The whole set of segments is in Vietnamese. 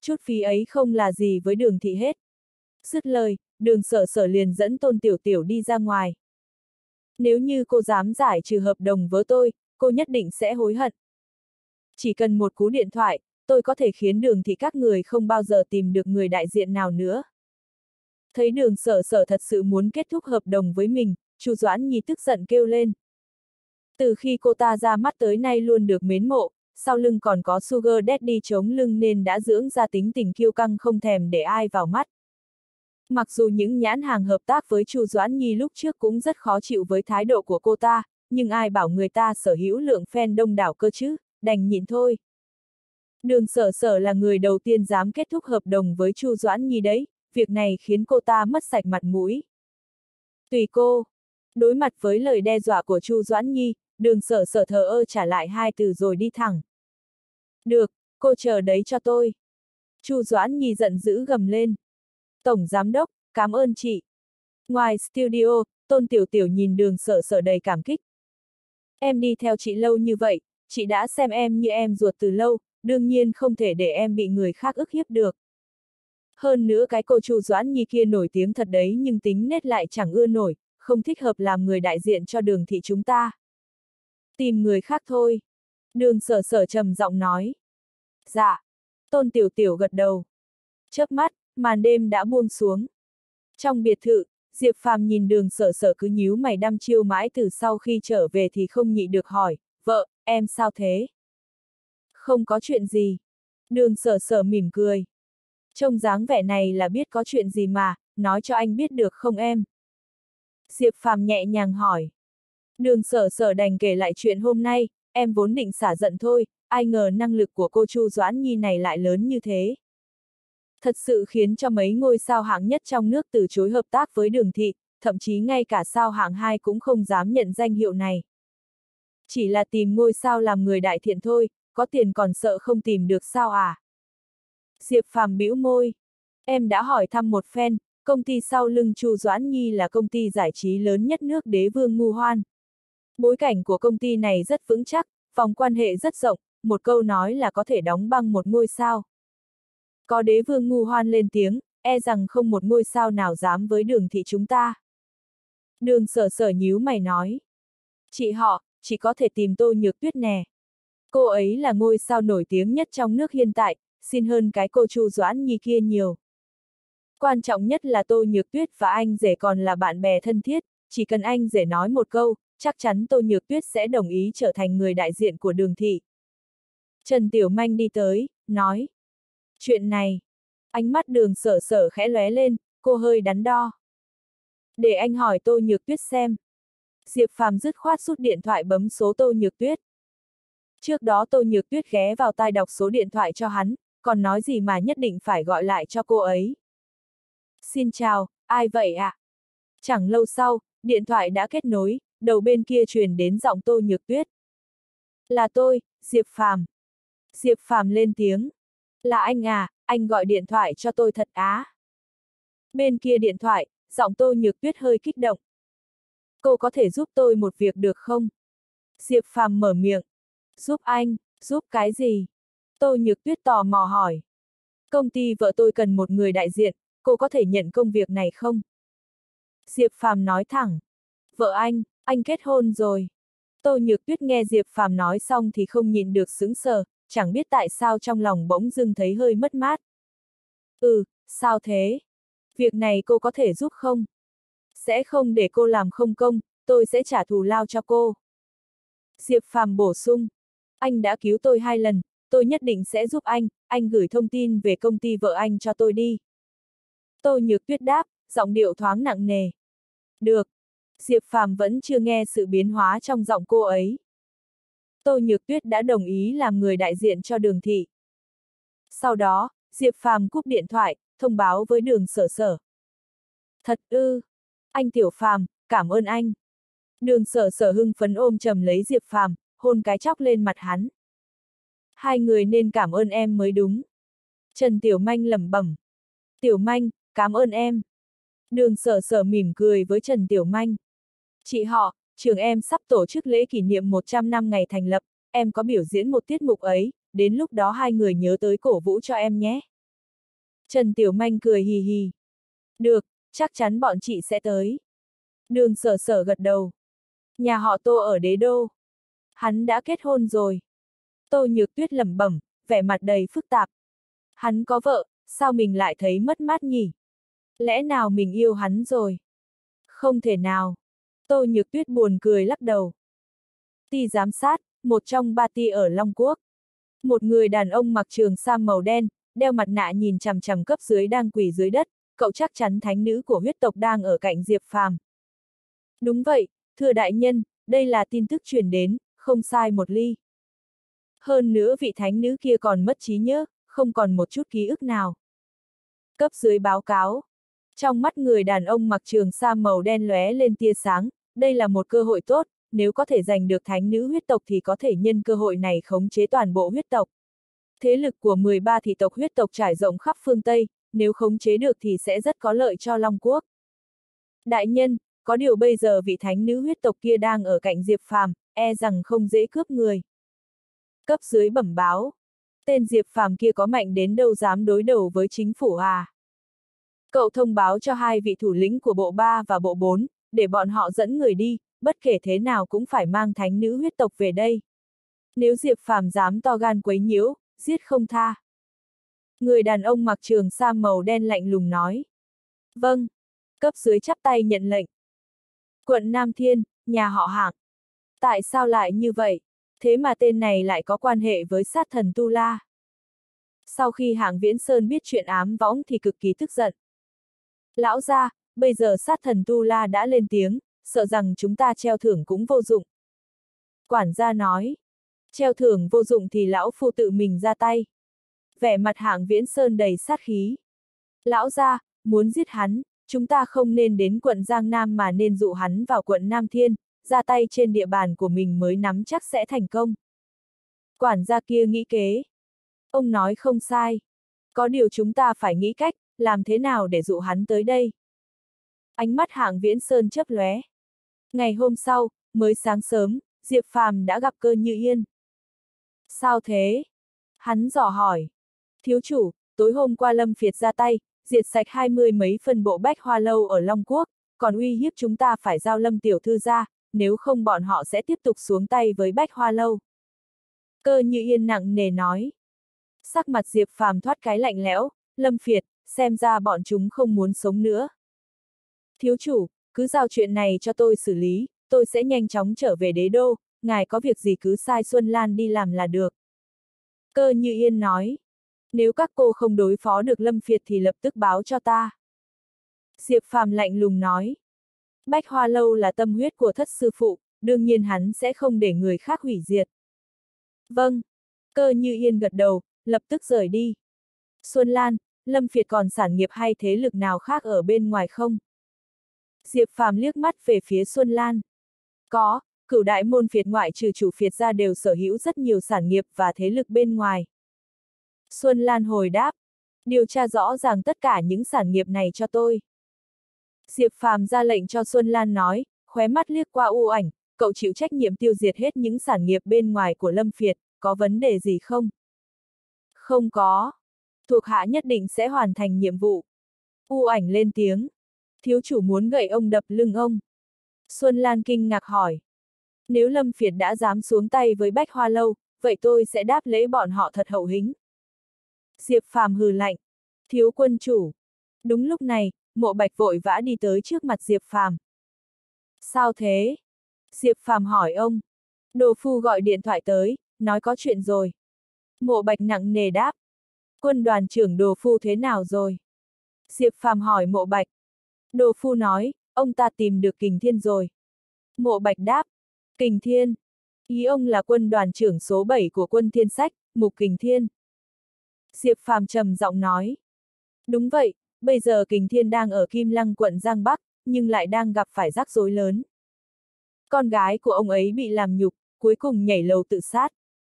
Chút phí ấy không là gì với Đường thị hết. Dứt lời, Đường Sở Sở liền dẫn Tôn Tiểu Tiểu đi ra ngoài. Nếu như cô dám giải trừ hợp đồng với tôi, cô nhất định sẽ hối hận. Chỉ cần một cú điện thoại, tôi có thể khiến Đường thị các người không bao giờ tìm được người đại diện nào nữa. Thấy Đường Sở Sở thật sự muốn kết thúc hợp đồng với mình, Chu Doãn Nhi tức giận kêu lên. Từ khi cô ta ra mắt tới nay luôn được mến mộ, sau lưng còn có Sugar Daddy chống lưng nên đã dưỡng ra tính tình kiêu căng không thèm để ai vào mắt. Mặc dù những nhãn hàng hợp tác với Chu Doãn Nhi lúc trước cũng rất khó chịu với thái độ của cô ta, nhưng ai bảo người ta sở hữu lượng fan đông đảo cơ chứ, đành nhịn thôi. Đường Sở Sở là người đầu tiên dám kết thúc hợp đồng với Chu Doãn Nhi đấy, việc này khiến cô ta mất sạch mặt mũi. Tùy cô. Đối mặt với lời đe dọa của Chu Doãn Nhi, Đường Sở Sở thờ ơ trả lại hai từ rồi đi thẳng. Được, cô chờ đấy cho tôi. Chu Doãn Nhi giận dữ gầm lên. Tổng giám đốc, cảm ơn chị. Ngoài studio, Tôn Tiểu Tiểu nhìn Đường Sở Sở đầy cảm kích. Em đi theo chị lâu như vậy, chị đã xem em như em ruột từ lâu, đương nhiên không thể để em bị người khác ức hiếp được. Hơn nữa cái cô Chu Doãn Nhi kia nổi tiếng thật đấy nhưng tính nết lại chẳng ưa nổi, không thích hợp làm người đại diện cho Đường thị chúng ta. Tìm người khác thôi. Đường Sở Sở trầm giọng nói. Dạ. Tôn Tiểu Tiểu gật đầu. Chớp mắt, màn đêm đã buông xuống. Trong biệt thự, Diệp Phàm nhìn Đường Sở Sở cứ nhíu mày đăm chiêu mãi từ sau khi trở về thì không nhịn được hỏi, vợ, em sao thế? Không có chuyện gì. Đường Sở Sở mỉm cười. Trông dáng vẻ này là biết có chuyện gì mà, nói cho anh biết được không em? Diệp Phàm nhẹ nhàng hỏi. Đường Sở Sở đành kể lại chuyện hôm nay, em vốn định xả giận thôi, ai ngờ năng lực của cô Chu Doãn Nhi này lại lớn như thế. Thật sự khiến cho mấy ngôi sao hạng nhất trong nước từ chối hợp tác với Đường thị, thậm chí ngay cả sao hạng 2 cũng không dám nhận danh hiệu này. Chỉ là tìm ngôi sao làm người đại thiện thôi, có tiền còn sợ không tìm được sao à? Diệp Phàm bĩu môi. Em đã hỏi thăm một phen, công ty sau lưng Chu Doãn Nhi là công ty giải trí lớn nhất nước Đế Vương Ngu Hoan. Bối cảnh của công ty này rất vững chắc, vòng quan hệ rất rộng, một câu nói là có thể đóng băng một ngôi sao. Có Đế Vương Ngu Hoan lên tiếng, e rằng không một ngôi sao nào dám với Đường thị chúng ta. Đường Sở Sở nhíu mày nói. Chị họ, chỉ có thể tìm Tô Nhược Tuyết nè. Cô ấy là ngôi sao nổi tiếng nhất trong nước hiện tại, xin hơn cái cô Chu Doãn Nhi kia nhiều. Quan trọng nhất là Tô Nhược Tuyết và anh rể còn là bạn bè thân thiết, chỉ cần anh rể nói một câu, chắc chắn Tô Nhược Tuyết sẽ đồng ý trở thành người đại diện của Đường thị. Trần Tiểu Manh đi tới, nói. Chuyện này, ánh mắt Đường Sở Sở khẽ lóe lên, cô hơi đắn đo. Để anh hỏi Tô Nhược Tuyết xem. Diệp Phàm dứt khoát rút điện thoại bấm số Tô Nhược Tuyết. Trước đó Tô Nhược Tuyết ghé vào tai đọc số điện thoại cho hắn, còn nói gì mà nhất định phải gọi lại cho cô ấy. Xin chào, ai vậy ạ? Chẳng lâu sau, điện thoại đã kết nối, đầu bên kia truyền đến giọng Tô Nhược Tuyết. Là tôi, Diệp Phàm. Diệp Phàm lên tiếng. Là anh à, anh gọi điện thoại cho tôi thật á. Bên kia điện thoại, giọng Tô Nhược Tuyết hơi kích động. Cô có thể giúp tôi một việc được không? Diệp Phàm mở miệng. Giúp anh, giúp cái gì? Tô Nhược Tuyết tò mò hỏi. Công ty vợ tôi cần một người đại diện, cô có thể nhận công việc này không? Diệp Phàm nói thẳng. Vợ anh kết hôn rồi. Tô Nhược Tuyết nghe Diệp Phàm nói xong thì không nhịn được sững sờ, chẳng biết tại sao trong lòng bỗng dưng thấy hơi mất mát. Sao thế? Việc này cô có thể giúp không? Sẽ không để cô làm không công, tôi sẽ trả thù lao cho cô. Diệp Phàm bổ sung. Anh đã cứu tôi 2 lần, tôi nhất định sẽ giúp anh gửi thông tin về công ty vợ anh cho tôi đi. Tô Nhược Tuyết đáp, giọng điệu thoáng nặng nề. Được. Diệp Phàm vẫn chưa nghe sự biến hóa trong giọng cô ấy. Tô Nhược Tuyết đã đồng ý làm người đại diện cho Đường thị. Sau đó, Diệp Phàm cúp điện thoại, thông báo với Đường Sở Sở. Thật ư? Anh Tiểu Phàm, cảm ơn anh. Đường Sở Sở hưng phấn ôm chầm lấy Diệp Phàm, hôn cái chóc lên mặt hắn. Hai người nên cảm ơn em mới đúng. Trần Tiểu Manh lẩm bẩm. Tiểu Manh, cảm ơn em. Đường Sở Sở mỉm cười với Trần Tiểu Manh. Chị họ, trường em sắp tổ chức lễ kỷ niệm 100 năm ngày thành lập, em có biểu diễn một tiết mục ấy, đến lúc đó hai người nhớ tới cổ vũ cho em nhé. Trần Tiểu Manh cười hì hì. Được, chắc chắn bọn chị sẽ tới. Đường Sở Sở gật đầu. Nhà họ Tô ở Đế Đô. Hắn đã kết hôn rồi. Tô Nhược Tuyết lẩm bẩm, vẻ mặt đầy phức tạp. Hắn có vợ, sao mình lại thấy mất mát nhỉ? Lẽ nào mình yêu hắn rồi? Không thể nào. Tô Nhược Tuyết buồn cười lắc đầu. Ty giám sát, một trong ba ty ở Long Quốc. Một người đàn ông mặc trường sam màu đen, đeo mặt nạ nhìn chằm chằm cấp dưới đang quỳ dưới đất, cậu chắc chắn thánh nữ của huyết tộc đang ở cạnh Diệp Phàm. Đúng vậy, thưa đại nhân, đây là tin tức truyền đến, không sai một ly. Hơn nữa vị thánh nữ kia còn mất trí nhớ, không còn một chút ký ức nào. Cấp dưới báo cáo. Trong mắt người đàn ông mặc trường sam màu đen lóe lên tia sáng, đây là một cơ hội tốt, nếu có thể giành được thánh nữ huyết tộc thì có thể nhân cơ hội này khống chế toàn bộ huyết tộc. Thế lực của 13 thị tộc huyết tộc trải rộng khắp phương Tây, nếu khống chế được thì sẽ rất có lợi cho Long Quốc. Đại nhân, có điều bây giờ vị thánh nữ huyết tộc kia đang ở cạnh Diệp Phàm, e rằng không dễ cướp người. Cấp dưới bẩm báo. Tên Diệp Phàm kia có mạnh đến đâu dám đối đầu với chính phủ à? Cậu thông báo cho hai vị thủ lĩnh của bộ 3 và bộ 4, để bọn họ dẫn người đi, bất kể thế nào cũng phải mang thánh nữ huyết tộc về đây. Nếu Diệp Phàm dám to gan quấy nhiễu, giết không tha. Người đàn ông mặc trường sam màu đen lạnh lùng nói. Vâng. Cấp dưới chắp tay nhận lệnh. Quận Nam Thiên, nhà họ Hạng. Tại sao lại như vậy? Thế mà tên này lại có quan hệ với sát thần Tu La. Sau khi Hạng Viễn Sơn biết chuyện ám võng thì cực kỳ tức giận. Lão gia, bây giờ sát thần Tu La đã lên tiếng, sợ rằng chúng ta treo thưởng cũng vô dụng. Quản gia nói. Treo thưởng vô dụng thì lão phu tự mình ra tay. Vẻ mặt Hạng Viễn Sơn đầy sát khí. Lão gia, muốn giết hắn, chúng ta không nên đến quận Giang Nam mà nên dụ hắn vào quận Nam Thiên, ra tay trên địa bàn của mình mới nắm chắc sẽ thành công. Quản gia kia nghĩ kế. Ông nói không sai. Có điều chúng ta phải nghĩ cách, làm thế nào để dụ hắn tới đây. Ánh mắt Hạng Viễn Sơn chớp lóe. Ngày hôm sau, mới sáng sớm, Diệp Phàm đã gặp Cơ Như Yên. Sao thế? Hắn dò hỏi. Thiếu chủ, tối hôm qua Lâm Phiệt ra tay, diệt sạch 20 mấy phân bộ Bách Hoa Lâu ở Long Quốc, còn uy hiếp chúng ta phải giao Lâm tiểu thư ra, nếu không bọn họ sẽ tiếp tục xuống tay với Bách Hoa Lâu. Cơ Như Yên nặng nề nói. Sắc mặt Diệp Phàm thoát cái lạnh lẽo, Lâm Phiệt, xem ra bọn chúng không muốn sống nữa. Thiếu chủ, cứ giao chuyện này cho tôi xử lý, tôi sẽ nhanh chóng trở về đế đô, ngài có việc gì cứ sai Xuân Lan đi làm là được. Cơ Như Yên nói. Nếu các cô không đối phó được Lâm Phiệt thì lập tức báo cho ta. Diệp Phàm lạnh lùng nói. Bách Hoa Lâu là tâm huyết của thất sư phụ, đương nhiên hắn sẽ không để người khác hủy diệt. Vâng. Cơ Như Yên gật đầu, lập tức rời đi. Xuân Lan, Lâm Phiệt còn sản nghiệp hay thế lực nào khác ở bên ngoài không? Diệp Phàm liếc mắt về phía Xuân Lan. Có, Cửu đại môn Phiệt ngoại trừ chủ Phiệt ra đều sở hữu rất nhiều sản nghiệp và thế lực bên ngoài. Xuân Lan hồi đáp. Điều tra rõ ràng tất cả những sản nghiệp này cho tôi. Diệp Phàm ra lệnh cho Xuân Lan nói, khóe mắt liếc qua U Ảnh, cậu chịu trách nhiệm tiêu diệt hết những sản nghiệp bên ngoài của Lâm Phiệt, có vấn đề gì không? Không có. Thuộc hạ nhất định sẽ hoàn thành nhiệm vụ. U Ảnh lên tiếng. Thiếu chủ muốn gậy ông đập lưng ông. Xuân Lan kinh ngạc hỏi. Nếu Lâm Phiệt đã dám xuống tay với Bách Hoa Lâu, vậy tôi sẽ đáp lễ bọn họ thật hậu hĩnh. Diệp Phàm hừ lạnh. Thiếu quân chủ. Đúng lúc này, Mộ Bạch vội vã đi tới trước mặt Diệp Phàm. Sao thế? Diệp Phàm hỏi ông. Đồ phu gọi điện thoại tới, nói có chuyện rồi. Mộ Bạch nặng nề đáp. Quân đoàn trưởng Đồ phu thế nào rồi? Diệp Phàm hỏi Mộ Bạch. Đồ phu nói, ông ta tìm được Kình Thiên rồi. Mộ Bạch đáp. Kình Thiên. Ý ông là quân đoàn trưởng số 7 của quân Thiên Sách, Mục Kình Thiên. Diệp Phàm trầm giọng nói. Đúng vậy, bây giờ Kình Thiên đang ở Kim Lăng quận Giang Bắc, nhưng lại đang gặp phải rắc rối lớn. Con gái của ông ấy bị làm nhục, cuối cùng nhảy lầu tự sát.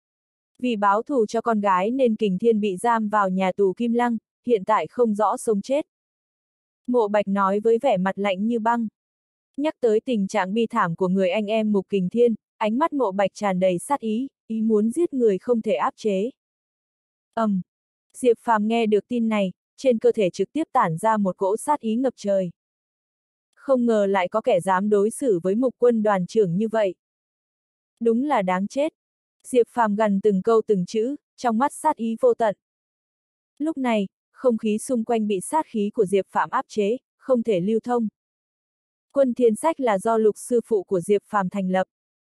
Vì báo thù cho con gái nên Kình Thiên bị giam vào nhà tù Kim Lăng, hiện tại không rõ sống chết. Mộ Bạch nói với vẻ mặt lạnh như băng. Nhắc tới tình trạng bi thảm của người anh em Mục Kình Thiên, ánh mắt Mộ Bạch tràn đầy sát ý, ý muốn giết người không thể áp chế. Diệp Phàm nghe được tin này, trên cơ thể trực tiếp tản ra một cỗ sát ý ngập trời. Không ngờ lại có kẻ dám đối xử với Mục Quân đoàn trưởng như vậy. Đúng là đáng chết. Diệp Phàm gằn từng câu từng chữ, trong mắt sát ý vô tận. Lúc này, không khí xung quanh bị sát khí của Diệp Phàm áp chế, không thể lưu thông. Quân Thiên Sách là do Lục sư phụ của Diệp Phàm thành lập.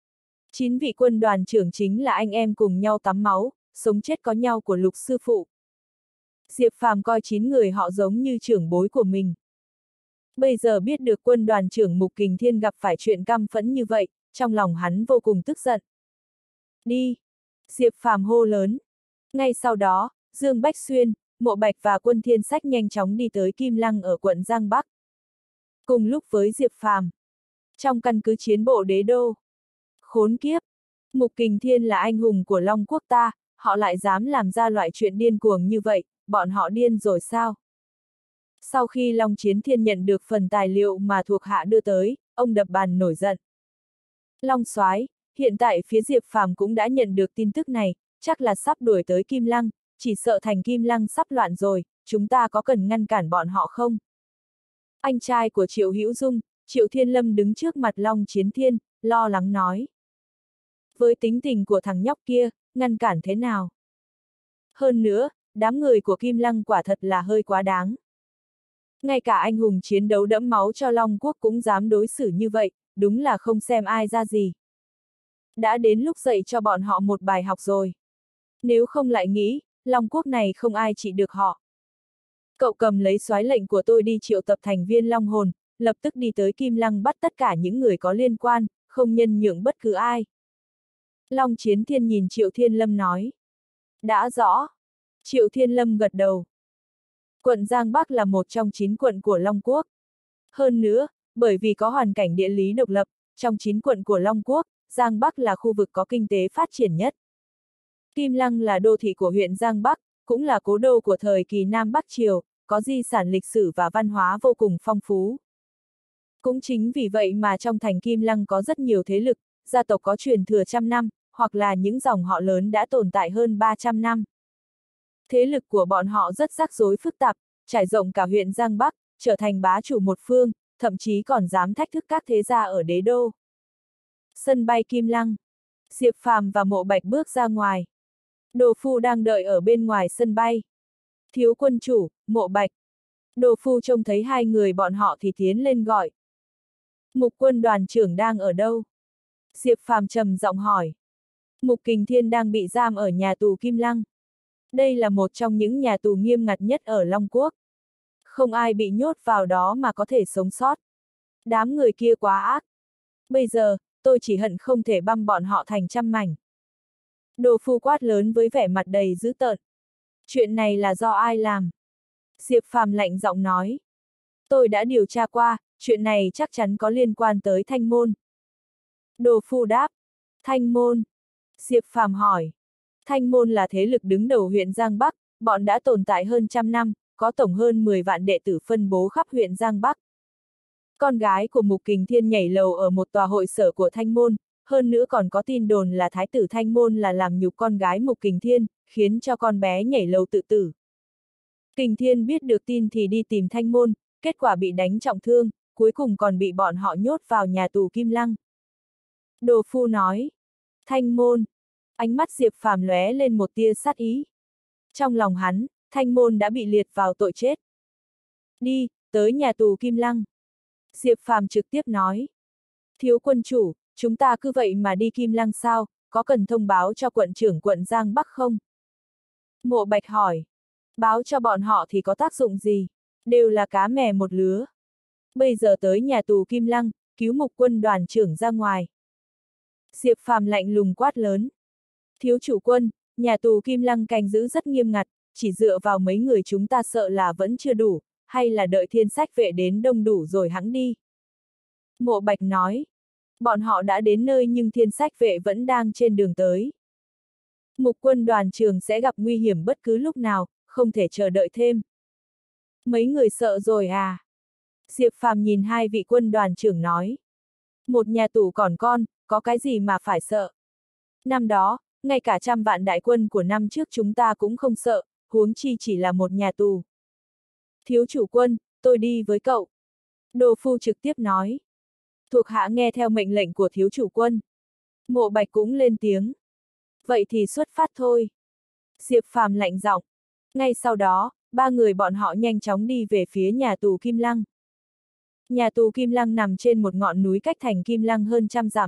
9 vị quân đoàn trưởng chính là anh em cùng nhau tắm máu, sống chết có nhau của Lục sư phụ. Diệp Phàm coi 9 người họ giống như trưởng bối của mình. Bây giờ biết được quân đoàn trưởng Mục Kình Thiên gặp phải chuyện căm phẫn như vậy, trong lòng hắn vô cùng tức giận. Đi! Diệp Phàm hô lớn. Ngay sau đó, Dương Bách Xuyên, Mộ Bạch và Quân Thiên Sách nhanh chóng đi tới Kim Lăng ở quận Giang Bắc. Cùng lúc với Diệp Phàm. Trong căn cứ chiến bộ Đế Đô. Khốn kiếp! Mục Kình Thiên là anh hùng của Long Quốc ta, họ lại dám làm ra loại chuyện điên cuồng như vậy, bọn họ điên rồi sao? Sau khi Long Chiến Thiên nhận được phần tài liệu mà thuộc hạ đưa tới, ông đập bàn nổi giận. Long Soái, hiện tại phía Diệp Phàm cũng đã nhận được tin tức này, chắc là sắp đuổi tới Kim Lăng, chỉ sợ thành Kim Lăng sắp loạn rồi, chúng ta có cần ngăn cản bọn họ không? Anh trai của Triệu Hữu Dung, Triệu Thiên Lâm đứng trước mặt Long Chiến Thiên, lo lắng nói. Với tính tình của thằng nhóc kia, ngăn cản thế nào? Hơn nữa, đám người của Kim Lăng quả thật là hơi quá đáng. Ngay cả anh hùng chiến đấu đẫm máu cho Long Quốc cũng dám đối xử như vậy, đúng là không xem ai ra gì. Đã đến lúc dạy cho bọn họ một bài học rồi. Nếu không lại nghĩ, Long Quốc này không ai trị được họ. Cậu cầm lấy soái lệnh của tôi đi triệu tập thành viên Long Hồn, lập tức đi tới Kim Lăng bắt tất cả những người có liên quan, không nhân nhượng bất cứ ai. Long Chiến Thiên nhìn Triệu Thiên Lâm nói. Đã rõ. Triệu Thiên Lâm gật đầu. Quận Giang Bắc là một trong 9 quận của Long Quốc. Hơn nữa, bởi vì có hoàn cảnh địa lý độc lập, trong 9 quận của Long Quốc, Giang Bắc là khu vực có kinh tế phát triển nhất. Kim Lăng là đô thị của huyện Giang Bắc, cũng là cố đô của thời kỳ Nam Bắc Triều, có di sản lịch sử và văn hóa vô cùng phong phú. Cũng chính vì vậy mà trong thành Kim Lăng có rất nhiều thế lực, gia tộc có truyền thừa trăm năm, hoặc là những dòng họ lớn đã tồn tại hơn 300 năm. Thế lực của bọn họ rất rắc rối phức tạp, trải rộng cả huyện Giang Bắc, trở thành bá chủ một phương, thậm chí còn dám thách thức các thế gia ở đế đô. Sân bay Kim Lăng. Diệp Phàm và Mộ Bạch bước ra ngoài. Đồ Phu đang đợi ở bên ngoài sân bay. Thiếu quân chủ, Mộ Bạch. Đồ Phu trông thấy hai người bọn họ thì tiến lên gọi. Mục quân đoàn trưởng đang ở đâu? Diệp Phàm trầm giọng hỏi. Mục Kình Thiên đang bị giam ở nhà tù Kim Lăng. Đây là một trong những nhà tù nghiêm ngặt nhất ở Long Quốc. Không ai bị nhốt vào đó mà có thể sống sót. Đám người kia quá ác. Bây giờ, tôi chỉ hận không thể băm bọn họ thành trăm mảnh. Đồ Phu quát lớn với vẻ mặt đầy dữ tợn. Chuyện này là do ai làm? Diệp Phàm lạnh giọng nói. Tôi đã điều tra qua, chuyện này chắc chắn có liên quan tới Thanh Môn. Đồ Phu đáp. Thanh Môn. Diệp Phàm hỏi. Thanh Môn là thế lực đứng đầu huyện Giang Bắc, bọn đã tồn tại hơn trăm năm, có tổng hơn 10 vạn đệ tử phân bố khắp huyện Giang Bắc. Con gái của Mục Kình Thiên nhảy lầu ở một tòa hội sở của Thanh Môn, hơn nữa còn có tin đồn là thái tử Thanh Môn là làm nhục con gái Mục Kình Thiên, khiến cho con bé nhảy lầu tự tử. Kình Thiên biết được tin thì đi tìm Thanh Môn, kết quả bị đánh trọng thương, cuối cùng còn bị bọn họ nhốt vào nhà tù Kim Lăng. Đồ Phu nói. Thanh Môn. Ánh mắt Diệp Phàm lóe lên một tia sát ý. Trong lòng hắn, Thanh Môn đã bị liệt vào tội chết. Đi, tới nhà tù Kim Lăng. Diệp Phàm trực tiếp nói. Thiếu quân chủ, chúng ta cứ vậy mà đi Kim Lăng sao, có cần thông báo cho quận trưởng quận Giang Bắc không? Mộ Bạch hỏi. Báo cho bọn họ thì có tác dụng gì? Đều là cá mè một lứa. Bây giờ tới nhà tù Kim Lăng, cứu Mục quân đoàn trưởng ra ngoài. Diệp Phàm lạnh lùng quát lớn. Thiếu chủ quân, nhà tù Kim Lăng canh giữ rất nghiêm ngặt, chỉ dựa vào mấy người chúng ta sợ là vẫn chưa đủ, hay là đợi Thiên Sách vệ đến đông đủ rồi hẵng đi. Mộ Bạch nói. Bọn họ đã đến nơi nhưng Thiên Sách vệ vẫn đang trên đường tới. Mục quân đoàn trưởng sẽ gặp nguy hiểm bất cứ lúc nào, không thể chờ đợi thêm. Mấy người sợ rồi à? Diệp Phàm nhìn hai vị quân đoàn trưởng nói. Một nhà tù còn con, có cái gì mà phải sợ? Năm đó, ngay cả 100 vạn đại quân của năm trước chúng ta cũng không sợ, huống chi chỉ là một nhà tù. Thiếu chủ quân, tôi đi với cậu. Đồ phu trực tiếp nói. Thuộc hạ nghe theo mệnh lệnh của thiếu chủ quân. Mộ Bạch cũng lên tiếng. Vậy thì xuất phát thôi. Diệp Phàm lạnh giọng. Ngay sau đó, ba người bọn họ nhanh chóng đi về phía nhà tù Kim Lăng. Nhà tù Kim Lăng nằm trên một ngọn núi cách thành Kim Lăng hơn 100 dặm.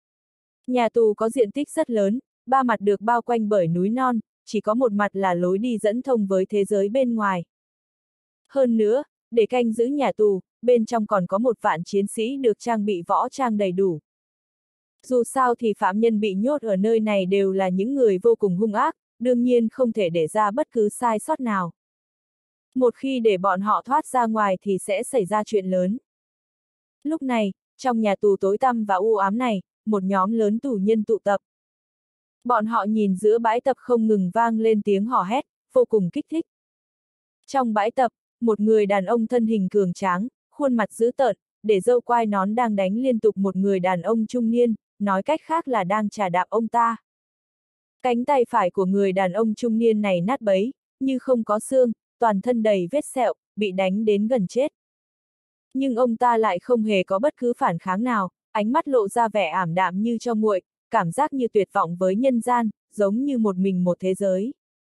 Nhà tù có diện tích rất lớn, ba mặt được bao quanh bởi núi non, chỉ có một mặt là lối đi dẫn thông với thế giới bên ngoài. Hơn nữa, để canh giữ nhà tù, bên trong còn có 1 vạn chiến sĩ được trang bị võ trang đầy đủ. Dù sao thì phạm nhân bị nhốt ở nơi này đều là những người vô cùng hung ác, đương nhiên không thể để ra bất cứ sai sót nào. Một khi để bọn họ thoát ra ngoài thì sẽ xảy ra chuyện lớn. Lúc này, trong nhà tù tối tăm và u ám này, một nhóm lớn tù nhân tụ tập. Bọn họ nhìn giữa bãi tập không ngừng vang lên tiếng hò hét, vô cùng kích thích. Trong bãi tập, một người đàn ông thân hình cường tráng, khuôn mặt dữ tợn, để râu quai nón đang đánh liên tục một người đàn ông trung niên, nói cách khác là đang chà đạp ông ta. Cánh tay phải của người đàn ông trung niên này nát bấy, như không có xương, toàn thân đầy vết sẹo, bị đánh đến gần chết. Nhưng ông ta lại không hề có bất cứ phản kháng nào, ánh mắt lộ ra vẻ ảm đạm như tro nguội, cảm giác như tuyệt vọng với nhân gian, giống như một mình một thế giới.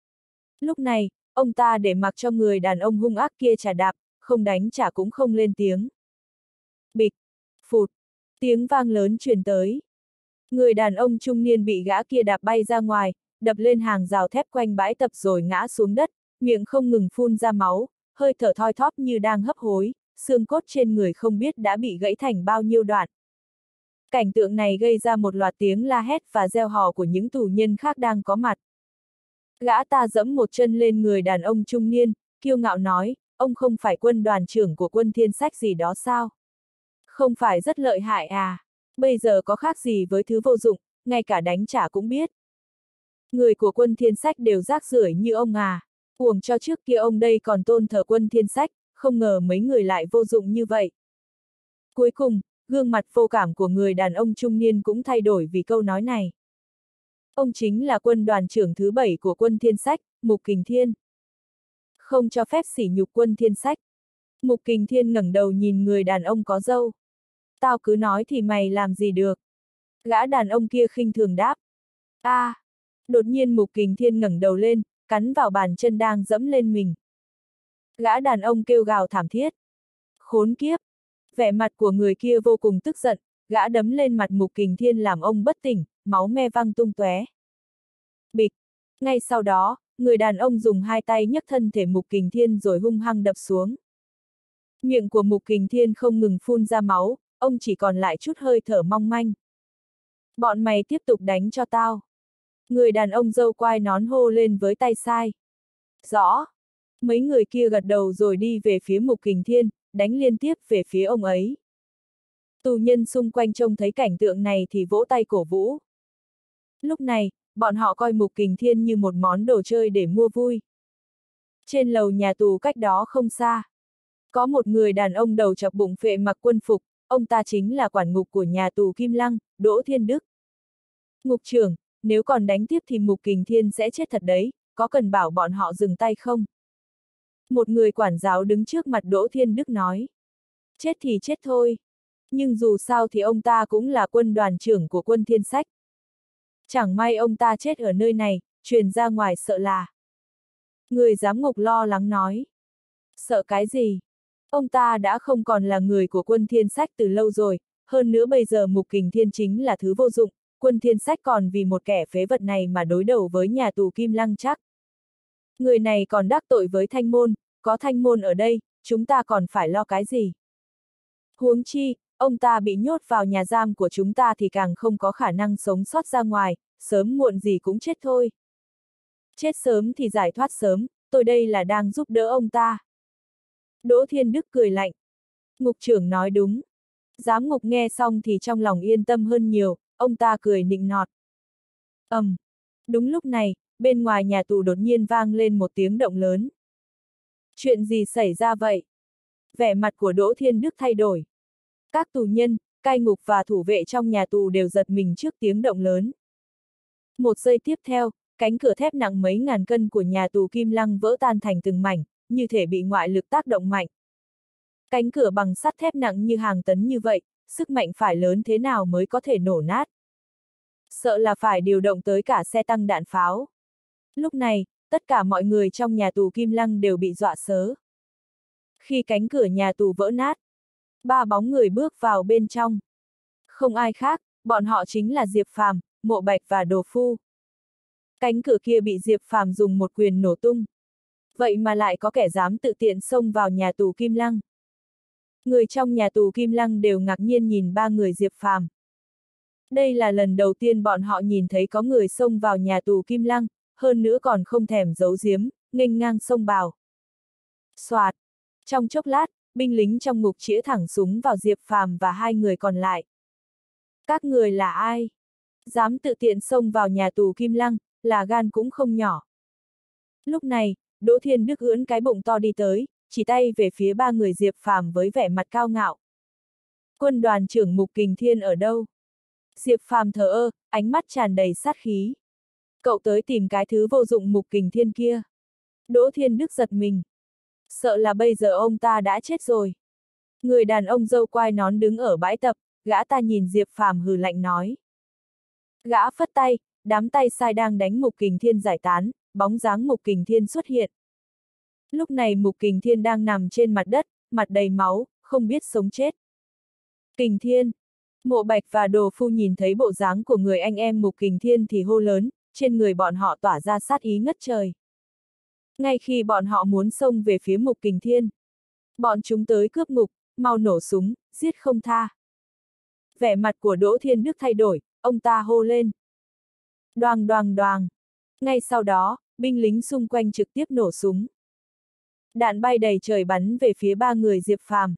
Lúc này, ông ta để mặc cho người đàn ông hung ác kia chà đạp, không đánh trả cũng không lên tiếng. Bịch, phụt, tiếng vang lớn truyền tới. Người đàn ông trung niên bị gã kia đạp bay ra ngoài, đập lên hàng rào thép quanh bãi tập rồi ngã xuống đất, miệng không ngừng phun ra máu, hơi thở thoi thóp như đang hấp hối, xương cốt trên người không biết đã bị gãy thành bao nhiêu đoạn. Cảnh tượng này gây ra một loạt tiếng la hét và reo hò của những tù nhân khác đang có mặt. Gã ta giẫm một chân lên người đàn ông trung niên, kiêu ngạo nói, ông không phải quân đoàn trưởng của quân Thiên Sách gì đó sao? Không phải rất lợi hại à? Bây giờ có khác gì với thứ vô dụng, ngay cả đánh trả cũng biết. Người của quân Thiên Sách đều rác rưởi như ông à, uổng cho trước kia ông đây còn tôn thờ quân Thiên Sách, không ngờ mấy người lại vô dụng như vậy. Cuối cùng, gương mặt vô cảm của người đàn ông trung niên cũng thay đổi vì câu nói này. Ông chính là quân đoàn trưởng thứ 7 của quân Thiên Sách, Mục Kình Thiên. Không cho phép sỉ nhục quân Thiên Sách. Mục Kình Thiên ngẩng đầu nhìn người đàn ông có râu. Tao cứ nói thì mày làm gì được. Gã đàn ông kia khinh thường đáp. Đột nhiên Mục Kình Thiên ngẩng đầu lên, cắn vào bàn chân đang dẫm lên mình. Gã đàn ông kêu gào thảm thiết. Khốn kiếp! Vẻ mặt của người kia vô cùng tức giận, gã đấm lên mặt Mục Kình Thiên làm ông bất tỉnh, máu me văng tung tóe. Bịch! Ngay sau đó, người đàn ông dùng 2 tay nhấc thân thể Mục Kình Thiên rồi hung hăng đập xuống. Miệng của Mục Kình Thiên không ngừng phun ra máu, ông chỉ còn lại chút hơi thở mong manh. Bọn mày tiếp tục đánh cho tao. Người đàn ông râu quai nón hô lên với tay sai. Rõ. Mấy người kia gật đầu rồi đi về phía Mục Kình Thiên, đánh liên tiếp về phía ông ấy. Tù nhân xung quanh trông thấy cảnh tượng này thì vỗ tay cổ vũ. Lúc này, bọn họ coi Mục Kình Thiên như một món đồ chơi để mua vui. Trên lầu nhà tù cách đó không xa, có một người đàn ông đầu chọc bụng phệ mặc quân phục, ông ta chính là quản ngục của nhà tù Kim Lăng, Đỗ Thiên Đức. Ngục trưởng, nếu còn đánh tiếp thì Mục Kình Thiên sẽ chết thật đấy, có cần bảo bọn họ dừng tay không? Một người quản giáo đứng trước mặt Đỗ Thiên Đức nói. Chết thì chết thôi. Nhưng dù sao thì ông ta cũng là quân đoàn trưởng của quân Thiên Sách. Chẳng may ông ta chết ở nơi này, truyền ra ngoài sợ là. Người giám ngục lo lắng nói. Sợ cái gì? Ông ta đã không còn là người của quân Thiên Sách từ lâu rồi, hơn nữa bây giờ Mục Kình Thiên chính là thứ vô dụng, quân Thiên Sách còn vì một kẻ phế vật này mà đối đầu với nhà tù Kim Lăng chắc. Người này còn đắc tội với Thanh Môn, có Thanh Môn ở đây, chúng ta còn phải lo cái gì? Huống chi, ông ta bị nhốt vào nhà giam của chúng ta thì càng không có khả năng sống sót ra ngoài, sớm muộn gì cũng chết thôi. Chết sớm thì giải thoát sớm, tôi đây là đang giúp đỡ ông ta. Đỗ Thiên Đức cười lạnh. Ngục trưởng nói đúng. Giám ngục nghe xong thì trong lòng yên tâm hơn nhiều, ông ta cười nịnh nọt. Đúng lúc này, bên ngoài nhà tù đột nhiên vang lên một tiếng động lớn. Chuyện gì xảy ra vậy? Vẻ mặt của Đỗ Thiên Đức thay đổi. Các tù nhân, cai ngục và thủ vệ trong nhà tù đều giật mình trước tiếng động lớn. Một giây tiếp theo, cánh cửa thép nặng mấy ngàn cân của nhà tù Kim Lăng vỡ tan thành từng mảnh, như thể bị ngoại lực tác động mạnh. Cánh cửa bằng sắt thép nặng như hàng tấn như vậy, sức mạnh phải lớn thế nào mới có thể nổ nát. Sợ là phải điều động tới cả xe tăng đạn pháo. Lúc này, tất cả mọi người trong nhà tù Kim Lăng đều bị dọa sớ. Khi cánh cửa nhà tù vỡ nát, ba bóng người bước vào bên trong. Không ai khác, bọn họ chính là Diệp Phàm, Mộ Bạch và Đồ Phu. Cánh cửa kia bị Diệp Phàm dùng một quyền nổ tung. Vậy mà lại có kẻ dám tự tiện xông vào nhà tù Kim Lăng. Người trong nhà tù Kim Lăng đều ngạc nhiên nhìn ba người Diệp Phàm. Đây là lần đầu tiên bọn họ nhìn thấy có người xông vào nhà tù Kim Lăng, hơn nữa còn không thèm giấu giếm, nghênh ngang xông vào. Soạt! Trong chốc lát, binh lính trong ngục chĩa thẳng súng vào Diệp Phàm và hai người còn lại. Các người là ai? Dám tự tiện xông vào nhà tù Kim Lăng, là gan cũng không nhỏ. Lúc này, Đỗ Thiên Đức ưỡn cái bụng to đi tới, chỉ tay về phía ba người Diệp Phàm với vẻ mặt cao ngạo. Quân đoàn trưởng Mục Kình Thiên ở đâu? Diệp Phàm thờ ơ, ánh mắt tràn đầy sát khí. Cậu tới tìm cái thứ vô dụng Mục Kình Thiên kia. Đỗ Thiên Đức giật mình. Sợ là bây giờ ông ta đã chết rồi. Người đàn ông râu quai nón đứng ở bãi tập, gã ta nhìn Diệp Phàm hừ lạnh nói. Gã phất tay, đám tay sai đang đánh Mục Kình Thiên giải tán, bóng dáng Mục Kình Thiên xuất hiện. Lúc này Mục Kình Thiên đang nằm trên mặt đất, mặt đầy máu, không biết sống chết. Kình Thiên! Mộ Bạch và Đồ Phu nhìn thấy bộ dáng của người anh em Mục Kình Thiên thì hô lớn, trên người bọn họ tỏa ra sát ý ngất trời. Ngay khi bọn họ muốn xông về phía Mục Kình Thiên, bọn chúng tới cướp ngục, mau nổ súng, giết không tha. Vẻ mặt của Đỗ Thiên Đức thay đổi, ông ta hô lên. Đoàng đoàng đoàng. Ngay sau đó, binh lính xung quanh trực tiếp nổ súng. Đạn bay đầy trời bắn về phía ba người Diệp Phàm.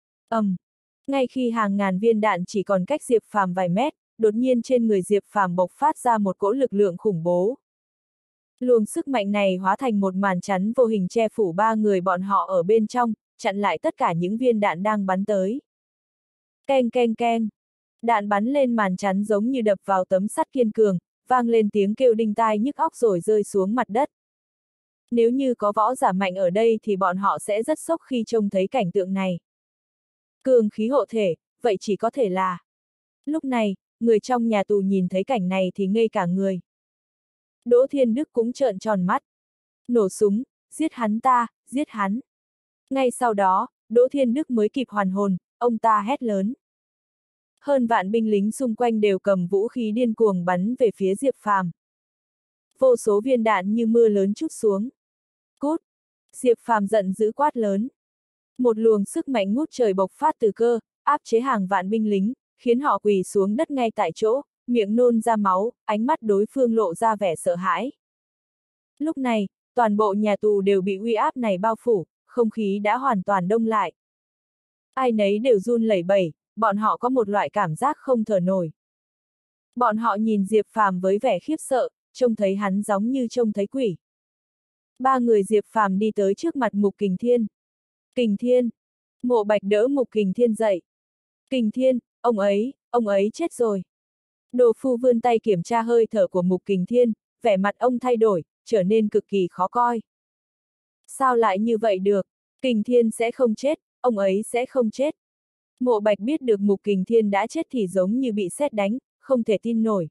Ngay khi hàng ngàn viên đạn chỉ còn cách Diệp Phàm vài mét, đột nhiên trên người Diệp Phàm bộc phát ra một cỗ lực lượng khủng bố. Luồng sức mạnh này hóa thành một màn chắn vô hình che phủ ba người bọn họ ở bên trong, chặn lại tất cả những viên đạn đang bắn tới. Keng keng keng. Đạn bắn lên màn chắn giống như đập vào tấm sắt kiên cường, vang lên tiếng kêu đinh tai nhức óc rồi rơi xuống mặt đất. Nếu như có võ giả mạnh ở đây thì bọn họ sẽ rất sốc khi trông thấy cảnh tượng này. Cường khí hộ thể, vậy chỉ có thể là. Lúc này, người trong nhà tù nhìn thấy cảnh này thì ngây cả người. Đỗ Thiên Đức cũng trợn tròn mắt. Nổ súng, giết hắn ta, giết hắn. Ngay sau đó, Đỗ Thiên Đức mới kịp hoàn hồn, ông ta hét lớn. Hơn vạn binh lính xung quanh đều cầm vũ khí điên cuồng bắn về phía Diệp Phàm. Vô số viên đạn như mưa lớn trút xuống. Cút! Diệp Phàm giận dữ quát lớn. Một luồng sức mạnh ngút trời bộc phát từ cơ, áp chế hàng vạn binh lính, khiến họ quỳ xuống đất ngay tại chỗ, miệng nôn ra máu, ánh mắt đối phương lộ ra vẻ sợ hãi. Lúc này, toàn bộ nhà tù đều bị uy áp này bao phủ, không khí đã hoàn toàn đông lại. Ai nấy đều run lẩy bẩy, bọn họ có một loại cảm giác không thở nổi. Bọn họ nhìn Diệp Phàm với vẻ khiếp sợ, trông thấy hắn giống như trông thấy quỷ. Ba người Diệp Phàm đi tới trước mặt Mục Kình Thiên. Kình Thiên! Mộ Bạch đỡ Mục Kình Thiên dậy. Kình Thiên, ông ấy chết rồi. Đồ Phu vươn tay kiểm tra hơi thở của Mục Kình Thiên, vẻ mặt ông thay đổi, trở nên cực kỳ khó coi. Sao lại như vậy được? Kình Thiên sẽ không chết, ông ấy sẽ không chết. Mộ Bạch biết được Mục Kình Thiên đã chết thì giống như bị sét đánh, không thể tin nổi.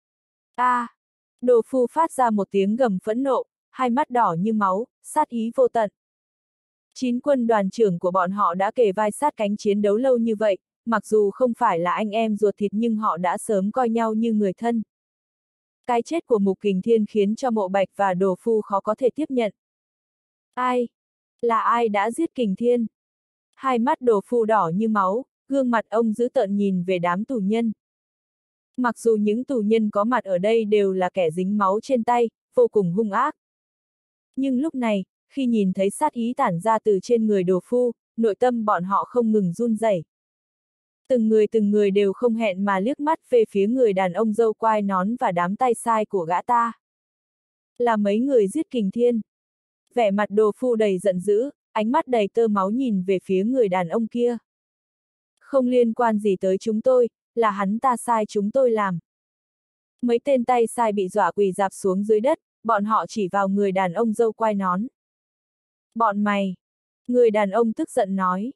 Đồ Phu phát ra một tiếng gầm phẫn nộ, hai mắt đỏ như máu, sát ý vô tận. 9 quân đoàn trưởng của bọn họ đã kề vai sát cánh chiến đấu lâu như vậy, mặc dù không phải là anh em ruột thịt nhưng họ đã sớm coi nhau như người thân. Cái chết của Mục Kình Thiên khiến cho Mộ Bạch và Đồ Phu khó có thể tiếp nhận. Ai? Là ai đã giết Kình Thiên? Hai mắt Đồ Phu đỏ như máu, gương mặt ông dữ tợn nhìn về đám tù nhân. Mặc dù những tù nhân có mặt ở đây đều là kẻ dính máu trên tay, vô cùng hung ác. Nhưng lúc này, khi nhìn thấy sát ý tản ra từ trên người Đồ Phu, nội tâm bọn họ không ngừng run rẩy. Từng người đều không hẹn mà liếc mắt về phía người đàn ông râu quai nón và đám tay sai của gã ta. Là mấy người giết Kình Thiên. Vẻ mặt Đồ Phu đầy giận dữ, ánh mắt đầy tơ máu nhìn về phía người đàn ông kia. Không liên quan gì tới chúng tôi, là hắn ta sai chúng tôi làm. Mấy tên tay sai bị dọa quỳ rạp xuống dưới đất, bọn họ chỉ vào người đàn ông râu quai nón. Bọn mày! Người đàn ông tức giận nói.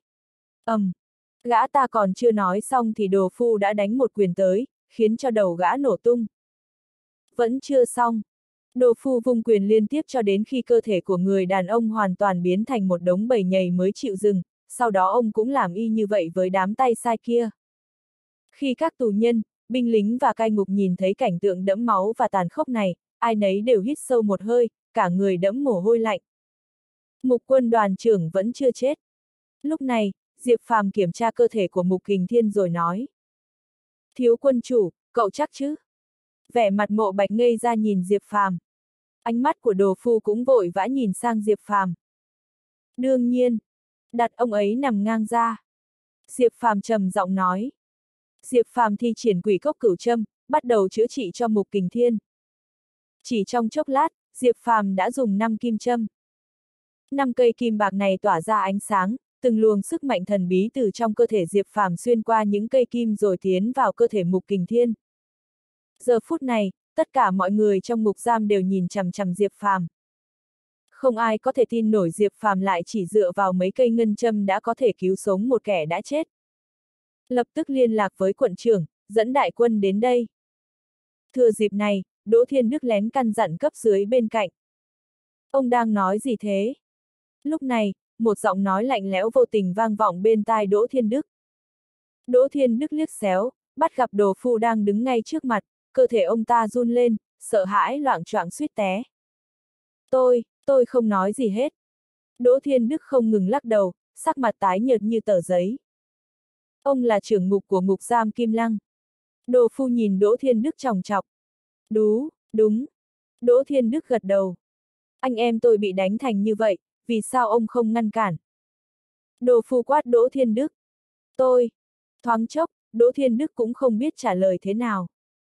Gã ta còn chưa nói xong thì Đồ Phu đã đánh một quyền tới, khiến cho đầu gã nổ tung. Vẫn chưa xong. Đồ Phu vung quyền liên tiếp cho đến khi cơ thể của người đàn ông hoàn toàn biến thành một đống bầy nhầy mới chịu dừng, sau đó ông cũng làm y như vậy với đám tay sai kia. Khi các tù nhân, binh lính và cai ngục nhìn thấy cảnh tượng đẫm máu và tàn khốc này, ai nấy đều hít sâu một hơi, cả người đẫm mồ hôi lạnh. Mục Quân đoàn trưởng vẫn chưa chết. Lúc này, Diệp Phàm kiểm tra cơ thể của Mục Kình Thiên rồi nói. Thiếu quân chủ, cậu chắc chứ? Vẻ mặt Mộ Bạch ngây ra nhìn Diệp Phàm. Ánh mắt của Đồ Phu cũng vội vã nhìn sang Diệp Phàm. Đương nhiên, đặt ông ấy nằm ngang ra. Diệp Phàm trầm giọng nói. Diệp Phàm thi triển quỷ cốc cửu châm, bắt đầu chữa trị cho Mục Kình Thiên. Chỉ trong chốc lát, Diệp Phàm đã dùng 5 kim châm. 5 cây kim bạc này tỏa ra ánh sáng, từng luồng sức mạnh thần bí từ trong cơ thể Diệp Phàm xuyên qua những cây kim rồi tiến vào cơ thể Mục Kình Thiên. Giờ phút này, tất cả mọi người trong ngục giam đều nhìn chằm chằm Diệp Phàm. Không ai có thể tin nổi Diệp Phàm lại chỉ dựa vào mấy cây ngân châm đã có thể cứu sống một kẻ đã chết. Lập tức liên lạc với quận trưởng, dẫn đại quân đến đây. Thừa dịp này, Đỗ Thiên Đức lén căn dặn cấp dưới bên cạnh. Ông đang nói gì thế? Lúc này, một giọng nói lạnh lẽo vô tình vang vọng bên tai Đỗ Thiên Đức. Đỗ Thiên Đức liếc xéo, bắt gặp Đồ Phu đang đứng ngay trước mặt, cơ thể ông ta run lên, sợ hãi loạng choạng suýt té. Tôi không nói gì hết. Đỗ Thiên Đức không ngừng lắc đầu, sắc mặt tái nhợt như tờ giấy. Ông là trưởng ngục của ngục giam Kim Lăng. Đồ Phu nhìn Đỗ Thiên Đức chòng chọc. Đúng. Đỗ Thiên Đức gật đầu. Anh em tôi bị đánh thành như vậy, vì sao ông không ngăn cản? Đồ Phu quát Đỗ Thiên Đức. Thoáng chốc, Đỗ Thiên Đức cũng không biết trả lời thế nào.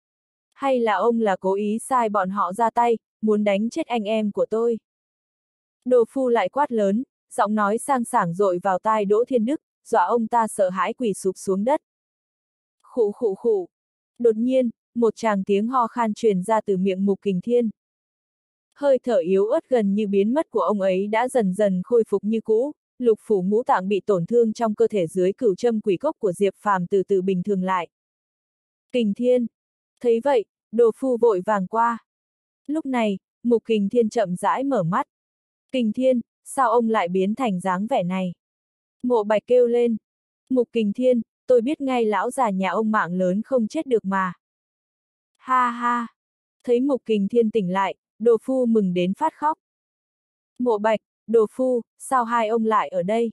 Hay là ông là cố ý sai bọn họ ra tay, muốn đánh chết anh em của tôi? Đồ Phu lại quát lớn, giọng nói sang sảng dội vào tai Đỗ Thiên Đức, dọa ông ta sợ hãi quỳ sụp xuống đất. Khụ khụ khụ. Đột nhiên, một tràng tiếng ho khan truyền ra từ miệng Mục Kình Thiên. Hơi thở yếu ớt gần như biến mất của ông ấy đã dần dần khôi phục như cũ, lục phủ ngũ tạng bị tổn thương trong cơ thể dưới cửu châm quỷ cốc của Diệp Phàm từ từ bình thường lại. Kình Thiên. Thấy vậy, Đồ Phu vội vàng qua. Lúc này, Mục Kình Thiên chậm rãi mở mắt. Kình Thiên, sao ông lại biến thành dáng vẻ này? Mộ Bạch kêu lên. Mục Kình Thiên, tôi biết ngay lão già nhà ông mạng lớn không chết được mà. Ha ha. Thấy Mục Kình Thiên tỉnh lại, Đồ Phu mừng đến phát khóc. Mộ Bạch, Đồ Phu, sao hai ông lại ở đây?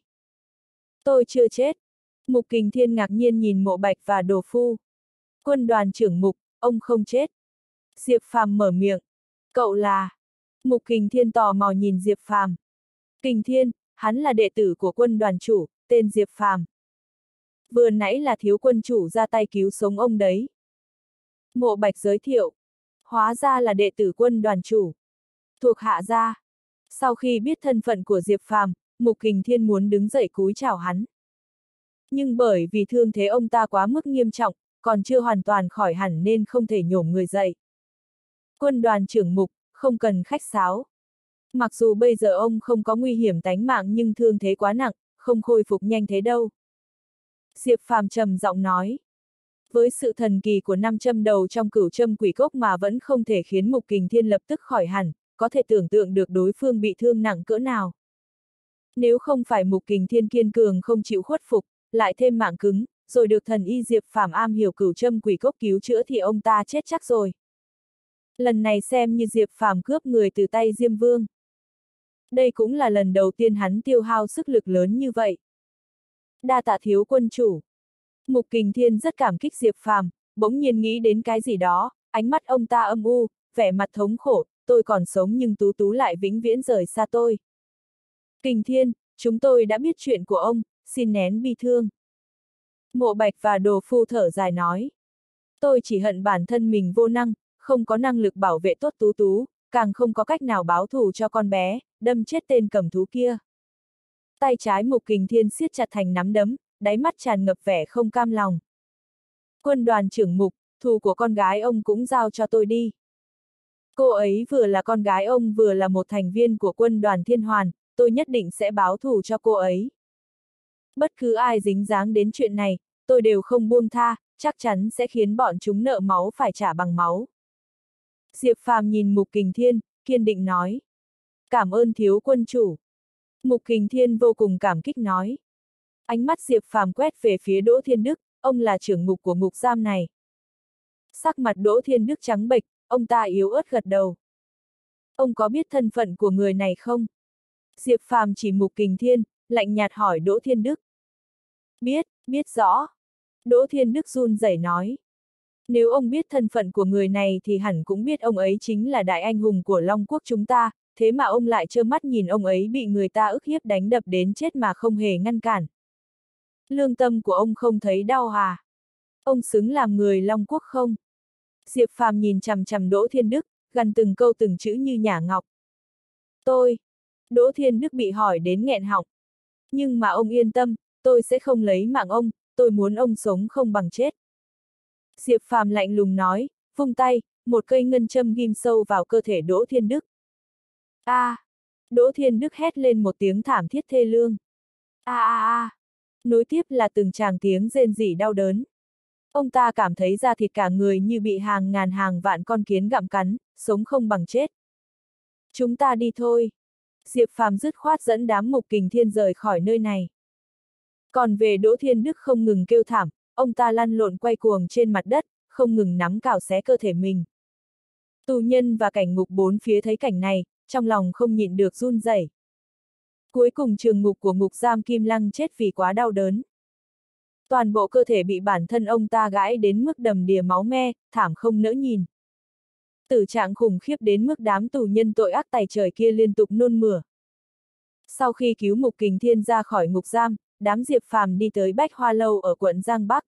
Tôi chưa chết. Mục Kình Thiên ngạc nhiên nhìn Mộ Bạch và Đồ Phu. Quân đoàn trưởng Mục, ông không chết. Diệp Phàm mở miệng. Cậu là... Mục Kình Thiên tò mò nhìn Diệp Phàm. Kình Thiên, hắn là đệ tử của quân đoàn chủ, tên Diệp Phàm. Vừa nãy là thiếu quân chủ ra tay cứu sống ông đấy. Mộ Bạch giới thiệu. Hóa ra là đệ tử quân đoàn chủ. Thuộc hạ gia. Sau khi biết thân phận của Diệp Phàm, Mục Kình Thiên muốn đứng dậy cúi chào hắn. Nhưng bởi vì thương thế ông ta quá mức nghiêm trọng, còn chưa hoàn toàn khỏi hẳn nên không thể nhổm người dậy. Quân đoàn trưởng Mục, không cần khách sáo. Mặc dù bây giờ ông không có nguy hiểm tánh mạng nhưng thương thế quá nặng, không khôi phục nhanh thế đâu. Diệp Phàm trầm giọng nói. Với sự thần kỳ của 5 châm đầu trong cửu châm quỷ cốc mà vẫn không thể khiến Mục Kình Thiên lập tức khỏi hẳn, có thể tưởng tượng được đối phương bị thương nặng cỡ nào. Nếu không phải Mục Kình Thiên kiên cường không chịu khuất phục, lại thêm mạng cứng, rồi được thần y Diệp Phàm am hiểu cửu châm quỷ cốc cứu chữa thì ông ta chết chắc rồi. Lần này xem như Diệp Phàm cướp người từ tay Diêm Vương. Đây cũng là lần đầu tiên hắn tiêu hao sức lực lớn như vậy. Đa tạ thiếu quân chủ. Mục Kình Thiên rất cảm kích Diệp Phàm, bỗng nhiên nghĩ đến cái gì đó, ánh mắt ông ta âm u, vẻ mặt thống khổ, tôi còn sống nhưng Tú Tú lại vĩnh viễn rời xa tôi. Kình Thiên, chúng tôi đã biết chuyện của ông, xin nén bi thương. Mộ Bạch và Đồ Phu thở dài nói. Tôi chỉ hận bản thân mình vô năng, không có năng lực bảo vệ tốt Tú Tú, càng không có cách nào báo thù cho con bé, đâm chết tên cầm thú kia. Tay trái Mục Kình Thiên siết chặt thành nắm đấm, đáy mắt tràn ngập vẻ không cam lòng. Quân đoàn trưởng Mục, thù của con gái ông cũng giao cho tôi đi. Cô ấy vừa là con gái ông vừa là một thành viên của quân đoàn Thiên Hoàn, tôi nhất định sẽ báo thù cho cô ấy. Bất cứ ai dính dáng đến chuyện này, tôi đều không buông tha, chắc chắn sẽ khiến bọn chúng nợ máu phải trả bằng máu. Diệp Phàm nhìn Mục Kình Thiên, kiên định nói. Cảm ơn thiếu quân chủ. Mục Kình Thiên vô cùng cảm kích nói. Ánh mắt Diệp Phàm quét về phía Đỗ Thiên Đức, ông là trưởng ngục của ngục giam này. Sắc mặt Đỗ Thiên Đức trắng bệch, ông ta yếu ớt gật đầu. Ông có biết thân phận của người này không? Diệp Phàm chỉ Mục Kình Thiên, lạnh nhạt hỏi Đỗ Thiên Đức. Biết rõ. Đỗ Thiên Đức run rẩy nói. Nếu ông biết thân phận của người này thì hẳn cũng biết ông ấy chính là đại anh hùng của Long Quốc chúng ta, thế mà ông lại trơ mắt nhìn ông ấy bị người ta ức hiếp đánh đập đến chết mà không hề ngăn cản. Lương tâm của ông không thấy đau à? Ông xứng làm người Long Quốc không? Diệp Phàm nhìn chằm chằm Đỗ Thiên Đức, gằn từng câu từng chữ như nhả ngọc. Tôi. Đỗ Thiên Đức bị hỏi đến nghẹn họng. Nhưng mà ông yên tâm, tôi sẽ không lấy mạng ông, tôi muốn ông sống không bằng chết. Diệp Phàm lạnh lùng nói, vung tay, một cây ngân châm ghim sâu vào cơ thể Đỗ Thiên Đức. Đỗ Thiên Đức hét lên một tiếng thảm thiết thê lương. Nối tiếp là từng tràng tiếng rên rỉ đau đớn. Ông ta cảm thấy da thịt cả người như bị hàng ngàn hàng vạn con kiến gặm cắn, sống không bằng chết. Chúng ta đi thôi. Diệp Phàm dứt khoát dẫn đám Mục Kình Thiên rời khỏi nơi này. Còn về Đỗ Thiên Đức không ngừng kêu thảm, ông ta lăn lộn quay cuồng trên mặt đất, không ngừng nắm cào xé cơ thể mình. Tù nhân và cảnh ngục bốn phía thấy cảnh này, trong lòng không nhịn được run rẩy. Cuối cùng trường ngục của ngục giam Kim Lăng chết vì quá đau đớn. Toàn bộ cơ thể bị bản thân ông ta gãi đến mức đầm đìa máu me, thảm không nỡ nhìn. Tử trạng khủng khiếp đến mức đám tù nhân tội ác tày trời kia liên tục nôn mửa. Sau khi cứu Mục Kình Thiên ra khỏi ngục giam, đám Diệp Phàm đi tới Bách Hoa Lâu ở quận Giang Bắc.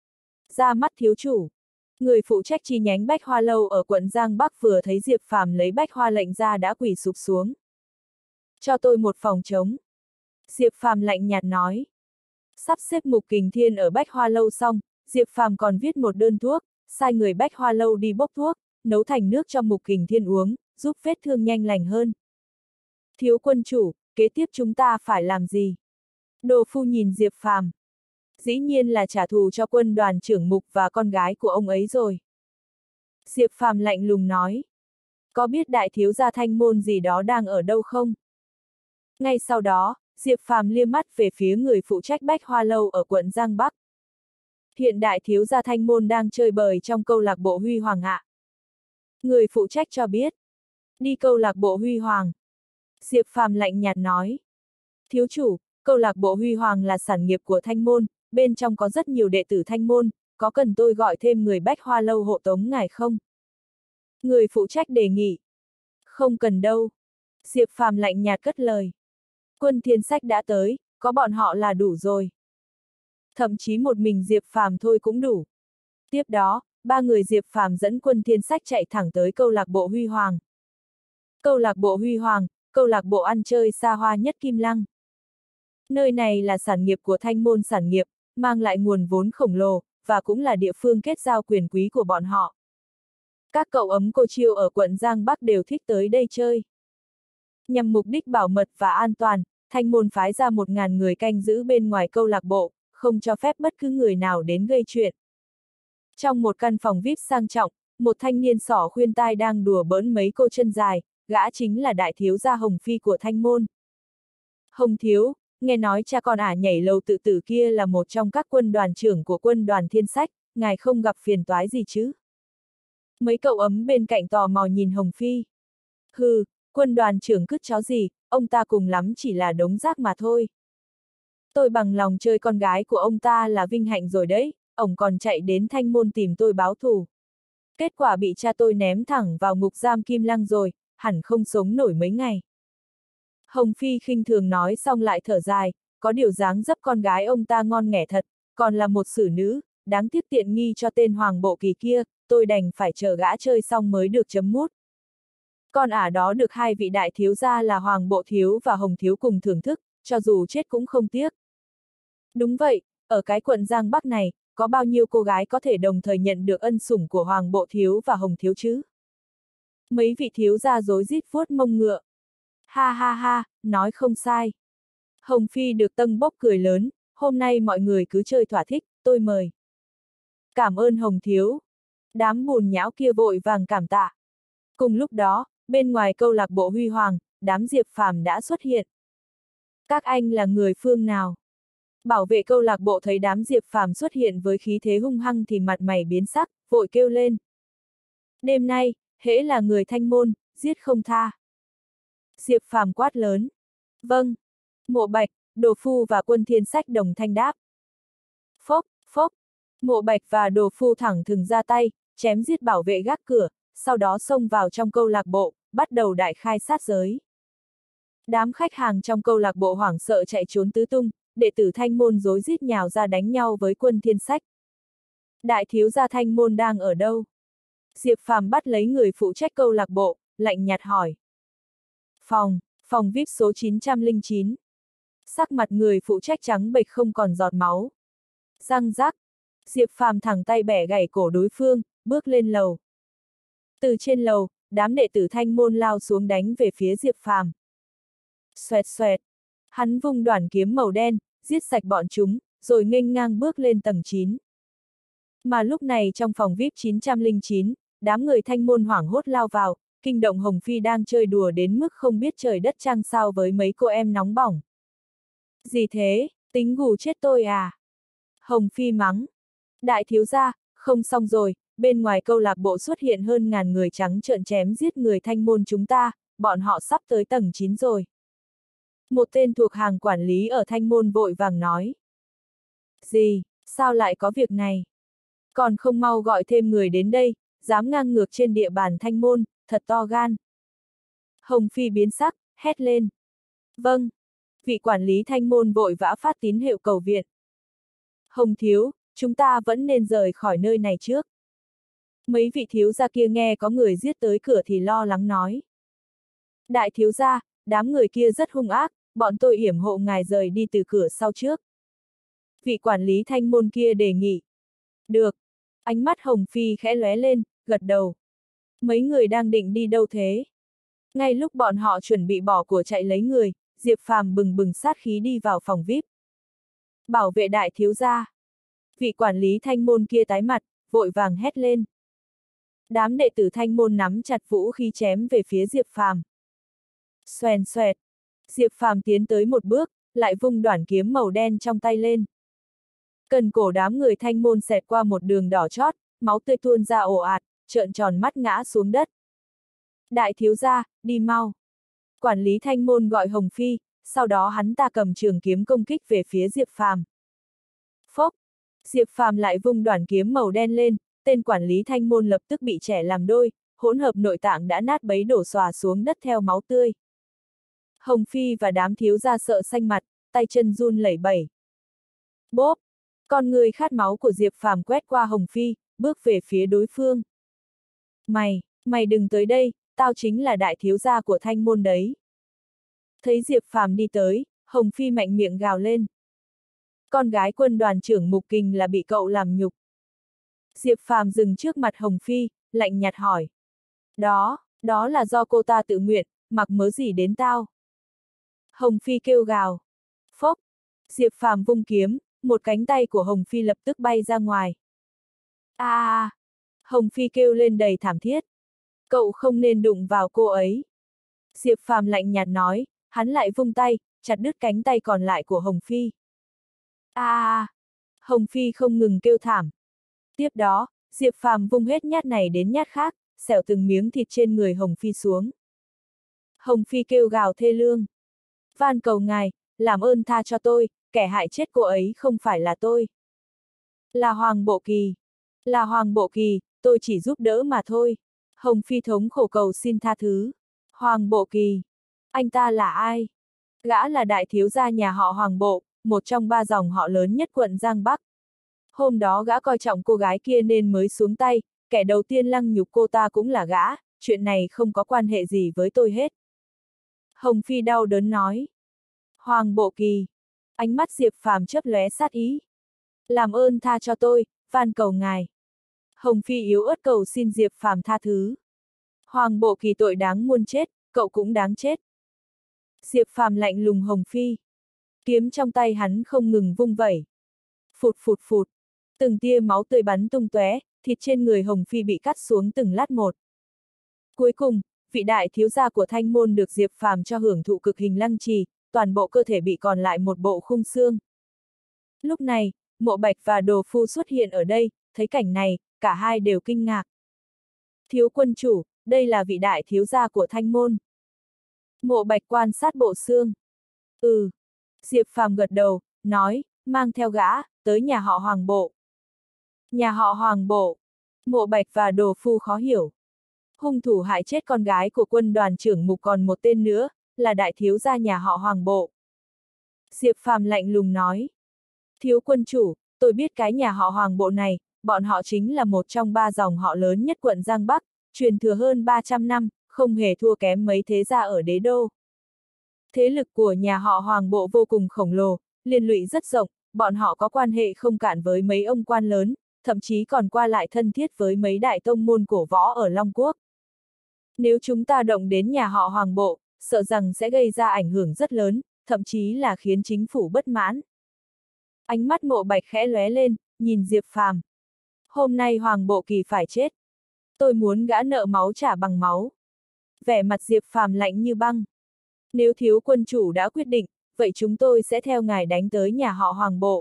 Ra mắt thiếu chủ. Người phụ trách chi nhánh Bách Hoa Lâu ở quận Giang Bắc vừa thấy Diệp Phàm lấy Bách Hoa lệnh ra đã quỳ sụp xuống. Cho tôi một phòng trống. Diệp Phàm lạnh nhạt nói. Sắp xếp Mục Kình Thiên ở Bách Hoa Lâu xong, Diệp Phàm còn viết một đơn thuốc, sai người Bách Hoa Lâu đi bốc thuốc, nấu thành nước cho Mục Kình Thiên uống, giúp vết thương nhanh lành hơn. Thiếu quân chủ, kế tiếp chúng ta phải làm gì? Đồ phu nhìn Diệp Phàm. Dĩ nhiên là trả thù cho quân đoàn trưởng Mục và con gái của ông ấy rồi. Diệp Phàm lạnh lùng nói. Có biết đại thiếu gia Thanh Môn gì đó đang ở đâu không? Ngay sau đó, Diệp Phàm liếc mắt về phía người phụ trách Bách Hoa Lâu ở quận Giang Bắc. Hiện đại thiếu gia Thanh Môn đang chơi bời trong câu lạc bộ Huy Hoàng ạ. Người phụ trách cho biết. Đi câu lạc bộ Huy Hoàng. Diệp Phàm lạnh nhạt nói. Thiếu chủ, câu lạc bộ Huy Hoàng là sản nghiệp của Thanh Môn, bên trong có rất nhiều đệ tử Thanh Môn, có cần tôi gọi thêm người Bách Hoa Lâu hộ tống ngài không? Người phụ trách đề nghị. Không cần đâu. Diệp Phàm lạnh nhạt cất lời. Quân Thiên Sách đã tới, có bọn họ là đủ rồi. Thậm chí một mình Diệp Phàm thôi cũng đủ. Tiếp đó, ba người Diệp Phàm dẫn Quân Thiên Sách chạy thẳng tới câu lạc bộ Huy Hoàng. Câu lạc bộ Huy Hoàng, câu lạc bộ ăn chơi xa hoa nhất Kim Lăng. Nơi này là sản nghiệp của Thanh Môn sản nghiệp, mang lại nguồn vốn khổng lồ, và cũng là địa phương kết giao quyền quý của bọn họ. Các cậu ấm cô chiêu ở quận Giang Bắc đều thích tới đây chơi. Nhằm mục đích bảo mật và an toàn, Thanh Môn phái ra 1000 người canh giữ bên ngoài câu lạc bộ, không cho phép bất cứ người nào đến gây chuyện. Trong một căn phòng VIP sang trọng, một thanh niên xỏ khuyên tai đang đùa bỡn mấy cô chân dài, gã chính là đại thiếu gia Hồng Phi của Thanh Môn. Hồng thiếu, nghe nói cha con ả nhảy lầu tự tử kia là một trong các quân đoàn trưởng của quân đoàn Thiên Sách, ngài không gặp phiền toái gì chứ? Mấy cậu ấm bên cạnh tò mò nhìn Hồng Phi. Hừ, quân đoàn trưởng cứt chó gì, ông ta cùng lắm chỉ là đống rác mà thôi. Tôi bằng lòng chơi con gái của ông ta là vinh hạnh rồi đấy, ông còn chạy đến Thanh Môn tìm tôi báo thù. Kết quả bị cha tôi ném thẳng vào ngục giam Kim Lăng rồi, hẳn không sống nổi mấy ngày. Hồng Phi khinh thường nói xong lại thở dài, có điều dáng dấp con gái ông ta ngon nghẻ thật, còn là một xử nữ, đáng tiếc tiện nghi cho tên Hoàng Bộ Kỳ kia, tôi đành phải chờ gã chơi xong mới được chấm mút. Con ả đó được hai vị đại thiếu gia là Hoàng Bộ Thiếu và Hồng Thiếu cùng thưởng thức, cho dù chết cũng không tiếc. Đúng vậy, ở cái quận Giang Bắc này, có bao nhiêu cô gái có thể đồng thời nhận được ân sủng của Hoàng Bộ Thiếu và Hồng Thiếu chứ? Mấy vị thiếu gia rối rít vuốt mông ngựa. Ha ha ha, nói không sai. Hồng Phi được tâng bốc cười lớn, hôm nay mọi người cứ chơi thỏa thích, tôi mời. Cảm ơn Hồng thiếu. Đám bùn nhão kia vội vàng cảm tạ. Cùng lúc đó, bên ngoài câu lạc bộ Huy Hoàng, đám Diệp Phàm đã xuất hiện. Các anh là người phương nào? Bảo vệ câu lạc bộ thấy đám Diệp Phàm xuất hiện với khí thế hung hăng thì mặt mày biến sắc, vội kêu lên. Đêm nay, hễ là người Thanh Môn, giết không tha. Diệp Phàm quát lớn. Vâng. Mộ Bạch, Đồ Phu và Quân Thiên Sách đồng thanh đáp. Phốc, phốc. Mộ Bạch và Đồ Phu thẳng thừng ra tay, chém giết bảo vệ gác cửa, sau đó xông vào trong câu lạc bộ, bắt đầu đại khai sát giới. Đám khách hàng trong câu lạc bộ hoảng sợ chạy trốn tứ tung, đệ tử Thanh Môn rối rít nhào ra đánh nhau với Quân Thiên Sách. Đại thiếu gia Thanh Môn đang ở đâu? Diệp Phàm bắt lấy người phụ trách câu lạc bộ, lạnh nhạt hỏi. Phòng VIP số 909. Sắc mặt người phụ trách trắng bệch không còn giọt máu. Răng rắc. Diệp Phàm thẳng tay bẻ gãy cổ đối phương, bước lên lầu. Từ trên lầu, đám đệ tử Thanh Môn lao xuống đánh về phía Diệp Phàm. Xoẹt xoẹt. Hắn vung đoản kiếm màu đen, giết sạch bọn chúng, rồi nghênh ngang bước lên tầng 9. Mà lúc này trong phòng VIP 909, đám người Thanh Môn hoảng hốt lao vào, kinh động Hồng Phi đang chơi đùa đến mức không biết trời đất trăng sao với mấy cô em nóng bỏng. Gì thế, tính gù chết tôi à? Hồng Phi mắng. Đại thiếu gia, không xong rồi, bên ngoài câu lạc bộ xuất hiện hơn ngàn người trắng trợn chém giết người Thanh Môn chúng ta, bọn họ sắp tới tầng 9 rồi. Một tên thuộc hàng quản lý ở Thanh Môn vội vàng nói. Gì, sao lại có việc này? Còn không mau gọi thêm người đến đây, dám ngang ngược trên địa bàn Thanh Môn, thật to gan. Hồng Phi biến sắc, hét lên. Vâng. Vị quản lý Thanh Môn vội vã phát tín hiệu cầu viện. Hồng thiếu, chúng ta vẫn nên rời khỏi nơi này trước. Mấy vị thiếu gia kia nghe có người giết tới cửa thì lo lắng nói. Đại thiếu gia, đám người kia rất hung ác, bọn tôi yểm hộ ngài rời đi từ cửa sau trước. Vị quản lý Thanh Môn kia đề nghị. Được. Ánh mắt Hồng Phi khẽ lóe lên, gật đầu. Mấy người đang định đi đâu thế? Ngay lúc bọn họ chuẩn bị bỏ của chạy lấy người, Diệp Phàm bừng bừng sát khí đi vào phòng VIP. Bảo vệ đại thiếu gia. Vị quản lý Thanh Môn kia tái mặt, vội vàng hét lên. Đám đệ tử Thanh Môn nắm chặt vũ khí chém về phía Diệp Phàm. Xoèn xoẹt. Diệp Phàm tiến tới một bước, lại vung đoản kiếm màu đen trong tay lên. Cần cổ đám người Thanh Môn xẹt qua một đường đỏ chót, máu tươi tuôn ra ồ ạt, trợn tròn mắt ngã xuống đất. Đại thiếu gia, đi mau. Quản lý Thanh Môn gọi Hồng Phi, sau đó hắn ta cầm trường kiếm công kích về phía Diệp Phàm. Phốc. Diệp Phàm lại vung đoản kiếm màu đen lên, tên quản lý Thanh Môn lập tức bị chẻ làm đôi, hỗn hợp nội tạng đã nát bấy đổ xòa xuống đất theo máu tươi. Hồng Phi và đám thiếu gia sợ xanh mặt, tay chân run lẩy bẩy. Bốp! Con người khát máu của Diệp Phàm quét qua Hồng Phi, bước về phía đối phương. Mày đừng tới đây, tao chính là đại thiếu gia của Thanh Môn đấy. Thấy Diệp Phàm đi tới, Hồng Phi mạnh miệng gào lên. Con gái quân đoàn trưởng Mục Kình là bị cậu làm nhục. Diệp Phàm dừng trước mặt Hồng Phi, lạnh nhạt hỏi. Đó là do cô ta tự nguyện, mặc mớ gì đến tao. Hồng Phi kêu gào. Phốc. Diệp Phàm vung kiếm, một cánh tay của Hồng Phi lập tức bay ra ngoài. Hồng Phi kêu lên đầy thảm thiết. Cậu không nên đụng vào cô ấy. Diệp Phàm lạnh nhạt nói, hắn lại vung tay, chặt đứt cánh tay còn lại của Hồng Phi. Hồng Phi không ngừng kêu thảm. Tiếp đó, Diệp Phàm vung hết nhát này đến nhát khác, xẻo từng miếng thịt trên người Hồng Phi xuống. Hồng Phi kêu gào thê lương. Van cầu ngài, làm ơn tha cho tôi, kẻ hại chết cô ấy không phải là tôi. Là Hoàng Bộ Kỳ, tôi chỉ giúp đỡ mà thôi. Hồng Phi thống khổ cầu xin tha thứ. Hoàng Bộ Kỳ. Anh ta là ai? Gã là đại thiếu gia nhà họ Hoàng Bộ, một trong 3 dòng họ lớn nhất quận Giang Bắc. Hôm đó gã coi trọng cô gái kia nên mới xuống tay, kẻ đầu tiên lăng nhục cô ta cũng là gã, chuyện này không có quan hệ gì với tôi hết. Hồng Phi đau đớn nói. Hoàng Bộ Kỳ. Ánh mắt Diệp Phàm chớp lóe sát ý. Làm ơn tha cho tôi, van cầu ngài. Hồng Phi yếu ớt cầu xin Diệp Phàm tha thứ. Hoàng Bộ Kỳ tội đáng muôn chết, cậu cũng đáng chết. Diệp Phàm lạnh lùng Hồng Phi. Kiếm trong tay hắn không ngừng vung vẩy. Phụt phụt phụt. Từng tia máu tươi bắn tung tóe, thịt trên người Hồng Phi bị cắt xuống từng lát một. Cuối cùng, vị đại thiếu gia của Thanh môn được Diệp Phàm cho hưởng thụ cực hình lăng trì, toàn bộ cơ thể bị còn lại một bộ khung xương. Lúc này, Mộ Bạch và Đồ Phu xuất hiện ở đây, thấy cảnh này, cả hai đều kinh ngạc. Thiếu quân chủ, đây là vị đại thiếu gia của Thanh môn. Mộ Bạch quan sát bộ xương. Ừ. Diệp Phàm gật đầu, nói, mang theo gã, tới nhà họ Hoàng bộ. Nhà họ Hoàng bộ. Mộ Bạch và Đồ Phu khó hiểu. Hung thủ hại chết con gái của quân đoàn trưởng Mục còn một tên nữa, là đại thiếu gia nhà họ Hoàng bộ. Diệp Phàm lạnh lùng nói. Thiếu quân chủ, tôi biết cái nhà họ Hoàng bộ này, bọn họ chính là một trong 3 dòng họ lớn nhất quận Giang Bắc, truyền thừa hơn 300 năm, không hề thua kém mấy thế gia ở đế đô. Thế lực của nhà họ Hoàng bộ vô cùng khổng lồ, liên lụy rất rộng, bọn họ có quan hệ không cạn với mấy ông quan lớn, thậm chí còn qua lại thân thiết với mấy đại tông môn cổ võ ở Long Quốc. Nếu chúng ta động đến nhà họ Hoàng bộ, sợ rằng sẽ gây ra ảnh hưởng rất lớn, thậm chí là khiến chính phủ bất mãn. Ánh mắt Mộ Bạch khẽ lóe lên, nhìn Diệp Phàm. Hôm nay Hoàng bộ kỳ phải chết. Tôi muốn gã nợ máu trả bằng máu. Vẻ mặt Diệp Phàm lạnh như băng. Nếu thiếu quân chủ đã quyết định, vậy chúng tôi sẽ theo ngài đánh tới nhà họ Hoàng bộ.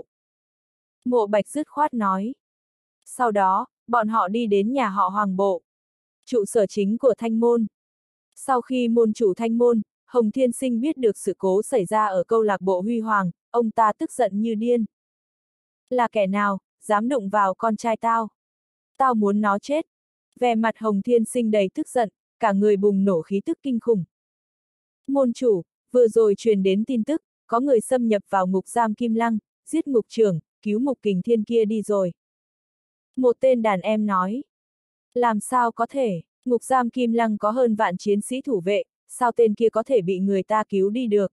Mộ Bạch dứt khoát nói. Sau đó, bọn họ đi đến nhà họ Hoàng bộ, trụ sở chính của Thanh môn. Sau khi môn chủ Thanh môn, Hồng Thiên Sinh biết được sự cố xảy ra ở câu lạc bộ Huy Hoàng, ông ta tức giận như điên. Là kẻ nào, dám đụng vào con trai tao? Tao muốn nó chết. Vẻ mặt Hồng Thiên Sinh đầy tức giận, cả người bùng nổ khí tức kinh khủng. Môn chủ, vừa rồi truyền đến tin tức, có người xâm nhập vào ngục giam Kim Lăng, giết ngục trưởng, cứu Mục Kình Thiên kia đi rồi. Một tên đàn em nói. Làm sao có thể, ngục giam Kim Lăng có hơn vạn chiến sĩ thủ vệ, sao tên kia có thể bị người ta cứu đi được?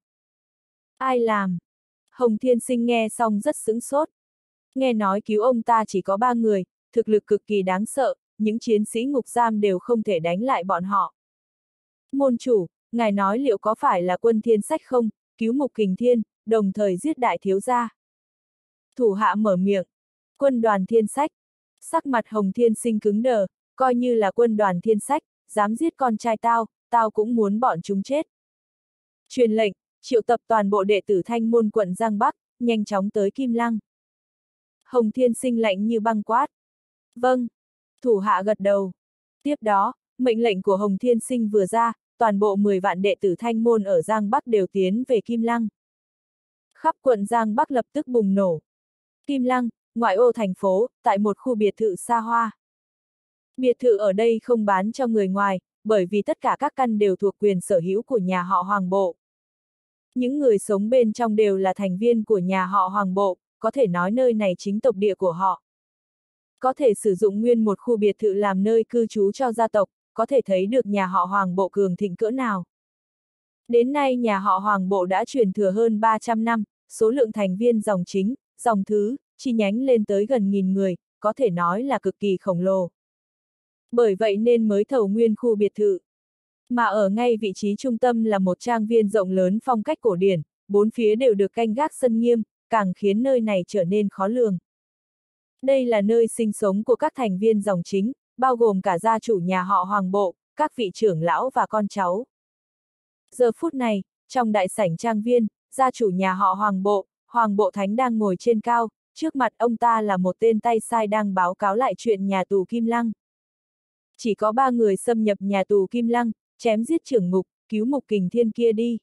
Ai làm? Hồng Thiên Sinh nghe xong rất sững sốt. Nghe nói cứu ông ta chỉ có 3 người, thực lực cực kỳ đáng sợ, những chiến sĩ ngục giam đều không thể đánh lại bọn họ. Môn chủ, ngài nói liệu có phải là quân Thiên Sách không, cứu Mục Kình Thiên, đồng thời giết đại thiếu gia? Thủ hạ mở miệng. Quân đoàn Thiên Sách. Sắc mặt Hồng Thiên Sinh cứng đờ, coi như là quân đoàn Thiên Sách, dám giết con trai tao, tao cũng muốn bọn chúng chết. Truyền lệnh, triệu tập toàn bộ đệ tử Thanh môn quận Giang Bắc, nhanh chóng tới Kim Lăng. Hồng Thiên Sinh lạnh như băng quát. Vâng. Thủ hạ gật đầu. Tiếp đó, mệnh lệnh của Hồng Thiên Sinh vừa ra, toàn bộ 10 vạn đệ tử Thanh môn ở Giang Bắc đều tiến về Kim Lăng. Khắp quận Giang Bắc lập tức bùng nổ. Kim Lăng, ngoại ô thành phố, tại một khu biệt thự xa hoa. Biệt thự ở đây không bán cho người ngoài, bởi vì tất cả các căn đều thuộc quyền sở hữu của nhà họ Hoàng bộ. Những người sống bên trong đều là thành viên của nhà họ Hoàng bộ, có thể nói nơi này chính tộc địa của họ. Có thể sử dụng nguyên một khu biệt thự làm nơi cư trú cho gia tộc, có thể thấy được nhà họ Hoàng bộ cường thịnh cỡ nào. Đến nay nhà họ Hoàng bộ đã truyền thừa hơn 300 năm, số lượng thành viên dòng chính, dòng thứ, chi nhánh lên tới gần 1000 người, có thể nói là cực kỳ khổng lồ. Bởi vậy nên mới thầu nguyên khu biệt thự. Mà ở ngay vị trí trung tâm là một trang viên rộng lớn phong cách cổ điển, 4 phía đều được canh gác sân nghiêm, càng khiến nơi này trở nên khó lường. Đây là nơi sinh sống của các thành viên dòng chính, bao gồm cả gia chủ nhà họ Hoàng bộ, các vị trưởng lão và con cháu. Giờ phút này, trong đại sảnh trang viên, gia chủ nhà họ Hoàng bộ Thánh đang ngồi trên cao, trước mặt ông ta là một tên tay sai đang báo cáo lại chuyện nhà tù Kim Lăng. Chỉ có 3 người xâm nhập nhà tù Kim Lăng, chém giết trưởng ngục, cứu Mục Kình Thiên kia đi.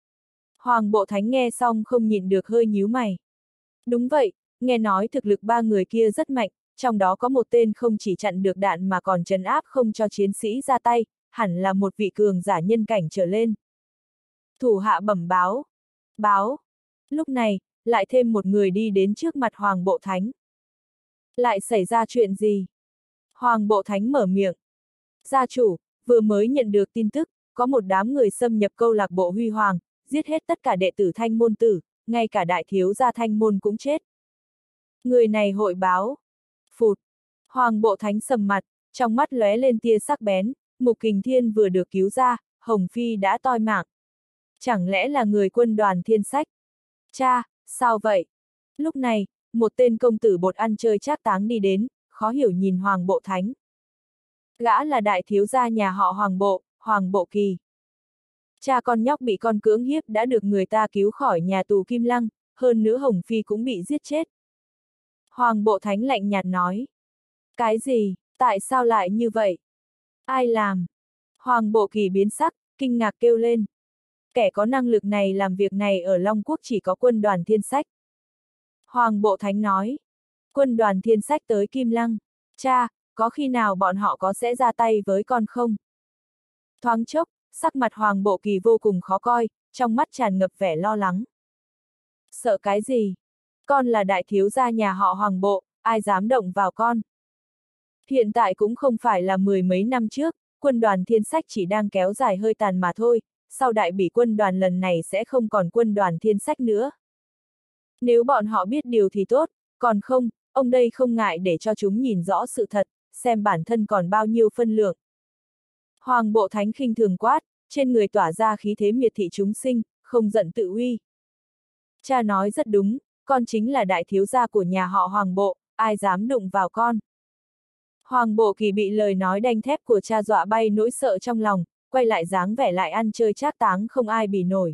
Hoàng bộ Thánh nghe xong không nhịn được hơi nhíu mày. Đúng vậy, nghe nói thực lực 3 người kia rất mạnh, trong đó có một tên không chỉ chặn được đạn mà còn trấn áp không cho chiến sĩ ra tay, hẳn là một vị cường giả nhân cảnh trở lên. Thủ hạ bẩm báo. Báo. Lúc này, lại thêm một người đi đến trước mặt Hoàng bộ Thánh. Lại xảy ra chuyện gì? Hoàng bộ Thánh mở miệng. Gia chủ, vừa mới nhận được tin tức, có một đám người xâm nhập câu lạc bộ Huy Hoàng, giết hết tất cả đệ tử Thanh môn tử, ngay cả đại thiếu gia Thanh môn cũng chết. Người này hội báo. Phụt. Hoàng bộ Thánh sầm mặt, trong mắt lóe lên tia sắc bén, Mục Kình Thiên vừa được cứu ra, Hồng Phi đã toi mạng. Chẳng lẽ là người quân đoàn Thiên Sách? Cha, sao vậy? Lúc này, một tên công tử bột ăn chơi trác táng đi đến, khó hiểu nhìn Hoàng Bộ Thánh. Gã là đại thiếu gia nhà họ Hoàng Bộ, Hoàng Bộ Kỳ. Cha con nhóc bị con cưỡng hiếp đã được người ta cứu khỏi nhà tù Kim Lăng, hơn nữa Hồng Phi cũng bị giết chết. Hoàng Bộ Thánh lạnh nhạt nói. Cái gì, tại sao lại như vậy? Ai làm? Hoàng Bộ Kỳ biến sắc, kinh ngạc kêu lên. Kẻ có năng lực này làm việc này ở Long Quốc chỉ có quân đoàn Thiên Sách. Hoàng Bộ Thánh nói. Quân đoàn Thiên Sách tới Kim Lăng. Cha, có khi nào bọn họ có sẽ ra tay với con không? Thoáng chốc, sắc mặt Hoàng Bộ Kỳ vô cùng khó coi, trong mắt tràn ngập vẻ lo lắng. Sợ cái gì? Con là đại thiếu gia nhà họ Hoàng Bộ, ai dám động vào con? Hiện tại cũng không phải là mười mấy năm trước, quân đoàn Thiên Sách chỉ đang kéo dài hơi tàn mà thôi, sau đại bỉ quân đoàn lần này sẽ không còn quân đoàn Thiên Sách nữa. Nếu bọn họ biết điều thì tốt, còn không, ông đây không ngại để cho chúng nhìn rõ sự thật, xem bản thân còn bao nhiêu phân lượng. Hoàng Bộ Thánh khinh thường quát, trên người tỏa ra khí thế miệt thị chúng sinh, không giận tự uy. Cha nói rất đúng, con chính là đại thiếu gia của nhà họ Hoàng Bộ, ai dám đụng vào con. Hoàng Bộ Kỳ bị lời nói đanh thép của cha dọa bay nỗi sợ trong lòng, quay lại dáng vẻ lại ăn chơi trác táng không ai bì nổi.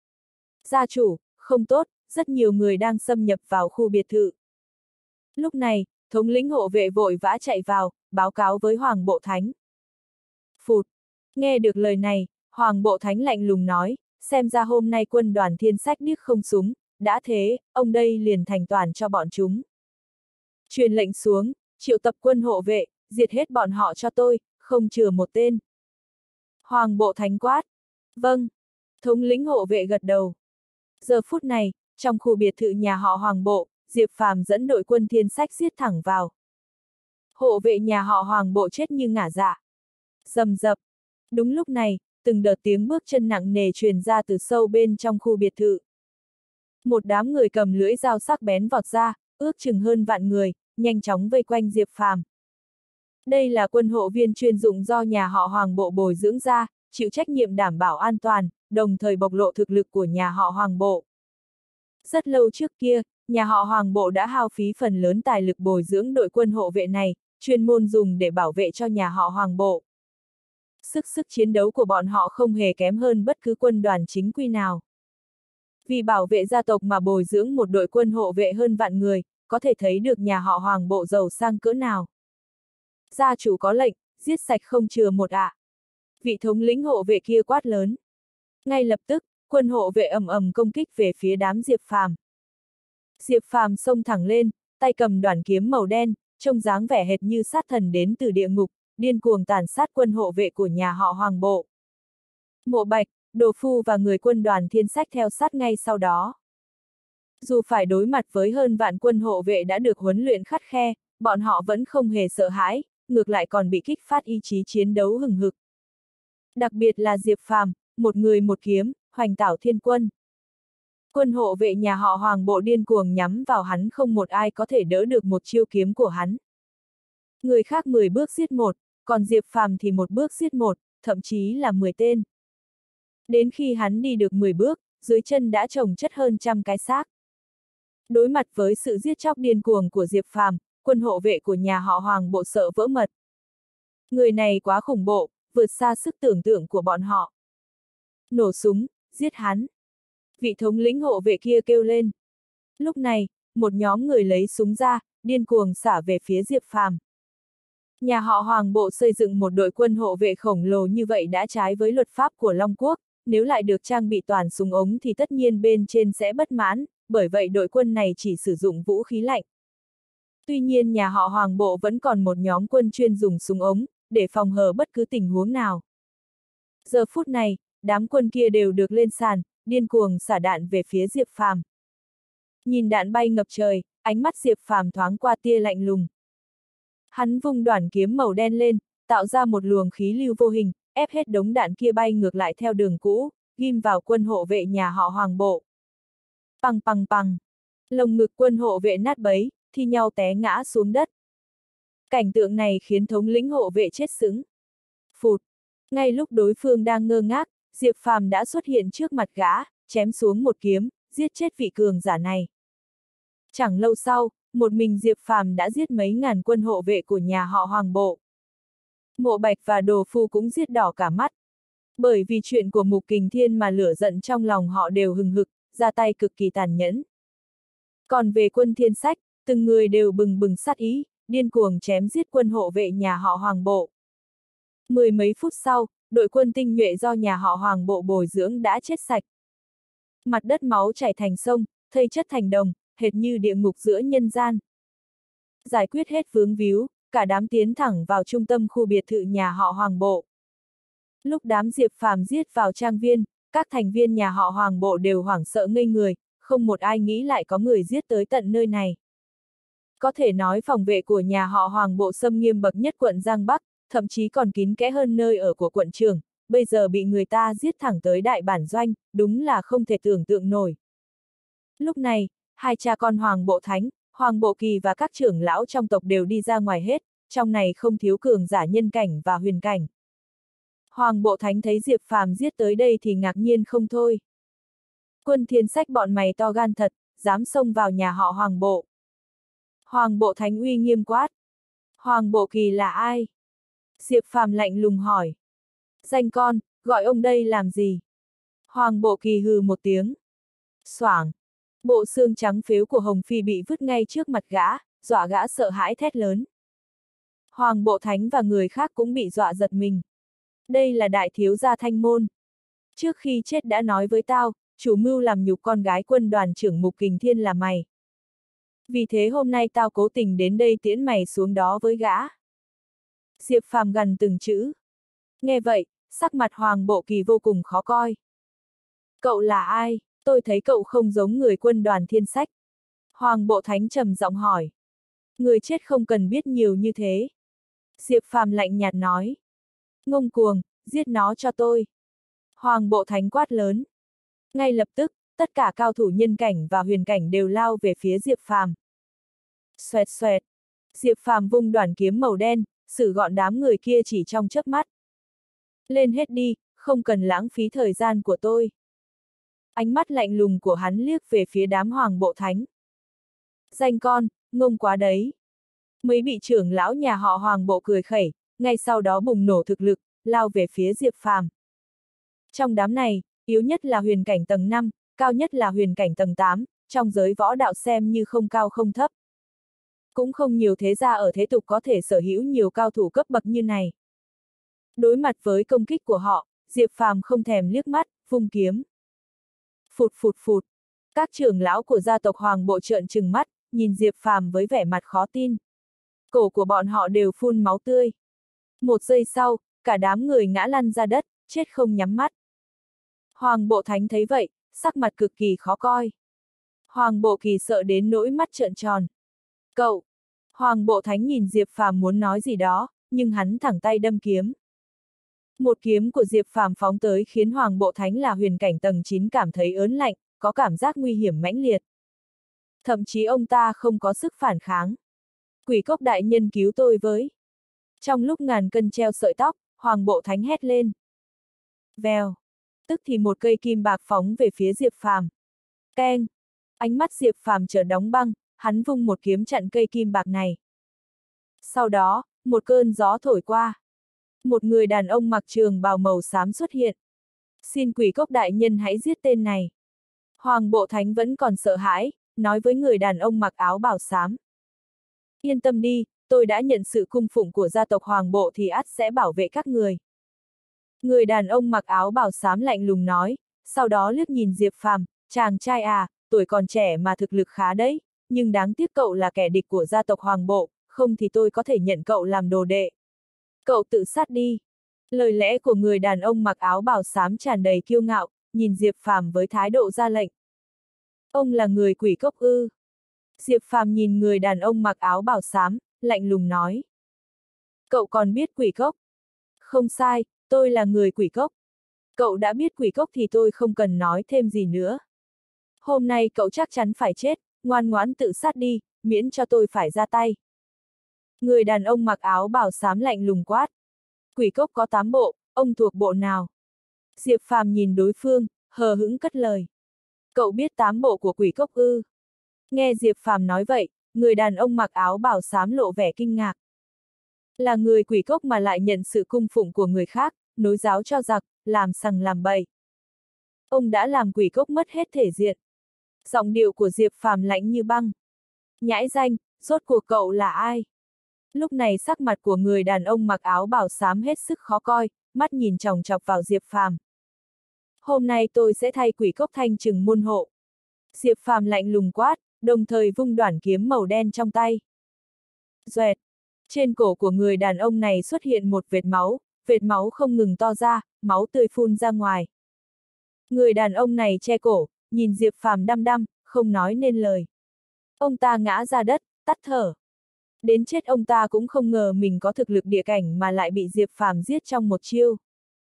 Gia chủ, không tốt, rất nhiều người đang xâm nhập vào khu biệt thự. Lúc này, thống lĩnh hộ vệ vội vã chạy vào, báo cáo với Hoàng Bộ Thánh. Phụt! Nghe được lời này, Hoàng Bộ Thánh lạnh lùng nói, xem ra hôm nay quân đoàn Thiên Sách điếc không súng, đã thế, ông đây liền thành toàn cho bọn chúng. Truyền lệnh xuống, triệu tập quân hộ vệ, diệt hết bọn họ cho tôi, không chừa một tên. Hoàng Bộ Thánh quát. Vâng. Thống lĩnh hộ vệ gật đầu. Giờ phút này, trong khu biệt thự nhà họ Hoàng Bộ, Diệp Phàm dẫn đội quân Thiên Sách giết thẳng vào. Hộ vệ nhà họ Hoàng Bộ chết như ngả dạ. Rầm rập. Đúng lúc này, từng đợt tiếng bước chân nặng nề truyền ra từ sâu bên trong khu biệt thự. Một đám người cầm lưỡi dao sắc bén vọt ra, ước chừng hơn vạn người, nhanh chóng vây quanh Diệp Phàm. Đây là quân hộ viên chuyên dụng do nhà họ Hoàng Bộ bồi dưỡng ra, chịu trách nhiệm đảm bảo an toàn, đồng thời bộc lộ thực lực của nhà họ Hoàng Bộ. Rất lâu trước kia, nhà họ Hoàng Bộ đã hao phí phần lớn tài lực bồi dưỡng đội quân hộ vệ này, chuyên môn dùng để bảo vệ cho nhà họ Hoàng Bộ. Sức chiến đấu của bọn họ không hề kém hơn bất cứ quân đoàn chính quy nào. Vì bảo vệ gia tộc mà bồi dưỡng một đội quân hộ vệ hơn vạn người, có thể thấy được nhà họ Hoàng Bộ giàu sang cỡ nào. Gia chủ có lệnh, giết sạch không chừa một ạ. Vị thống lĩnh hộ vệ kia quát lớn. Ngay lập tức, quân hộ vệ ầm ầm công kích về phía đám Diệp Phàm. Diệp Phàm xông thẳng lên, tay cầm đoản kiếm màu đen, trông dáng vẻ hệt như sát thần đến từ địa ngục, điên cuồng tàn sát quân hộ vệ của nhà họ Hoàng Bộ. Mộ Bạch, Đồ Phu và người quân đoàn Thiên Sách theo sát ngay sau đó. Dù phải đối mặt với hơn vạn quân hộ vệ đã được huấn luyện khắt khe, bọn họ vẫn không hề sợ hãi, ngược lại còn bị kích phát ý chí chiến đấu hừng hực. Đặc biệt là Diệp Phàm, một người một kiếm, hoành tảo thiên quân. Quân hộ vệ nhà họ Hoàng Bộ điên cuồng nhắm vào hắn, không một ai có thể đỡ được một chiêu kiếm của hắn. Người khác 10 bước giết một, còn Diệp Phàm thì một bước giết một, thậm chí là 10 tên. Đến khi hắn đi được 10 bước, dưới chân đã chồng chất hơn trăm cái xác. Đối mặt với sự giết chóc điên cuồng của Diệp Phàm, quân hộ vệ của nhà họ Hoàng Bộ sợ vỡ mật. Người này quá khủng bố, vượt xa sức tưởng tượng của bọn họ. Nổ súng, giết hắn. Vị thống lĩnh hộ vệ kia kêu lên. Lúc này, một nhóm người lấy súng ra, điên cuồng xả về phía Diệp Phàm. Nhà họ Hoàng Bộ xây dựng một đội quân hộ vệ khổng lồ như vậy đã trái với luật pháp của Long Quốc, nếu lại được trang bị toàn súng ống thì tất nhiên bên trên sẽ bất mãn, bởi vậy đội quân này chỉ sử dụng vũ khí lạnh. Tuy nhiên nhà họ Hoàng Bộ vẫn còn một nhóm quân chuyên dùng súng ống, để phòng hờ bất cứ tình huống nào. Giờ phút này, đám quân kia đều được lên sàn, điên cuồng xả đạn về phía Diệp Phàm. Nhìn đạn bay ngập trời, ánh mắt Diệp Phàm thoáng qua tia lạnh lùng. Hắn vung đoản kiếm màu đen lên, tạo ra một luồng khí lưu vô hình, ép hết đống đạn kia bay ngược lại theo đường cũ, ghim vào quân hộ vệ nhà họ Hoàng Bộ. Pằng pằng pằng, lồng ngực quân hộ vệ nát bấy, thi nhau té ngã xuống đất. Cảnh tượng này khiến thống lĩnh hộ vệ chết sững. Phụt, ngay lúc đối phương đang ngơ ngác, Diệp Phàm đã xuất hiện trước mặt gã, chém xuống một kiếm, giết chết vị cường giả này. Chẳng lâu sau, một mình Diệp Phàm đã giết mấy ngàn quân hộ vệ của nhà họ Hoàng Bộ. Mộ Bạch và Đồ Phu cũng giết đỏ cả mắt. Bởi vì chuyện của Mục Kình Thiên mà lửa giận trong lòng họ đều hừng hực, ra tay cực kỳ tàn nhẫn. Còn về quân Thiên Sách, từng người đều bừng bừng sát ý, điên cuồng chém giết quân hộ vệ nhà họ Hoàng Bộ. Mười mấy phút sau, đội quân tinh nhuệ do nhà họ Hoàng Bộ bồi dưỡng đã chết sạch. Mặt đất máu chảy thành sông, thây chất thành đồng, hệt như địa ngục giữa nhân gian. Giải quyết hết vướng víu, cả đám tiến thẳng vào trung tâm khu biệt thự nhà họ Hoàng Bộ. Lúc đám Diệp Phàm giết vào trang viên, các thành viên nhà họ Hoàng Bộ đều hoảng sợ ngây người, không một ai nghĩ lại có người giết tới tận nơi này. Có thể nói phòng vệ của nhà họ Hoàng Bộ xâm nghiêm bậc nhất quận Giang Bắc, thậm chí còn kín kẽ hơn nơi ở của quận trưởng, bây giờ bị người ta giết thẳng tới đại bản doanh, đúng là không thể tưởng tượng nổi. Lúc này, hai cha con Hoàng Bộ Thánh, Hoàng Bộ Kỳ và các trưởng lão trong tộc đều đi ra ngoài hết, trong này không thiếu cường giả nhân cảnh và huyền cảnh. Hoàng Bộ Thánh thấy Diệp Phàm giết tới đây thì ngạc nhiên không thôi. Quân Thiên Sách bọn mày to gan thật, dám xông vào nhà họ Hoàng Bộ. Hoàng Bộ Thánh uy nghiêm quát. Hoàng Bộ Kỳ là ai? Diệp Phàm lạnh lùng hỏi. Danh con, gọi ông đây làm gì? Hoàng Bộ Kỳ hừ một tiếng. Xoảng. Bộ xương trắng phếu của Hồng Phi bị vứt ngay trước mặt gã, dọa gã sợ hãi thét lớn. Hoàng Bộ Thánh và người khác cũng bị dọa giật mình. Đây là đại thiếu gia Thanh Môn. Trước khi chết đã nói với tao, chủ mưu làm nhục con gái quân đoàn trưởng Mục Kình Thiên là mày. Vì thế hôm nay tao cố tình đến đây tiễn mày xuống đó với gã. Diệp Phàm gằn từng chữ. Nghe vậy, sắc mặt Hoàng Bộ Kỳ vô cùng khó coi. Cậu là ai? Tôi thấy cậu không giống người quân đoàn Thiên Sách. Hoàng Bộ Thánh trầm giọng hỏi. Người chết không cần biết nhiều như thế. Diệp Phàm lạnh nhạt nói. Ngông cuồng, giết nó cho tôi. Hoàng Bộ Thánh quát lớn. Ngay lập tức, tất cả cao thủ nhân cảnh và huyền cảnh đều lao về phía Diệp Phàm. Xoẹt xoẹt. Diệp Phàm vung đoản kiếm màu đen, xử gọn đám người kia chỉ trong chớp mắt. Lên hết đi, không cần lãng phí thời gian của tôi. Ánh mắt lạnh lùng của hắn liếc về phía đám Hoàng Bộ Thánh. Danh con, ngông quá đấy. Mấy vị trưởng lão nhà họ Hoàng Bộ cười khẩy, ngay sau đó bùng nổ thực lực, lao về phía Diệp Phàm. Trong đám này, yếu nhất là huyền cảnh tầng 5, cao nhất là huyền cảnh tầng 8, trong giới võ đạo xem như không cao không thấp. Cũng không nhiều thế gia ở thế tục có thể sở hữu nhiều cao thủ cấp bậc như này. Đối mặt với công kích của họ, Diệp Phàm không thèm liếc mắt, vung kiếm. Phụt phụt phụt. Các trưởng lão của gia tộc Hoàng Bộ trợn trừng mắt, nhìn Diệp Phàm với vẻ mặt khó tin. Cổ của bọn họ đều phun máu tươi. Một giây sau, cả đám người ngã lăn ra đất, chết không nhắm mắt. Hoàng Bộ Thánh thấy vậy, sắc mặt cực kỳ khó coi. Hoàng Bộ Kỳ sợ đến nỗi mắt trợn tròn. Cậu! Hoàng Bộ Thánh nhìn Diệp Phàm muốn nói gì đó, nhưng hắn thẳng tay đâm kiếm. Một kiếm của Diệp Phàm phóng tới khiến Hoàng Bộ Thánh là huyền cảnh tầng 9 cảm thấy ớn lạnh, có cảm giác nguy hiểm mãnh liệt. Thậm chí ông ta không có sức phản kháng. Quỷ Cốc đại nhân cứu tôi với. Trong lúc ngàn cân treo sợi tóc, Hoàng Bộ Thánh hét lên. Vèo. Tức thì một cây kim bạc phóng về phía Diệp Phàm. Keng. Ánh mắt Diệp Phàm chợt đóng băng, hắn vung một kiếm chặn cây kim bạc này. Sau đó, một cơn gió thổi qua. Một người đàn ông mặc trường bào màu xám xuất hiện. Xin Quỷ Cốc đại nhân hãy giết tên này. Hoàng Bộ Thánh vẫn còn sợ hãi, nói với người đàn ông mặc áo bào xám. Yên tâm đi, tôi đã nhận sự cung phụng của gia tộc Hoàng Bộ thì ắt sẽ bảo vệ các người. Người đàn ông mặc áo bào xám lạnh lùng nói, sau đó liếc nhìn Diệp Phàm, chàng trai à, tuổi còn trẻ mà thực lực khá đấy, nhưng đáng tiếc cậu là kẻ địch của gia tộc Hoàng Bộ, không thì tôi có thể nhận cậu làm đồ đệ. Cậu tự sát đi. Lời lẽ của người đàn ông mặc áo bào xám tràn đầy kiêu ngạo, nhìn Diệp Phàm với thái độ ra lệnh. Ông là người Quỷ Cốc ư? Diệp Phàm nhìn người đàn ông mặc áo bào xám, lạnh lùng nói. Cậu còn biết Quỷ Cốc? Không sai, tôi là người Quỷ Cốc. Cậu đã biết Quỷ Cốc thì tôi không cần nói thêm gì nữa. Hôm nay cậu chắc chắn phải chết, ngoan ngoãn tự sát đi, miễn cho tôi phải ra tay. Người đàn ông mặc áo bào xám lạnh lùng quát. Quỷ Cốc có 8 bộ, ông thuộc bộ nào? Diệp Phàm nhìn đối phương, hờ hững cất lời. Cậu biết 8 bộ của quỷ cốc ư? Nghe Diệp Phàm nói vậy, người đàn ông mặc áo bào xám lộ vẻ kinh ngạc. Là người quỷ cốc mà lại nhận sự cung phụng của người khác, nối giáo cho giặc, làm sằng làm bậy. Ông đã làm quỷ cốc mất hết thể diện. Giọng điệu của Diệp Phàm lạnh như băng. Nhãi danh, rốt cuộc cậu là ai? Lúc này sắc mặt của người đàn ông mặc áo bào xám hết sức khó coi, mắt nhìn chòng chọc vào Diệp Phàm. Hôm nay tôi sẽ thay quỷ cốc thanh trừng môn hộ. Diệp Phàm lạnh lùng quát, đồng thời vung đoản kiếm màu đen trong tay. Doẹt! Trên cổ của người đàn ông này xuất hiện một vệt máu không ngừng to ra, máu tươi phun ra ngoài. Người đàn ông này che cổ, nhìn Diệp Phàm đăm đăm, không nói nên lời. Ông ta ngã ra đất, tắt thở. Đến chết ông ta cũng không ngờ mình có thực lực địa cảnh mà lại bị Diệp Phàm giết trong một chiêu.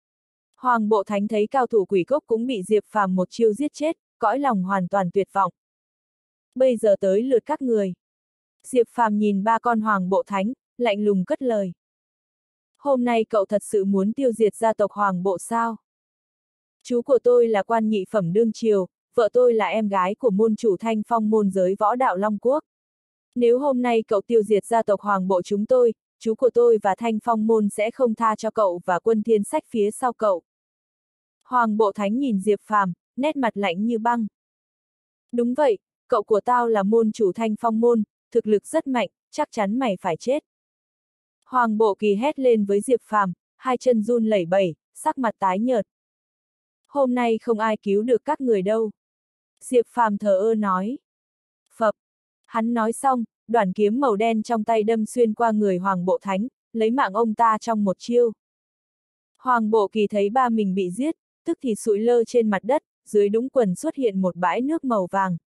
Hoàng Bộ Thánh thấy cao thủ quỷ cốc cũng bị Diệp Phàm một chiêu giết chết, cõi lòng hoàn toàn tuyệt vọng. Bây giờ tới lượt các người. Diệp Phàm nhìn 3 con Hoàng Bộ Thánh, lạnh lùng cất lời. Hôm nay cậu thật sự muốn tiêu diệt gia tộc Hoàng Bộ sao? Chú của tôi là quan nhị phẩm đương triều, vợ tôi là em gái của môn chủ Thanh Phong môn giới võ đạo Long Quốc. Nếu hôm nay cậu tiêu diệt gia tộc Hoàng Bộ chúng tôi, chú của tôi và Thanh Phong môn sẽ không tha cho cậu và quân thiên sách phía sau cậu. Hoàng Bộ Thánh nhìn Diệp Phàm, nét mặt lạnh như băng. Đúng vậy, cậu của tao là môn chủ Thanh Phong môn, thực lực rất mạnh, chắc chắn mày phải chết. Hoàng Bộ Kỳ hét lên với Diệp Phàm, hai chân run lẩy bẩy, sắc mặt tái nhợt. Hôm nay không ai cứu được các người đâu. Diệp Phàm thờ ơ nói. Phập. Hắn nói xong, đoản kiếm màu đen trong tay đâm xuyên qua người Hoàng Bộ Thánh, lấy mạng ông ta trong một chiêu. Hoàng Bộ Kỳ thấy ba mình bị giết, tức thì sụi lơ trên mặt đất, dưới đũng quần xuất hiện một bãi nước màu vàng.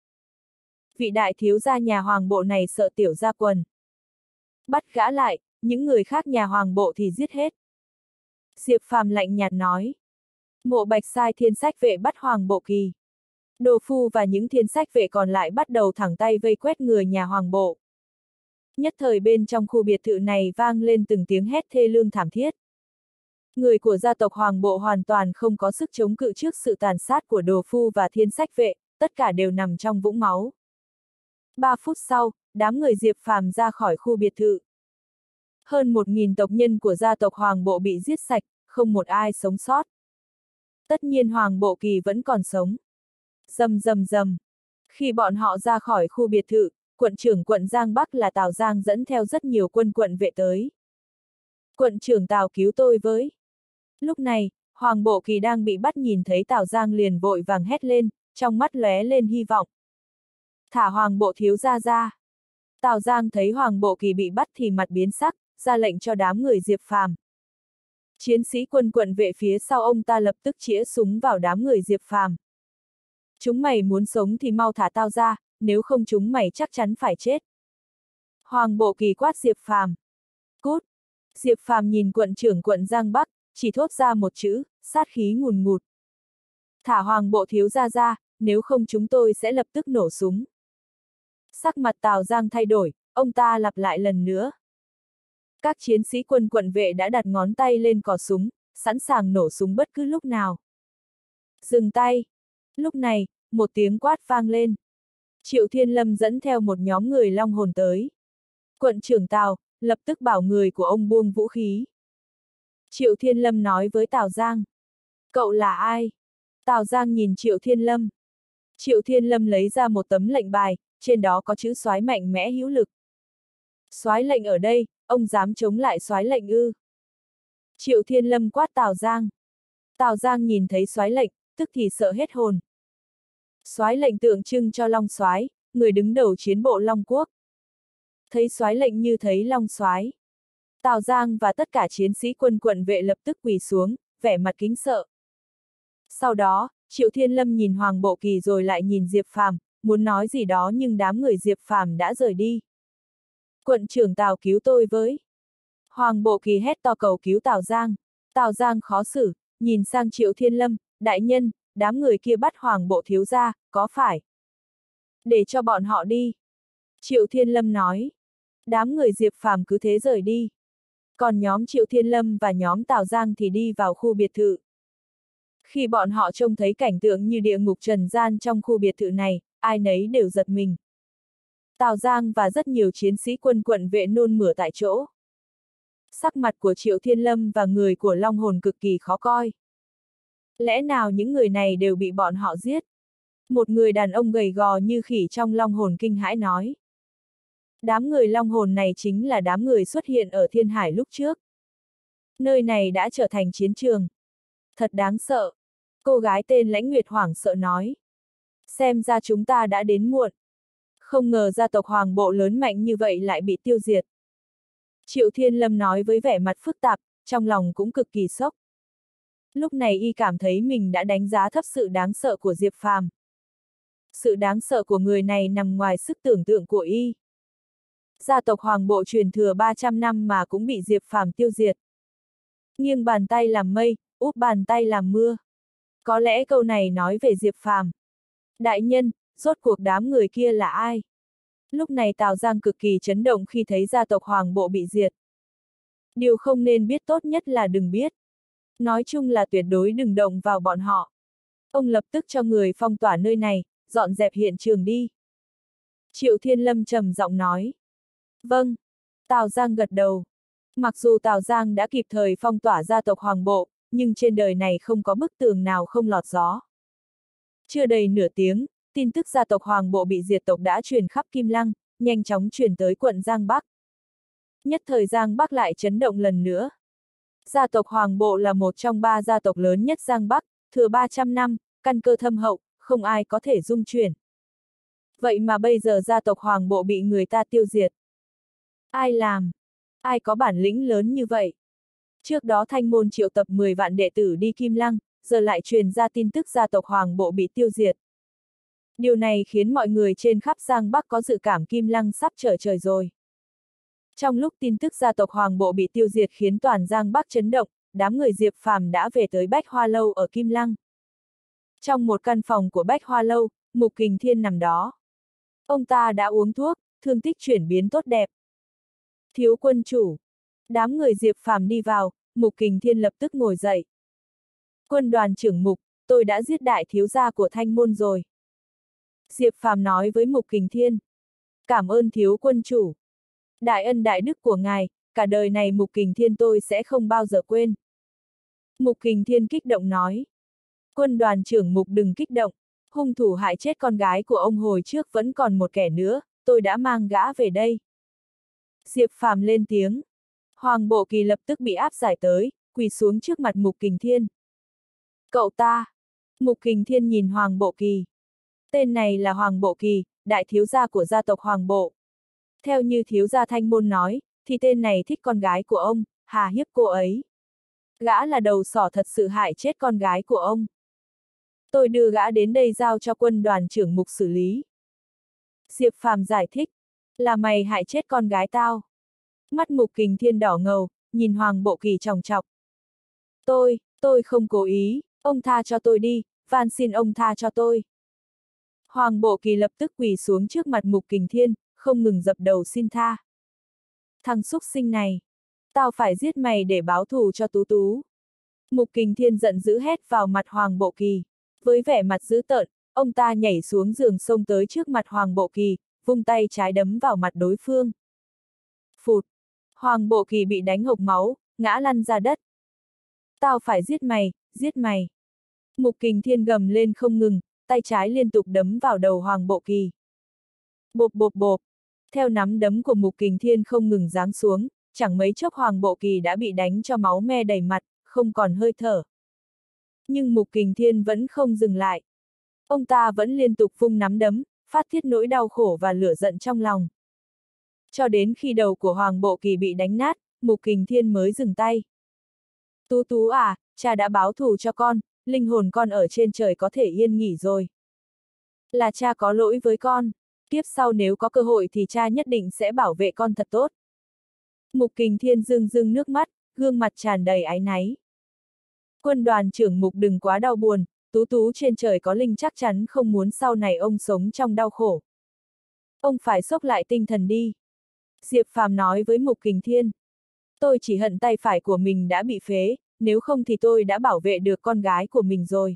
Vị đại thiếu gia nhà Hoàng Bộ này sợ tiểu gia quần. Bắt gã lại, những người khác nhà Hoàng Bộ thì giết hết. Diệp Phàm lạnh nhạt nói. Mộ Bạch sai thiên sách vệ bắt Hoàng Bộ Kỳ. Đồ phu và những thiên sách vệ còn lại bắt đầu thẳng tay vây quét người nhà Hoàng Bộ. Nhất thời bên trong khu biệt thự này vang lên từng tiếng hét thê lương thảm thiết. Người của gia tộc Hoàng Bộ hoàn toàn không có sức chống cự trước sự tàn sát của đồ phu và thiên sách vệ, tất cả đều nằm trong vũng máu. 3 phút sau, đám người Diệp Phàm ra khỏi khu biệt thự. Hơn 1.000 tộc nhân của gia tộc Hoàng Bộ bị giết sạch, không một ai sống sót. Tất nhiên Hoàng Bộ Kỳ vẫn còn sống. Rầm rầm rầm. Khi bọn họ ra khỏi khu biệt thự, quận trưởng quận Giang Bắc là Tào Giang dẫn theo rất nhiều quân quận vệ tới. Quận trưởng Tào cứu tôi với. Lúc này, Hoàng Bộ Kỳ đang bị bắt nhìn thấy Tào Giang liền vội vàng hét lên, trong mắt lóe lên hy vọng. Thả Hoàng Bộ thiếu gia ra. Tào Giang thấy Hoàng Bộ Kỳ bị bắt thì mặt biến sắc, ra lệnh cho đám người Diệp Phàm. Chiến sĩ quân quận vệ phía sau ông ta lập tức chĩa súng vào đám người Diệp Phàm. Chúng mày muốn sống thì mau thả tao ra, nếu không chúng mày chắc chắn phải chết. Hoàng Bộ Kỳ quát Diệp Phàm. Cút! Diệp Phàm nhìn quận trưởng quận Giang Bắc, chỉ thốt ra một chữ, sát khí ngùn ngụt. Thả Hoàng Bộ thiếu gia ra, nếu không chúng tôi sẽ lập tức nổ súng. Sắc mặt Tào Giang thay đổi, ông ta lặp lại lần nữa. Các chiến sĩ quân quận vệ đã đặt ngón tay lên cò súng, sẵn sàng nổ súng bất cứ lúc nào. Dừng tay! Lúc này, một tiếng quát vang lên. Triệu Thiên Lâm dẫn theo một nhóm người long hồn tới. Quận trưởng Tào, lập tức bảo người của ông buông vũ khí. Triệu Thiên Lâm nói với Tào Giang. Cậu là ai? Tào Giang nhìn Triệu Thiên Lâm. Triệu Thiên Lâm lấy ra một tấm lệnh bài, trên đó có chữ soái mạnh mẽ hữu lực. Soái lệnh ở đây, ông dám chống lại soái lệnh ư? Triệu Thiên Lâm quát Tào Giang. Tào Giang nhìn thấy soái lệnh, tức thì sợ hết hồn. Soái lệnh tượng trưng cho Long soái, người đứng đầu chiến bộ Long Quốc. Thấy soái lệnh như thấy Long soái. Tào Giang và tất cả chiến sĩ quân quận vệ lập tức quỳ xuống, vẻ mặt kính sợ. Sau đó, Triệu Thiên Lâm nhìn Hoàng Bộ Kỳ rồi lại nhìn Diệp Phàm, muốn nói gì đó nhưng đám người Diệp Phàm đã rời đi. Quận trưởng Tào cứu tôi với. Hoàng Bộ Kỳ hét to cầu cứu Tào Giang. Tào Giang khó xử, nhìn sang Triệu Thiên Lâm, đại nhân, đám người kia bắt Hoàng Bộ thiếu gia, có phải? Để cho bọn họ đi. Triệu Thiên Lâm nói. Đám người Diệp Phàm cứ thế rời đi. Còn nhóm Triệu Thiên Lâm và nhóm Tào Giang thì đi vào khu biệt thự. Khi bọn họ trông thấy cảnh tượng như địa ngục trần gian trong khu biệt thự này, ai nấy đều giật mình. Tào Giang và rất nhiều chiến sĩ quân quận vệ nôn mửa tại chỗ. Sắc mặt của Triệu Thiên Lâm và người của Long Hồn cực kỳ khó coi. Lẽ nào những người này đều bị bọn họ giết? Một người đàn ông gầy gò như khỉ trong Long Hồn kinh hãi nói. Đám người Long Hồn này chính là đám người xuất hiện ở Thiên Hải lúc trước. Nơi này đã trở thành chiến trường. Thật đáng sợ. Cô gái tên Lãnh Nguyệt hoảng sợ nói. Xem ra chúng ta đã đến muộn. Không ngờ gia tộc Hoàng Bộ lớn mạnh như vậy lại bị tiêu diệt. Triệu Thiên Lâm nói với vẻ mặt phức tạp, trong lòng cũng cực kỳ sốc. Lúc này y cảm thấy mình đã đánh giá thấp sự đáng sợ của Diệp Phàm. Sự đáng sợ của người này nằm ngoài sức tưởng tượng của y. Gia tộc Hoàng Bộ truyền thừa 300 năm mà cũng bị Diệp Phàm tiêu diệt. Nghiêng bàn tay làm mây, úp bàn tay làm mưa. Có lẽ câu này nói về Diệp Phàm. Đại nhân, rốt cuộc đám người kia là ai? Lúc này Tào Giang cực kỳ chấn động khi thấy gia tộc Hoàng Bộ bị diệt. Điều không nên biết tốt nhất là đừng biết. Nói chung là tuyệt đối đừng động vào bọn họ. Ông lập tức cho người phong tỏa nơi này, dọn dẹp hiện trường đi. Triệu Thiên Lâm trầm giọng nói. Vâng. Tào Giang gật đầu. Mặc dù Tào Giang đã kịp thời phong tỏa gia tộc Hoàng Bộ, nhưng trên đời này không có bức tường nào không lọt gió. Chưa đầy nửa tiếng, tin tức gia tộc Hoàng Bộ bị diệt tộc đã truyền khắp Kim Lăng, nhanh chóng truyền tới quận Giang Bắc. Nhất thời Giang Bắc lại chấn động lần nữa. Gia tộc Hoàng Bộ là một trong 3 gia tộc lớn nhất Giang Bắc, thừa 300 năm, căn cơ thâm hậu, không ai có thể dung chuyển. Vậy mà bây giờ gia tộc Hoàng Bộ bị người ta tiêu diệt. Ai làm? Ai có bản lĩnh lớn như vậy? Trước đó Thanh Môn triệu tập 10 vạn đệ tử đi Kim Lăng, giờ lại truyền ra tin tức gia tộc Hoàng Bộ bị tiêu diệt. Điều này khiến mọi người trên khắp Giang Bắc có dự cảm Kim Lăng sắp trở trời rồi. Trong lúc tin tức gia tộc Hoàng Bộ bị tiêu diệt khiến toàn Giang Bắc chấn động, đám người Diệp Phàm đã về tới Bách Hoa Lâu ở Kim Lăng. Trong một căn phòng của Bách Hoa Lâu, Mục Kình Thiên nằm đó. Ông ta đã uống thuốc, thương tích chuyển biến tốt đẹp. Thiếu quân chủ. Đám người Diệp Phàm đi vào, Mục Kình Thiên lập tức ngồi dậy. Quân đoàn trưởng Mục, tôi đã giết đại thiếu gia của Thanh Môn rồi. Diệp Phàm nói với Mục Kình Thiên. Cảm ơn thiếu quân chủ. Đại ân đại đức của ngài, cả đời này Mục Kình Thiên tôi sẽ không bao giờ quên. Mục Kình Thiên kích động nói. Quân đoàn trưởng Mục đừng kích động, hung thủ hại chết con gái của ông hồi trước vẫn còn một kẻ nữa, tôi đã mang gã về đây. Diệp Phàm lên tiếng. Hoàng Bộ Kỳ lập tức bị áp giải tới, quỳ xuống trước mặt Mục Kình Thiên. Cậu ta. Mục Kình Thiên nhìn Hoàng Bộ Kỳ. Tên này là Hoàng Bộ Kỳ, đại thiếu gia của gia tộc Hoàng Bộ. Theo như thiếu gia Thanh Môn nói, thì tên này thích con gái của ông, hà hiếp cô ấy. Gã là đầu sỏ thật sự hại chết con gái của ông. Tôi đưa gã đến đây giao cho quân đoàn trưởng Mục xử lý. Diệp Phàm giải thích, là mày hại chết con gái tao. Mắt Mục Kình Thiên đỏ ngầu, nhìn Hoàng Bộ Kỳ chòng chọc. Tôi không cố ý, ông tha cho tôi đi, van xin ông tha cho tôi. Hoàng Bộ Kỳ lập tức quỳ xuống trước mặt Mục Kình Thiên, không ngừng dập đầu xin tha. Thằng súc sinh này, tao phải giết mày để báo thù cho Tú Tú. Mục Kình Thiên giận dữ hét vào mặt Hoàng Bộ Kỳ. Với vẻ mặt dữ tợn, ông ta nhảy xuống giường xông tới trước mặt Hoàng Bộ Kỳ, vung tay trái đấm vào mặt đối phương. Phụt! Hoàng Bộ Kỳ bị đánh hộc máu, ngã lăn ra đất. Tao phải giết mày, giết mày. Mục Kình Thiên gầm lên không ngừng, tay trái liên tục đấm vào đầu Hoàng Bộ Kỳ. Bộp bộp bộp. Theo nắm đấm của Mục Kình Thiên không ngừng giáng xuống, chẳng mấy chốc Hoàng Bộ Kỳ đã bị đánh cho máu me đầy mặt, không còn hơi thở. Nhưng Mục Kình Thiên vẫn không dừng lại. Ông ta vẫn liên tục vung nắm đấm, phát tiết nỗi đau khổ và lửa giận trong lòng. Cho đến khi đầu của Hoàng Bộ Kỳ bị đánh nát, Mục Kình Thiên mới dừng tay. Tú Tú à, cha đã báo thù cho con, linh hồn con ở trên trời có thể yên nghỉ rồi. Là cha có lỗi với con, tiếp sau nếu có cơ hội thì cha nhất định sẽ bảo vệ con thật tốt. Mục Kình Thiên rưng rưng nước mắt, gương mặt tràn đầy áy náy. Quân đoàn trưởng Mục đừng quá đau buồn, Tú Tú trên trời có linh chắc chắn không muốn sau này ông sống trong đau khổ. Ông phải xốc lại tinh thần đi. Diệp Phàm nói với Mục Kình Thiên. Tôi chỉ hận tay phải của mình đã bị phế, nếu không thì tôi đã bảo vệ được con gái của mình rồi.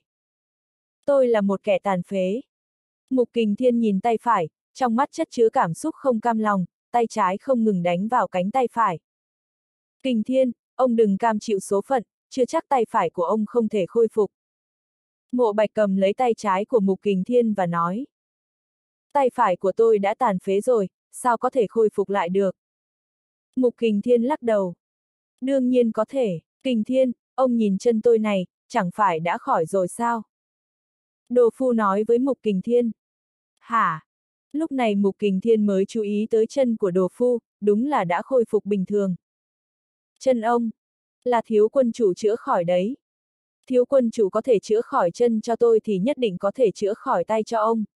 Tôi là một kẻ tàn phế. Mục Kình Thiên nhìn tay phải, trong mắt chất chứa cảm xúc không cam lòng, tay trái không ngừng đánh vào cánh tay phải. Kình Thiên, ông đừng cam chịu số phận, chưa chắc tay phải của ông không thể khôi phục. Mộ Bạch cầm lấy tay trái của Mục Kình Thiên và nói. Tay phải của tôi đã tàn phế rồi, sao có thể khôi phục lại được? Mục Kình Thiên lắc đầu. Đương nhiên có thể, Kình Thiên, ông nhìn chân tôi này, chẳng phải đã khỏi rồi sao? Đồ phu nói với Mục Kình Thiên. Hả? Lúc này Mục Kình Thiên mới chú ý tới chân của đồ phu, đúng là đã khôi phục bình thường. Chân ông, là thiếu quân chủ chữa khỏi đấy. Thiếu quân chủ có thể chữa khỏi chân cho tôi thì nhất định có thể chữa khỏi tay cho ông.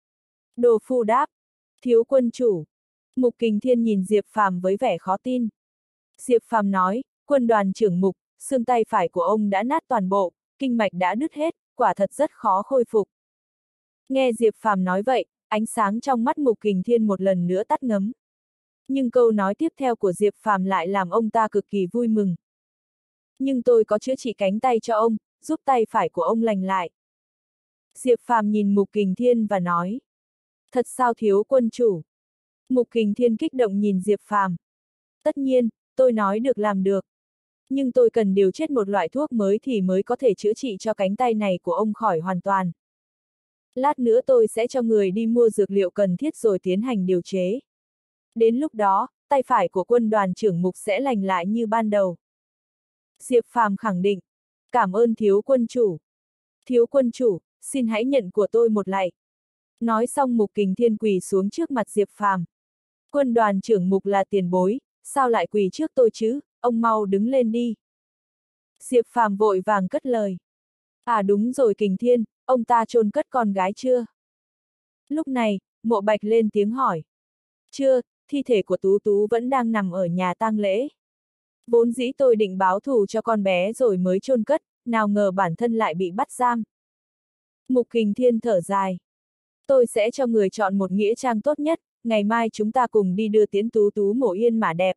Đồ phu đáp. Thiếu quân chủ. Mục Kình Thiên nhìn Diệp Phàm với vẻ khó tin. Diệp Phàm nói, quân đoàn trưởng Mục, xương tay phải của ông đã nát toàn bộ, kinh mạch đã đứt hết, quả thật rất khó khôi phục. Nghe Diệp Phàm nói vậy, ánh sáng trong mắt Mục Kình Thiên một lần nữa tắt ngấm. Nhưng câu nói tiếp theo của Diệp Phàm lại làm ông ta cực kỳ vui mừng. Nhưng tôi có chữa trị cánh tay cho ông, giúp tay phải của ông lành lại. Diệp Phàm nhìn Mục Kình Thiên và nói. Thật sao thiếu quân chủ? Mục Kình Thiên kích động nhìn Diệp Phàm. Tất nhiên, tôi nói được làm được. Nhưng tôi cần điều chế một loại thuốc mới thì mới có thể chữa trị cho cánh tay này của ông khỏi hoàn toàn. Lát nữa tôi sẽ cho người đi mua dược liệu cần thiết rồi tiến hành điều chế. Đến lúc đó, tay phải của quân đoàn trưởng Mục sẽ lành lại như ban đầu. Diệp Phàm khẳng định. Cảm ơn thiếu quân chủ. Thiếu quân chủ, xin hãy nhận của tôi một lạy. Nói xong Mục Kình Thiên quỳ xuống trước mặt Diệp Phàm. Quân đoàn trưởng Mục là tiền bối, sao lại quỳ trước tôi chứ, ông mau đứng lên đi. Diệp Phàm vội vàng cất lời. À đúng rồi Kình Thiên, ông ta chôn cất con gái chưa? Lúc này, Mộ Bạch lên tiếng hỏi. Chưa, thi thể của Tú Tú vẫn đang nằm ở nhà tang lễ. Vốn dĩ tôi định báo thù cho con bé rồi mới chôn cất, nào ngờ bản thân lại bị bắt giam. Mục Kình Thiên thở dài. Tôi sẽ cho người chọn một nghĩa trang tốt nhất, ngày mai chúng ta cùng đi đưa Tiễn Tú Tú mộ yên mà đẹp.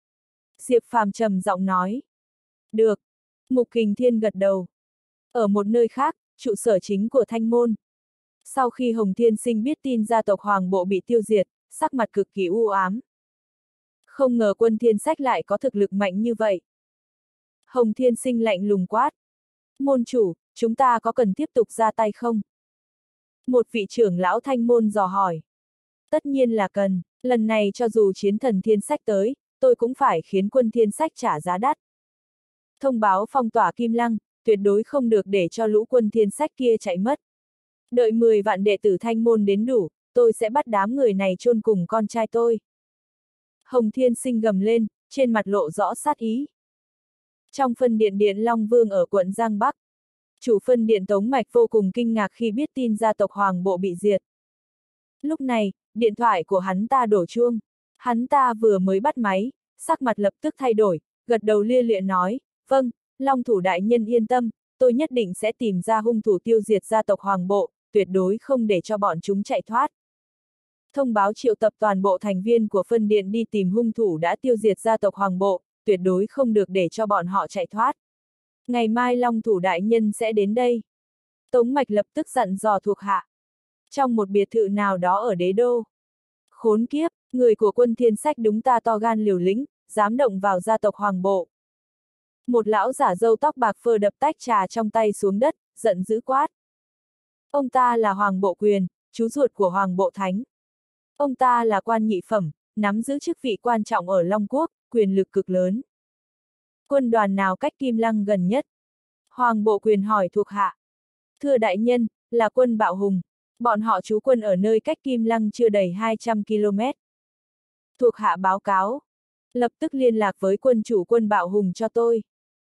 Diệp Phàm trầm giọng nói. Được. Mục Kình Thiên gật đầu. Ở một nơi khác, trụ sở chính của Thanh Môn. Sau khi Hồng Thiên Sinh biết tin gia tộc Hoàng Bộ bị tiêu diệt, sắc mặt cực kỳ u ám. Không ngờ Quân Thiên Sách lại có thực lực mạnh như vậy. Hồng Thiên Sinh lạnh lùng quát. Môn chủ, chúng ta có cần tiếp tục ra tay không? Một vị trưởng lão Thanh Môn dò hỏi. Tất nhiên là cần, lần này cho dù chiến thần Thiên Sách tới, tôi cũng phải khiến Quân Thiên Sách trả giá đắt. Thông báo phong tỏa Kim Lăng, tuyệt đối không được để cho lũ Quân Thiên Sách kia chạy mất. Đợi 10 vạn đệ tử Thanh Môn đến đủ, tôi sẽ bắt đám người này chôn cùng con trai tôi. Hồng Thiên Sinh gầm lên, trên mặt lộ rõ sát ý. Trong phân điện Điện Long Vương ở quận Giang Bắc, chủ phân điện Tống Mạch vô cùng kinh ngạc khi biết tin gia tộc Hoàng Bộ bị diệt. Lúc này, điện thoại của hắn ta đổ chuông. Hắn ta vừa mới bắt máy, sắc mặt lập tức thay đổi, gật đầu lia lịa nói, vâng, Long Thủ đại nhân yên tâm, tôi nhất định sẽ tìm ra hung thủ tiêu diệt gia tộc Hoàng Bộ, tuyệt đối không để cho bọn chúng chạy thoát. Thông báo triệu tập toàn bộ thành viên của phân điện đi tìm hung thủ đã tiêu diệt gia tộc Hoàng Bộ, tuyệt đối không được để cho bọn họ chạy thoát. Ngày mai Long Thủ đại nhân sẽ đến đây. Tống Mạch lập tức dặn dò thuộc hạ. Trong một biệt thự nào đó ở đế đô. Khốn kiếp, người của Quân Thiên Sách đúng ta to gan liều lĩnh, dám động vào gia tộc Hoàng Bộ. Một lão giả râu tóc bạc phơ đập tách trà trong tay xuống đất, giận dữ quát. Ông ta là Hoàng Bộ Quyền, chú ruột của Hoàng Bộ Thánh. Ông ta là quan nhị phẩm, nắm giữ chức vị quan trọng ở Long Quốc, quyền lực cực lớn. Quân đoàn nào cách Kim Lăng gần nhất? Hoàng Bộ Quyền hỏi thuộc hạ. Thưa đại nhân, là quân Bạo Hùng. Bọn họ trú quân ở nơi cách Kim Lăng chưa đầy 200 km. Thuộc hạ báo cáo. Lập tức liên lạc với quân chủ quân Bạo Hùng cho tôi.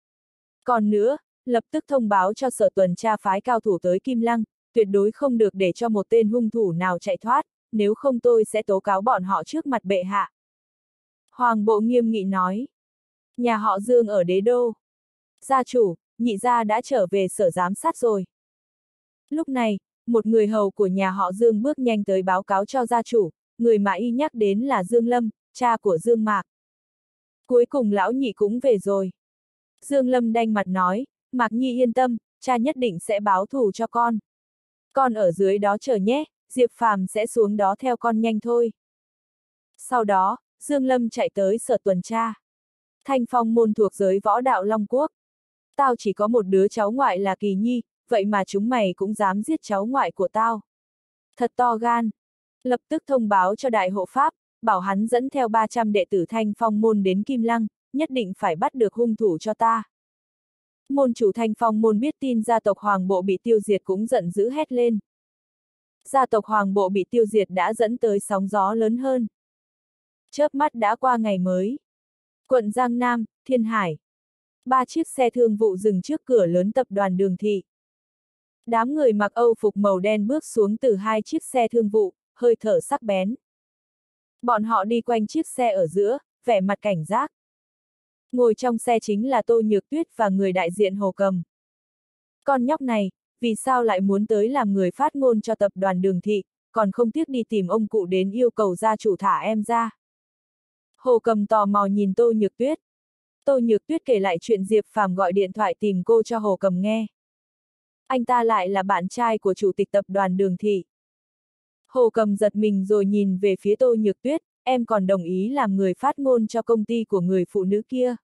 Còn nữa, lập tức thông báo cho sở tuần tra phái cao thủ tới Kim Lăng, tuyệt đối không được để cho một tên hung thủ nào chạy thoát, nếu không tôi sẽ tố cáo bọn họ trước mặt bệ hạ. Hoàng Bộ nghiêm nghị nói. Nhà họ Dương ở đế đô. Gia chủ, nhị gia đã trở về sở giám sát rồi. Lúc này, một người hầu của nhà họ Dương bước nhanh tới báo cáo cho gia chủ, người mà y nhắc đến là Dương Lâm, cha của Dương Mạc. Cuối cùng lão nhị cũng về rồi. Dương Lâm đanh mặt nói, Mạc Nhi yên tâm, cha nhất định sẽ báo thù cho con. Con ở dưới đó chờ nhé, Diệp Phàm sẽ xuống đó theo con nhanh thôi. Sau đó, Dương Lâm chạy tới sở tuần tra. Thanh Phong môn thuộc giới võ đạo Long Quốc. Tao chỉ có một đứa cháu ngoại là Kỳ Nhi, vậy mà chúng mày cũng dám giết cháu ngoại của tao. Thật to gan. Lập tức thông báo cho đại hộ pháp, bảo hắn dẫn theo 300 đệ tử Thanh Phong môn đến Kim Lăng, nhất định phải bắt được hung thủ cho ta. Môn chủ Thanh Phong môn biết tin gia tộc Hoàng Bộ bị tiêu diệt cũng giận dữ hét lên. Gia tộc Hoàng Bộ bị tiêu diệt đã dẫn tới sóng gió lớn hơn. Chớp mắt đã qua ngày mới. Quận Giang Nam, Thiên Hải. 3 chiếc xe thương vụ dừng trước cửa lớn tập đoàn Đường Thị. Đám người mặc Âu phục màu đen bước xuống từ 2 chiếc xe thương vụ, hơi thở sắc bén. Bọn họ đi quanh chiếc xe ở giữa, vẻ mặt cảnh giác. Ngồi trong xe chính là Tô Nhược Tuyết và người đại diện Hồ Cầm. Con nhóc này, vì sao lại muốn tới làm người phát ngôn cho tập đoàn Đường Thị, còn không tiếc đi tìm ông cụ đến yêu cầu gia chủ thả em ra. Hồ Cầm tò mò nhìn Tô Nhược Tuyết. Tô Nhược Tuyết kể lại chuyện Diệp Phàm gọi điện thoại tìm cô cho Hồ Cầm nghe. Anh ta lại là bạn trai của chủ tịch tập đoàn Đường Thị. Hồ Cầm giật mình rồi nhìn về phía Tô Nhược Tuyết, em còn đồng ý làm người phát ngôn cho công ty của người phụ nữ kia.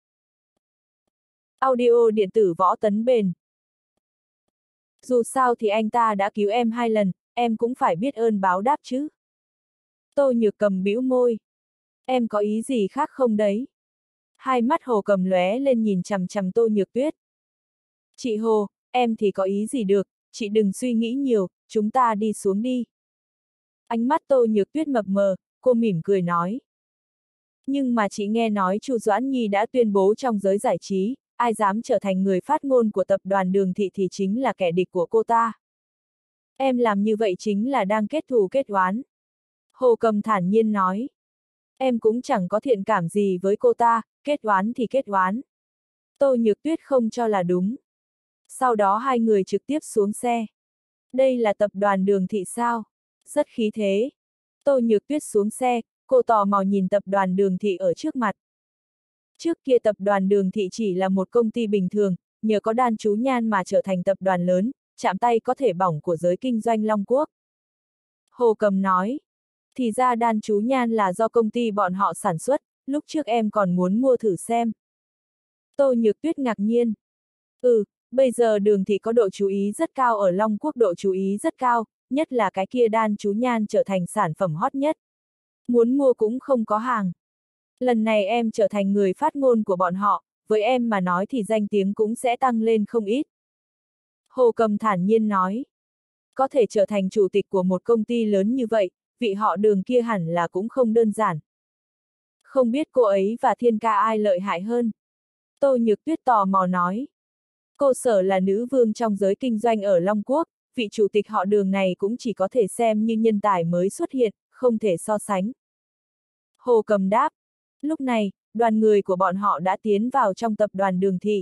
Audio điện tử Võ Tấn Bền. Dù sao thì anh ta đã cứu em 2 lần, em cũng phải biết ơn báo đáp chứ. Tô Nhược Cầm bĩu môi. Em có ý gì khác không đấy? Hai mắt Hồ Cầm lóe lên nhìn chằm chằm Tô Nhược Tuyết. Chị Hồ, em thì có ý gì được, chị đừng suy nghĩ nhiều, chúng ta đi xuống đi. Ánh mắt Tô Nhược Tuyết mập mờ, cô mỉm cười nói. Nhưng mà chị nghe nói Chu Doãn Nhi đã tuyên bố trong giới giải trí, ai dám trở thành người phát ngôn của tập đoàn Đường Thị thì chính là kẻ địch của cô ta. Em làm như vậy chính là đang kết thù kết oán. Hồ Cầm thản nhiên nói. Em cũng chẳng có thiện cảm gì với cô ta, kết oán thì kết oán. Tô Nhược Tuyết không cho là đúng. Sau đó hai người trực tiếp xuống xe. Đây là tập đoàn Đường Thị sao? Rất khí thế. Tô Nhược Tuyết xuống xe, cô tò mò nhìn tập đoàn Đường Thị ở trước mặt. Trước kia tập đoàn Đường Thị chỉ là một công ty bình thường, nhờ có Đan Chú Nhan mà trở thành tập đoàn lớn, chạm tay có thể bỏng của giới kinh doanh Long Quốc. Hồ Cầm nói. Thì ra Đan Chú Nhan là do công ty bọn họ sản xuất, lúc trước em còn muốn mua thử xem. Tô Nhược Tuyết ngạc nhiên. Bây giờ Đường Thị có độ chú ý rất cao ở Long Quốc, độ chú ý rất cao, nhất là cái kia Đan Chú Nhan trở thành sản phẩm hot nhất. Muốn mua cũng không có hàng. Lần này em trở thành người phát ngôn của bọn họ, với em mà nói thì danh tiếng cũng sẽ tăng lên không ít. Hồ Cầm thản nhiên nói. Có thể trở thành chủ tịch của một công ty lớn như vậy, vị họ Đường kia hẳn là cũng không đơn giản. Không biết cô ấy và Thiên Ca ai lợi hại hơn? Tô Nhược Tuyết tò mò nói. Cô sở là nữ vương trong giới kinh doanh ở Long Quốc, vị chủ tịch họ Đường này cũng chỉ có thể xem như nhân tài mới xuất hiện, không thể so sánh. Hồ Cầm đáp. Lúc này, đoàn người của bọn họ đã tiến vào trong tập đoàn Đường Thị.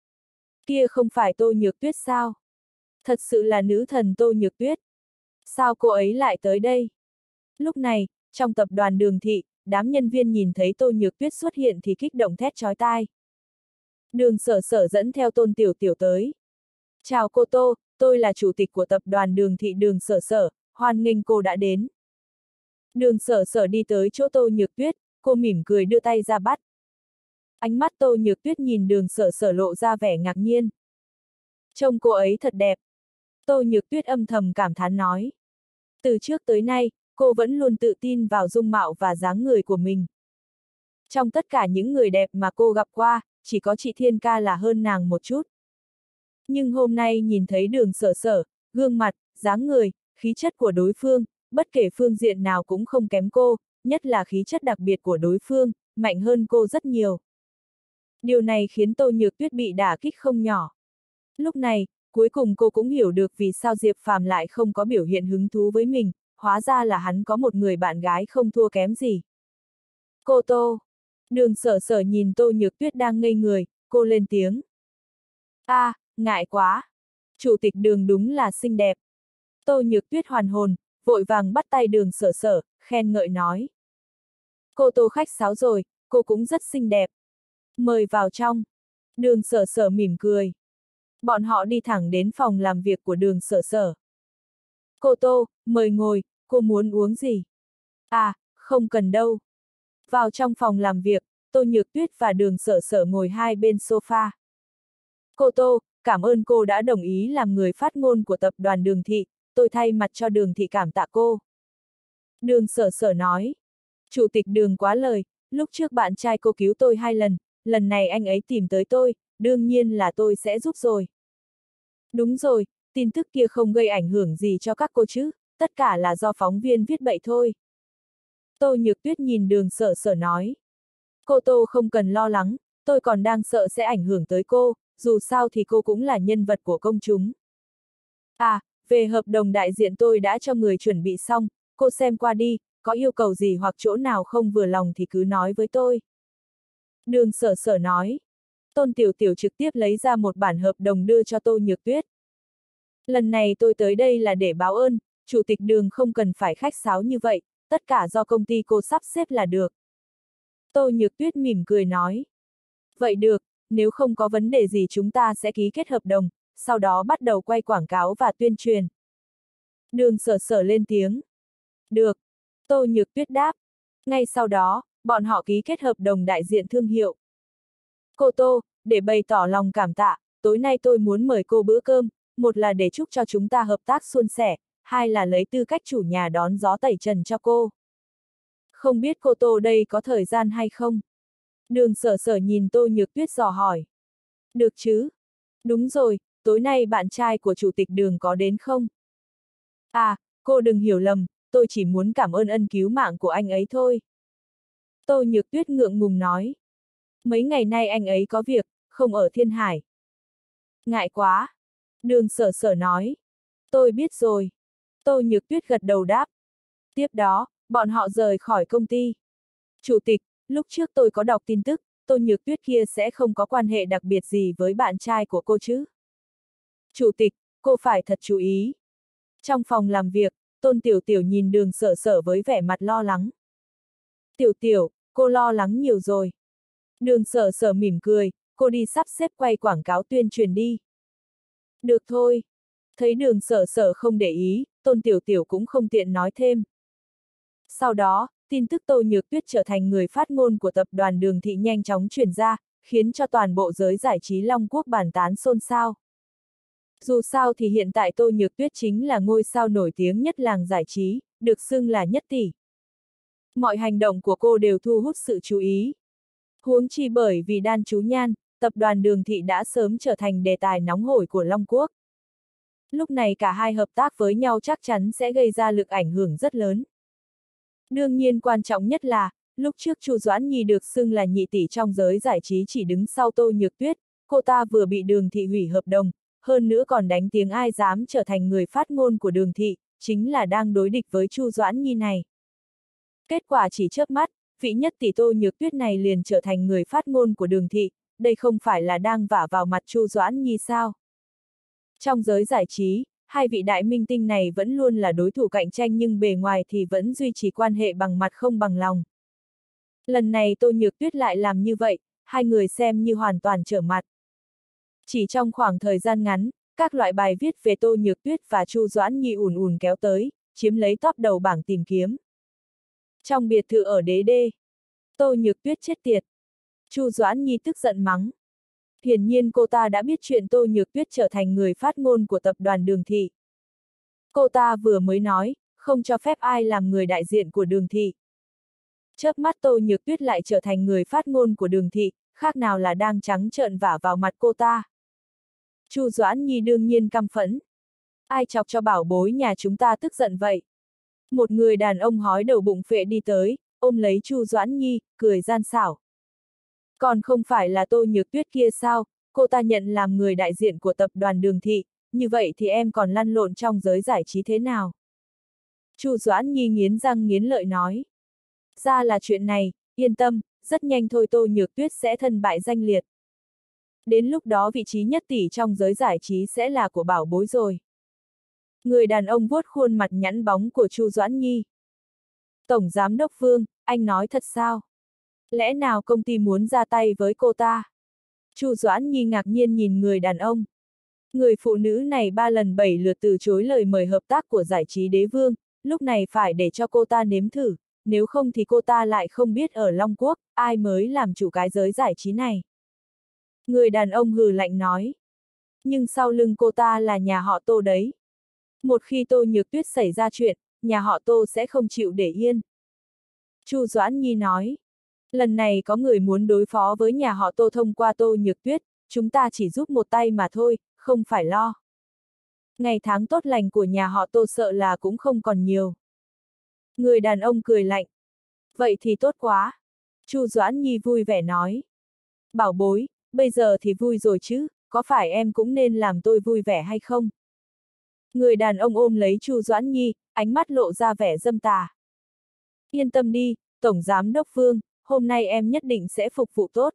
Kia không phải Tô Nhược Tuyết sao? Thật sự là nữ thần Tô Nhược Tuyết. Sao cô ấy lại tới đây? Lúc này, trong tập đoàn Đường Thị, đám nhân viên nhìn thấy Tô Nhược Tuyết xuất hiện thì kích động thét chói tai. Đường Sở Sở dẫn theo Tôn Tiểu Tiểu tới. Chào cô Tô, tôi là chủ tịch của tập đoàn Đường Thị Đường Sở Sở, hoan nghênh cô đã đến. Đường Sở Sở đi tới chỗ Tô Nhược Tuyết, cô mỉm cười đưa tay ra bắt. Ánh mắt Tô Nhược Tuyết nhìn Đường Sở Sở lộ ra vẻ ngạc nhiên. Trông cô ấy thật đẹp. Tô Nhược Tuyết âm thầm cảm thán nói. Từ trước tới nay, cô vẫn luôn tự tin vào dung mạo và dáng người của mình. Trong tất cả những người đẹp mà cô gặp qua, chỉ có chị Thiên Ca là hơn nàng một chút. Nhưng hôm nay nhìn thấy Đường Sở Sở, gương mặt, dáng người, khí chất của đối phương, bất kể phương diện nào cũng không kém cô, nhất là khí chất đặc biệt của đối phương, mạnh hơn cô rất nhiều. Điều này khiến Tô Nhược Tuyết bị đả kích không nhỏ. Lúc này, cuối cùng cô cũng hiểu được vì sao Diệp Phàm lại không có biểu hiện hứng thú với mình, hóa ra là hắn có một người bạn gái không thua kém gì. Cô Tô. Đường Sở Sở nhìn Tô Nhược Tuyết đang ngây người, cô lên tiếng. Ngại quá. Chủ tịch Đường đúng là xinh đẹp. Tô Nhược Tuyết hoàn hồn, vội vàng bắt tay Đường Sở Sở, khen ngợi nói. Cô Tô khách sáo rồi, cô cũng rất xinh đẹp. Mời vào trong. Đường Sở Sở mỉm cười. Bọn họ đi thẳng đến phòng làm việc của Đường Sở Sở. Cô Tô, mời ngồi, cô muốn uống gì? À, không cần đâu. Vào trong phòng làm việc, Tô Nhược Tuyết và Đường Sở Sở ngồi hai bên sofa. Cô Tô, cảm ơn cô đã đồng ý làm người phát ngôn của tập đoàn Đường Thị, tôi thay mặt cho Đường Thị cảm tạ cô. Đường Sở Sở nói. Chủ tịch Đường quá lời, lúc trước bạn trai cô cứu tôi 2 lần, lần này anh ấy tìm tới tôi, đương nhiên là tôi sẽ giúp rồi. Đúng rồi, tin tức kia không gây ảnh hưởng gì cho các cô chứ, tất cả là do phóng viên viết bậy thôi. Tô Nhược Tuyết nhìn Đường Sở Sở nói. Cô Tô không cần lo lắng, tôi còn đang sợ sẽ ảnh hưởng tới cô, dù sao thì cô cũng là nhân vật của công chúng. À, về hợp đồng đại diện tôi đã cho người chuẩn bị xong, cô xem qua đi, có yêu cầu gì hoặc chỗ nào không vừa lòng thì cứ nói với tôi. Đường Sở Sở nói. Tôn Tiểu Tiểu trực tiếp lấy ra một bản hợp đồng đưa cho Tô Nhược Tuyết. Lần này tôi tới đây là để báo ơn, Chủ tịch Đường không cần phải khách sáo như vậy, tất cả do công ty cô sắp xếp là được. Tô Nhược Tuyết mỉm cười nói. Vậy được, nếu không có vấn đề gì chúng ta sẽ ký kết hợp đồng, sau đó bắt đầu quay quảng cáo và tuyên truyền. Đường Sở Sở lên tiếng. Được. Tô Nhược Tuyết đáp. Ngay sau đó, bọn họ ký kết hợp đồng đại diện thương hiệu. Cô Tô, để bày tỏ lòng cảm tạ, tối nay tôi muốn mời cô bữa cơm, một là để chúc cho chúng ta hợp tác suôn sẻ, hai là lấy tư cách chủ nhà đón gió tẩy trần cho cô. Không biết cô Tô đây có thời gian hay không? Đường Sở Sở nhìn Tô Nhược Tuyết dò hỏi. Được chứ? Đúng rồi, tối nay bạn trai của Chủ tịch Đường có đến không? À, cô đừng hiểu lầm, tôi chỉ muốn cảm ơn ân cứu mạng của anh ấy thôi. Tô Nhược Tuyết ngượng ngùng nói. Mấy ngày nay anh ấy có việc, không ở Thiên Hải. Ngại quá. Đường Sở Sở nói. Tôi biết rồi. Tô Nhược Tuyết gật đầu đáp. Tiếp đó, bọn họ rời khỏi công ty. Chủ tịch, lúc trước tôi có đọc tin tức, Tô Nhược Tuyết kia sẽ không có quan hệ đặc biệt gì với bạn trai của cô chứ. Chủ tịch, cô phải thật chú ý. Trong phòng làm việc, Tôn Tiểu Tiểu nhìn Đường Sở Sở với vẻ mặt lo lắng. Tiểu Tiểu, cô lo lắng nhiều rồi. Đường Sở Sở mỉm cười, cô đi sắp xếp quay quảng cáo tuyên truyền đi. Được thôi. Thấy Đường Sở Sở không để ý, Tôn Tiểu Tiểu cũng không tiện nói thêm. Sau đó, tin tức Tô Nhược Tuyết trở thành người phát ngôn của tập đoàn Đường Thị nhanh chóng truyền ra, khiến cho toàn bộ giới giải trí Long Quốc bàn tán xôn xao. Dù sao thì hiện tại Tô Nhược Tuyết chính là ngôi sao nổi tiếng nhất làng giải trí, được xưng là nhất tỷ. Mọi hành động của cô đều thu hút sự chú ý. Huống chi bởi vì đan chú nhan, tập đoàn Đường Thị đã sớm trở thành đề tài nóng hổi của Long Quốc. Lúc này cả hai hợp tác với nhau chắc chắn sẽ gây ra lực ảnh hưởng rất lớn. Đương nhiên quan trọng nhất là, lúc trước Chu Doãn Nhi được xưng là nhị tỷ trong giới giải trí chỉ đứng sau Tô Nhược Tuyết, cô ta vừa bị Đường Thị hủy hợp đồng, hơn nữa còn đánh tiếng ai dám trở thành người phát ngôn của Đường Thị, chính là đang đối địch với Chu Doãn Nhi này. Kết quả chỉ chớp mắt, vị nhất tỷ Tô Nhược Tuyết này liền trở thành người phát ngôn của Đường Thị, đây không phải là đang vả vào mặt Chu Doãn Nhi sao? Trong giới giải trí, hai vị đại minh tinh này vẫn luôn là đối thủ cạnh tranh nhưng bề ngoài thì vẫn duy trì quan hệ bằng mặt không bằng lòng. Lần này Tô Nhược Tuyết lại làm như vậy, hai người xem như hoàn toàn trở mặt. Chỉ trong khoảng thời gian ngắn, các loại bài viết về Tô Nhược Tuyết và Chu Doãn Nhi ùn ùn kéo tới, chiếm lấy top đầu bảng tìm kiếm. Trong biệt thự ở Đế Đê, Tô Nhược Tuyết chết tiệt. Chu Doãn Nhi tức giận mắng. Hiển nhiên cô ta đã biết chuyện Tô Nhược Tuyết trở thành người phát ngôn của tập đoàn Đường Thị. Cô ta vừa mới nói, không cho phép ai làm người đại diện của Đường Thị. Chớp mắt Tô Nhược Tuyết lại trở thành người phát ngôn của Đường Thị, khác nào là đang trắng trợn vả vào mặt cô ta. Chu Doãn Nhi đương nhiên căm phẫn. Ai chọc cho bảo bối nhà chúng ta tức giận vậy? Một người đàn ông hói đầu bụng phệ đi tới, ôm lấy Chu Doãn Nhi, cười gian xảo. Còn không phải là Tô Nhược Tuyết kia sao, cô ta nhận làm người đại diện của tập đoàn Đường Thị, như vậy thì em còn lăn lộn trong giới giải trí thế nào? Chu Doãn Nhi nghiến răng nghiến lợi nói. Ra là chuyện này, yên tâm, rất nhanh thôi Tô Nhược Tuyết sẽ thân bại danh liệt. Đến lúc đó vị trí nhất tỷ trong giới giải trí sẽ là của bảo bối rồi. Người đàn ông vuốt khuôn mặt nhẵn bóng của Chu Doãn Nhi. Tổng Giám đốc Vương, anh nói thật sao? Lẽ nào công ty muốn ra tay với cô ta? Chu Doãn Nhi ngạc nhiên nhìn người đàn ông. Người phụ nữ này 3 lần 7 lượt từ chối lời mời hợp tác của giải trí đế vương, lúc này phải để cho cô ta nếm thử, nếu không thì cô ta lại không biết ở Long Quốc, ai mới làm chủ cái giới giải trí này. Người đàn ông hừ lạnh nói. Nhưng sau lưng cô ta là nhà họ Tô đấy. Một khi Tô Nhược Tuyết xảy ra chuyện, nhà họ Tô sẽ không chịu để yên. Chu Doãn Nhi nói. Lần này có người muốn đối phó với nhà họ Tô thông qua Tô Nhược Tuyết, chúng ta chỉ giúp một tay mà thôi, không phải lo. Ngày tháng tốt lành của nhà họ Tô sợ là cũng không còn nhiều. Người đàn ông cười lạnh. Vậy thì tốt quá. Chu Doãn Nhi vui vẻ nói. Bảo bối, bây giờ thì vui rồi chứ, có phải em cũng nên làm tôi vui vẻ hay không? Người đàn ông ôm lấy Chu Doãn Nhi, ánh mắt lộ ra vẻ dâm tà. Yên tâm đi, Tổng Giám Đốc Vương, hôm nay em nhất định sẽ phục vụ tốt.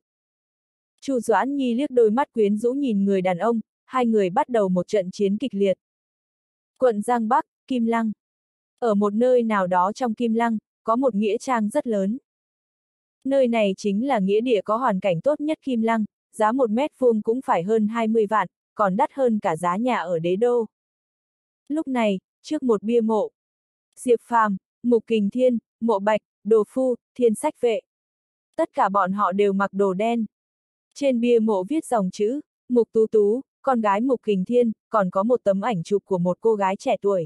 Chu Doãn Nhi liếc đôi mắt quyến rũ nhìn người đàn ông, hai người bắt đầu một trận chiến kịch liệt. Quận Giang Bắc, Kim Lăng. Ở một nơi nào đó trong Kim Lăng, có một nghĩa trang rất lớn. Nơi này chính là nghĩa địa có hoàn cảnh tốt nhất Kim Lăng, giá 1 mét vuông cũng phải hơn 20 vạn, còn đắt hơn cả giá nhà ở đế đô. Lúc này, trước một bia mộ, Diệp Phàm, Mục Kình Thiên, Mộ Bạch, Đồ Phu, Thiên Sách Vệ. Tất cả bọn họ đều mặc đồ đen. Trên bia mộ viết dòng chữ, Mục Tú Tú, con gái Mục Kình Thiên, còn có một tấm ảnh chụp của một cô gái trẻ tuổi.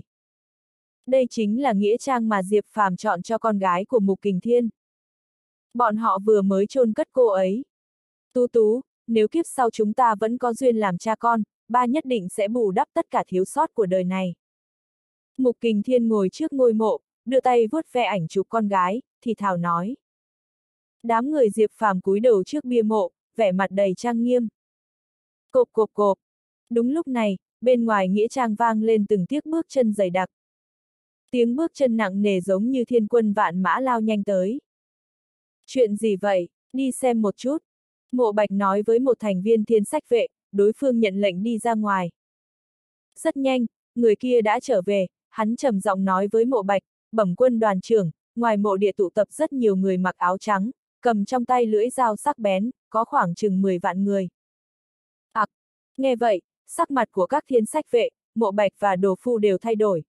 Đây chính là nghĩa trang mà Diệp Phàm chọn cho con gái của Mục Kình Thiên. Bọn họ vừa mới chôn cất cô ấy. Tú Tú, nếu kiếp sau chúng ta vẫn có duyên làm cha con, ba nhất định sẽ bù đắp tất cả thiếu sót của đời này. Mục Kình Thiên ngồi trước ngôi mộ, đưa tay vuốt ve ảnh chụp con gái, thì thào nói. Đám người Diệp Phàm cúi đầu trước bia mộ, vẻ mặt đầy trang nghiêm. Cộp cộp cộp. Đúng lúc này, bên ngoài nghĩa trang vang lên từng tiếng bước chân dày đặc. Tiếng bước chân nặng nề giống như thiên quân vạn mã lao nhanh tới. Chuyện gì vậy, đi xem một chút. Mộ Bạch nói với một thành viên Thiên Sách Vệ, đối phương nhận lệnh đi ra ngoài. Rất nhanh, người kia đã trở về, hắn trầm giọng nói với Mộ Bạch, bẩm quân đoàn trưởng, ngoài mộ địa tụ tập rất nhiều người mặc áo trắng, cầm trong tay lưỡi dao sắc bén, có khoảng chừng 10 vạn người. Nghe vậy, sắc mặt của các Thiên Sách Vệ, Mộ Bạch và Đồ Phu đều thay đổi.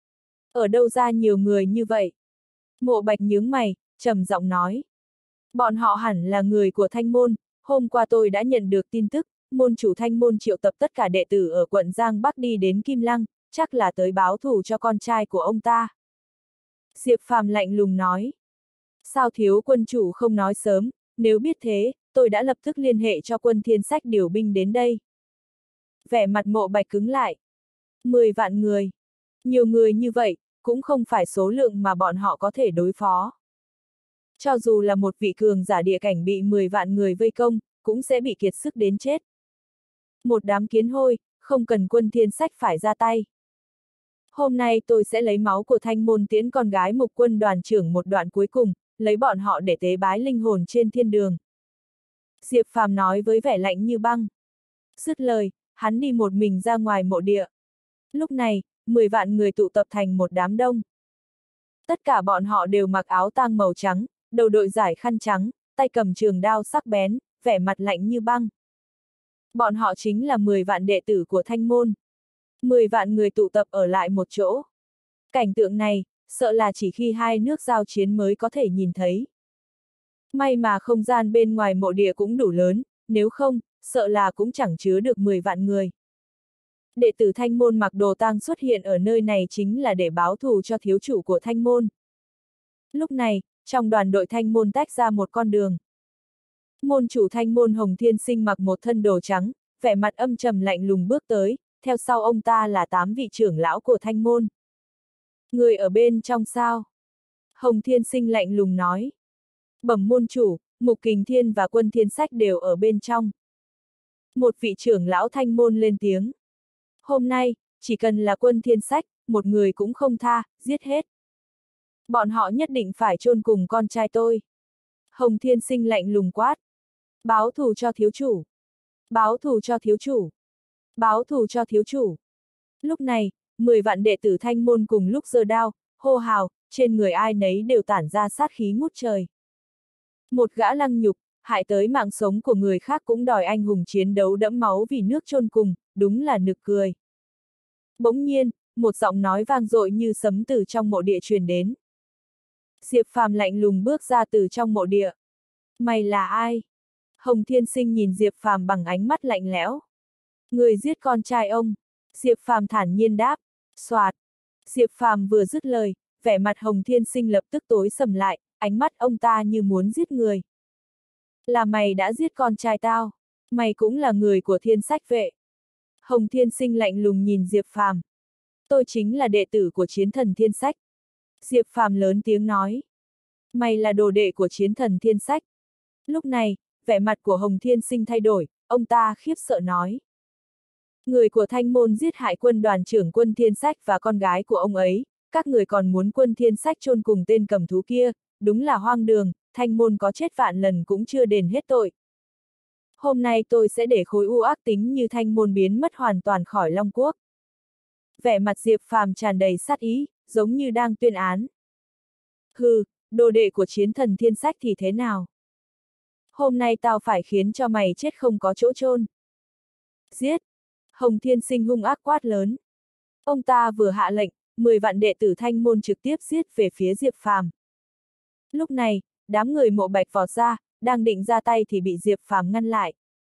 Ở đâu ra nhiều người như vậy? Mộ Bạch nhướng mày, trầm giọng nói. Bọn họ hẳn là người của Thanh Môn, hôm qua tôi đã nhận được tin tức, môn chủ Thanh Môn triệu tập tất cả đệ tử ở quận Giang Bắc đi đến Kim Lăng, chắc là tới báo thù cho con trai của ông ta. Diệp Phàm lạnh lùng nói. Sao thiếu quân chủ không nói sớm, nếu biết thế, tôi đã lập tức liên hệ cho quân Thiên Sách điều binh đến đây. Vẻ mặt Mộ Bạch cứng lại. 10 vạn người. Nhiều người như vậy, cũng không phải số lượng mà bọn họ có thể đối phó. Cho dù là một vị cường giả địa cảnh bị 10 vạn người vây công, cũng sẽ bị kiệt sức đến chết. Một đám kiến hôi, không cần quân Thiên Sách phải ra tay. Hôm nay tôi sẽ lấy máu của Thanh Môn tiễn con gái Mục quân đoàn trưởng một đoạn cuối cùng, lấy bọn họ để tế bái linh hồn trên thiên đường. Diệp Phàm nói với vẻ lạnh như băng. Dứt lời, hắn đi một mình ra ngoài mộ địa. Lúc này, 10 vạn người tụ tập thành một đám đông. Tất cả bọn họ đều mặc áo tang màu trắng, đầu đội dải khăn trắng, tay cầm trường đao sắc bén, vẻ mặt lạnh như băng. Bọn họ chính là 10 vạn đệ tử của Thanh Môn. 10 vạn người tụ tập ở lại một chỗ. Cảnh tượng này, sợ là chỉ khi hai nước giao chiến mới có thể nhìn thấy. May mà không gian bên ngoài mộ địa cũng đủ lớn, nếu không, sợ là cũng chẳng chứa được 10 vạn người. Đệ tử Thanh Môn mặc đồ tang xuất hiện ở nơi này chính là để báo thù cho thiếu chủ của Thanh Môn. Lúc này, trong đoàn đội Thanh Môn tách ra một con đường. Môn chủ Thanh Môn Hồng Thiên Sinh mặc một thân đồ trắng, vẻ mặt âm trầm lạnh lùng bước tới, theo sau ông ta là 8 vị trưởng lão của Thanh Môn. Người ở bên trong sao? Hồng Thiên Sinh lạnh lùng nói. Bẩm môn chủ, Mục Kình Thiên và quân Thiên Sách đều ở bên trong. Một vị trưởng lão Thanh Môn lên tiếng. Hôm nay, chỉ cần là quân Thiên Sách, một người cũng không tha, giết hết. Bọn họ nhất định phải chôn cùng con trai tôi. Hồng Thiên Sinh lạnh lùng quát. Báo thù cho thiếu chủ. Báo thù cho thiếu chủ. Báo thù cho thiếu chủ. Lúc này, 10 vạn đệ tử Thanh Môn cùng lúc giơ đao, hô hào, trên người ai nấy đều tản ra sát khí ngút trời. Một gã lăng nhục, hại tới mạng sống của người khác cũng đòi anh hùng chiến đấu đẫm máu vì nước chôn cùng, đúng là nực cười. Bỗng nhiên, một giọng nói vang dội như sấm từ trong mộ địa truyền đến. Diệp Phàm lạnh lùng bước ra từ trong mộ địa. Mày là ai? Hồng Thiên Sinh nhìn Diệp Phàm bằng ánh mắt lạnh lẽo. Người giết con trai ông. Diệp Phàm thản nhiên đáp. Soạt. Diệp Phàm vừa dứt lời, vẻ mặt Hồng Thiên Sinh lập tức tối sầm lại, ánh mắt ông ta như muốn giết người. Là mày đã giết con trai tao. Mày cũng là người của Thiên Sách Vệ. Hồng Thiên Sinh lạnh lùng nhìn Diệp Phàm. Tôi chính là đệ tử của chiến thần Thiên Sách. Diệp Phàm lớn tiếng nói. Mày là đồ đệ của chiến thần Thiên Sách. Lúc này, vẻ mặt của Hồng Thiên Sinh thay đổi, ông ta khiếp sợ nói. Người của Thanh Môn giết hại quân đoàn trưởng quân Thiên Sách và con gái của ông ấy, các người còn muốn quân Thiên Sách chôn cùng tên cầm thú kia, đúng là hoang đường, Thanh Môn có chết vạn lần cũng chưa đền hết tội. Hôm nay tôi sẽ để khối u ác tính như Thanh Môn biến mất hoàn toàn khỏi Long Quốc. Vẻ mặt Diệp Phàm tràn đầy sát ý, giống như đang tuyên án. Hừ, đồ đệ của chiến thần Thiên Sách thì thế nào? Hôm nay tao phải khiến cho mày chết không có chỗ chôn. Giết! Hồng Thiên Sinh hung ác quát lớn. Ông ta vừa hạ lệnh, 10 vạn đệ tử Thanh Môn trực tiếp giết về phía Diệp Phàm. Lúc này, đám người Mộ Bạch vọt ra, đang định ra tay thì bị Diệp Phàm ngăn lại.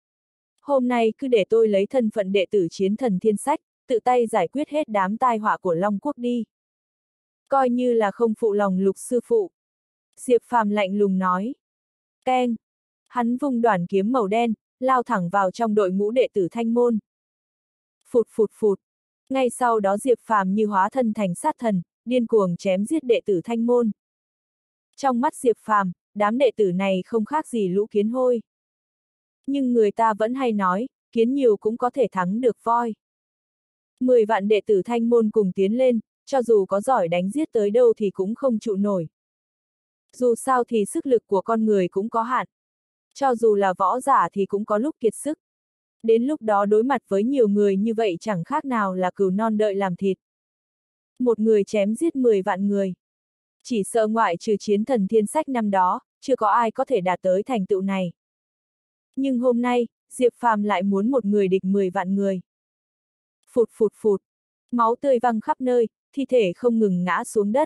Hôm nay cứ để tôi lấy thân phận đệ tử chiến thần Thiên Sách, tự tay giải quyết hết đám tai họa của Long Quốc đi. Coi như là không phụ lòng Lục sư phụ. Diệp Phàm lạnh lùng nói. Keng! Hắn vung đoản kiếm màu đen, lao thẳng vào trong đội ngũ đệ tử Thanh Môn. Phụt phụt phụt. Ngay sau đó Diệp Phàm như hóa thân thành sát thần, điên cuồng chém giết đệ tử Thanh Môn. Trong mắt Diệp Phàm, đám đệ tử này không khác gì lũ kiến hôi. Nhưng người ta vẫn hay nói, kiến nhiều cũng có thể thắng được voi. 10 vạn đệ tử Thanh Môn cùng tiến lên, cho dù có giỏi đánh giết tới đâu thì cũng không trụ nổi. Dù sao thì sức lực của con người cũng có hạn. Cho dù là võ giả thì cũng có lúc kiệt sức. Đến lúc đó đối mặt với nhiều người như vậy chẳng khác nào là cừu non đợi làm thịt. Một người chém giết 10 vạn người. Chỉ sợ ngoại trừ chiến thần Thiên Sách năm đó, chưa có ai có thể đạt tới thành tựu này. Nhưng hôm nay, Diệp Phàm lại muốn một người địch 10 vạn người. Phụt phụt phụt. Máu tươi văng khắp nơi, thi thể không ngừng ngã xuống đất.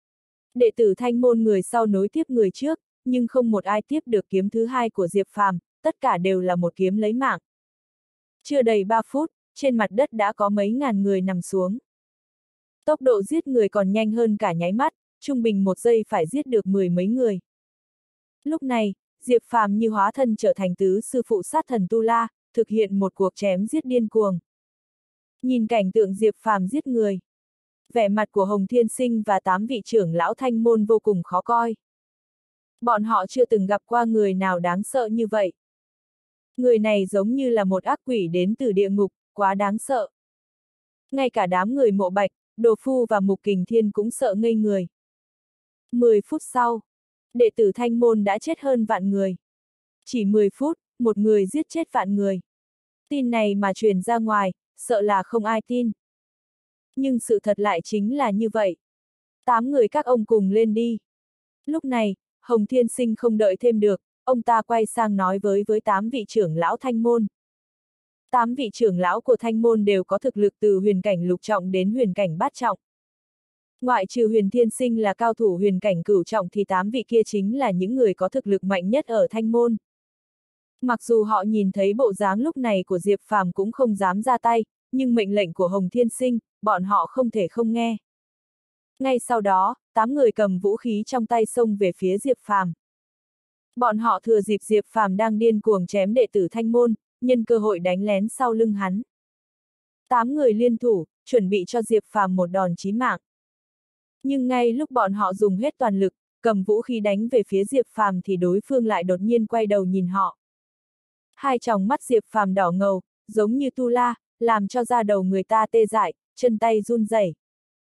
Đệ tử Thanh Môn người sau nối tiếp người trước, nhưng không một ai tiếp được kiếm thứ hai của Diệp Phàm, tất cả đều là một kiếm lấy mạng. Chưa đầy 3 phút, trên mặt đất đã có mấy ngàn người nằm xuống. Tốc độ giết người còn nhanh hơn cả nháy mắt, trung bình 1 giây phải giết được 10 mấy người. Lúc này, Diệp Phàm như hóa thân trở thành tứ sư phụ sát thần Tu La, thực hiện một cuộc chém giết điên cuồng. Nhìn cảnh tượng Diệp Phàm giết người, vẻ mặt của Hồng Thiên Sinh và 8 vị trưởng lão Thanh Môn vô cùng khó coi. Bọn họ chưa từng gặp qua người nào đáng sợ như vậy. Người này giống như là một ác quỷ đến từ địa ngục, quá đáng sợ. Ngay cả đám người Mộ Bạch, Đồ Phu và Mục Kình Thiên cũng sợ ngây người. 10 phút sau, đệ tử Thanh Môn đã chết hơn vạn người. Chỉ 10 phút, một người giết chết vạn người. Tin này mà truyền ra ngoài, sợ là không ai tin. Nhưng sự thật lại chính là như vậy. 8 người các ông cùng lên đi. Lúc này, Hồng Thiên Sinh không đợi thêm được, ông ta quay sang nói với 8 vị trưởng lão Thanh Môn. 8 vị trưởng lão của Thanh Môn đều có thực lực từ huyền cảnh lục trọng đến huyền cảnh bát trọng. Ngoại trừ Huyền Thiên Sinh là cao thủ huyền cảnh cửu trọng thì 8 vị kia chính là những người có thực lực mạnh nhất ở Thanh Môn. Mặc dù họ nhìn thấy bộ dáng lúc này của Diệp Phàm cũng không dám ra tay, nhưng mệnh lệnh của Hồng Thiên Sinh, bọn họ không thể không nghe. Ngay sau đó, 8 người cầm vũ khí trong tay xông về phía Diệp Phàm. Bọn họ thừa dịp Diệp Phàm đang điên cuồng chém đệ tử Thanh Môn, nhân cơ hội đánh lén sau lưng hắn. 8 người liên thủ, chuẩn bị cho Diệp Phàm một đòn chí mạng. Nhưng ngay lúc bọn họ dùng hết toàn lực, cầm vũ khí đánh về phía Diệp Phàm thì đối phương lại đột nhiên quay đầu nhìn họ. Hai tròng mắt Diệp Phàm đỏ ngầu, giống như tu la, làm cho da đầu người ta tê dại, chân tay run rẩy.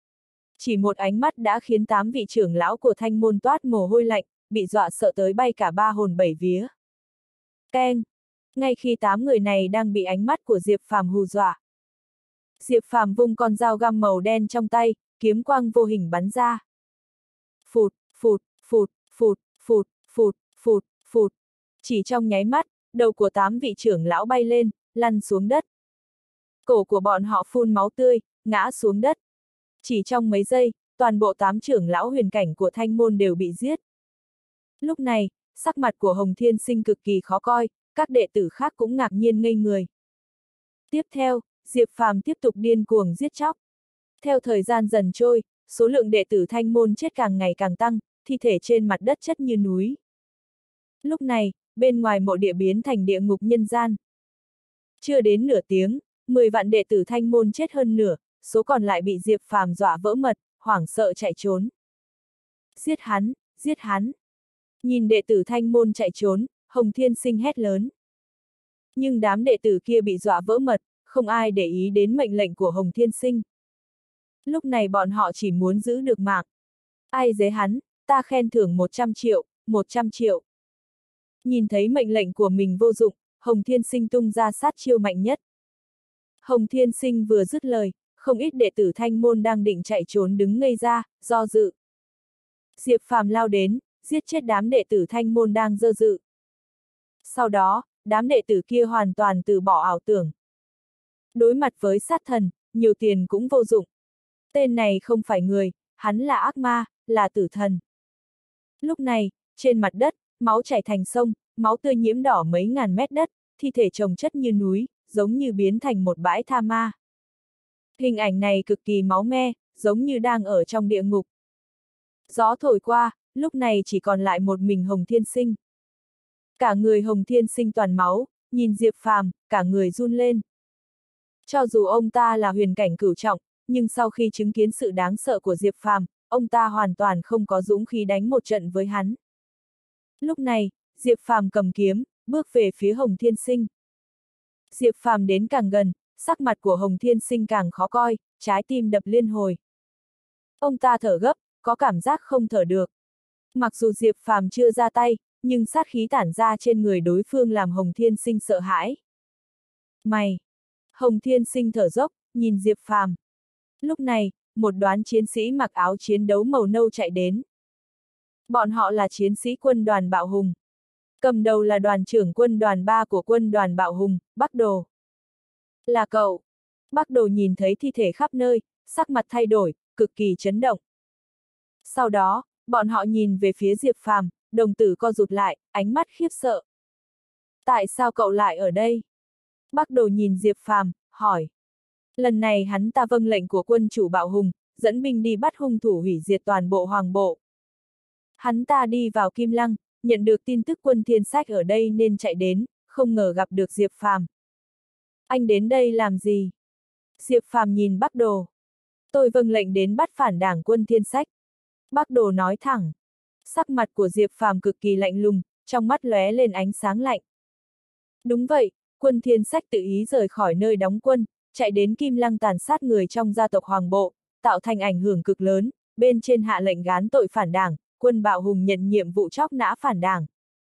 Chỉ một ánh mắt đã khiến 8 vị trưởng lão của Thanh Môn toát mồ hôi lạnh, bị dọa sợ tới bay cả ba hồn bảy vía. Keng! Ngay khi 8 người này đang bị ánh mắt của Diệp Phàm hù dọa, Diệp Phàm vung con dao găm màu đen trong tay, kiếm quang vô hình bắn ra. Phụt, phụt, phụt, phụt, phụt, phụt, phụt. Chỉ trong nháy mắt, đầu của 8 vị trưởng lão bay lên, lăn xuống đất. Cổ của bọn họ phun máu tươi, ngã xuống đất. Chỉ trong mấy giây, toàn bộ 8 trưởng lão huyền cảnh của Thanh môn đều bị giết. Lúc này, sắc mặt của Hồng Thiên Sinh cực kỳ khó coi, các đệ tử khác cũng ngạc nhiên ngây người. Tiếp theo, Diệp Phàm tiếp tục điên cuồng giết chóc. Theo thời gian dần trôi, số lượng đệ tử Thanh môn chết càng ngày càng tăng, thi thể trên mặt đất chất như núi. Lúc này, bên ngoài mộ địa biến thành địa ngục nhân gian. Chưa đến nửa tiếng, 10 vạn đệ tử Thanh môn chết hơn nửa, số còn lại bị Diệp Phàm dọa vỡ mật, hoảng sợ chạy trốn. Giết hắn, giết hắn. Nhìn đệ tử Thanh môn chạy trốn, Hồng Thiên Sinh hét lớn. Nhưng đám đệ tử kia bị dọa vỡ mật, không ai để ý đến mệnh lệnh của Hồng Thiên Sinh. Lúc này bọn họ chỉ muốn giữ được mạng. Ai dế hắn, ta khen thưởng 100 triệu, 100 triệu. Nhìn thấy mệnh lệnh của mình vô dụng, Hồng Thiên Sinh tung ra sát chiêu mạnh nhất. Hồng Thiên Sinh vừa dứt lời, không ít đệ tử Thanh môn đang định chạy trốn đứng ngây ra, do dự. Diệp Phàm lao đến, giết chết đám đệ tử Thanh môn đang do dự. Sau đó, đám đệ tử kia hoàn toàn từ bỏ ảo tưởng. Đối mặt với sát thần, nhiều tiền cũng vô dụng. Tên này không phải người, hắn là ác ma, là tử thần. Lúc này, trên mặt đất, máu chảy thành sông, máu tươi nhiễm đỏ mấy ngàn mét đất, thi thể chồng chất như núi, giống như biến thành một bãi tha ma. Hình ảnh này cực kỳ máu me, giống như đang ở trong địa ngục. Gió thổi qua, lúc này chỉ còn lại một mình Hồng Thiên Sinh. Cả người Hồng Thiên Sinh toàn máu, nhìn Diệp Phàm, cả người run lên. Cho dù ông ta là huyền cảnh cửu trọng, nhưng sau khi chứng kiến sự đáng sợ của Diệp Phàm, ông ta hoàn toàn không có dũng khí đánh một trận với hắn. Lúc này, Diệp Phàm cầm kiếm, bước về phía Hồng Thiên Sinh. Diệp Phàm đến càng gần, sắc mặt của Hồng Thiên Sinh càng khó coi, trái tim đập liên hồi. Ông ta thở gấp, có cảm giác không thở được. Mặc dù Diệp Phàm chưa ra tay, nhưng sát khí tản ra trên người đối phương làm Hồng Thiên Sinh sợ hãi. Mày! Hồng Thiên Sinh thở dốc, nhìn Diệp Phàm. Lúc này, một đoàn chiến sĩ mặc áo chiến đấu màu nâu chạy đến. Bọn họ là chiến sĩ quân đoàn Bạo Hùng. Cầm đầu là đoàn trưởng quân đoàn 3 của quân đoàn Bạo Hùng, Bắc Đồ. Là cậu. Bắc Đồ nhìn thấy thi thể khắp nơi, sắc mặt thay đổi, cực kỳ chấn động. Sau đó, bọn họ nhìn về phía Diệp Phàm, đồng tử co rụt lại, ánh mắt khiếp sợ. Tại sao cậu lại ở đây? Bắc Đồ nhìn Diệp Phàm, hỏi. Lần này hắn ta vâng lệnh của quân chủ Bạo Hùng, dẫn binh đi bắt hung thủ hủy diệt toàn bộ hoàng bộ. Hắn ta đi vào Kim Lăng, nhận được tin tức quân Thiên Sách ở đây nên chạy đến, không ngờ gặp được Diệp Phàm. Anh đến đây làm gì? Diệp Phàm nhìn Bắc Đồ. Tôi vâng lệnh đến bắt phản đảng quân Thiên Sách. Bắc Đồ nói thẳng. Sắc mặt của Diệp Phàm cực kỳ lạnh lùng, trong mắt lóe lên ánh sáng lạnh. Đúng vậy, quân Thiên Sách tự ý rời khỏi nơi đóng quân, chạy đến Kim Lăng tàn sát người trong gia tộc Hoàng Bộ, tạo thành ảnh hưởng cực lớn, bên trên hạ lệnh gán tội phản đảng, quân Bạo Hùng nhận nhiệm vụ chóc nã phản đảng.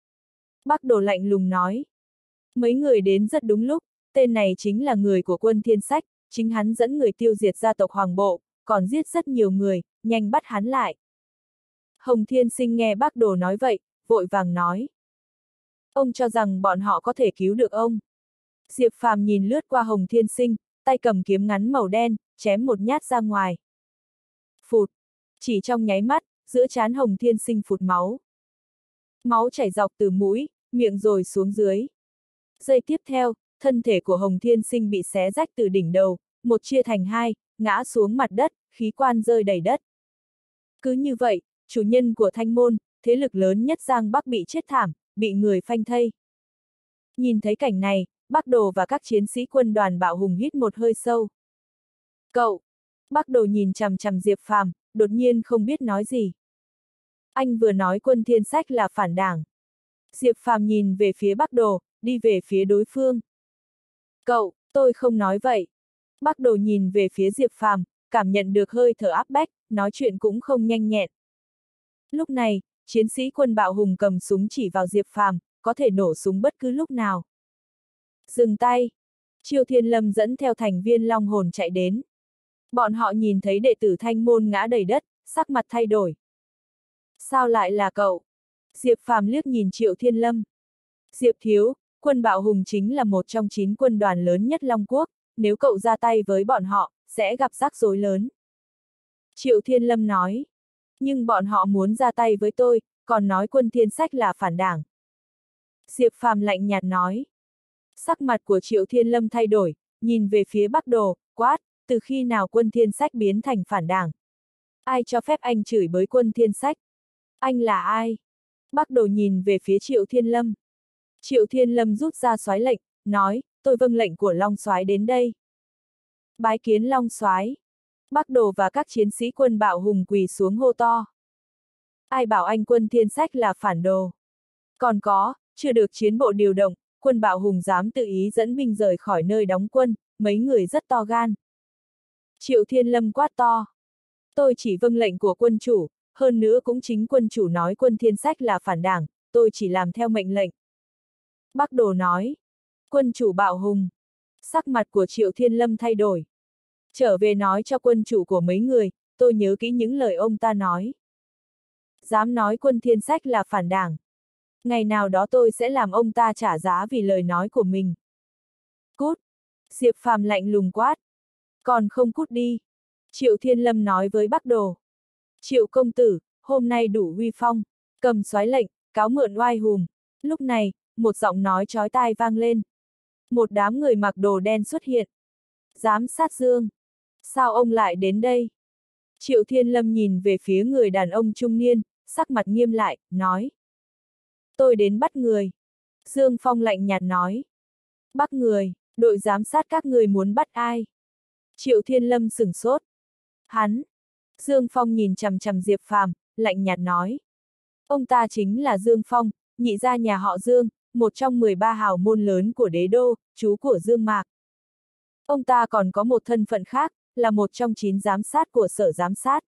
Bắc Đồ lạnh lùng nói. Mấy người đến rất đúng lúc, tên này chính là người của quân Thiên Sách, chính hắn dẫn người tiêu diệt gia tộc Hoàng Bộ, còn giết rất nhiều người, nhanh bắt hắn lại. Hồng Thiên Sinh nghe Bắc Đồ nói vậy, vội vàng nói. Ông cho rằng bọn họ có thể cứu được ông. Diệp Phàm nhìn lướt qua Hồng Thiên Sinh, tay cầm kiếm ngắn màu đen, chém một nhát ra ngoài. Phụt! Chỉ trong nháy mắt, giữa trán Hồng Thiên Sinh phụt máu. Máu chảy dọc từ mũi, miệng rồi xuống dưới. Giây tiếp theo, thân thể của Hồng Thiên Sinh bị xé rách từ đỉnh đầu, một chia thành hai, ngã xuống mặt đất, khí quan rơi đầy đất. Cứ như vậy, chủ nhân của Thanh môn, thế lực lớn nhất Giang Bắc bị chết thảm, bị người phanh thây. Nhìn thấy cảnh này, Bắc Đồ và các chiến sĩ quân đoàn Bạo Hùng hít một hơi sâu. Cậu! Bắc Đồ nhìn chằm chằm Diệp Phàm, đột nhiên không biết nói gì. Anh vừa nói quân Thiên Sách là phản đảng. Diệp Phàm nhìn về phía Bắc Đồ, đi về phía đối phương. Cậu, tôi không nói vậy. Bắc Đồ nhìn về phía Diệp Phàm, cảm nhận được hơi thở áp bách, nói chuyện cũng không nhanh nhẹn. Lúc này, chiến sĩ quân Bạo Hùng cầm súng chỉ vào Diệp Phàm, có thể nổ súng bất cứ lúc nào. Dừng tay! Triều Thiên Lâm dẫn theo thành viên Long Hồn chạy đến. Bọn họ nhìn thấy đệ tử Thanh môn ngã đầy đất, sắc mặt thay đổi. Sao lại là cậu? Diệp Phàm liếc nhìn Triệu Thiên Lâm. Diệp thiếu, quân Bạo Hùng chính là một trong 9 quân đoàn lớn nhất Long Quốc, nếu cậu ra tay với bọn họ, sẽ gặp rắc rối lớn. Triệu Thiên Lâm nói, nhưng bọn họ muốn ra tay với tôi, còn nói Quân Thiên Sách là phản đảng. Diệp Phàm lạnh nhạt nói. Sắc mặt của Triệu Thiên Lâm thay đổi, nhìn về phía Bắc Đồ, quát, từ khi nào Quân Thiên Sách biến thành phản đảng? Ai cho phép anh chửi bới Quân Thiên Sách? Anh là ai? Bắc Đồ nhìn về phía Triệu Thiên Lâm. Triệu Thiên Lâm rút ra soái lệnh, nói, tôi vâng lệnh của Long soái đến đây. Bái kiến Long soái. Bắc Đồ và các chiến sĩ quân Bạo Hùng quỳ xuống hô to. Ai bảo anh Quân Thiên Sách là phản đồ? Còn có, chưa được chiến bộ điều động, quân Bạo Hùng dám tự ý dẫn binh rời khỏi nơi đóng quân, mấy người rất to gan. Triệu Thiên Lâm quát to. Tôi chỉ vâng lệnh của quân chủ, hơn nữa cũng chính quân chủ nói Quân Thiên Sách là phản đảng, tôi chỉ làm theo mệnh lệnh. Bắc Đồ nói. Quân chủ Bạo Hùng. Sắc mặt của Triệu Thiên Lâm thay đổi. Trở về nói cho quân chủ của mấy người, tôi nhớ kỹ những lời ông ta nói. Dám nói Quân Thiên Sách là phản đảng. Ngày nào đó tôi sẽ làm ông ta trả giá vì lời nói của mình. Cút! Diệp Phàm lạnh lùng quát. Còn không cút đi. Triệu Thiên Lâm nói với Bắc Đồ. Triệu công tử, hôm nay đủ uy phong, cầm soái lệnh, cáo mượn oai hùng. Lúc này, một giọng nói chói tai vang lên. Một đám người mặc đồ đen xuất hiện. Giám sát Dương. Sao ông lại đến đây? Triệu Thiên Lâm nhìn về phía người đàn ông trung niên, sắc mặt nghiêm lại, nói. Tôi đến bắt người. Dương Phong lạnh nhạt nói. Bắt người, đội giám sát các người muốn bắt ai? Triệu Thiên Lâm sửng sốt. Hắn. Dương Phong nhìn chằm chằm Diệp Phàm, lạnh nhạt nói. Ông ta chính là Dương Phong, nhị gia nhà họ Dương, một trong 13 hào môn lớn của đế đô, chú của Dương Mạc. Ông ta còn có một thân phận khác, là một trong 9 giám sát của sở giám sát.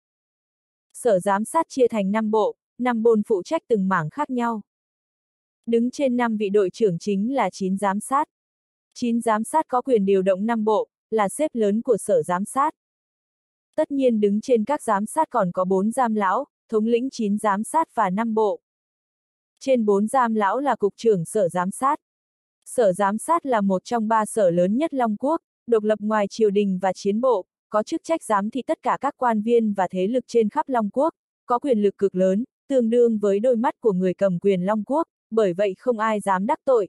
Sở giám sát chia thành 5 bộ, 5 bôn phụ trách từng mảng khác nhau. Đứng trên 5 vị đội trưởng chính là 9 giám sát. 9 giám sát có quyền điều động 5 bộ, là xếp lớn của sở giám sát. Tất nhiên đứng trên các giám sát còn có 4 giám lão, thống lĩnh 9 giám sát và 5 bộ. Trên 4 giám lão là cục trưởng sở giám sát. Sở giám sát là một trong 3 sở lớn nhất Long Quốc, độc lập ngoài triều đình và chiến bộ, có chức trách giám thị tất cả các quan viên và thế lực trên khắp Long Quốc, có quyền lực cực lớn, tương đương với đôi mắt của người cầm quyền Long Quốc, bởi vậy không ai dám đắc tội.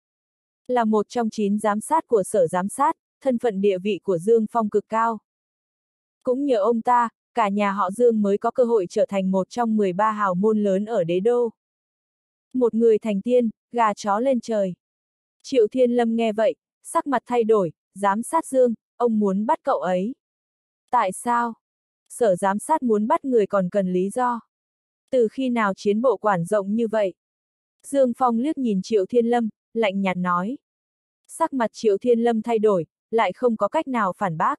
Là một trong 9 giám sát của sở giám sát, thân phận địa vị của Dương Phong cực cao. Cũng nhờ ông ta, cả nhà họ Dương mới có cơ hội trở thành một trong 13 hào môn lớn ở đế đô. Một người thành tiên, gà chó lên trời. Triệu Thiên Lâm nghe vậy, sắc mặt thay đổi, giám sát Dương, ông muốn bắt cậu ấy. Tại sao? Sở giám sát muốn bắt người còn cần lý do. Từ khi nào chiến bộ quản rộng như vậy? Dương Phong liếc nhìn Triệu Thiên Lâm, lạnh nhạt nói. Sắc mặt Triệu Thiên Lâm thay đổi, lại không có cách nào phản bác.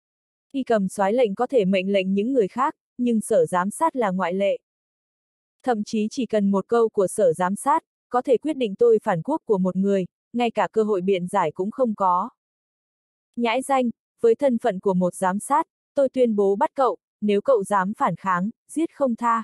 Y cầm soái lệnh có thể mệnh lệnh những người khác, nhưng sở giám sát là ngoại lệ. Thậm chí chỉ cần một câu của sở giám sát, có thể quyết định tôi phản quốc của một người, ngay cả cơ hội biện giải cũng không có. Nhãi danh, với thân phận của một giám sát, tôi tuyên bố bắt cậu, nếu cậu dám phản kháng, giết không tha.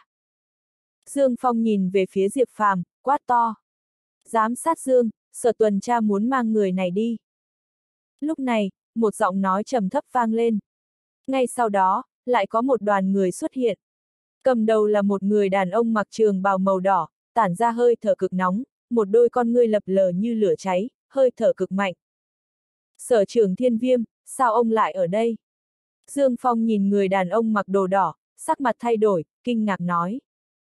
Dương Phong nhìn về phía Diệp Phàm, quát to. Giám sát Dương, sở tuần tra muốn mang người này đi. Lúc này, một giọng nói trầm thấp vang lên. Ngay sau đó, lại có một đoàn người xuất hiện. Cầm đầu là một người đàn ông mặc trường bào màu đỏ, tản ra hơi thở cực nóng, một đôi con ngươi lập lờ như lửa cháy, hơi thở cực mạnh. Sở trưởng Thiên Viêm, sao ông lại ở đây? Dương Phong nhìn người đàn ông mặc đồ đỏ, sắc mặt thay đổi, kinh ngạc nói.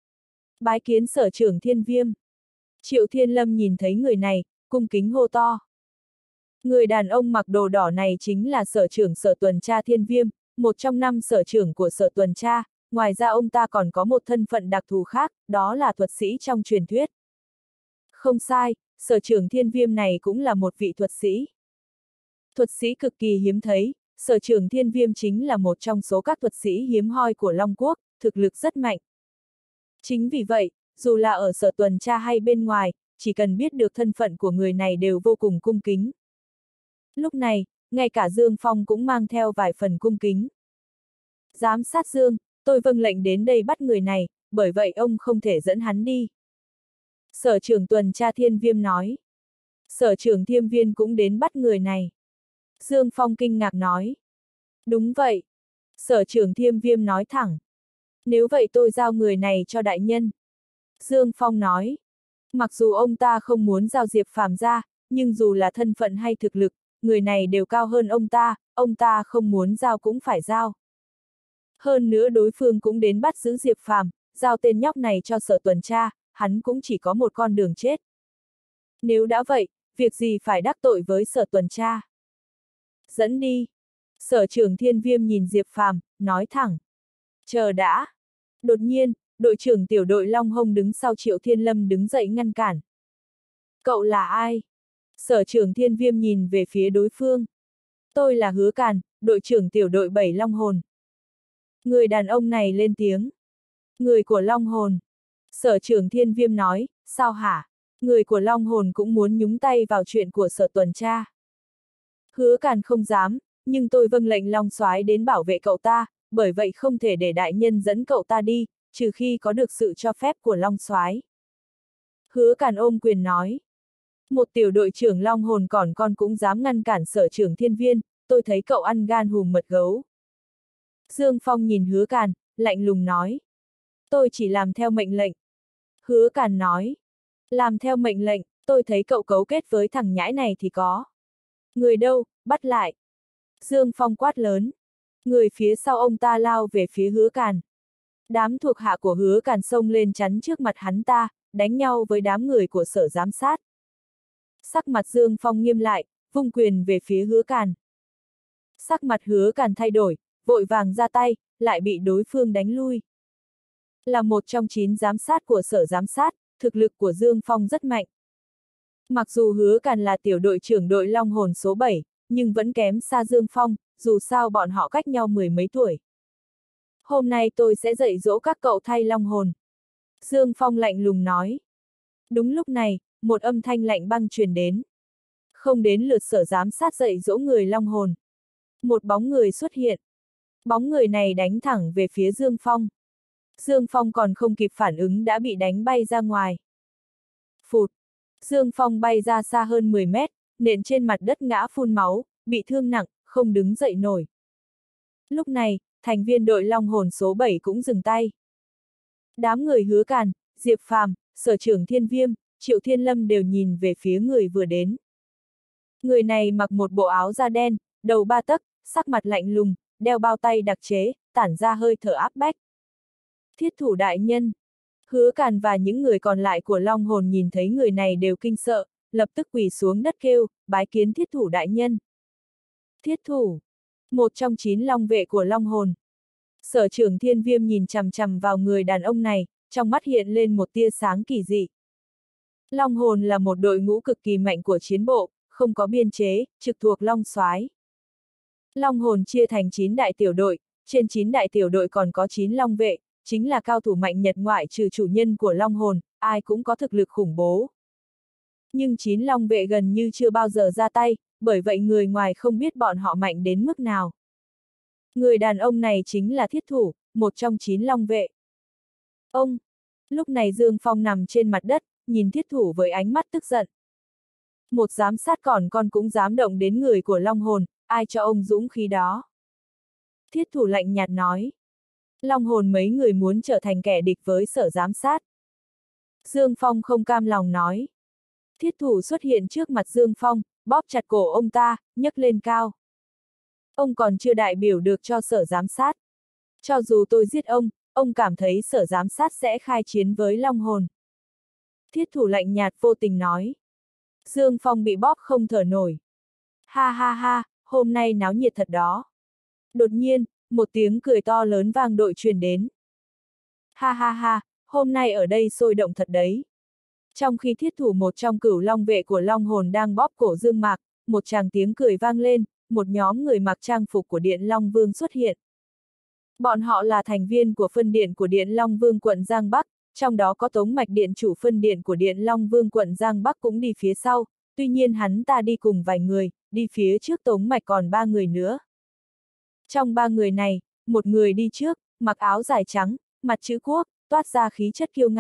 Bái kiến sở trưởng Thiên Viêm. Triệu Thiên Lâm nhìn thấy người này, cung kính hô to. Người đàn ông mặc đồ đỏ này chính là sở trưởng sở tuần tra Thiên Viêm, một trong 5 sở trưởng của sở tuần tra, ngoài ra ông ta còn có một thân phận đặc thù khác, đó là thuật sĩ trong truyền thuyết. Không sai, sở trưởng Thiên Viêm này cũng là một vị thuật sĩ. Thuật sĩ cực kỳ hiếm thấy, sở trưởng Thiên Viêm chính là một trong số các thuật sĩ hiếm hoi của Long Quốc, thực lực rất mạnh. Chính vì vậy, dù là ở sở tuần tra hay bên ngoài, chỉ cần biết được thân phận của người này đều vô cùng cung kính. Lúc này, ngay cả Dương Phong cũng mang theo vài phần cung kính. Giám sát Dương, tôi vâng lệnh đến đây bắt người này, bởi vậy ông không thể dẫn hắn đi. Sở trưởng tuần tra Thiên Viêm nói. Sở trưởng Thiêm Viên cũng đến bắt người này. Dương Phong kinh ngạc nói. Đúng vậy. Sở trưởng Thiêm Viêm nói thẳng. Nếu vậy tôi giao người này cho đại nhân. Dương Phong nói. Mặc dù ông ta không muốn giao Diệp Phàm ra, nhưng dù là thân phận hay thực lực, người này đều cao hơn ông ta không muốn giao cũng phải giao. Hơn nữa đối phương cũng đến bắt giữ Diệp Phàm, giao tên nhóc này cho sở tuần tra, hắn cũng chỉ có một con đường chết. Nếu đã vậy, việc gì phải đắc tội với sở tuần tra? Dẫn đi. Sở trưởng Thiên Viêm nhìn Diệp Phàm, nói thẳng. Chờ đã. Đột nhiên, đội trưởng tiểu đội Long Hông đứng sau Triệu Thiên Lâm đứng dậy ngăn cản. Cậu là ai? Sở trưởng Thiên Viêm nhìn về phía đối phương. Tôi là Hứa Càn, đội trưởng tiểu đội 7 Long Hồn. Người đàn ông này lên tiếng. Người của Long Hồn. Sở trưởng Thiên Viêm nói, sao hả? Người của Long Hồn cũng muốn nhúng tay vào chuyện của sở tuần tra. Hứa Càn không dám, nhưng tôi vâng lệnh Long Soái đến bảo vệ cậu ta, bởi vậy không thể để đại nhân dẫn cậu ta đi, trừ khi có được sự cho phép của Long Soái. Hứa Càn ôm quyền nói. Một tiểu đội trưởng Long Hồn còn con cũng dám ngăn cản sở trưởng Thiên Viên, tôi thấy cậu ăn gan hùm mật gấu. Dương Phong nhìn Hứa Càn, lạnh lùng nói. Tôi chỉ làm theo mệnh lệnh. Hứa Càn nói. Làm theo mệnh lệnh, tôi thấy cậu cấu kết với thằng nhãi này thì có. Người đâu, bắt lại. Dương Phong quát lớn. Người phía sau ông ta lao về phía Hứa Càn. Đám thuộc hạ của Hứa Càn xông lên chắn trước mặt hắn ta, đánh nhau với đám người của sở giám sát. Sắc mặt Dương Phong nghiêm lại, vung quyền về phía Hứa Càn. Sắc mặt Hứa Càn thay đổi, vội vàng ra tay, lại bị đối phương đánh lui. Là một trong 9 giám sát của sở giám sát, thực lực của Dương Phong rất mạnh. Mặc dù Hứa Càn là tiểu đội trưởng đội Long Hồn số 7, nhưng vẫn kém xa Dương Phong, dù sao bọn họ cách nhau 10 mấy tuổi. Hôm nay tôi sẽ dạy dỗ các cậu thay Long Hồn. Dương Phong lạnh lùng nói. Đúng lúc này, một âm thanh lạnh băng truyền đến. Không đến lượt sở giám sát dạy dỗ người Long Hồn. Một bóng người xuất hiện. Bóng người này đánh thẳng về phía Dương Phong. Dương Phong còn không kịp phản ứng đã bị đánh bay ra ngoài. Phụt! Dương Phong bay ra xa hơn 10 mét, nện trên mặt đất ngã phun máu, bị thương nặng, không đứng dậy nổi. Lúc này, thành viên đội Long Hồn số 7 cũng dừng tay. Đám người Hứa Càn, Diệp Phàm, sở trưởng Thiên Viêm, Triệu Thiên Lâm đều nhìn về phía người vừa đến. Người này mặc một bộ áo da đen, đầu 3 tấc, sắc mặt lạnh lùng, đeo bao tay đặc chế, tản ra hơi thở áp bách. Thiết thủ đại nhân. Hứa Càn và những người còn lại của Long Hồn nhìn thấy người này đều kinh sợ, lập tức quỳ xuống đất kêu, bái kiến thiết thủ đại nhân. Thiết thủ. Một trong 9 long vệ của Long Hồn. Sở trưởng Thiên Viêm nhìn chằm chằm vào người đàn ông này, trong mắt hiện lên một tia sáng kỳ dị. Long Hồn là một đội ngũ cực kỳ mạnh của chiến bộ, không có biên chế, trực thuộc Long Soái. Long Hồn chia thành 9 đại tiểu đội, trên 9 đại tiểu đội còn có 9 long vệ, chính là cao thủ mạnh nhật ngoại trừ chủ nhân của Long Hồn, ai cũng có thực lực khủng bố. Nhưng 9 long vệ gần như chưa bao giờ ra tay, bởi vậy người ngoài không biết bọn họ mạnh đến mức nào. Người đàn ông này chính là thiết thủ, một trong 9 long vệ. Ông! Lúc này Dương Phong nằm trên mặt đất, nhìn thiết thủ với ánh mắt tức giận. Một giám sát còn con cũng dám động đến người của Long Hồn, ai cho ông dũng khí đó? Thiết thủ lạnh nhạt nói. Long Hồn mấy người muốn trở thành kẻ địch với sở giám sát. Dương Phong không cam lòng nói. Thiết thủ xuất hiện trước mặt Dương Phong, bóp chặt cổ ông ta, nhấc lên cao. Ông còn chưa đại biểu được cho sở giám sát. Cho dù tôi giết ông cảm thấy sở giám sát sẽ khai chiến với Long Hồn. Thiết thủ lạnh nhạt vô tình nói. Dương Phong bị bóp không thở nổi. Ha ha ha, hôm nay náo nhiệt thật đó. Đột nhiên, một tiếng cười to lớn vang đội truyền đến. Ha ha ha, hôm nay ở đây sôi động thật đấy. Trong khi thiết thủ một trong cửu long vệ của Long Hồn đang bóp cổ Dương Mạc, một tràng tiếng cười vang lên, một nhóm người mặc trang phục của Điện Long Vương xuất hiện. Bọn họ là thành viên của phân điện của Điện Long Vương quận Giang Bắc, trong đó có Tống Mạch điện chủ phân điện của Điện Long Vương quận Giang Bắc cũng đi phía sau, tuy nhiên hắn ta đi cùng vài người, đi phía trước Tống Mạch còn 3 người nữa. Trong 3 người này, một người đi trước, mặc áo dài trắng, mặt chữ quốc, toát ra khí chất kiêu ngạo,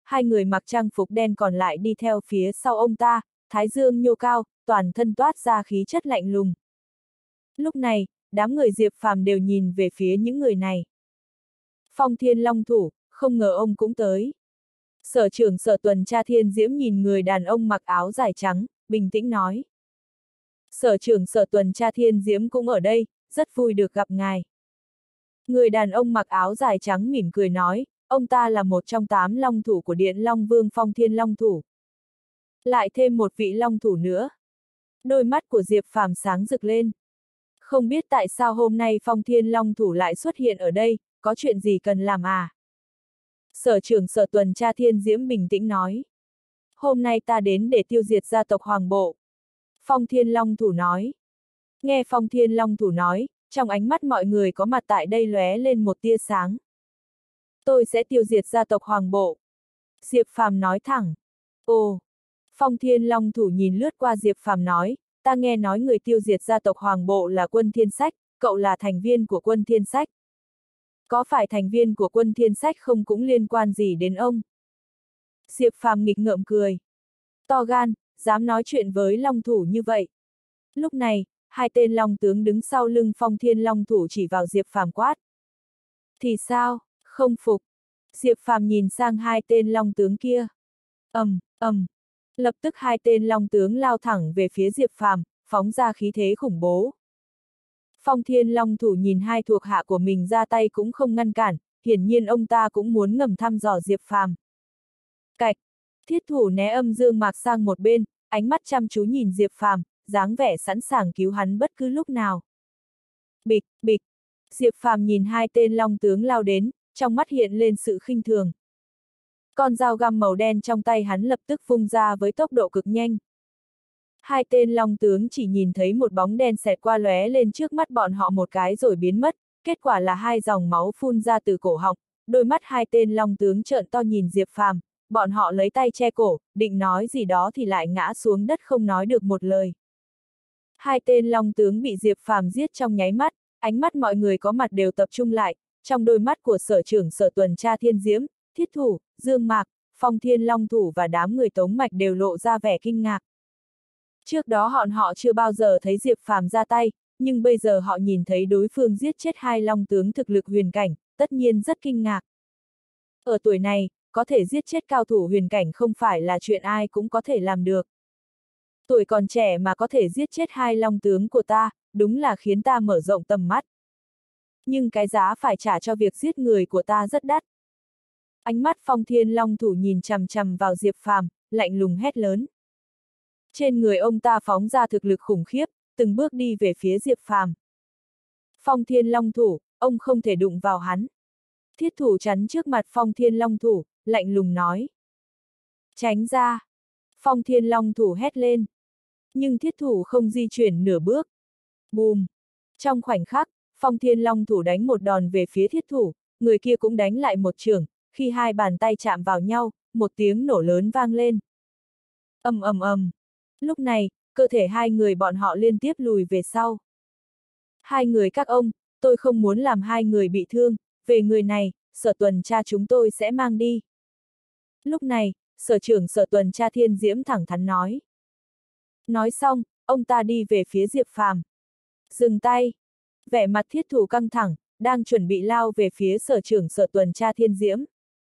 hai người mặc trang phục đen còn lại đi theo phía sau ông ta, thái dương nhô cao, toàn thân toát ra khí chất lạnh lùng. Lúc này, đám người Diệp Phàm đều nhìn về phía những người này. Phong Thiên Long Thủ, không ngờ ông cũng tới. Sở trưởng sở tuần tra Thiên Diễm nhìn người đàn ông mặc áo dài trắng, bình tĩnh nói. Sở trưởng sở tuần tra Thiên Diễm cũng ở đây, rất vui được gặp ngài. Người đàn ông mặc áo dài trắng mỉm cười nói, ông ta là một trong 8 long thủ của Điện Long Vương Phong Thiên Long Thủ. Lại thêm một vị long thủ nữa. Đôi mắt của Diệp Phàm sáng rực lên. Không biết tại sao hôm nay Phong Thiên Long Thủ lại xuất hiện ở đây, có chuyện gì cần làm à? Sở trưởng sở tuần tra Thiên Diễm bình tĩnh nói. Hôm nay ta đến để tiêu diệt gia tộc Hoàng Bộ. Phong Thiên Long Thủ nói. Nghe Phong Thiên Long Thủ nói, trong ánh mắt mọi người có mặt tại đây lóe lên một tia sáng. Tôi sẽ tiêu diệt gia tộc Hoàng Bộ. Diệp Phàm nói thẳng. Ồ! Phong Thiên Long Thủ nhìn lướt qua Diệp Phàm nói, ta nghe nói người tiêu diệt gia tộc Hoàng Bộ là Quân Thiên Sách, cậu là thành viên của Quân Thiên Sách. Có phải thành viên của Quân Thiên Sách không cũng liên quan gì đến ông? Diệp Phàm nghịch ngợm cười. To gan, dám nói chuyện với Long Thủ như vậy. Lúc này, hai tên Long tướng đứng sau lưng Phong Thiên Long Thủ chỉ vào Diệp Phàm quát. Thì sao, không phục? Diệp Phàm nhìn sang hai tên Long tướng kia. Lập tức hai tên Long tướng lao thẳng về phía Diệp Phàm, phóng ra khí thế khủng bố. Phong Thiên Long Thủ nhìn hai thuộc hạ của mình ra tay cũng không ngăn cản, hiển nhiên ông ta cũng muốn ngầm thăm dò Diệp Phàm. Cạch, thiết thủ né âm dương mạc sang một bên, ánh mắt chăm chú nhìn Diệp Phàm, dáng vẻ sẵn sàng cứu hắn bất cứ lúc nào. Bịch, bịch, Diệp Phàm nhìn hai tên Long tướng lao đến, trong mắt hiện lên sự khinh thường. Con dao găm màu đen trong tay hắn lập tức vung ra với tốc độ cực nhanh. Hai tên Long tướng chỉ nhìn thấy một bóng đen xẹt qua lóe lên trước mắt bọn họ một cái rồi biến mất, kết quả là hai dòng máu phun ra từ cổ họng, đôi mắt hai tên Long tướng trợn to nhìn Diệp Phàm, bọn họ lấy tay che cổ, định nói gì đó thì lại ngã xuống đất không nói được một lời. Hai tên Long tướng bị Diệp Phàm giết trong nháy mắt, ánh mắt mọi người có mặt đều tập trung lại, trong đôi mắt của sở trưởng sở tuần tra Thiên Diễm, Thiết Thủ, Dương Mạc, Phong Thiên Long Thủ và đám người Tống Mạch đều lộ ra vẻ kinh ngạc. Trước đó họ chưa bao giờ thấy Diệp Phàm ra tay, nhưng bây giờ họ nhìn thấy đối phương giết chết hai long tướng thực lực huyền cảnh, tất nhiên rất kinh ngạc. Ở tuổi này, có thể giết chết cao thủ huyền cảnh không phải là chuyện ai cũng có thể làm được. Tuổi còn trẻ mà có thể giết chết hai long tướng của ta, đúng là khiến ta mở rộng tầm mắt. Nhưng cái giá phải trả cho việc giết người của ta rất đắt. Ánh mắt Phong Thiên Long Thủ nhìn chằm chằm vào Diệp Phàm, lạnh lùng hét lớn. Trên người ông ta phóng ra thực lực khủng khiếp, từng bước đi về phía Diệp Phàm. Phong Thiên Long Thủ, ông không thể đụng vào hắn. Thiết thủ chắn trước mặt Phong Thiên Long Thủ, lạnh lùng nói. Tránh ra! Phong Thiên Long Thủ hét lên. Nhưng thiết thủ không di chuyển nửa bước. Bùm! Trong khoảnh khắc, Phong Thiên Long Thủ đánh một đòn về phía thiết thủ, người kia cũng đánh lại một chưởng, khi hai bàn tay chạm vào nhau, một tiếng nổ lớn vang lên. Ầm ầm ầm. Lúc này, cơ thể hai người bọn họ liên tiếp lùi về sau. Hai người các ông, tôi không muốn làm hai người bị thương, về người này, sở tuần tra chúng tôi sẽ mang đi. Lúc này, sở trưởng sở tuần tra Thiên Diễm thẳng thắn nói. Nói xong, ông ta đi về phía Diệp Phàm. Dừng tay. Vẻ mặt thiết thủ căng thẳng, đang chuẩn bị lao về phía sở trưởng sở tuần tra Thiên Diễm.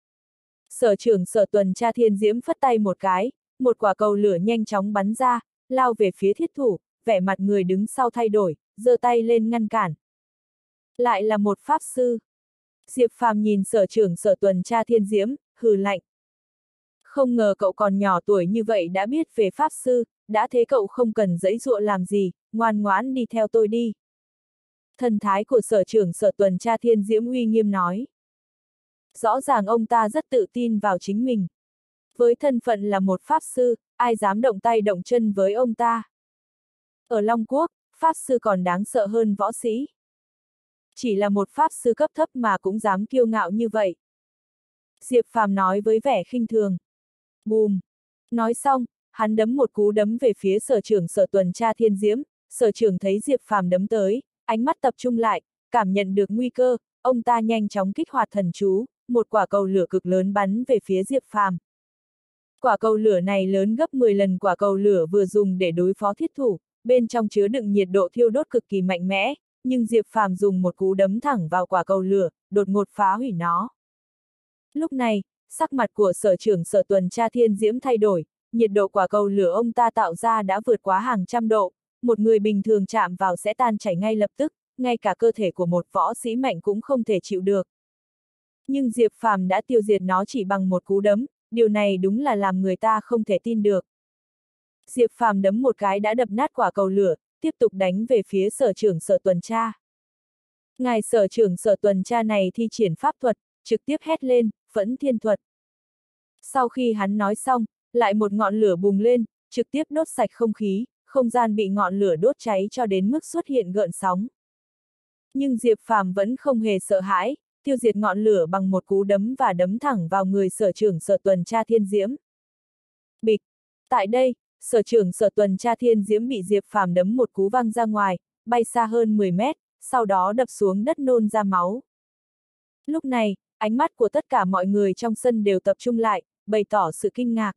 Sở trưởng sở tuần tra Thiên Diễm phất tay một cái, một quả cầu lửa nhanh chóng bắn ra, lao về phía thiết thủ, vẻ mặt người đứng sau thay đổi, giơ tay lên ngăn cản. Lại là một pháp sư. Diệp Phàm nhìn sở trưởng sở tuần tra Thiên Diễm, hừ lạnh. Không ngờ cậu còn nhỏ tuổi như vậy đã biết về pháp sư, đã thế cậu không cần giãy giụa làm gì, ngoan ngoãn đi theo tôi đi. Thần thái của sở trưởng sở tuần tra Thiên Diễm uy nghiêm nói. Rõ ràng ông ta rất tự tin vào chính mình. Với thân phận là một pháp sư, ai dám động tay động chân với ông ta. Ở Long Quốc, pháp sư còn đáng sợ hơn võ sĩ. Chỉ là một pháp sư cấp thấp mà cũng dám kiêu ngạo như vậy. Diệp Phàm nói với vẻ khinh thường. Bùm! Nói xong, hắn đấm một cú đấm về phía sở trưởng sở tuần tra Thiên Diễm, sở trưởng thấy Diệp Phàm đấm tới, ánh mắt tập trung lại, cảm nhận được nguy cơ, ông ta nhanh chóng kích hoạt thần chú, một quả cầu lửa cực lớn bắn về phía Diệp Phàm. Quả cầu lửa này lớn gấp 10 lần quả cầu lửa vừa dùng để đối phó thiết thủ, bên trong chứa đựng nhiệt độ thiêu đốt cực kỳ mạnh mẽ, nhưng Diệp Phàm dùng một cú đấm thẳng vào quả cầu lửa, đột ngột phá hủy nó. Lúc này, sắc mặt của sở trưởng sở tuần tra Thiên Diễm thay đổi, nhiệt độ quả cầu lửa ông ta tạo ra đã vượt quá hàng trăm độ, một người bình thường chạm vào sẽ tan chảy ngay lập tức, ngay cả cơ thể của một võ sĩ mạnh cũng không thể chịu được. Nhưng Diệp Phàm đã tiêu diệt nó chỉ bằng một cú đấm, điều này đúng là làm người ta không thể tin được. Diệp Phàm đấm một cái đã đập nát quả cầu lửa, tiếp tục đánh về phía sở trưởng sở tuần tra. Ngài sở trưởng sở tuần tra này thi triển pháp thuật, trực tiếp hét lên, Phẫn Thiên thuật. Sau khi hắn nói xong, lại một ngọn lửa bùng lên, trực tiếp đốt sạch không khí, không gian bị ngọn lửa đốt cháy cho đến mức xuất hiện gợn sóng. Nhưng Diệp Phàm vẫn không hề sợ hãi, tiêu diệt ngọn lửa bằng một cú đấm và đấm thẳng vào người sở trưởng sở tuần tra Thiên Diễm. Bịch! Tại đây, sở trưởng sở tuần tra Thiên Diễm bị Diệp Phàm đấm một cú văng ra ngoài, bay xa hơn 10 mét, sau đó đập xuống đất nôn ra máu. Lúc này, ánh mắt của tất cả mọi người trong sân đều tập trung lại, bày tỏ sự kinh ngạc.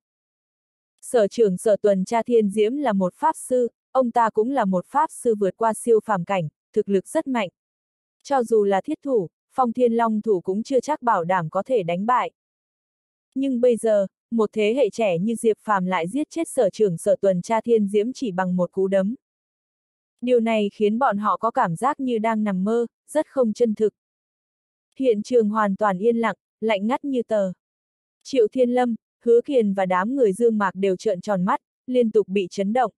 Sở trưởng sở tuần tra Thiên Diễm là một pháp sư, ông ta cũng là một pháp sư vượt qua siêu phàm cảnh, thực lực rất mạnh. Cho dù là thiết thủ, Phong Thiên Long thủ cũng chưa chắc bảo đảm có thể đánh bại. Nhưng bây giờ, một thế hệ trẻ như Diệp Phàm lại giết chết sở trưởng sở tuần tra Thiên Diễm chỉ bằng một cú đấm. Điều này khiến bọn họ có cảm giác như đang nằm mơ, rất không chân thực. Hiện trường hoàn toàn yên lặng, lạnh ngắt như tờ. Triệu Thiên Lâm, Hứa Kiền và đám người Dương Mạc đều trợn tròn mắt, liên tục bị chấn động.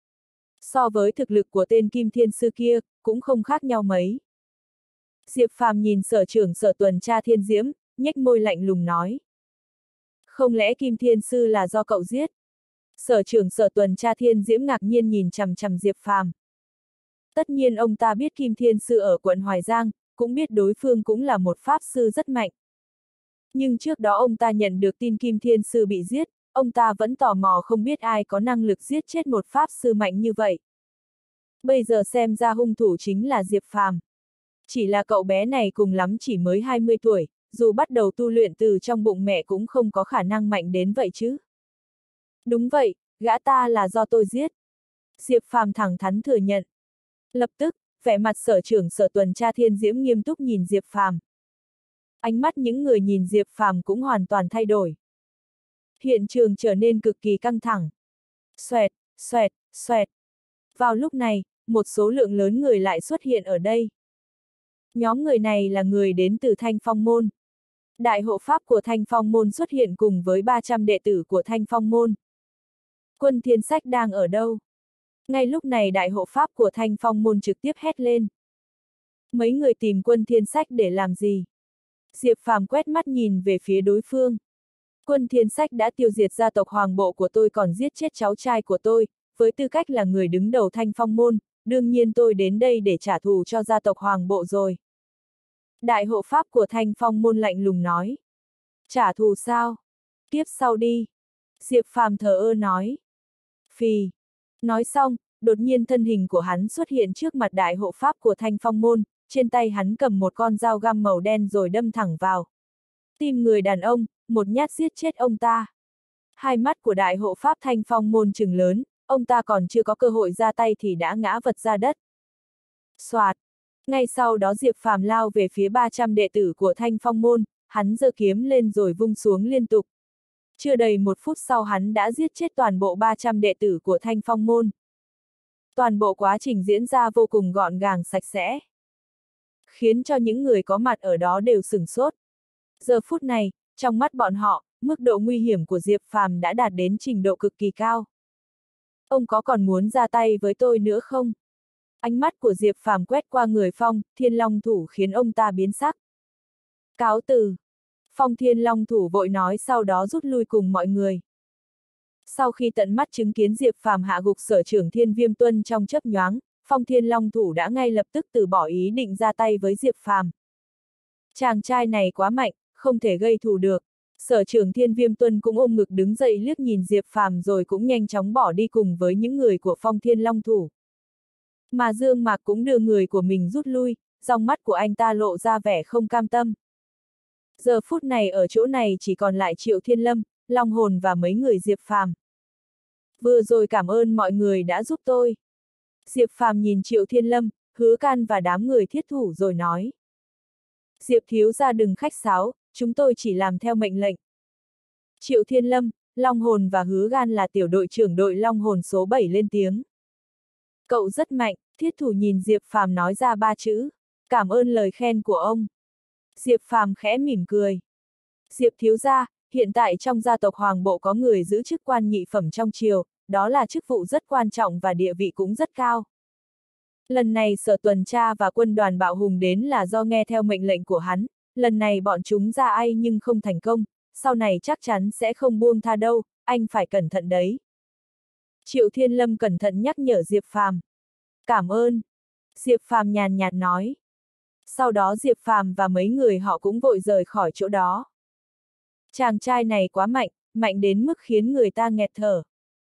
So với thực lực của tên Kim Thiên Sư kia, cũng không khác nhau mấy. Diệp Phàm nhìn sở trưởng sở tuần tra Thiên Diễm, nhếch môi lạnh lùng nói. Không lẽ Kim Thiên Sư là do cậu giết? Sở trưởng sở tuần tra Thiên Diễm ngạc nhiên nhìn chằm chằm Diệp Phàm. Tất nhiên ông ta biết Kim Thiên Sư ở quận Hoài Giang, cũng biết đối phương cũng là một pháp sư rất mạnh. Nhưng trước đó ông ta nhận được tin Kim Thiên Sư bị giết, ông ta vẫn tò mò không biết ai có năng lực giết chết một pháp sư mạnh như vậy. Bây giờ xem ra hung thủ chính là Diệp Phàm. Chỉ là cậu bé này cùng lắm chỉ mới 20 tuổi, dù bắt đầu tu luyện từ trong bụng mẹ cũng không có khả năng mạnh đến vậy chứ. Đúng vậy, gã ta là do tôi giết. Diệp Phàm thẳng thắn thừa nhận. Lập tức, vẻ mặt sở trưởng sở tuần tra Thiên Diễm nghiêm túc nhìn Diệp Phàm. Ánh mắt những người nhìn Diệp Phàm cũng hoàn toàn thay đổi. Hiện trường trở nên cực kỳ căng thẳng. Xoẹt, xoẹt, xoẹt. Vào lúc này, một số lượng lớn người lại xuất hiện ở đây. Nhóm người này là người đến từ Thanh Phong Môn. Đại hộ pháp của Thanh Phong Môn xuất hiện cùng với 300 đệ tử của Thanh Phong Môn. Quân Thiên Sách đang ở đâu? Ngay lúc này đại hộ pháp của Thanh Phong Môn trực tiếp hét lên. Mấy người tìm Quân Thiên Sách để làm gì? Diệp Phàm quét mắt nhìn về phía đối phương. Quân Thiên Sách đã tiêu diệt gia tộc Hoàng Bộ của tôi còn giết chết cháu trai của tôi, với tư cách là người đứng đầu Thanh Phong Môn, đương nhiên tôi đến đây để trả thù cho gia tộc Hoàng Bộ rồi. Đại hộ pháp của Thanh Phong Môn lạnh lùng nói. Trả thù sao? Tiếp sau đi. Diệp Phàm thờ ơ nói. Phì. Nói xong, đột nhiên thân hình của hắn xuất hiện trước mặt đại hộ pháp của Thanh Phong Môn, trên tay hắn cầm một con dao găm màu đen rồi đâm thẳng vào tim người đàn ông, một nhát giết chết ông ta. Hai mắt của đại hộ pháp Thanh Phong Môn trừng lớn, ông ta còn chưa có cơ hội ra tay thì đã ngã vật ra đất. Soạt. Ngay sau đó Diệp Phàm lao về phía 300 đệ tử của Thanh Phong Môn, hắn giơ kiếm lên rồi vung xuống liên tục. Chưa đầy một phút sau hắn đã giết chết toàn bộ 300 đệ tử của Thanh Phong Môn. Toàn bộ quá trình diễn ra vô cùng gọn gàng sạch sẽ, khiến cho những người có mặt ở đó đều sửng sốt. Giờ phút này, trong mắt bọn họ, mức độ nguy hiểm của Diệp Phàm đã đạt đến trình độ cực kỳ cao. Ông có còn muốn ra tay với tôi nữa không? Ánh mắt của Diệp Phàm quét qua người Phong Thiên Long thủ khiến ông ta biến sắc. Cáo từ. Phong Thiên Long thủ vội nói sau đó rút lui cùng mọi người. Sau khi tận mắt chứng kiến Diệp Phàm hạ gục sở trưởng Thiên Viêm Tuân trong chớp nhoáng, Phong Thiên Long thủ đã ngay lập tức từ bỏ ý định ra tay với Diệp Phàm. Chàng trai này quá mạnh, không thể gây thù được. Sở trưởng Thiên Viêm Tuân cũng ôm ngực đứng dậy liếc nhìn Diệp Phàm rồi cũng nhanh chóng bỏ đi cùng với những người của Phong Thiên Long thủ. Mà Dương Mạc cũng đưa người của mình rút lui, trong mắt của anh ta lộ ra vẻ không cam tâm. Giờ phút này ở chỗ này chỉ còn lại Triệu Thiên Lâm, Long Hồn và mấy người Diệp Phàm. Vừa rồi cảm ơn mọi người đã giúp tôi. Diệp Phàm nhìn Triệu Thiên Lâm, Hứa Can và đám người thiết thủ rồi nói. Diệp thiếu gia đừng khách sáo, chúng tôi chỉ làm theo mệnh lệnh. Triệu Thiên Lâm, Long Hồn và Hứa Gan là tiểu đội trưởng đội Long Hồn số 7 lên tiếng. Cậu rất mạnh, thiết thủ nhìn Diệp Phàm nói ra 3 chữ. Cảm ơn lời khen của ông. Diệp Phàm khẽ mỉm cười. Diệp thiếu gia, hiện tại trong gia tộc Hoàng Bộ có người giữ chức quan nhị phẩm trong triều, đó là chức vụ rất quan trọng và địa vị cũng rất cao. Lần này sở tuần tra và quân đoàn Bạo Hùng đến là do nghe theo mệnh lệnh của hắn, lần này bọn chúng ra ai nhưng không thành công, sau này chắc chắn sẽ không buông tha đâu, anh phải cẩn thận đấy. Triệu Thiên Lâm cẩn thận nhắc nhở Diệp Phàm. Cảm ơn. Diệp Phàm nhàn nhạt nói. Sau đó Diệp Phàm và mấy người họ cũng vội rời khỏi chỗ đó. Chàng trai này quá mạnh, mạnh đến mức khiến người ta nghẹt thở.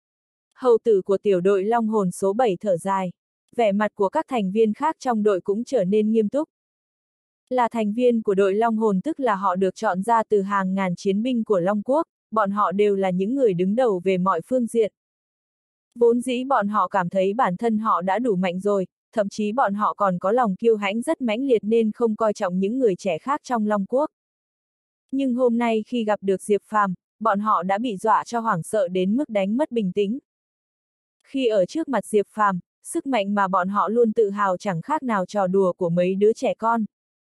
Hầu tử của tiểu đội Long Hồn số 7 thở dài. Vẻ mặt của các thành viên khác trong đội cũng trở nên nghiêm túc. Là thành viên của đội Long Hồn tức là họ được chọn ra từ hàng ngàn chiến binh của Long Quốc, bọn họ đều là những người đứng đầu về mọi phương diện. Vốn dĩ bọn họ cảm thấy bản thân họ đã đủ mạnh rồi, thậm chí bọn họ còn có lòng kiêu hãnh rất mãnh liệt nên không coi trọng những người trẻ khác trong Long Quốc. Nhưng hôm nay khi gặp được Diệp Phàm, bọn họ đã bị dọa cho hoảng sợ đến mức đánh mất bình tĩnh. Khi ở trước mặt Diệp Phàm, sức mạnh mà bọn họ luôn tự hào chẳng khác nào trò đùa của mấy đứa trẻ con.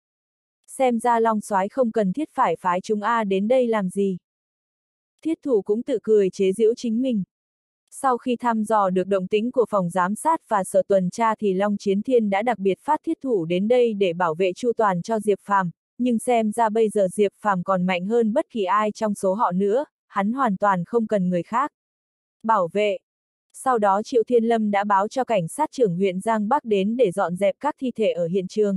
Xem ra Long Soái không cần thiết phải phái chúng đến đây làm gì. Thiết thủ cũng tự cười chế giễu chính mình. Sau khi thăm dò được động tĩnh của phòng giám sát và sở tuần tra thì Long Chiến Thiên đã đặc biệt phát thiết thủ đến đây để bảo vệ chu toàn cho Diệp Phàm, nhưng xem ra bây giờ Diệp Phàm còn mạnh hơn bất kỳ ai trong số họ nữa, hắn hoàn toàn không cần người khác bảo vệ. Sau đó Triệu Thiên Lâm đã báo cho cảnh sát trưởng huyện Giang Bắc đến để dọn dẹp các thi thể ở hiện trường.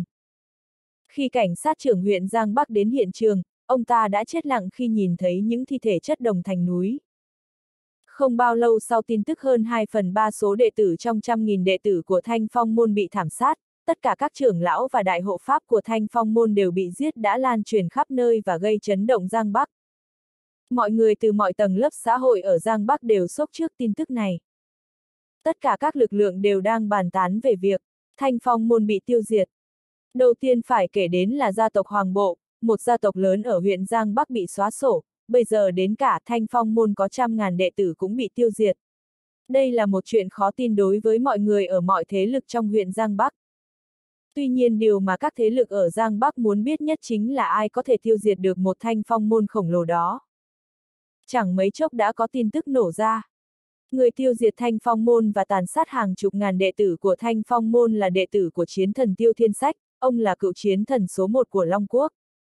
Khi cảnh sát trưởng huyện Giang Bắc đến hiện trường, ông ta đã chết lặng khi nhìn thấy những thi thể chất đống thành núi. Không bao lâu sau tin tức hơn 2/3 số đệ tử trong 100.000 đệ tử của Thanh Phong Môn bị thảm sát, tất cả các trưởng lão và đại hộ pháp của Thanh Phong Môn đều bị giết đã lan truyền khắp nơi và gây chấn động Giang Bắc. Mọi người từ mọi tầng lớp xã hội ở Giang Bắc đều sốc trước tin tức này. Tất cả các lực lượng đều đang bàn tán về việc Thanh Phong Môn bị tiêu diệt. Đầu tiên phải kể đến là gia tộc Hoàng Bộ, một gia tộc lớn ở huyện Giang Bắc bị xóa sổ, bây giờ đến cả Thanh Phong Môn có 100.000 đệ tử cũng bị tiêu diệt. Đây là một chuyện khó tin đối với mọi người ở mọi thế lực trong huyện Giang Bắc. Tuy nhiên điều mà các thế lực ở Giang Bắc muốn biết nhất chính là ai có thể tiêu diệt được một Thanh Phong Môn khổng lồ đó. Chẳng mấy chốc đã có tin tức nổ ra. Người tiêu diệt Thanh Phong Môn và tàn sát hàng chục ngàn đệ tử của Thanh Phong Môn là đệ tử của chiến thần Tiêu Thiên Sách, ông là cựu chiến thần số 1 của Long Quốc.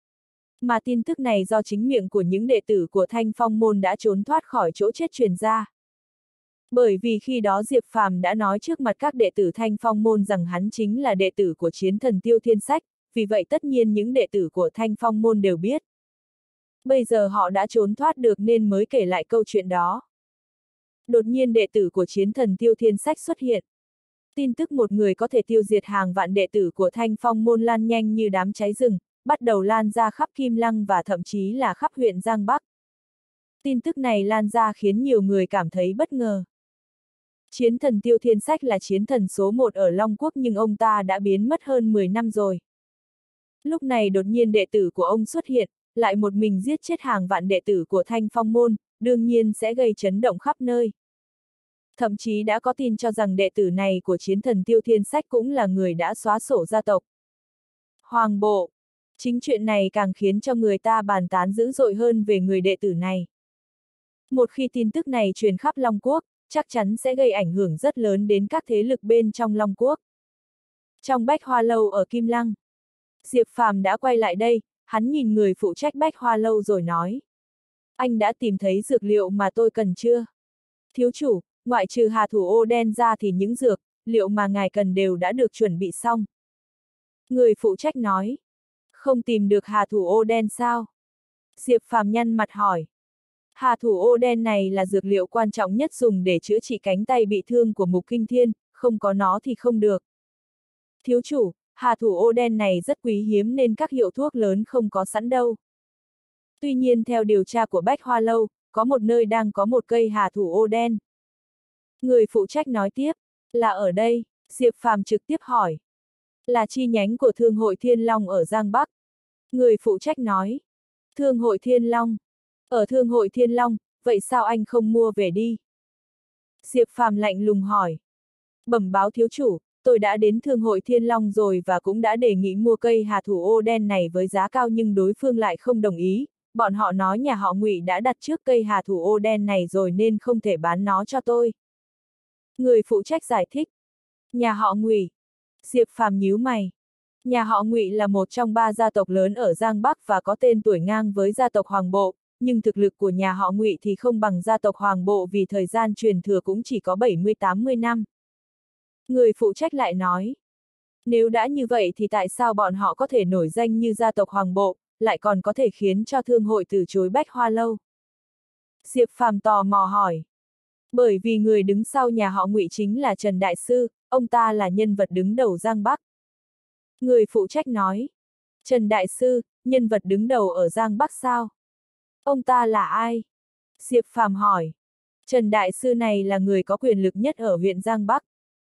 Mà tin tức này do chính miệng của những đệ tử của Thanh Phong Môn đã trốn thoát khỏi chỗ chết truyền ra. Bởi vì khi đó Diệp Phàm đã nói trước mặt các đệ tử Thanh Phong Môn rằng hắn chính là đệ tử của chiến thần Tiêu Thiên Sách, vì vậy tất nhiên những đệ tử của Thanh Phong Môn đều biết. Bây giờ họ đã trốn thoát được nên mới kể lại câu chuyện đó. Đột nhiên đệ tử của chiến thần Tiêu Thiên Sách xuất hiện. Tin tức một người có thể tiêu diệt hàng vạn đệ tử của Thanh Phong Môn lan nhanh như đám cháy rừng, bắt đầu lan ra khắp Kim Lăng và thậm chí là khắp huyện Giang Bắc. Tin tức này lan ra khiến nhiều người cảm thấy bất ngờ. Chiến thần Tiêu Thiên Sách là chiến thần số 1 ở Long Quốc nhưng ông ta đã biến mất hơn 10 năm rồi. Lúc này đột nhiên đệ tử của ông xuất hiện, lại một mình giết chết hàng vạn đệ tử của Thanh Phong Môn, đương nhiên sẽ gây chấn động khắp nơi. Thậm chí đã có tin cho rằng đệ tử này của chiến thần Tiêu Thiên Sách cũng là người đã xóa sổ gia tộc Hoàng Bộ. Chính chuyện này càng khiến cho người ta bàn tán dữ dội hơn về người đệ tử này. Một khi tin tức này truyền khắp Long Quốc, chắc chắn sẽ gây ảnh hưởng rất lớn đến các thế lực bên trong Long Quốc. Trong Bách Hoa Lâu ở Kim Lăng, Diệp Phàm đã quay lại đây, hắn nhìn người phụ trách Bách Hoa Lâu rồi nói. Anh đã tìm thấy dược liệu mà tôi cần chưa? Thiếu chủ, ngoại trừ hà thủ ô đen ra thì những dược, liệu mà ngài cần đều đã được chuẩn bị xong. Người phụ trách nói. Không tìm được hà thủ ô đen sao? Diệp Phàm nhăn mặt hỏi. Hà thủ ô đen này là dược liệu quan trọng nhất dùng để chữa trị cánh tay bị thương của Mục Kinh Thiên, không có nó thì không được. Thiếu chủ, hà thủ ô đen này rất quý hiếm nên các hiệu thuốc lớn không có sẵn đâu. Tuy nhiên theo điều tra của Bách Hoa Lâu, có một nơi đang có một cây hà thủ ô đen. Người phụ trách nói tiếp, là ở đây, Diệp Phàm trực tiếp hỏi. Là chi nhánh của Thương hội Thiên Long ở Giang Bắc. Người phụ trách nói. Thương hội Thiên Long. Ở Thương hội Thiên Long, vậy sao anh không mua về đi? Diệp Phàm lạnh lùng hỏi. Bẩm báo thiếu chủ, tôi đã đến Thương hội Thiên Long rồi và cũng đã đề nghị mua cây hà thủ ô đen này với giá cao nhưng đối phương lại không đồng ý. Bọn họ nói nhà họ Ngụy đã đặt trước cây hà thủ ô đen này rồi nên không thể bán nó cho tôi. Người phụ trách giải thích. Nhà họ Ngụy. Diệp Phàm nhíu mày. Nhà họ Ngụy là một trong 3 gia tộc lớn ở Giang Bắc và có tên tuổi ngang với gia tộc Hoàng Bộ, nhưng thực lực của nhà họ Ngụy thì không bằng gia tộc Hoàng Bộ vì thời gian truyền thừa cũng chỉ có 70-80 năm. Người phụ trách lại nói. Nếu đã như vậy thì tại sao bọn họ có thể nổi danh như gia tộc Hoàng Bộ, lại còn có thể khiến cho thương hội từ chối Bách Hoa Lâu? Diệp Phàm tò mò hỏi. Bởi vì người đứng sau nhà họ Ngụy chính là Trần Đại Sư, ông ta là nhân vật đứng đầu Giang Bắc. Người phụ trách nói. Trần Đại Sư, nhân vật đứng đầu ở Giang Bắc sao? Ông ta là ai? Diệp Phàm hỏi. Trần Đại Sư này là người có quyền lực nhất ở huyện Giang Bắc.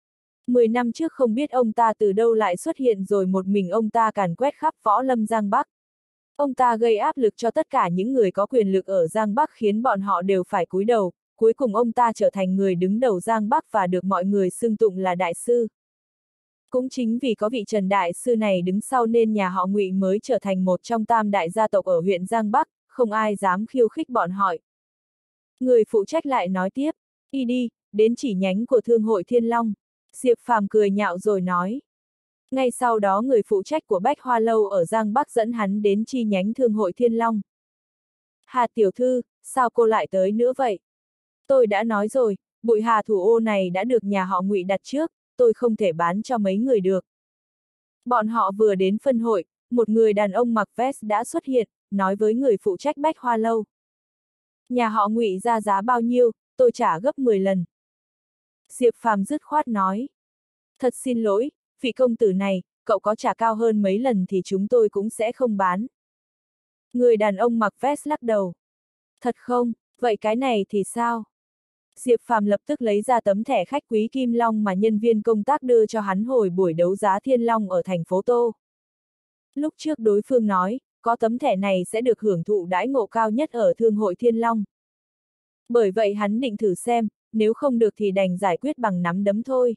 10 năm trước không biết ông ta từ đâu lại xuất hiện rồi một mình ông ta càn quét khắp võ lâm Giang Bắc. Ông ta gây áp lực cho tất cả những người có quyền lực ở Giang Bắc khiến bọn họ đều phải cúi đầu, cuối cùng ông ta trở thành người đứng đầu Giang Bắc và được mọi người xưng tụng là Đại Sư. Cũng chính vì có vị Trần Đại Sư này đứng sau nên nhà họ Ngụy mới trở thành một trong 3 đại gia tộc ở huyện Giang Bắc, không ai dám khiêu khích bọn họ. Người phụ trách lại nói tiếp, đi, đến chỉ nhánh của Thương hội Thiên Long. Diệp Phàm cười nhạo rồi nói. Ngay sau đó người phụ trách của Bách Hoa Lâu ở Giang Bắc dẫn hắn đến chi nhánh Thương hội Thiên Long. Hà tiểu thư, sao cô lại tới nữa vậy? Tôi đã nói rồi, bụi hà thủ ô này đã được nhà họ Ngụy đặt trước, tôi không thể bán cho mấy người được. Bọn họ vừa đến phân hội, một người đàn ông mặc vest đã xuất hiện, nói với người phụ trách Bách Hoa Lâu. Nhà họ Ngụy ra giá bao nhiêu, tôi trả gấp 10 lần. Diệp Phàm dứt khoát nói. Thật xin lỗi, vị công tử này, cậu có trả cao hơn mấy lần thì chúng tôi cũng sẽ không bán. Người đàn ông mặc vest lắc đầu. Thật không, vậy cái này thì sao? Diệp Phàm lập tức lấy ra tấm thẻ khách quý Kim Long mà nhân viên công tác đưa cho hắn hồi buổi đấu giá Thiên Long ở thành phố Tô. Lúc trước đối phương nói, có tấm thẻ này sẽ được hưởng thụ đãi ngộ cao nhất ở Thương hội Thiên Long. Bởi vậy hắn định thử xem, nếu không được thì đành giải quyết bằng nắm đấm thôi.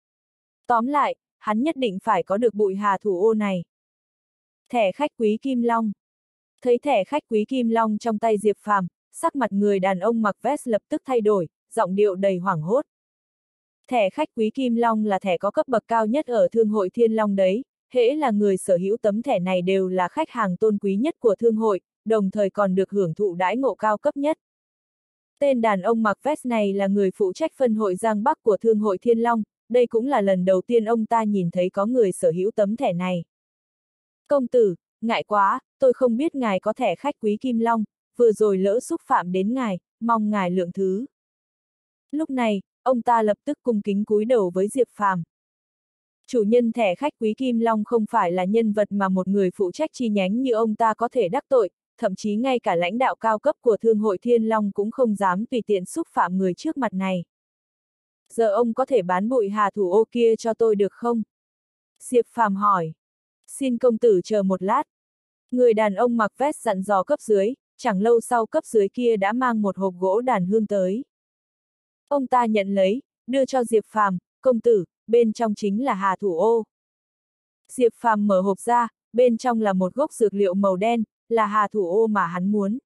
Tóm lại, hắn nhất định phải có được bụi hà thủ ô này. Thẻ khách quý Kim Long. Thấy thẻ khách quý Kim Long trong tay Diệp Phàm, sắc mặt người đàn ông mặc vest lập tức thay đổi, giọng điệu đầy hoảng hốt. Thẻ khách quý Kim Long là thẻ có cấp bậc cao nhất ở Thương hội Thiên Long đấy, hễ là người sở hữu tấm thẻ này đều là khách hàng tôn quý nhất của thương hội, đồng thời còn được hưởng thụ đãi ngộ cao cấp nhất. Tên đàn ông mặc vest này là người phụ trách phân hội Giang Bắc của Thương hội Thiên Long, đây cũng là lần đầu tiên ông ta nhìn thấy có người sở hữu tấm thẻ này. Công tử, ngại quá, tôi không biết ngài có thẻ khách quý Kim Long, vừa rồi lỡ xúc phạm đến ngài, mong ngài lượng thứ. Lúc này, ông ta lập tức cung kính cúi đầu với Diệp Phàm. Chủ nhân thẻ khách quý Kim Long không phải là nhân vật mà một người phụ trách chi nhánh như ông ta có thể đắc tội, thậm chí ngay cả lãnh đạo cao cấp của Thương hội Thiên Long cũng không dám tùy tiện xúc phạm người trước mặt này. Giờ ông có thể bán bụi hà thủ ô kia cho tôi được không? Diệp Phàm hỏi. Xin công tử chờ một lát. Người đàn ông mặc vest dặn dò cấp dưới, chẳng lâu sau cấp dưới kia đã mang một hộp gỗ đàn hương tới. Ông ta nhận lấy, đưa cho Diệp Phàm, công tử, bên trong chính là hà thủ ô. Diệp Phàm mở hộp ra, bên trong là một gốc dược liệu màu đen, là hà thủ ô mà hắn muốn.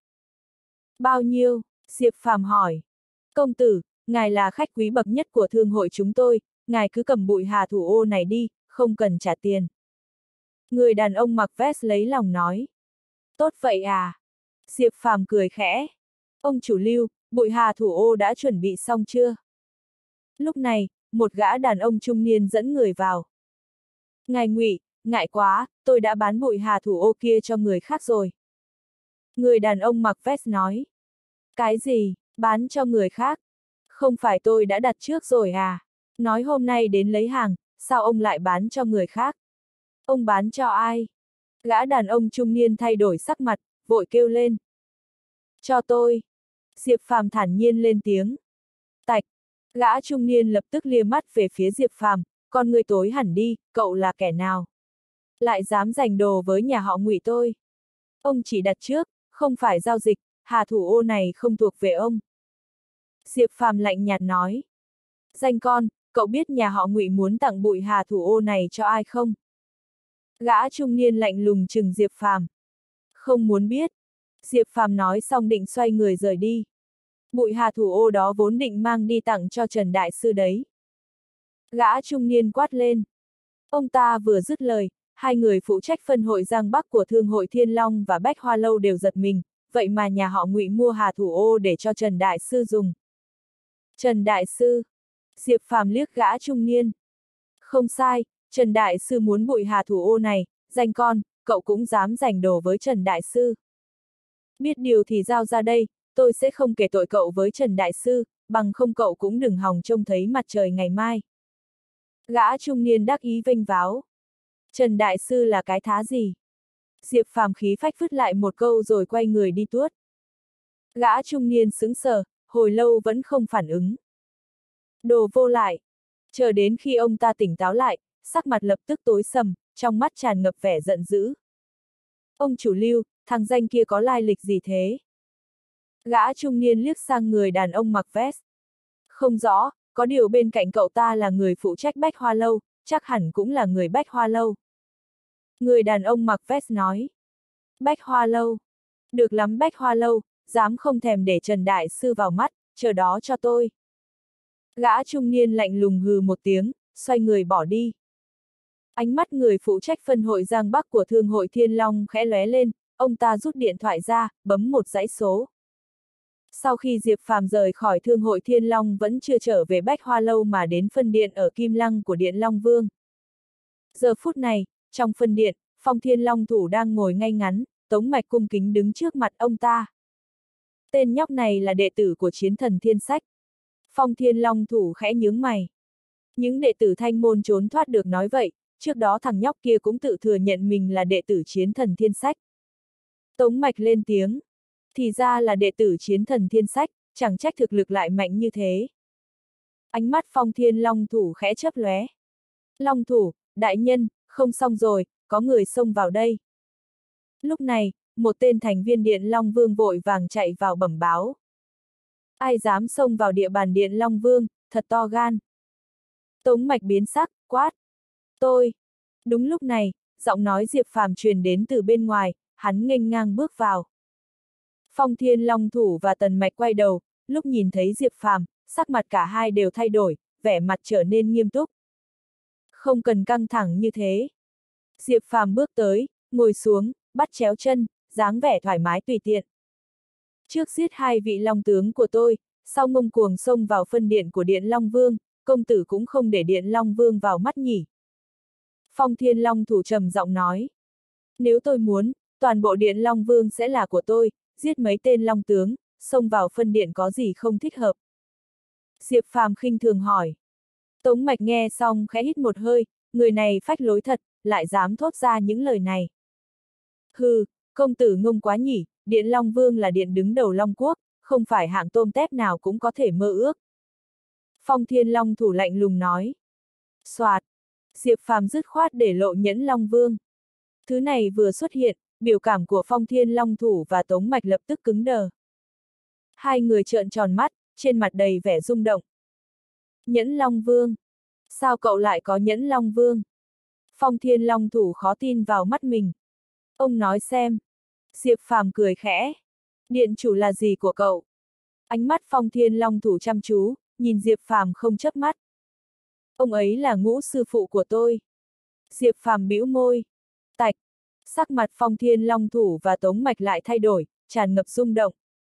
Bao nhiêu? Diệp Phàm hỏi. Công tử, ngài là khách quý bậc nhất của thương hội chúng tôi, ngài cứ cầm bụi hà thủ ô này đi, không cần trả tiền. Người đàn ông mặc vest lấy lòng nói. Tốt vậy à? Diệp Phàm cười khẽ. Ông chủ Lưu, bụi hà thủ ô đã chuẩn bị xong chưa? Lúc này, một gã đàn ông trung niên dẫn người vào. Ngài Ngụy, ngại quá, tôi đã bán bụi hà thủ ô kia cho người khác rồi. Người đàn ông mặc vest nói. Cái gì, bán cho người khác? Không phải tôi đã đặt trước rồi à? Nói hôm nay đến lấy hàng, sao ông lại bán cho người khác? Ông bán cho ai? Gã đàn ông trung niên thay đổi sắc mặt, vội kêu lên. Cho tôi. Diệp Phàm thản nhiên lên tiếng. Tạch, gã trung niên lập tức lia mắt về phía Diệp Phàm, con người tối hẳn đi, cậu là kẻ nào? Lại dám giành đồ với nhà họ Ngụy tôi. Ông chỉ đặt trước, không phải giao dịch, hà thủ ô này không thuộc về ông. Diệp Phàm lạnh nhạt nói. Danh con, cậu biết nhà họ Ngụy muốn tặng bụi hà thủ ô này cho ai không? Gã trung niên lạnh lùng trừng Diệp Phàm. Không muốn biết. Diệp Phàm nói xong định xoay người rời đi. Bụi hà thủ ô đó vốn định mang đi tặng cho Trần Đại Sư đấy. Gã trung niên quát lên. Ông ta vừa dứt lời, hai người phụ trách phân hội Giang Bắc của Thương hội Thiên Long và Bách Hoa Lâu đều giật mình, vậy mà nhà họ Ngụy mua hà thủ ô để cho Trần Đại Sư dùng. Trần Đại Sư. Diệp Phàm liếc gã trung niên. Không sai, Trần Đại Sư muốn bụi hà thủ ô này, danh con, cậu cũng dám giành đồ với Trần Đại Sư. Biết điều thì giao ra đây, tôi sẽ không kể tội cậu với Trần Đại Sư, bằng không cậu cũng đừng hòng trông thấy mặt trời ngày mai. Gã trung niên đắc ý vênh váo. Trần Đại Sư là cái thá gì? Diệp Phàm khí phách vứt lại một câu rồi quay người đi tuốt. Gã trung niên sững sờ, hồi lâu vẫn không phản ứng. Đồ vô lại. Chờ đến khi ông ta tỉnh táo lại, sắc mặt lập tức tối sầm, trong mắt tràn ngập vẻ giận dữ. Ông chủ Lưu, thằng danh kia có lai lịch gì thế? Gã trung niên liếc sang người đàn ông mặc vest. Không rõ, có điều bên cạnh cậu ta là người phụ trách Bách Hoa Lâu, chắc hẳn cũng là người Bách Hoa Lâu. Người đàn ông mặc vest nói. Bách Hoa Lâu. Được lắm Bách Hoa Lâu, dám không thèm để Trần Đại Sư vào mắt, chờ đó cho tôi. Gã trung niên lạnh lùng hừ một tiếng, xoay người bỏ đi. Ánh mắt người phụ trách phân hội Giang Bắc của Thương hội Thiên Long khẽ lóe lên, ông ta rút điện thoại ra, bấm một dãy số. Sau khi Diệp Phàm rời khỏi Thương hội Thiên Long vẫn chưa trở về Bách Hoa Lâu mà đến phân điện ở Kim Lăng của Điện Long Vương. Giờ phút này, trong phân điện, Phong Thiên Long Thủ đang ngồi ngay ngắn, Tống Mạch cung kính đứng trước mặt ông ta. Tên nhóc này là đệ tử của Chiến Thần Thiên Sách. Phong Thiên Long Thủ khẽ nhướng mày. Những đệ tử Thanh Môn trốn thoát được nói vậy, trước đó thằng nhóc kia cũng tự thừa nhận mình là đệ tử Chiến Thần Thiên Sách. Tống Mạch lên tiếng. Thì ra là đệ tử Chiến Thần Thiên Sách, chẳng trách thực lực lại mạnh như thế. Ánh mắt Phong Thiên Long Thủ khẽ chớp lóe. Long Thủ, đại nhân, không xong rồi, có người xông vào đây. Lúc này, một tên thành viên Điện Long Vương vội vàng chạy vào bẩm báo. Ai dám xông vào địa bàn Điện Long Vương, thật to gan. Tống Mạch biến sắc, quát. Tôi. Đúng lúc này, giọng nói Diệp Phàm truyền đến từ bên ngoài, hắn nghênh ngang bước vào. Phong Thiên Long Thủ và Tần Mạch quay đầu, lúc nhìn thấy Diệp Phàm, sắc mặt cả hai đều thay đổi, vẻ mặt trở nên nghiêm túc. Không cần căng thẳng như thế. Diệp Phàm bước tới, ngồi xuống, bắt chéo chân, dáng vẻ thoải mái tùy tiện. Trước giết hai vị long tướng của tôi, sau ngông cuồng xông vào phân điện của Điện Long Vương, công tử cũng không để Điện Long Vương vào mắt nhỉ. Phong Thiên Long Thủ trầm giọng nói. Nếu tôi muốn, toàn bộ Điện Long Vương sẽ là của tôi, giết mấy tên long tướng, xông vào phân điện có gì không thích hợp. Diệp Phàm khinh thường hỏi. Tống Mạch nghe xong khẽ hít một hơi, người này phách lối thật, lại dám thốt ra những lời này. Hừ, công tử ngông quá nhỉ, Điện Long Vương là điện đứng đầu Long Quốc, không phải hạng tôm tép nào cũng có thể mơ ước. Phong Thiên Long Thủ lạnh lùng nói. Soạt, Diệp Phàm dứt khoát để lộ nhẫn Long Vương. Thứ này vừa xuất hiện, biểu cảm của Phong Thiên Long Thủ và Tống Mạch lập tức cứng đờ. Hai người trợn tròn mắt, trên mặt đầy vẻ rung động. Nhẫn Long Vương. Sao cậu lại có nhẫn Long Vương? Phong Thiên Long Thủ khó tin vào mắt mình. Ông nói xem. Diệp Phàm cười khẽ. Điện chủ là gì của cậu? Ánh mắt Phong Thiên Long Thủ chăm chú, nhìn Diệp Phàm không chớp mắt. Ông ấy là Ngũ sư phụ của tôi. Diệp Phàm bĩu môi. Tạch. Sắc mặt Phong Thiên Long Thủ và Tống Mạch lại thay đổi, tràn ngập rung động.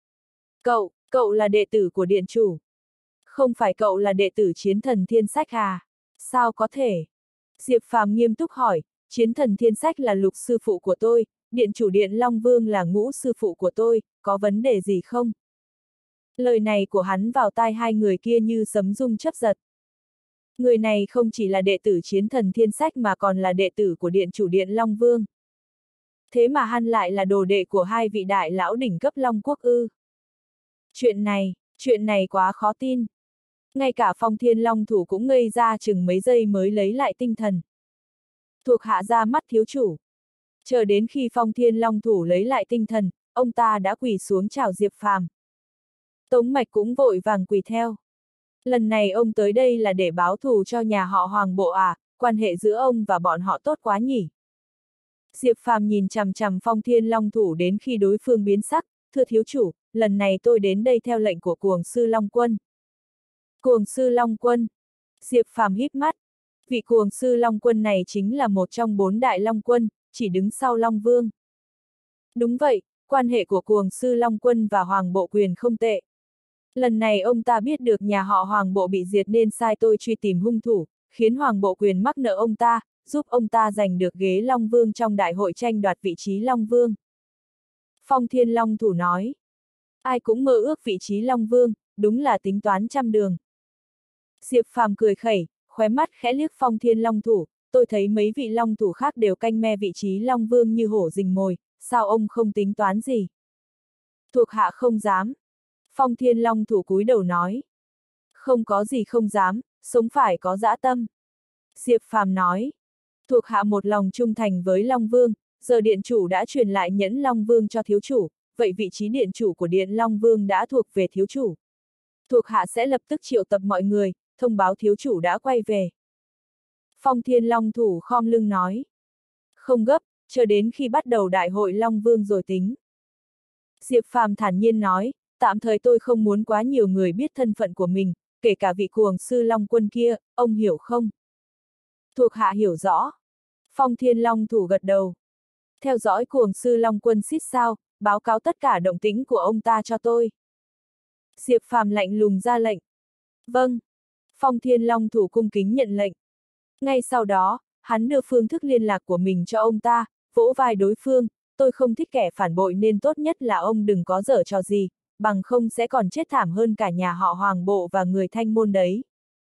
Cậu là đệ tử của điện chủ. Không phải cậu là đệ tử Chiến Thần Thiên Sách à? Sao có thể? Diệp Phàm nghiêm túc hỏi, Chiến Thần Thiên Sách là lục sư phụ của tôi, điện chủ Điện Long Vương là Ngũ sư phụ của tôi, có vấn đề gì không? Lời này của hắn vào tai hai người kia như sấm rung chớp giật. Người này không chỉ là đệ tử Chiến Thần Thiên Sách mà còn là đệ tử của điện chủ Điện Long Vương. Thế mà hắn lại là đồ đệ của hai vị đại lão đỉnh cấp Long Quốc ư? Chuyện này quá khó tin. Ngay cả Phong Thiên Long Thủ cũng ngây ra chừng mấy giây mới lấy lại tinh thần. Thuộc hạ ra mắt thiếu chủ. Chờ đến khi Phong Thiên Long Thủ lấy lại tinh thần, ông ta đã quỳ xuống chào Diệp Phàm. Tống Mạch cũng vội vàng quỳ theo. Lần này ông tới đây là để báo thù cho nhà họ Hoàng Bộ à, quan hệ giữa ông và bọn họ tốt quá nhỉ. Diệp Phàm nhìn chằm chằm Phong Thiên Long Thủ đến khi đối phương biến sắc, thưa thiếu chủ, lần này tôi đến đây theo lệnh của Cuồng Sư Long Quân. Cuồng Sư Long Quân. Diệp Phàm híp mắt. Vị Cuồng Sư Long Quân này chính là một trong 4 đại Long Quân, chỉ đứng sau Long Vương. Đúng vậy, quan hệ của Cuồng Sư Long Quân và Hoàng Bộ Quyền không tệ. Lần này ông ta biết được nhà họ Hoàng Bộ bị diệt nên sai tôi truy tìm hung thủ, khiến Hoàng Bộ Quyền mắc nợ ông ta, giúp ông ta giành được ghế Long Vương trong đại hội tranh đoạt vị trí Long Vương. Phong Thiên Long Thủ nói. Ai cũng mơ ước vị trí Long Vương, đúng là tính toán trăm đường. Diệp Phàm cười khẩy, khóe mắt khẽ liếc Phong Thiên Long Thủ, tôi thấy mấy vị Long Thủ khác đều canh me vị trí Long Vương như hổ rình mồi, sao ông không tính toán gì? Thuộc hạ không dám. Phong Thiên Long Thủ cúi đầu nói. Không có gì không dám, sống phải có dã tâm. Diệp Phàm nói. Thuộc hạ một lòng trung thành với Long Vương, giờ điện chủ đã truyền lại nhẫn Long Vương cho thiếu chủ, vậy vị trí điện chủ của điện Long Vương đã thuộc về thiếu chủ. Thuộc hạ sẽ lập tức triệu tập mọi người, thông báo thiếu chủ đã quay về. Phong Thiên Long Thủ khom lưng nói. Không gấp, chờ đến khi bắt đầu đại hội Long Vương rồi tính. Diệp Phàm thản nhiên nói, tạm thời tôi không muốn quá nhiều người biết thân phận của mình, kể cả vị Cuồng Sư Long Quân kia, ông hiểu không? Thuộc hạ hiểu rõ. Phong Thiên Long Thủ gật đầu. Theo dõi Cuồng Sư Long Quân xít sao, báo cáo tất cả động tĩnh của ông ta cho tôi. Diệp Phàm lạnh lùng ra lệnh. Vâng. Phong Thiên Long Thủ cung kính nhận lệnh. Ngay sau đó, hắn đưa phương thức liên lạc của mình cho ông ta, vỗ vai đối phương, tôi không thích kẻ phản bội nên tốt nhất là ông đừng có giở trò gì, bằng không sẽ còn chết thảm hơn cả nhà họ Hoàng Bộ và người Thanh Môn đấy.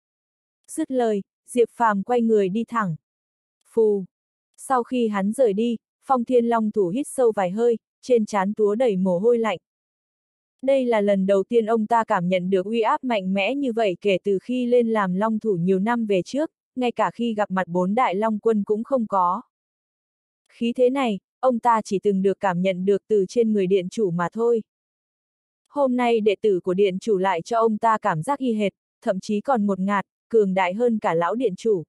Dứt lời, Diệp Phàm quay người đi thẳng. Phù. Sau khi hắn rời đi, Phong Thiên Long Thủ hít sâu vài hơi, trên trán túa đầy mồ hôi lạnh. Đây là lần đầu tiên ông ta cảm nhận được uy áp mạnh mẽ như vậy kể từ khi lên làm Long Thủ nhiều năm về trước, ngay cả khi gặp mặt 4 đại Long Quân cũng không có. Khí thế này, ông ta chỉ từng được cảm nhận được từ trên người điện chủ mà thôi. Hôm nay đệ tử của điện chủ lại cho ông ta cảm giác y hệt, thậm chí còn ngột ngạt, cường đại hơn cả lão điện chủ.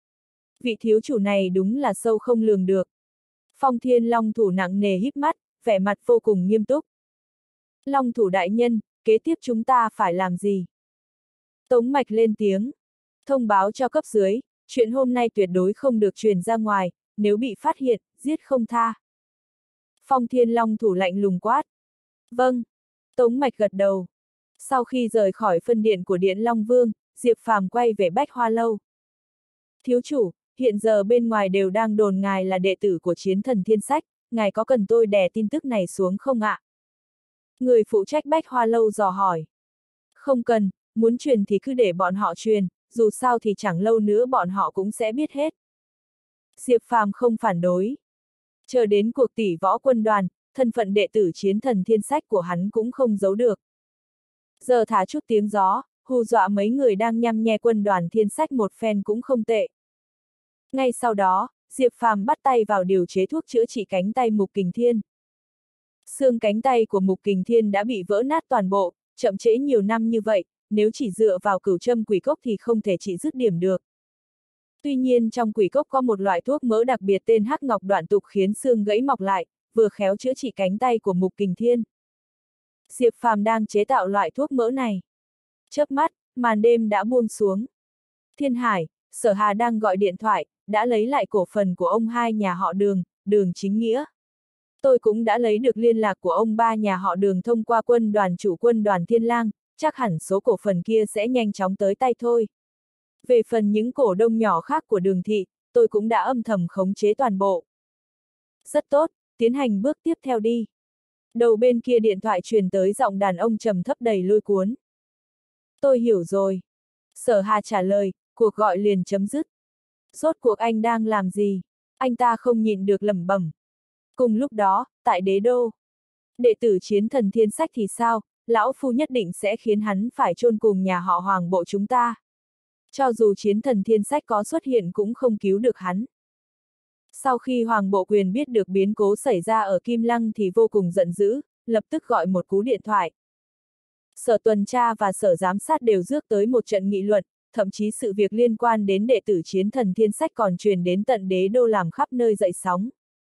Vị thiếu chủ này đúng là sâu không lường được. Phong Thiên Long Thủ nặng nề híp mắt, vẻ mặt vô cùng nghiêm túc. Long Thủ đại nhân, kế tiếp chúng ta phải làm gì? Tống Mạch lên tiếng. Thông báo cho cấp dưới, chuyện hôm nay tuyệt đối không được truyền ra ngoài, nếu bị phát hiện, giết không tha. Phong Thiên Long Thủ lạnh lùng quát. Vâng. Tống Mạch gật đầu. Sau khi rời khỏi phân điện của Điện Long Vương, Diệp Phàm quay về Bách Hoa Lâu. Thiếu chủ, hiện giờ bên ngoài đều đang đồn ngài là đệ tử của Chiến Thần Thiên Sách, ngài có cần tôi đè tin tức này xuống không ạ? Người phụ trách Bách Hoa Lâu dò hỏi. Không cần, muốn truyền thì cứ để bọn họ truyền, dù sao thì chẳng lâu nữa bọn họ cũng sẽ biết hết. Diệp Phàm không phản đối. Chờ đến cuộc tỷ võ quân đoàn, thân phận đệ tử Chiến Thần Thiên Sách của hắn cũng không giấu được. Giờ thả chút tiếng gió, hù dọa mấy người đang nhăm nhe quân đoàn Thiên Sách một phen cũng không tệ. Ngay sau đó, Diệp Phàm bắt tay vào điều chế thuốc chữa trị cánh tay Mục Kình Thiên. Xương cánh tay của Mục Kình Thiên đã bị vỡ nát toàn bộ, chậm trễ nhiều năm như vậy, nếu chỉ dựa vào cửu châm quỷ cốc thì không thể trị dứt điểm được. Tuy nhiên trong quỷ cốc có một loại thuốc mỡ đặc biệt tên Hắc Ngọc Đoạn Tục khiến xương gãy mọc lại, vừa khéo chữa trị cánh tay của Mục Kình Thiên. Diệp Phàm đang chế tạo loại thuốc mỡ này. Chớp mắt, màn đêm đã buông xuống. Thiên Hải, Sở Hà đang gọi điện thoại, đã lấy lại cổ phần của ông hai nhà họ Đường, Đường Chính Nghĩa. Tôi cũng đã lấy được liên lạc của ông ba nhà họ Đường thông qua quân đoàn chủ quân đoàn Thiên Lang, chắc hẳn số cổ phần kia sẽ nhanh chóng tới tay thôi. Về phần những cổ đông nhỏ khác của Đường thị, tôi cũng đã âm thầm khống chế toàn bộ. Rất tốt, tiến hành bước tiếp theo đi. Đầu bên kia điện thoại truyền tới giọng đàn ông trầm thấp đầy lôi cuốn. Tôi hiểu rồi. Sở Hà trả lời, cuộc gọi liền chấm dứt. Rốt cuộc anh đang làm gì? Anh ta không nhịn được lẩm bẩm. Cùng lúc đó, tại đế đô. Đệ tử Chiến Thần Thiên Sách thì sao, lão phu nhất định sẽ khiến hắn phải chôn cùng nhà họ Hoàng bộ chúng ta. Cho dù chiến thần thiên sách có xuất hiện cũng không cứu được hắn. Sau khi Hoàng bộ quyền biết được biến cố xảy ra ở Kim Lăng thì vô cùng giận dữ, lập tức gọi một cú điện thoại. Sở tuần tra và sở giám sát đều rước tới một trận nghị luận, thậm chí sự việc liên quan đến đệ tử chiến thần thiên sách còn truyền đến tận đế đô làm khắp nơi dậy sóng.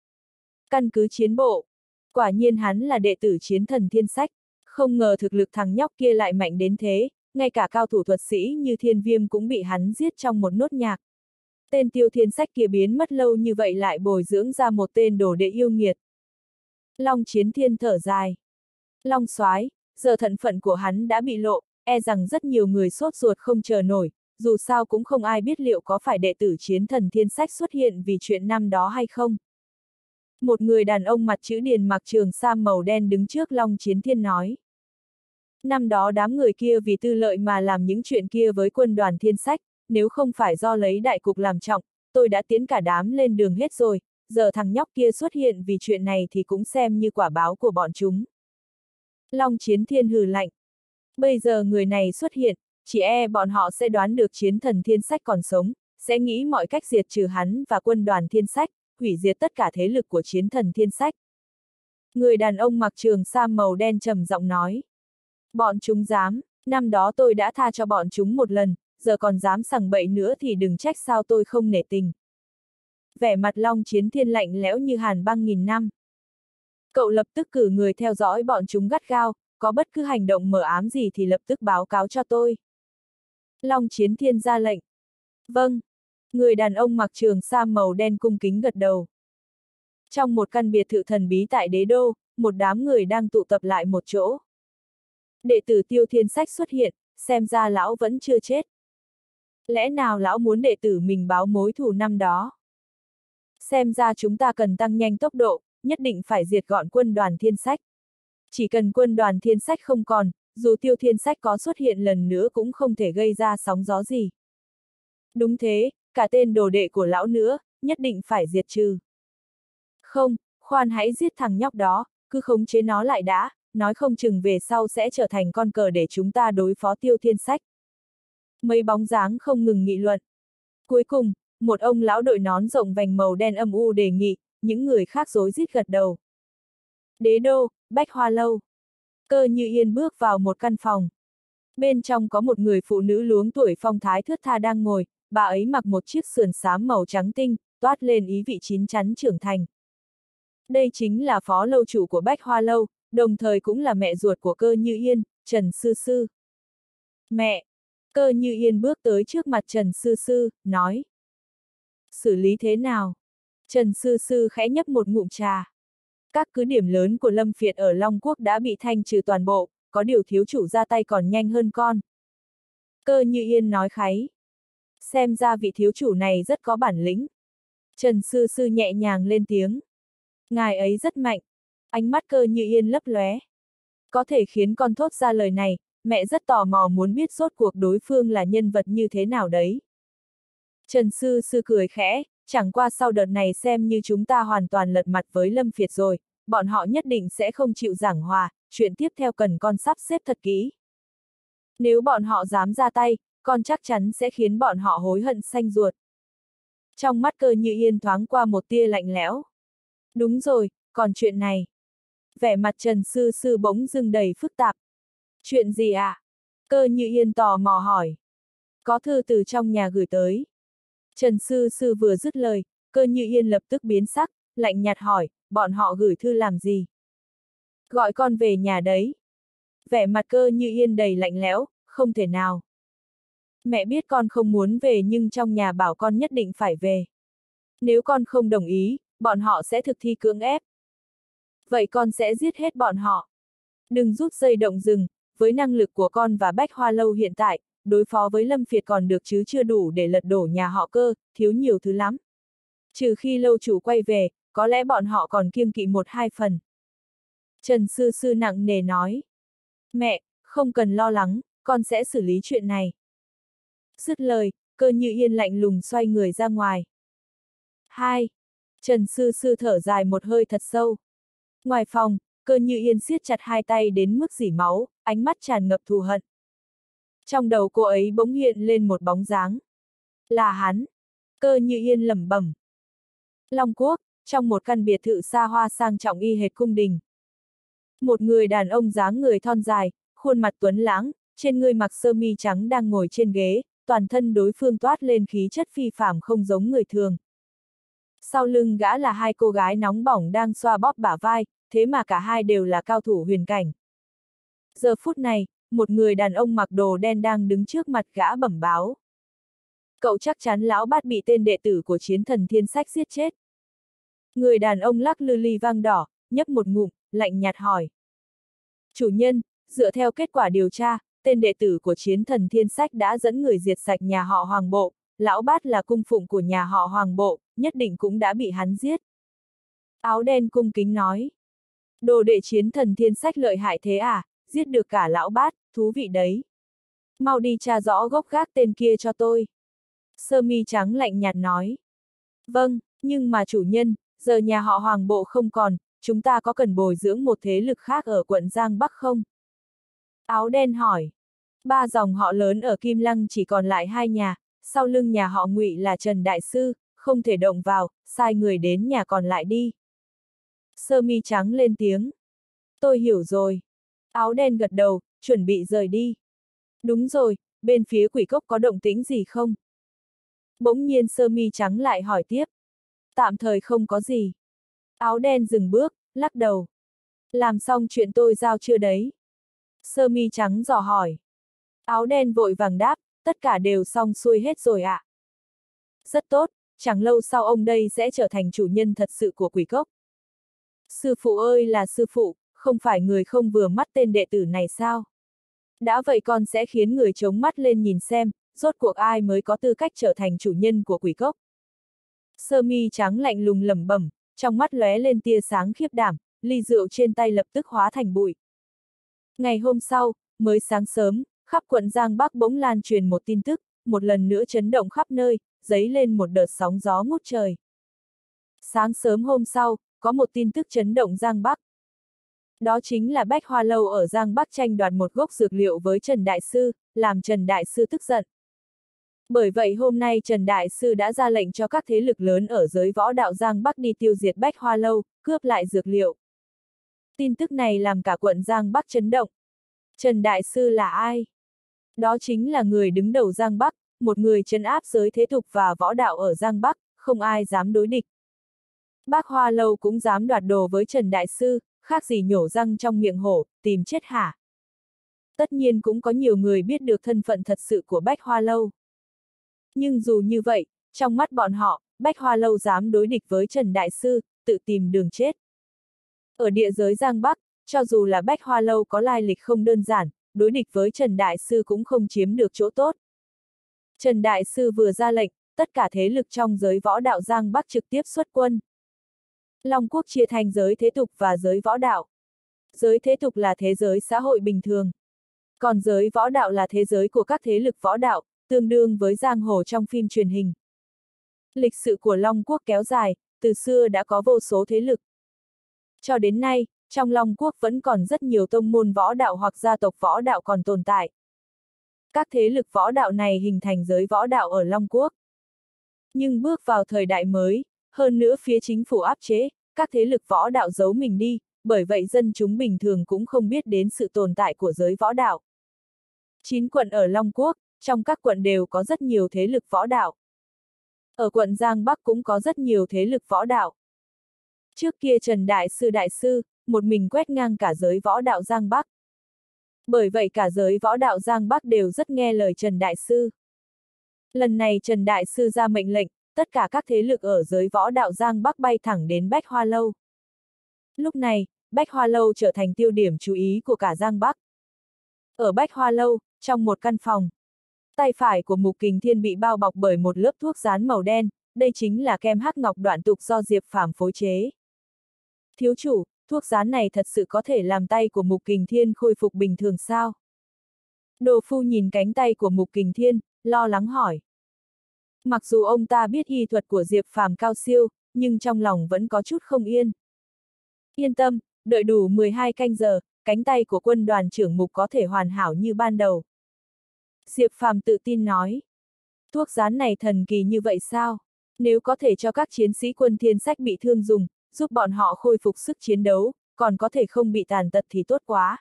Căn cứ chiến bộ. Quả nhiên hắn là đệ tử chiến thần thiên sách, không ngờ thực lực thằng nhóc kia lại mạnh đến thế, ngay cả cao thủ thuật sĩ như Thiên Viêm cũng bị hắn giết trong một nốt nhạc. Tên Tiêu Thiên Sách kia biến mất lâu như vậy lại bồi dưỡng ra một tên đồ đệ yêu nghiệt. Long Chiến Thiên thở dài. Long Soái, giờ thân phận của hắn đã bị lộ, e rằng rất nhiều người sốt ruột không chờ nổi, dù sao cũng không ai biết liệu có phải đệ tử chiến thần thiên sách xuất hiện vì chuyện năm đó hay không. Một người đàn ông mặt chữ điền mặc trường sam màu đen đứng trước Long Chiến Thiên nói. Năm đó đám người kia vì tư lợi mà làm những chuyện kia với quân đoàn thiên sách, nếu không phải do lấy đại cục làm trọng, tôi đã tiến cả đám lên đường hết rồi, giờ thằng nhóc kia xuất hiện vì chuyện này thì cũng xem như quả báo của bọn chúng. Long Chiến Thiên hừ lạnh. Bây giờ người này xuất hiện, chỉ e bọn họ sẽ đoán được chiến thần thiên sách còn sống, sẽ nghĩ mọi cách diệt trừ hắn và quân đoàn thiên sách, hủy diệt tất cả thế lực của chiến thần thiên sách. Người đàn ông mặc trường sam màu đen trầm giọng nói. Bọn chúng dám, năm đó tôi đã tha cho bọn chúng một lần, giờ còn dám sằng bậy nữa thì đừng trách sao tôi không nể tình. Vẻ mặt Long Chiến Thiên lạnh lẽo như hàn băng nghìn năm. Cậu lập tức cử người theo dõi bọn chúng gắt gao, có bất cứ hành động mờ ám gì thì lập tức báo cáo cho tôi. Long Chiến Thiên ra lệnh. Vâng. Người đàn ông mặc trường sam màu đen cung kính gật đầu. Trong một căn biệt thự thần bí tại đế đô, một đám người đang tụ tập lại một chỗ. Đệ tử Tiêu Thiên Sách xuất hiện, xem ra lão vẫn chưa chết. Lẽ nào lão muốn đệ tử mình báo mối thù năm đó? Xem ra chúng ta cần tăng nhanh tốc độ, nhất định phải diệt gọn quân đoàn thiên sách. Chỉ cần quân đoàn thiên sách không còn, dù Tiêu Thiên Sách có xuất hiện lần nữa cũng không thể gây ra sóng gió gì. Đúng thế, cả tên đồ đệ của lão nữa, nhất định phải diệt trừ. Không, khoan hãy giết thằng nhóc đó, cứ khống chế nó lại đã, nói không chừng về sau sẽ trở thành con cờ để chúng ta đối phó Tiêu Thiên Sách. Mấy bóng dáng không ngừng nghị luận. Cuối cùng, một ông lão đội nón rộng vành màu đen âm u đề nghị, những người khác rối rít gật đầu. Đế đô, Bách Hoa Lâu. Cơ Như Yên bước vào một căn phòng. Bên trong có một người phụ nữ luống tuổi phong thái thướt tha đang ngồi, bà ấy mặc một chiếc sườn xám màu trắng tinh, toát lên ý vị chín chắn trưởng thành. Đây chính là phó lâu chủ của Bách Hoa Lâu, đồng thời cũng là mẹ ruột của Cơ Như Yên, Trần Sư Sư. Mẹ! Cơ Như Yên bước tới trước mặt Trần Sư Sư, nói. Xử lý thế nào? Trần Sư Sư khẽ nhấp một ngụm trà. Các cứ điểm lớn của Lâm Phiệt ở Long Quốc đã bị thanh trừ toàn bộ, có điều thiếu chủ ra tay còn nhanh hơn con. Cơ Như Yên nói kháy. Xem ra vị thiếu chủ này rất có bản lĩnh. Trần Sư Sư nhẹ nhàng lên tiếng. Ngài ấy rất mạnh. Ánh mắt Cơ Như Yên lấp lóe. Có thể khiến con thốt ra lời này, mẹ rất tò mò muốn biết rốt cuộc đối phương là nhân vật như thế nào đấy. Trần Sư Sư cười khẽ, chẳng qua sau đợt này xem như chúng ta hoàn toàn lật mặt với Lâm Phiệt rồi, bọn họ nhất định sẽ không chịu giảng hòa, chuyện tiếp theo cần con sắp xếp thật kỹ. Nếu bọn họ dám ra tay, con chắc chắn sẽ khiến bọn họ hối hận xanh ruột. Trong mắt Cơ Như Yên thoáng qua một tia lạnh lẽo. Đúng rồi, còn chuyện này. Vẻ mặt Trần Sư Sư bỗng dưng đầy phức tạp. Chuyện gì ạ? Cơ Như Yên tò mò hỏi. Có thư từ trong nhà gửi tới. Trần Sư Sư vừa dứt lời, Cơ Như Yên lập tức biến sắc, lạnh nhạt hỏi, bọn họ gửi thư làm gì? Gọi con về nhà đấy. Vẻ mặt Cơ Như Yên đầy lạnh lẽo, không thể nào. Mẹ biết con không muốn về nhưng trong nhà bảo con nhất định phải về. Nếu con không đồng ý, bọn họ sẽ thực thi cưỡng ép. Vậy con sẽ giết hết bọn họ. Đừng rút dây động rừng, với năng lực của con và Bách Hoa Lâu hiện tại, đối phó với Lâm Phiệt còn được chứ chưa đủ để lật đổ nhà họ Cơ, thiếu nhiều thứ lắm. Trừ khi lâu chủ quay về, có lẽ bọn họ còn kiêng kỵ một hai phần. Trần Sư Sư nặng nề nói. Mẹ, không cần lo lắng, con sẽ xử lý chuyện này. Dứt lời, Cơ Như Yên lạnh lùng xoay người ra ngoài. 2. Trần Sư Sư thở dài một hơi thật sâu. Ngoài phòng, Cơ Như Yên siết chặt hai tay đến mức rỉ máu, ánh mắt tràn ngập thù hận. Trong đầu cô ấy bỗng hiện lên một bóng dáng. Là hắn. Cơ Như Yên lẩm bẩm. Long Quốc, trong một căn biệt thự xa hoa sang trọng y hệt cung đình. Một người đàn ông dáng người thon dài, khuôn mặt tuấn lãng, trên người mặc sơ mi trắng đang ngồi trên ghế, toàn thân đối phương toát lên khí chất phi phàm không giống người thường. Sau lưng gã là hai cô gái nóng bỏng đang xoa bóp bả vai, thế mà cả hai đều là cao thủ huyền cảnh. Giờ phút này, một người đàn ông mặc đồ đen đang đứng trước mặt gã bẩm báo. Cậu chắc chắn lão bát bị tên đệ tử của chiến thần thiên sách giết chết. Người đàn ông lắc lư ly vang đỏ, nhấp một ngụm, lạnh nhạt hỏi. Chủ nhân, dựa theo kết quả điều tra, tên đệ tử của chiến thần thiên sách đã dẫn người diệt sạch nhà họ Hoàng Bộ, lão bát là cung phụng của nhà họ Hoàng Bộ, nhất định cũng đã bị hắn giết. Áo đen cung kính nói. Đồ đệ chiến thần thiên sách lợi hại thế à, giết được cả lão bát, thú vị đấy. Mau đi tra rõ gốc gác tên kia cho tôi. Sơ mi trắng lạnh nhạt nói. Vâng, nhưng mà chủ nhân, giờ nhà họ Hoàng Bộ không còn, chúng ta có cần bồi dưỡng một thế lực khác ở quận Giang Bắc không? Áo đen hỏi. Ba dòng họ lớn ở Kim Lăng chỉ còn lại hai nhà, sau lưng nhà họ Ngụy là Trần Đại Sư, không thể động vào, sai người đến nhà còn lại đi. Sơ mi trắng lên tiếng. Tôi hiểu rồi. Áo đen gật đầu, chuẩn bị rời đi. Đúng rồi, bên phía Quỷ Cốc có động tĩnh gì không? Bỗng nhiên sơ mi trắng lại hỏi tiếp. Tạm thời không có gì. Áo đen dừng bước, lắc đầu. Làm xong chuyện tôi giao chưa đấy? Sơ mi trắng dò hỏi. Áo đen vội vàng đáp, tất cả đều xong xuôi hết rồi ạ. Rất tốt, chẳng lâu sau ông đây sẽ trở thành chủ nhân thật sự của Quỷ Cốc. Sư phụ ơi là sư phụ, không phải người không vừa mắt tên đệ tử này sao? Đã vậy con sẽ khiến người chống mắt lên nhìn xem, rốt cuộc ai mới có tư cách trở thành chủ nhân của Quỷ Cốc. Sơ mi trắng lạnh lùng lẩm bẩm, trong mắt lóe lên tia sáng khiếp đảm, ly rượu trên tay lập tức hóa thành bụi. Ngày hôm sau, mới sáng sớm, khắp quận Giang Bắc bỗng lan truyền một tin tức, một lần nữa chấn động khắp nơi, dấy lên một đợt sóng gió ngút trời. Sáng sớm hôm sau, có một tin tức chấn động Giang Bắc. Đó chính là Bách Hoa Lâu ở Giang Bắc tranh đoạt một gốc dược liệu với Trần Đại Sư, làm Trần Đại Sư tức giận. Bởi vậy hôm nay Trần Đại Sư đã ra lệnh cho các thế lực lớn ở giới võ đạo Giang Bắc đi tiêu diệt Bách Hoa Lâu, cướp lại dược liệu. Tin tức này làm cả quận Giang Bắc chấn động. Trần Đại Sư là ai? Đó chính là người đứng đầu Giang Bắc, một người trấn áp giới thế tục và võ đạo ở Giang Bắc, không ai dám đối địch. Bách Hoa Lâu cũng dám đoạt đồ với Trần Đại Sư, khác gì nhổ răng trong miệng hổ, tìm chết hả? Tất nhiên cũng có nhiều người biết được thân phận thật sự của Bách Hoa Lâu. Nhưng dù như vậy, trong mắt bọn họ, Bách Hoa Lâu dám đối địch với Trần Đại Sư, tự tìm đường chết. Ở địa giới Giang Bắc, cho dù là Bách Hoa Lâu có lai lịch không đơn giản, đối địch với Trần Đại Sư cũng không chiếm được chỗ tốt. Trần Đại Sư vừa ra lệnh, tất cả thế lực trong giới võ đạo Giang Bắc trực tiếp xuất quân. Long Quốc chia thành giới thế tục và giới võ đạo. Giới thế tục là thế giới xã hội bình thường. Còn giới võ đạo là thế giới của các thế lực võ đạo, tương đương với giang hồ trong phim truyền hình. Lịch sử của Long Quốc kéo dài, từ xưa đã có vô số thế lực. Cho đến nay, trong Long Quốc vẫn còn rất nhiều tông môn võ đạo hoặc gia tộc võ đạo còn tồn tại. Các thế lực võ đạo này hình thành giới võ đạo ở Long Quốc. Nhưng bước vào thời đại mới, hơn nữa phía chính phủ áp chế, các thế lực võ đạo giấu mình đi, bởi vậy dân chúng bình thường cũng không biết đến sự tồn tại của giới võ đạo. 9 quận ở Long Quốc, trong các quận đều có rất nhiều thế lực võ đạo. Ở quận Giang Bắc cũng có rất nhiều thế lực võ đạo. Trước kia Trần Đại Sư, một mình quét ngang cả giới võ đạo Giang Bắc. Bởi vậy cả giới võ đạo Giang Bắc đều rất nghe lời Trần Đại Sư. Lần này Trần Đại Sư ra mệnh lệnh, tất cả các thế lực ở giới võ đạo Giang Bắc bay thẳng đến Bách Hoa Lâu. Lúc này, Bách Hoa Lâu trở thành tiêu điểm chú ý của cả Giang Bắc. Ở Bách Hoa Lâu, trong một căn phòng, tay phải của Mục Kình Thiên bị bao bọc bởi một lớp thuốc dán màu đen, đây chính là kem hắc ngọc đoạn tục do Diệp Phàm phối chế. Thiếu chủ, thuốc dán này thật sự có thể làm tay của Mục Kình Thiên khôi phục bình thường sao? Đồ phu nhìn cánh tay của Mục Kình Thiên, lo lắng hỏi. Mặc dù ông ta biết y thuật của Diệp Phàm cao siêu, nhưng trong lòng vẫn có chút không yên. Yên tâm, Đợi đủ 12 canh giờ, cánh tay của quân đoàn trưởng Mục có thể hoàn hảo như ban đầu. Diệp Phàm tự tin nói. Thuốc rán này thần kỳ như vậy sao? Nếu có thể cho các chiến sĩ quân Thiên Sách bị thương dùng, giúp bọn họ khôi phục sức chiến đấu, còn có thể không bị tàn tật thì tốt quá.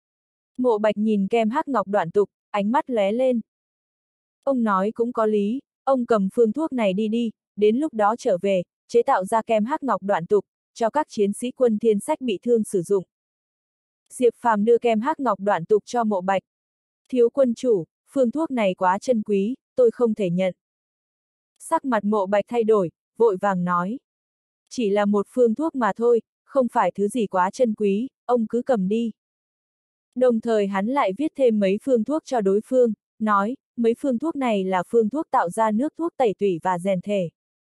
Mộ Bạch nhìn kem hắc ngọc đoạn tục, ánh mắt lóe lên. Ông nói cũng có lý, ông cầm phương thuốc này đi, đến lúc đó trở về, chế tạo ra kem hắc ngọc đoạn tục, cho các chiến sĩ quân Thiên Sách bị thương sử dụng. Diệp Phàm đưa kem hắc ngọc đoạn tục cho Mộ Bạch. Thiếu quân chủ, phương thuốc này quá chân quý, tôi không thể nhận. Sắc mặt Mộ Bạch thay đổi, vội vàng nói. Chỉ là một phương thuốc mà thôi, không phải thứ gì quá chân quý, ông cứ cầm đi. Đồng thời hắn lại viết thêm mấy phương thuốc cho đối phương, nói, mấy phương thuốc này là phương thuốc tạo ra nước thuốc tẩy tủy và rèn thể.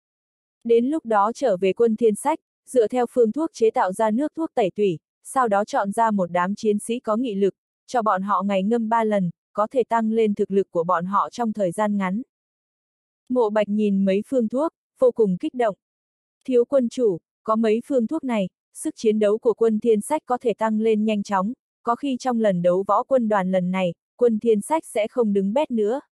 Đến lúc đó trở về quân Thiên Sách, dựa theo phương thuốc chế tạo ra nước thuốc tẩy tủy, sau đó chọn ra một đám chiến sĩ có nghị lực, cho bọn họ ngày ngâm 3 lần, có thể tăng lên thực lực của bọn họ trong thời gian ngắn. Mộ Bạch nhìn mấy phương thuốc, vô cùng kích động. Thiếu quân chủ, có mấy phương thuốc này, sức chiến đấu của quân Thiên Sách có thể tăng lên nhanh chóng, có khi trong lần đấu võ quân đoàn lần này, quân Thiên Sách sẽ không đứng bét nữa.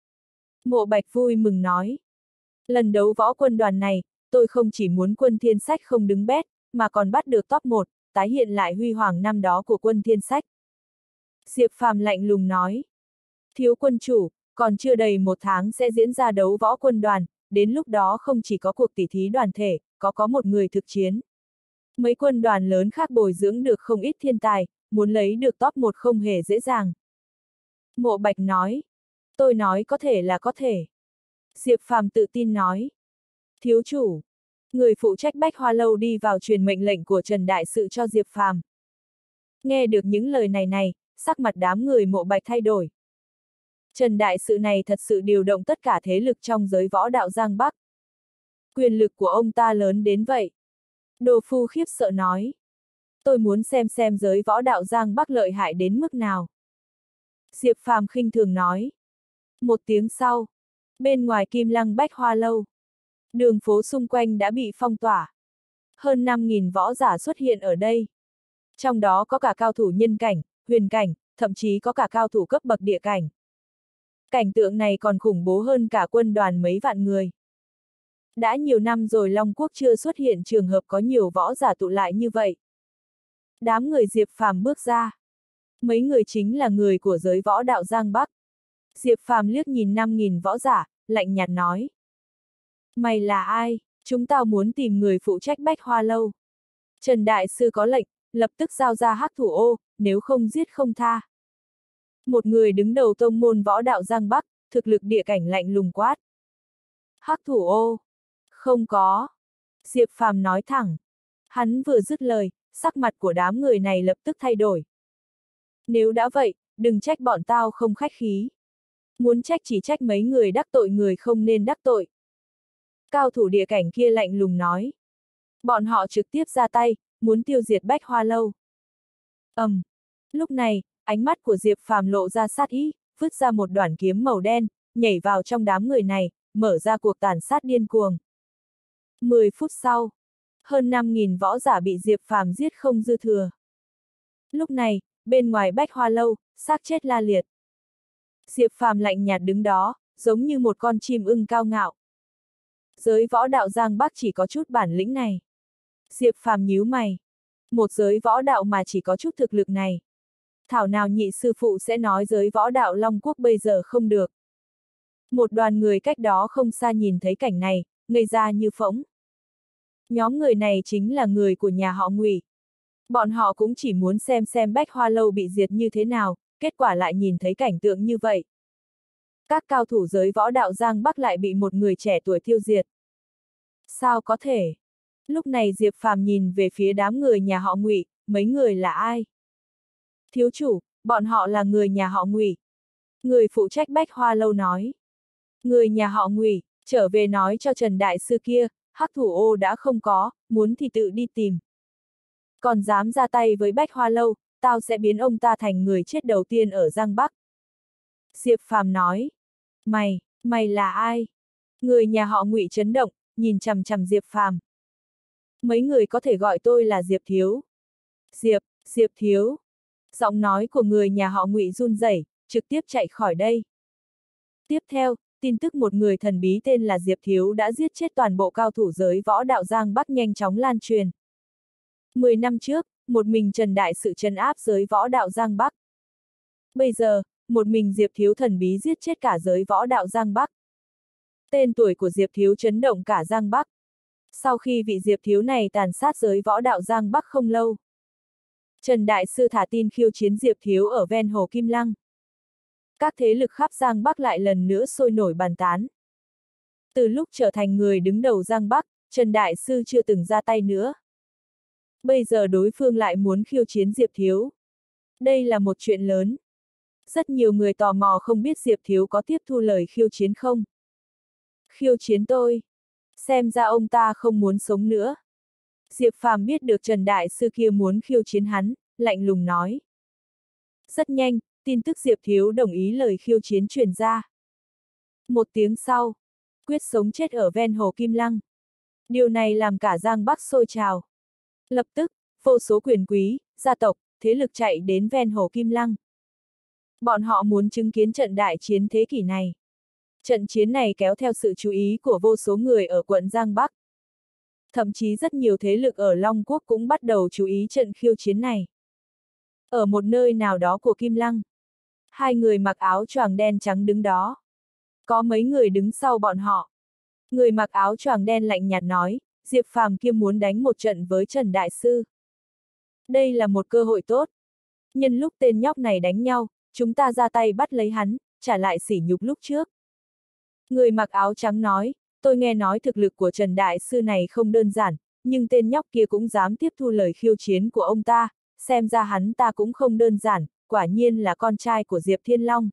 Mộ Bạch vui mừng nói. Lần đấu võ quân đoàn này, tôi không chỉ muốn quân Thiên Sách không đứng bét, mà còn bắt được top 1, tái hiện lại huy hoàng năm đó của quân Thiên Sách. Diệp Phàm lạnh lùng nói. Thiếu quân chủ, còn chưa đầy 1 tháng sẽ diễn ra đấu võ quân đoàn, đến lúc đó không chỉ có cuộc tỉ thí đoàn thể, có một người thực chiến. Mấy quân đoàn lớn khác bồi dưỡng được không ít thiên tài, muốn lấy được top 1 không hề dễ dàng. Mộ Bạch nói. Tôi nói có thể là có thể. Diệp Phàm tự tin nói. Thiếu chủ. Người phụ trách Bách Hoa Lâu đi vào truyền mệnh lệnh của Trần Đại Sự cho Diệp Phàm. Nghe được những lời này, sắc mặt đám người Mộ Bạch thay đổi. Trần Đại Sự này thật sự điều động tất cả thế lực trong giới võ đạo Giang Bắc. Quyền lực của ông ta lớn đến vậy. Đồ Phu khiếp sợ nói. Tôi muốn xem giới võ đạo Giang Bắc lợi hại đến mức nào. Diệp Phàm khinh thường nói. Một tiếng sau, bên ngoài Kim Lăng Bách Hoa Lâu, đường phố xung quanh đã bị phong tỏa. Hơn 5.000 võ giả xuất hiện ở đây. Trong đó có cả cao thủ nhân cảnh, huyền cảnh, thậm chí có cả cao thủ cấp bậc địa cảnh. Cảnh tượng này còn khủng bố hơn cả quân đoàn mấy vạn người. Đã nhiều năm rồi Long Quốc chưa xuất hiện trường hợp có nhiều võ giả tụ lại như vậy. Đám người Diệp Phàm bước ra. Mấy người chính là người của giới võ đạo Giang Bắc. Diệp Phàm liếc nhìn 5.000 võ giả, lạnh nhạt nói. Mày là ai? Chúng tao muốn tìm người phụ trách Bách Hoa Lâu. Trần Đại Sư có lệnh, lập tức giao ra hắc thủ ô, nếu không giết không tha. Một người đứng đầu tông môn võ đạo Giang Bắc, thực lực địa cảnh lạnh lùng quát. Hắc thủ ô. Không có. Diệp Phàm nói thẳng. Hắn vừa dứt lời, sắc mặt của đám người này lập tức thay đổi. Nếu đã vậy, đừng trách bọn tao không khách khí. Muốn trách chỉ trách mấy người đắc tội người không nên đắc tội. Cao thủ địa cảnh kia lạnh lùng nói. Bọn họ trực tiếp ra tay, muốn tiêu diệt Bách Hoa Lâu. Lúc này, ánh mắt của Diệp Phàm lộ ra sát ý, vứt ra một đoạn kiếm màu đen, nhảy vào trong đám người này, mở ra cuộc tàn sát điên cuồng. 10 phút sau, hơn 5.000 võ giả bị Diệp Phàm giết không dư thừa. Lúc này, bên ngoài Bách Hoa Lâu, xác chết la liệt. Diệp Phàm lạnh nhạt đứng đó, giống như một con chim ưng cao ngạo. Giới võ đạo Giang Bắc chỉ có chút bản lĩnh này. Diệp Phàm nhíu mày. Một giới võ đạo mà chỉ có chút thực lực này. Thảo nào nhị sư phụ sẽ nói giới võ đạo Long Quốc bây giờ không được. Một đoàn người cách đó không xa nhìn thấy cảnh này, ngây ra như phỗng. Nhóm người này chính là người của nhà họ Ngụy. Bọn họ cũng chỉ muốn xem Bách Hoa Lâu bị diệt như thế nào, kết quả lại nhìn thấy cảnh tượng như vậy. Các cao thủ giới võ đạo Giang Bắc lại bị một người trẻ tuổi tiêu diệt. Sao có thể? Lúc này Diệp Phàm nhìn về phía đám người nhà họ Ngụy, mấy người là ai? Thiếu chủ, bọn họ là người nhà họ Ngụy. Người phụ trách Bách Hoa Lâu nói. Người nhà họ Ngụy, trở về nói cho Trần Đại Sư kia, hắc thủ ô đã không có, muốn thì tự đi tìm. Còn dám ra tay với Bách Hoa Lâu, tao sẽ biến ông ta thành người chết đầu tiên ở Giang Bắc. Diệp Phàm nói. Mày là ai? Người nhà họ Ngụy chấn động, nhìn chằm chằm Diệp Phàm. Mấy người có thể gọi tôi là Diệp Thiếu. Diệp thiếu. Giọng nói của người nhà họ Ngụy run rẩy, trực tiếp chạy khỏi đây. Tiếp theo, tin tức một người thần bí tên là Diệp Thiếu đã giết chết toàn bộ cao thủ giới võ đạo Giang Bắc nhanh chóng lan truyền. 10 năm trước, một mình Trần Đại Sự trấn áp giới võ đạo Giang Bắc. Bây giờ, một mình Diệp Thiếu thần bí giết chết cả giới võ đạo Giang Bắc. Tên tuổi của Diệp Thiếu chấn động cả Giang Bắc. Sau khi vị Diệp Thiếu này tàn sát giới võ đạo Giang Bắc không lâu, Trần Đại Sư thả tin khiêu chiến Diệp Thiếu ở ven hồ Kim Lăng. Các thế lực khắp Giang Bắc lại lần nữa sôi nổi bàn tán. Từ lúc trở thành người đứng đầu Giang Bắc, Trần Đại Sư chưa từng ra tay nữa. Bây giờ đối phương lại muốn khiêu chiến Diệp Thiếu. Đây là một chuyện lớn. Rất nhiều người tò mò không biết Diệp Thiếu có tiếp thu lời khiêu chiến không. Khiêu chiến tôi. Xem ra ông ta không muốn sống nữa. Diệp Phàm biết được Trần Đại Sư kia muốn khiêu chiến hắn, lạnh lùng nói. Rất nhanh, tin tức Diệp Thiếu đồng ý lời khiêu chiến truyền ra. Một tiếng sau, quyết sống chết ở ven hồ Kim Lăng. Điều này làm cả Giang Bắc sôi trào. Lập tức, vô số quyền quý, gia tộc, thế lực chạy đến ven hồ Kim Lăng. Bọn họ muốn chứng kiến trận đại chiến thế kỷ này. Trận chiến này kéo theo sự chú ý của vô số người ở quận Giang Bắc. Thậm chí rất nhiều thế lực ở Long Quốc cũng bắt đầu chú ý trận khiêu chiến này. Ở một nơi nào đó của Kim Lăng, hai người mặc áo choàng đen trắng đứng đó. Có mấy người đứng sau bọn họ. Người mặc áo choàng đen lạnh nhạt nói, Diệp Phàm kia muốn đánh một trận với Trần Đại Sư. Đây là một cơ hội tốt. Nhân lúc tên nhóc này đánh nhau, chúng ta ra tay bắt lấy hắn, trả lại sỉ nhục lúc trước. Người mặc áo trắng nói, tôi nghe nói thực lực của Trần Đại Sư này không đơn giản, nhưng tên nhóc kia cũng dám tiếp thu lời khiêu chiến của ông ta, xem ra hắn ta cũng không đơn giản, quả nhiên là con trai của Diệp Thiên Long.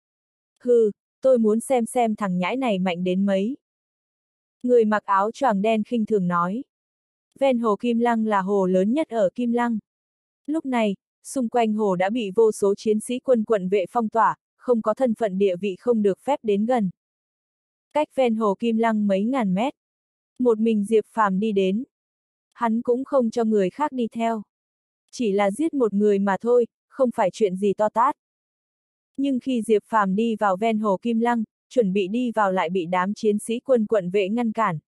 Hừ, tôi muốn xem thằng nhãi này mạnh đến mấy. Người mặc áo choàng đen khinh thường nói. Ven hồ Kim Lăng là hồ lớn nhất ở Kim Lăng. Lúc này, xung quanh hồ đã bị vô số chiến sĩ quân quận vệ phong tỏa, không có thân phận địa vị không được phép đến gần. Cách ven hồ Kim Lăng mấy ngàn mét. Một mình Diệp Phàm đi đến. Hắn cũng không cho người khác đi theo. Chỉ là giết một người mà thôi, không phải chuyện gì to tát. Nhưng khi Diệp Phàm đi vào ven hồ Kim Lăng, chuẩn bị đi vào lại bị đám chiến sĩ quân quận vệ ngăn cản.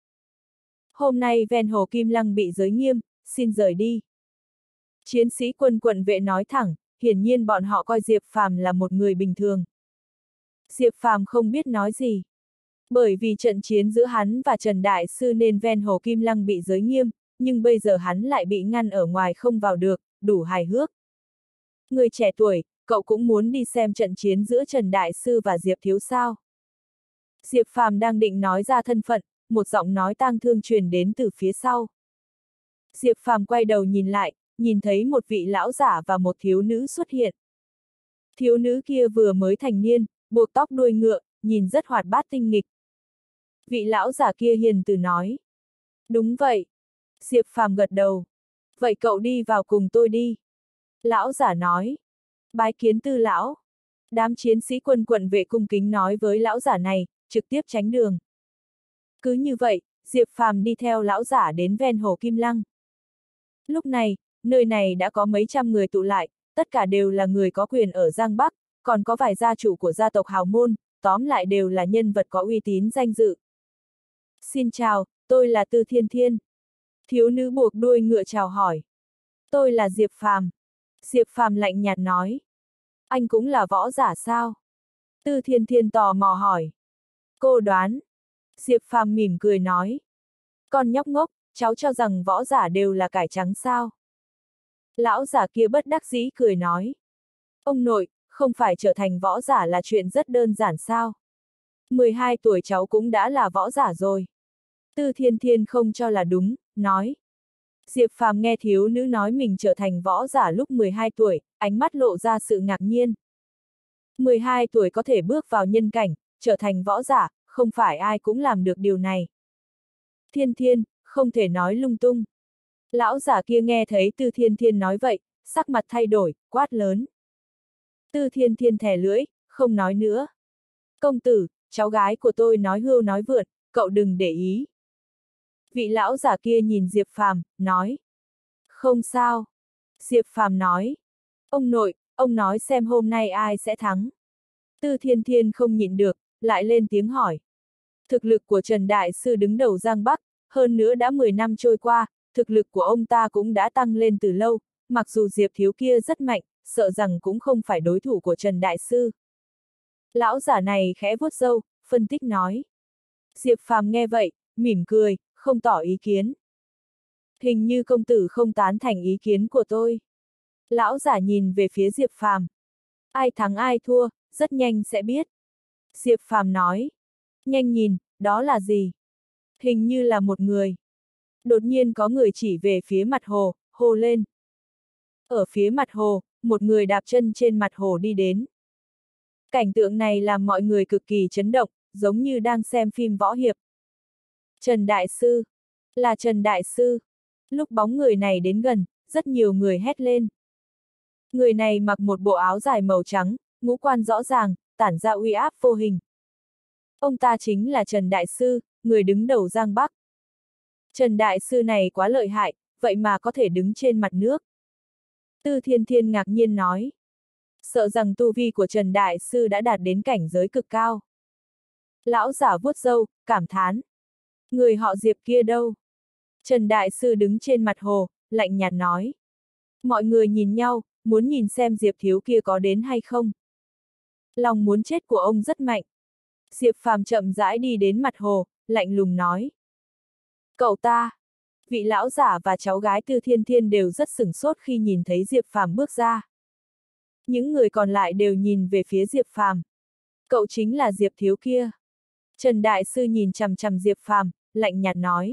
Hôm nay ven hồ Kim Lăng bị giới nghiêm, xin rời đi. Chiến sĩ quân quận vệ nói thẳng, hiển nhiên bọn họ coi Diệp Phàm là một người bình thường. Diệp Phàm không biết nói gì. Bởi vì trận chiến giữa hắn và Trần Đại Sư nên ven hồ Kim Lăng bị giới nghiêm, nhưng bây giờ hắn lại bị ngăn ở ngoài không vào được, đủ hài hước. Người trẻ tuổi, cậu cũng muốn đi xem trận chiến giữa Trần Đại Sư và Diệp Thiếu sao? Diệp Phàm đang định nói ra thân phận, một giọng nói tang thương truyền đến từ phía sau. Diệp Phàm quay đầu nhìn lại, nhìn thấy một vị lão giả và một thiếu nữ xuất hiện. Thiếu nữ kia vừa mới thành niên, buộc tóc đuôi ngựa, nhìn rất hoạt bát tinh nghịch. Vị lão giả kia hiền từ nói. Đúng vậy. Diệp Phàm gật đầu. Vậy cậu đi vào cùng tôi đi. Lão giả nói. Bái kiến Tư lão. Đám chiến sĩ quân quận vệ cung kính nói với lão giả này, trực tiếp tránh đường. Cứ như vậy, Diệp Phàm đi theo lão giả đến ven hồ Kim Lăng. Lúc này, nơi này đã có mấy trăm người tụ lại, tất cả đều là người có quyền ở Giang Bắc, còn có vài gia chủ của gia tộc hào môn, tóm lại đều là nhân vật có uy tín danh dự. Xin chào, tôi là Tư Thiên Thiên. Thiếu nữ buộc đuôi ngựa chào hỏi. Tôi là Diệp Phàm. Diệp Phàm lạnh nhạt nói. Anh cũng là võ giả sao? Tư Thiên Thiên tò mò hỏi. Cô đoán. Diệp Phàm mỉm cười nói. Con nhóc ngốc, cháu cho rằng võ giả đều là cải trắng sao? Lão giả kia bất đắc dĩ cười nói. Ông nội, không phải trở thành võ giả là chuyện rất đơn giản sao? 12 tuổi cháu cũng đã là võ giả rồi. Tư Thiên Thiên không cho là đúng, nói. Diệp Phàm nghe thiếu nữ nói mình trở thành võ giả lúc 12 tuổi, ánh mắt lộ ra sự ngạc nhiên. 12 tuổi có thể bước vào nhân cảnh, trở thành võ giả, không phải ai cũng làm được điều này. Thiên Thiên, không thể nói lung tung. Lão giả kia nghe thấy Tư Thiên Thiên nói vậy, sắc mặt thay đổi, quát lớn. Tư Thiên Thiên thè lưỡi, không nói nữa. Công tử, cháu gái của tôi nói hưu nói vượt, cậu đừng để ý. Vị lão giả kia nhìn Diệp Phàm, nói. Không sao. Diệp Phàm nói. Ông nội, ông nói xem hôm nay ai sẽ thắng. Tư Thiên Thiên không nhịn được, lại lên tiếng hỏi. Thực lực của Trần Đại Sư đứng đầu Giang Bắc, hơn nữa đã 10 năm trôi qua, thực lực của ông ta cũng đã tăng lên từ lâu, mặc dù Diệp Thiếu kia rất mạnh, sợ rằng cũng không phải đối thủ của Trần Đại Sư. Lão giả này khẽ vuốt râu, phân tích nói. Diệp Phàm nghe vậy, mỉm cười, không tỏ ý kiến. Hình như công tử không tán thành ý kiến của tôi. Lão giả nhìn về phía Diệp Phàm. Ai thắng ai thua, rất nhanh sẽ biết. Diệp Phàm nói. Nhanh nhìn, đó là gì? Hình như là một người. Đột nhiên có người chỉ về phía mặt hồ, hô lên. Ở phía mặt hồ, một người đạp chân trên mặt hồ đi đến. Cảnh tượng này làm mọi người cực kỳ chấn động, giống như đang xem phim võ hiệp. Trần Đại Sư. Là Trần Đại Sư. Lúc bóng người này đến gần, rất nhiều người hét lên. Người này mặc một bộ áo dài màu trắng, ngũ quan rõ ràng, tản ra uy áp vô hình. Ông ta chính là Trần Đại Sư, người đứng đầu Giang Bắc. Trần Đại Sư này quá lợi hại, vậy mà có thể đứng trên mặt nước. Tư Thiên Thiên ngạc nhiên nói. Sợ rằng tu vi của Trần Đại Sư đã đạt đến cảnh giới cực cao. Lão giả vuốt râu, cảm thán. Người họ Diệp kia đâu? Trần Đại Sư đứng trên mặt hồ, lạnh nhạt nói. Mọi người nhìn nhau, muốn nhìn xem Diệp Thiếu kia có đến hay không. Lòng muốn chết của ông rất mạnh. Diệp Phàm chậm rãi đi đến mặt hồ, lạnh lùng nói. Cậu ta! Vị lão giả và cháu gái Tư Thiên Thiên đều rất sửng sốt khi nhìn thấy Diệp Phàm bước ra. Những người còn lại đều nhìn về phía Diệp Phàm. Cậu chính là Diệp Thiếu kia. Trần Đại Sư nhìn chằm chằm Diệp Phàm, lạnh nhạt nói.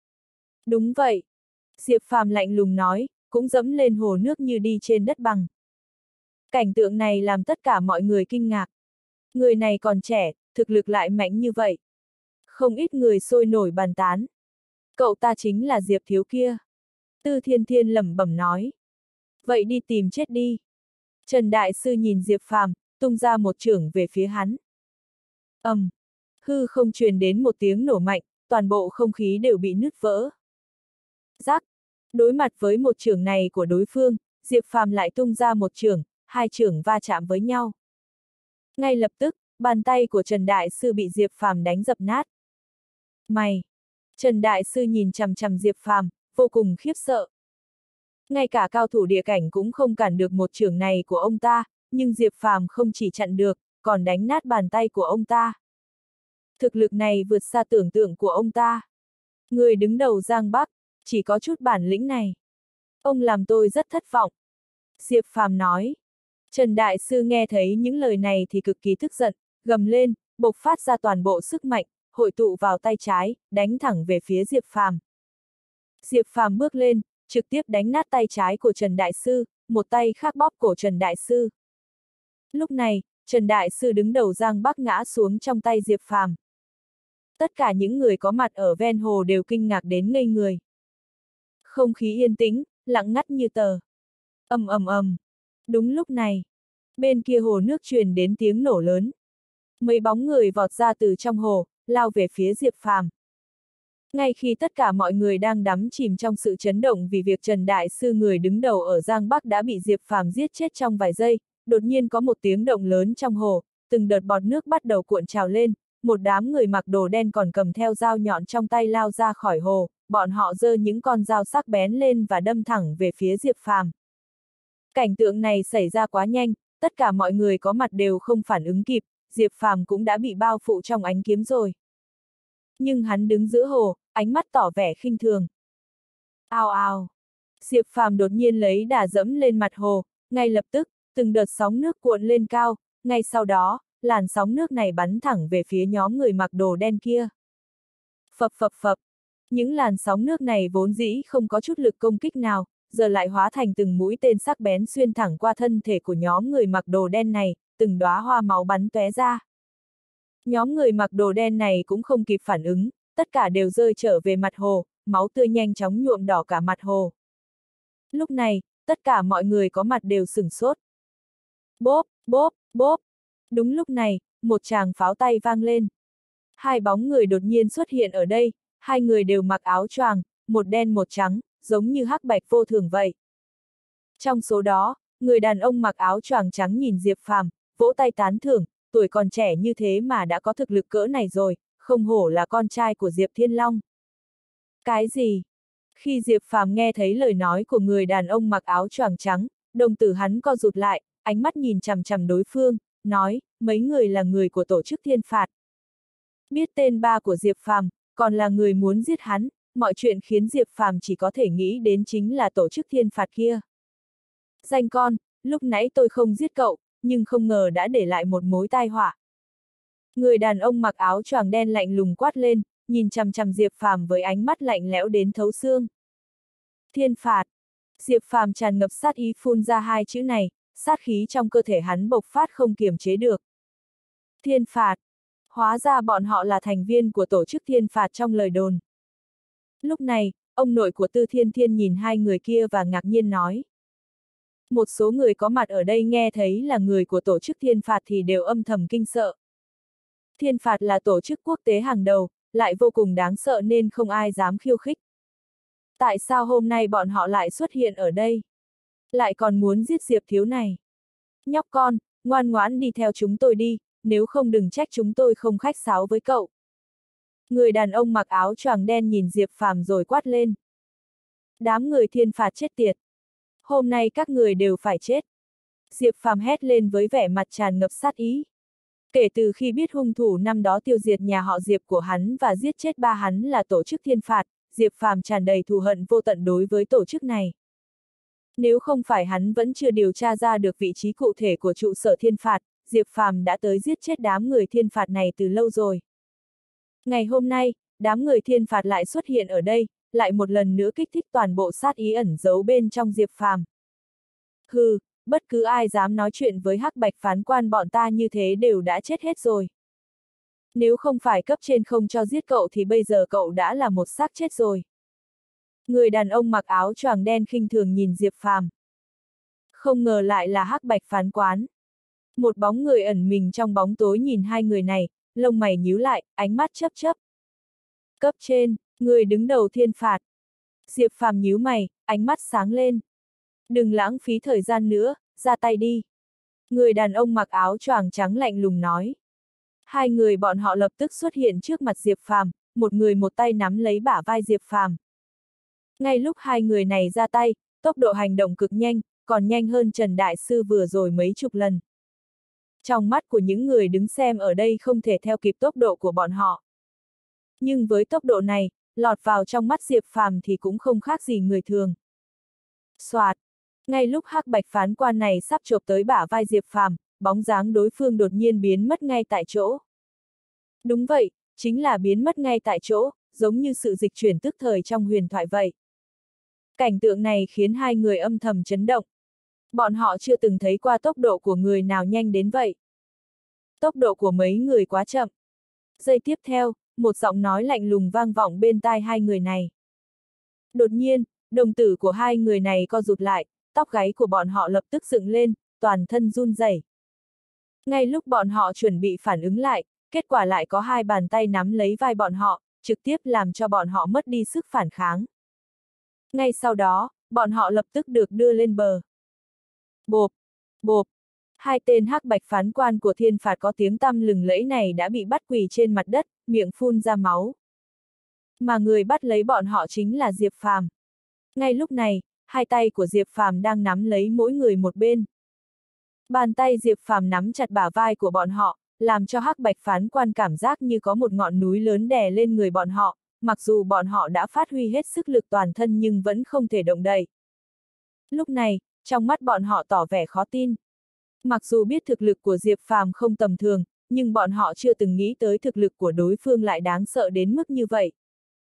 Đúng vậy. Diệp Phàm lạnh lùng nói, cũng dẫm lên hồ nước như đi trên đất bằng. Cảnh tượng này làm tất cả mọi người kinh ngạc. Người này còn trẻ, thực lực lại mạnh như vậy. Không ít người sôi nổi bàn tán. Cậu ta chính là Diệp Thiếu kia. Tư Thiên Thiên lẩm bẩm nói. Vậy đi tìm chết đi. Trần Đại Sư nhìn Diệp Phàm, tung ra một chưởng về phía hắn. Hư không truyền đến một tiếng nổ mạnh, toàn bộ không khí đều bị nứt vỡ. Rắc! Đối mặt với một chưởng này của đối phương, Diệp Phàm lại tung ra một chưởng, hai chưởng va chạm với nhau. Ngay lập tức, bàn tay của Trần Đại Sư bị Diệp Phàm đánh dập nát. Mày! Trần Đại Sư nhìn chằm chằm Diệp Phàm, vô cùng khiếp sợ. Ngay cả cao thủ địa cảnh cũng không cản được một chưởng này của ông ta, nhưng Diệp Phàm không chỉ chặn được, còn đánh nát bàn tay của ông ta. Thực lực này vượt xa tưởng tượng của ông ta. Người đứng đầu Giang Bắc, chỉ có chút bản lĩnh này. Ông làm tôi rất thất vọng. Diệp Phàm nói. Trần Đại Sư nghe thấy những lời này thì cực kỳ tức giận, gầm lên, bộc phát ra toàn bộ sức mạnh, hội tụ vào tay trái, đánh thẳng về phía Diệp Phàm. Diệp Phàm bước lên, trực tiếp đánh nát tay trái của Trần Đại Sư, một tay khác bóp cổ Trần Đại Sư. Lúc này, Trần Đại Sư đứng đầu Giang Bắc ngã xuống trong tay Diệp Phàm. Tất cả những người có mặt ở ven hồ đều kinh ngạc đến ngây người. Không khí yên tĩnh, lặng ngắt như tờ. Ầm ầm ầm. Đúng lúc này, bên kia hồ nước truyền đến tiếng nổ lớn. Mấy bóng người vọt ra từ trong hồ, lao về phía Diệp Phàm. Ngay khi tất cả mọi người đang đắm chìm trong sự chấn động vì việc Trần Đại Sư người đứng đầu ở Giang Bắc đã bị Diệp Phàm giết chết trong vài giây, đột nhiên có một tiếng động lớn trong hồ, từng đợt bọt nước bắt đầu cuộn trào lên, một đám người mặc đồ đen còn cầm theo dao nhọn trong tay lao ra khỏi hồ, bọn họ giơ những con dao sắc bén lên và đâm thẳng về phía Diệp Phàm. Cảnh tượng này xảy ra quá nhanh, tất cả mọi người có mặt đều không phản ứng kịp, Diệp Phàm cũng đã bị bao phủ trong ánh kiếm rồi. Nhưng hắn đứng giữa hồ, ánh mắt tỏ vẻ khinh thường. Ao ao! Diệp Phàm đột nhiên lấy đà dẫm lên mặt hồ, ngay lập tức, từng đợt sóng nước cuộn lên cao, ngay sau đó, làn sóng nước này bắn thẳng về phía nhóm người mặc đồ đen kia. Phập phập phập! Những làn sóng nước này vốn dĩ không có chút lực công kích nào, giờ lại hóa thành từng mũi tên sắc bén xuyên thẳng qua thân thể của nhóm người mặc đồ đen này, từng đóa hoa máu bắn tóe ra. Nhóm người mặc đồ đen này cũng không kịp phản ứng, tất cả đều rơi trở về mặt hồ, máu tươi nhanh chóng nhuộm đỏ cả mặt hồ. Lúc này, tất cả mọi người có mặt đều sửng sốt. Bốp, bốp, bốp. Đúng lúc này, một tràng pháo tay vang lên. Hai bóng người đột nhiên xuất hiện ở đây, hai người đều mặc áo choàng, một đen một trắng, giống như hắc bạch vô thường vậy. Trong số đó, người đàn ông mặc áo choàng trắng nhìn Diệp Phàm, vỗ tay tán thưởng, tuổi còn trẻ như thế mà đã có thực lực cỡ này rồi, không hổ là con trai của Diệp Thiên Long. Cái gì? Khi Diệp Phàm nghe thấy lời nói của người đàn ông mặc áo choàng trắng, đồng tử hắn co rụt lại, ánh mắt nhìn chằm chằm đối phương, nói, mấy người là người của tổ chức thiên phạt. Biết tên ba của Diệp Phàm, còn là người muốn giết hắn, mọi chuyện khiến Diệp Phàm chỉ có thể nghĩ đến chính là tổ chức thiên phạt kia. Danh con, lúc nãy tôi không giết cậu, nhưng không ngờ đã để lại một mối tai họa. Người đàn ông mặc áo choàng đen lạnh lùng quát lên, nhìn chằm chằm Diệp Phàm với ánh mắt lạnh lẽo đến thấu xương. Thiên phạt. Diệp Phàm tràn ngập sát ý phun ra hai chữ này, sát khí trong cơ thể hắn bộc phát không kiềm chế được. Thiên phạt. Hóa ra bọn họ là thành viên của tổ chức thiên phạt trong lời đồn. Lúc này, ông nội của Tư Thiên Thiên nhìn hai người kia và ngạc nhiên nói. Một số người có mặt ở đây nghe thấy là người của tổ chức thiên phạt thì đều âm thầm kinh sợ. Thiên phạt là tổ chức quốc tế hàng đầu, lại vô cùng đáng sợ nên không ai dám khiêu khích. Tại sao hôm nay bọn họ lại xuất hiện ở đây? Lại còn muốn giết Diệp thiếu này? Nhóc con, ngoan ngoãn đi theo chúng tôi đi, nếu không đừng trách chúng tôi không khách sáo với cậu. Người đàn ông mặc áo choàng đen nhìn Diệp Phàm rồi quát lên. Đám người thiên phạt chết tiệt. Hôm nay các người đều phải chết. Diệp Phàm hét lên với vẻ mặt tràn ngập sát ý. Kể từ khi biết hung thủ năm đó tiêu diệt nhà họ Diệp của hắn và giết chết ba hắn là tổ chức thiên phạt, Diệp Phàm tràn đầy thù hận vô tận đối với tổ chức này. Nếu không phải hắn vẫn chưa điều tra ra được vị trí cụ thể của trụ sở thiên phạt, Diệp Phàm đã tới giết chết đám người thiên phạt này từ lâu rồi. Ngày hôm nay, đám người thiên phạt lại xuất hiện ở đây, lại một lần nữa kích thích toàn bộ sát ý ẩn giấu bên trong Diệp Phàm. Hừ, bất cứ ai dám nói chuyện với Hắc Bạch phán quan bọn ta như thế đều đã chết hết rồi. Nếu không phải cấp trên không cho giết cậu thì bây giờ cậu đã là một xác chết rồi. Người đàn ông mặc áo choàng đen khinh thường nhìn Diệp Phàm. Không ngờ lại là Hắc Bạch phán quán. Một bóng người ẩn mình trong bóng tối nhìn hai người này, lông mày nhíu lại, ánh mắt chớp chớp. Cấp trên, người đứng đầu thiên phạt. Diệp Phàm nhíu mày, ánh mắt sáng lên. Đừng lãng phí thời gian nữa, ra tay đi. Người đàn ông mặc áo choàng trắng lạnh lùng nói. Hai người bọn họ lập tức xuất hiện trước mặt Diệp Phàm, một người một tay nắm lấy bả vai Diệp Phàm. Ngay lúc hai người này ra tay, tốc độ hành động cực nhanh, còn nhanh hơn Trần Đại Sư vừa rồi mấy chục lần. Trong mắt của những người đứng xem ở đây không thể theo kịp tốc độ của bọn họ. Nhưng với tốc độ này, lọt vào trong mắt Diệp Phàm thì cũng không khác gì người thường. Soạt! Ngay lúc Hắc Bạch phán quan này sắp chộp tới bả vai Diệp Phàm, bóng dáng đối phương đột nhiên biến mất ngay tại chỗ. Đúng vậy, chính là biến mất ngay tại chỗ, giống như sự dịch chuyển tức thời trong huyền thoại vậy. Cảnh tượng này khiến hai người âm thầm chấn động. Bọn họ chưa từng thấy qua tốc độ của người nào nhanh đến vậy. Tốc độ của mấy người quá chậm. Giây tiếp theo, một giọng nói lạnh lùng vang vọng bên tai hai người này. Đột nhiên, đồng tử của hai người này co rụt lại, tóc gáy của bọn họ lập tức dựng lên, toàn thân run rẩy. Ngay lúc bọn họ chuẩn bị phản ứng lại, kết quả lại có hai bàn tay nắm lấy vai bọn họ, trực tiếp làm cho bọn họ mất đi sức phản kháng. Ngay sau đó, bọn họ lập tức được đưa lên bờ. Bộp, bộp, hai tên Hắc Bạch phán quan của thiên phạt có tiếng tăm lừng lẫy này đã bị bắt quỳ trên mặt đất, miệng phun ra máu. Mà người bắt lấy bọn họ chính là Diệp Phàm. Ngay lúc này, hai tay của Diệp Phàm đang nắm lấy mỗi người một bên. Bàn tay Diệp Phàm nắm chặt bả vai của bọn họ, làm cho Hắc Bạch phán quan cảm giác như có một ngọn núi lớn đè lên người bọn họ, mặc dù bọn họ đã phát huy hết sức lực toàn thân nhưng vẫn không thể động đậy. Lúc này, trong mắt bọn họ tỏ vẻ khó tin. Mặc dù biết thực lực của Diệp Phàm không tầm thường, nhưng bọn họ chưa từng nghĩ tới thực lực của đối phương lại đáng sợ đến mức như vậy.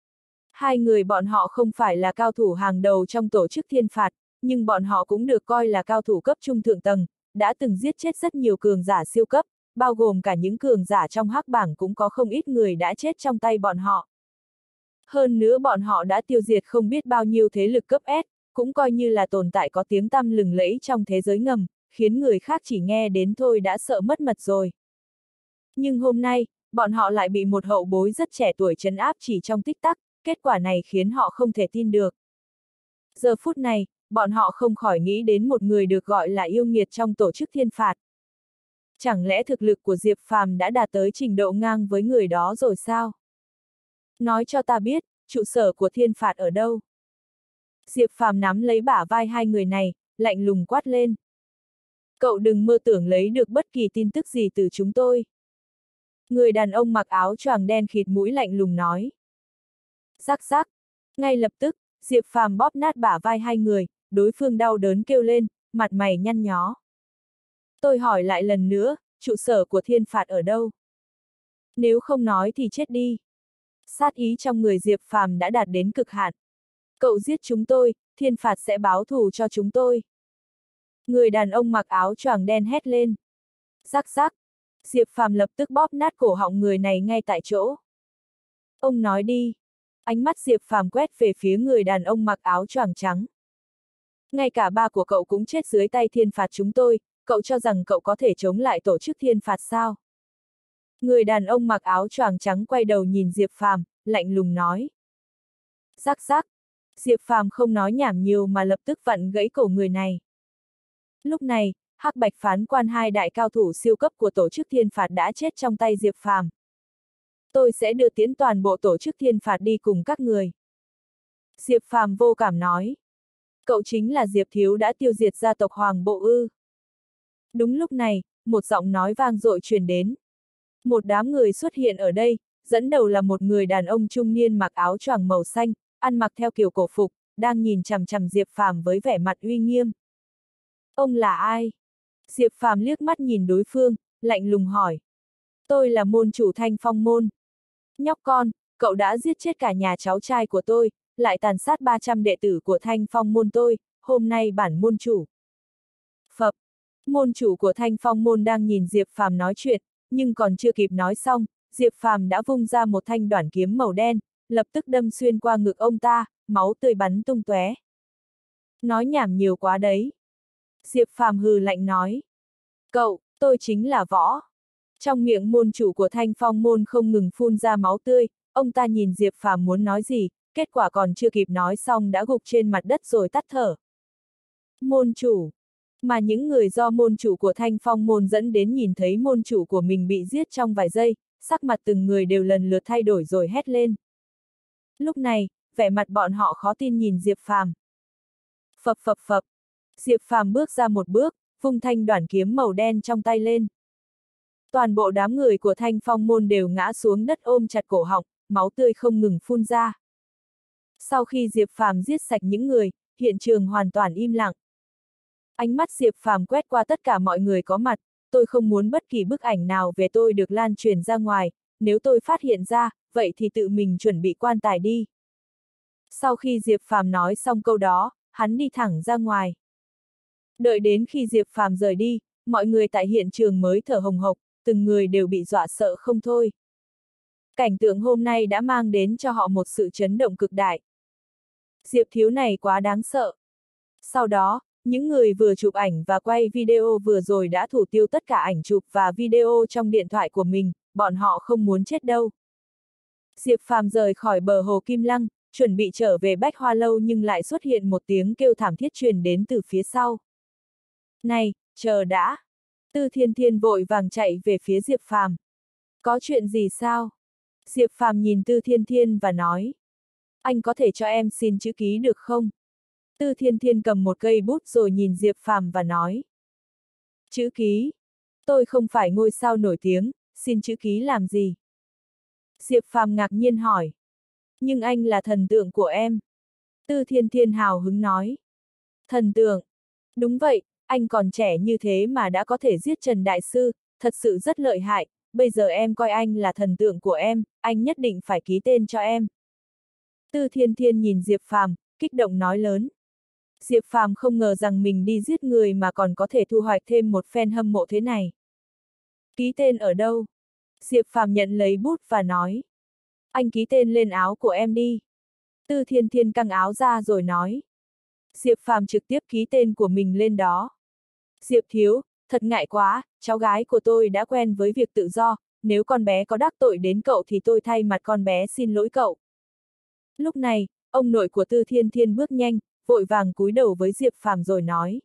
Hai người bọn họ không phải là cao thủ hàng đầu trong tổ chức thiên phạt, nhưng bọn họ cũng được coi là cao thủ cấp trung thượng tầng, đã từng giết chết rất nhiều cường giả siêu cấp, bao gồm cả những cường giả trong hắc bảng cũng có không ít người đã chết trong tay bọn họ. Hơn nữa bọn họ đã tiêu diệt không biết bao nhiêu thế lực cấp S, cũng coi như là tồn tại có tiếng tăm lừng lẫy trong thế giới ngầm, khiến người khác chỉ nghe đến thôi đã sợ mất mật rồi. Nhưng hôm nay, bọn họ lại bị một hậu bối rất trẻ tuổi trấn áp chỉ trong tích tắc, kết quả này khiến họ không thể tin được. Giờ phút này, bọn họ không khỏi nghĩ đến một người được gọi là yêu nghiệt trong tổ chức thiên phạt. Chẳng lẽ thực lực của Diệp Phàm đã đạt tới trình độ ngang với người đó rồi sao? Nói cho ta biết, trụ sở của thiên phạt ở đâu? Diệp Phàm nắm lấy bả vai hai người này, lạnh lùng quát lên. Cậu đừng mơ tưởng lấy được bất kỳ tin tức gì từ chúng tôi. Người đàn ông mặc áo choàng đen khịt mũi lạnh lùng nói. Rắc rắc. Ngay lập tức, Diệp Phàm bóp nát bả vai hai người, đối phương đau đớn kêu lên, mặt mày nhăn nhó. Tôi hỏi lại lần nữa, trụ sở của thiên phạt ở đâu? Nếu không nói thì chết đi. Sát ý trong người Diệp Phàm đã đạt đến cực hạn. Cậu giết chúng tôi, thiên phạt sẽ báo thù cho chúng tôi. Người đàn ông mặc áo choàng đen hét lên. Rắc rắc. Diệp Phàm lập tức bóp nát cổ họng người này ngay tại chỗ. Ông nói đi. Ánh mắt Diệp Phàm quét về phía người đàn ông mặc áo choàng trắng. Ngay cả ba của cậu cũng chết dưới tay thiên phạt chúng tôi, cậu cho rằng cậu có thể chống lại tổ chức thiên phạt sao? Người đàn ông mặc áo choàng trắng quay đầu nhìn Diệp Phàm, lạnh lùng nói. Rắc rắc. Diệp Phàm không nói nhảm nhiều mà lập tức vặn gãy cổ người này. Lúc này, Hắc Bạch phán quan hai đại cao thủ siêu cấp của tổ chức thiên phạt đã chết trong tay Diệp Phàm. Tôi sẽ đưa tiến toàn bộ tổ chức thiên phạt đi cùng các người. Diệp Phàm vô cảm nói. Cậu chính là Diệp Thiếu đã tiêu diệt gia tộc Hoàng Bộ ư. Đúng lúc này, một giọng nói vang dội truyền đến. Một đám người xuất hiện ở đây, dẫn đầu là một người đàn ông trung niên mặc áo choàng màu xanh, ăn mặc theo kiểu cổ phục, đang nhìn chằm chằm Diệp Phàm với vẻ mặt uy nghiêm. Ông là ai? Diệp Phàm liếc mắt nhìn đối phương, lạnh lùng hỏi. Tôi là môn chủ Thanh Phong môn. Nhóc con, cậu đã giết chết cả nhà cháu trai của tôi, lại tàn sát 300 đệ tử của Thanh Phong môn tôi, hôm nay bản môn chủ. Phập, môn chủ của Thanh Phong môn đang nhìn Diệp Phàm nói chuyện, nhưng còn chưa kịp nói xong, Diệp Phàm đã vung ra một thanh đoản kiếm màu đen, lập tức đâm xuyên qua ngực ông ta, máu tươi bắn tung tóe. Nói nhảm nhiều quá đấy. Diệp Phàm hừ lạnh nói. Cậu, tôi chính là Võ. Trong miệng môn chủ của Thanh Phong môn không ngừng phun ra máu tươi, ông ta nhìn Diệp Phàm muốn nói gì, kết quả còn chưa kịp nói xong đã gục trên mặt đất rồi tắt thở. Môn chủ. Mà những người do môn chủ của Thanh Phong môn dẫn đến nhìn thấy môn chủ của mình bị giết trong vài giây, sắc mặt từng người đều lần lượt thay đổi rồi hét lên. Lúc này, vẻ mặt bọn họ khó tin nhìn Diệp Phàm. Phập phập phập. Diệp Phàm bước ra một bước, vung thanh đoản kiếm màu đen trong tay lên. Toàn bộ đám người của Thanh Phong môn đều ngã xuống đất ôm chặt cổ họng, máu tươi không ngừng phun ra. Sau khi Diệp Phàm giết sạch những người, hiện trường hoàn toàn im lặng. Ánh mắt Diệp Phàm quét qua tất cả mọi người có mặt, tôi không muốn bất kỳ bức ảnh nào về tôi được lan truyền ra ngoài, nếu tôi phát hiện ra, vậy thì tự mình chuẩn bị quan tài đi. Sau khi Diệp Phàm nói xong câu đó, hắn đi thẳng ra ngoài. Đợi đến khi Diệp Phàm rời đi, mọi người tại hiện trường mới thở hồng hộc, từng người đều bị dọa sợ không thôi. Cảnh tượng hôm nay đã mang đến cho họ một sự chấn động cực đại. Diệp Thiếu này quá đáng sợ. Sau đó, những người vừa chụp ảnh và quay video vừa rồi đã thủ tiêu tất cả ảnh chụp và video trong điện thoại của mình, bọn họ không muốn chết đâu. Diệp Phàm rời khỏi bờ hồ Kim Lăng, chuẩn bị trở về Bách Hoa Lâu nhưng lại xuất hiện một tiếng kêu thảm thiết truyền đến từ phía sau. Này, chờ đã! Tư Thiên Thiên vội vàng chạy về phía Diệp Phàm. Có chuyện gì sao? Diệp Phàm nhìn Tư Thiên Thiên và nói. Anh có thể cho em xin chữ ký được không? Tư Thiên Thiên cầm một cây bút rồi nhìn Diệp Phàm và nói. Chữ ký? Tôi không phải ngôi sao nổi tiếng, xin chữ ký làm gì? Diệp Phàm ngạc nhiên hỏi. Nhưng anh là thần tượng của em. Tư Thiên Thiên hào hứng nói. Thần tượng? Đúng vậy, anh còn trẻ như thế mà đã có thể giết Trần Đại Sư, thật sự rất lợi hại, bây giờ em coi anh là thần tượng của em, anh nhất định phải ký tên cho em. Tư Thiên Thiên nhìn Diệp Phàm, kích động nói lớn. Diệp Phàm không ngờ rằng mình đi giết người mà còn có thể thu hoạch thêm một fan hâm mộ thế này. Ký tên ở đâu? Diệp Phàm nhận lấy bút và nói. Anh ký tên lên áo của em đi. Tư Thiên Thiên căng áo ra rồi nói. Diệp Phàm trực tiếp ký tên của mình lên đó. Diệp Thiếu, thật ngại quá, cháu gái của tôi đã quen với việc tự do, nếu con bé có đắc tội đến cậu thì tôi thay mặt con bé xin lỗi cậu. Lúc này, ông nội của Tư Thiên Thiên bước nhanh, vội vàng cúi đầu với Diệp Phàm rồi nói.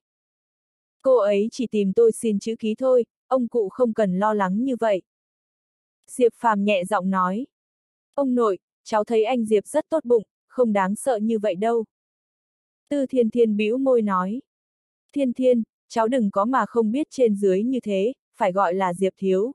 Cô ấy chỉ tìm tôi xin chữ ký thôi, ông cụ không cần lo lắng như vậy. Diệp Phàm nhẹ giọng nói. Ông nội, cháu thấy anh Diệp rất tốt bụng, không đáng sợ như vậy đâu. Tư Thiên Thiên bĩu môi nói. Thiên Thiên, cháu đừng có mà không biết trên dưới như thế, phải gọi là Diệp thiếu.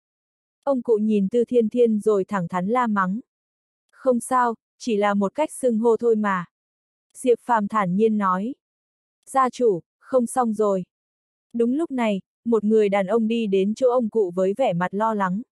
Ông cụ nhìn Tư Thiên Thiên rồi thẳng thắn la mắng. Không sao, chỉ là một cách xưng hô thôi mà. Diệp Phàm thản nhiên nói. Gia chủ, không xong rồi. Đúng lúc này, một người đàn ông đi đến chỗ ông cụ với vẻ mặt lo lắng.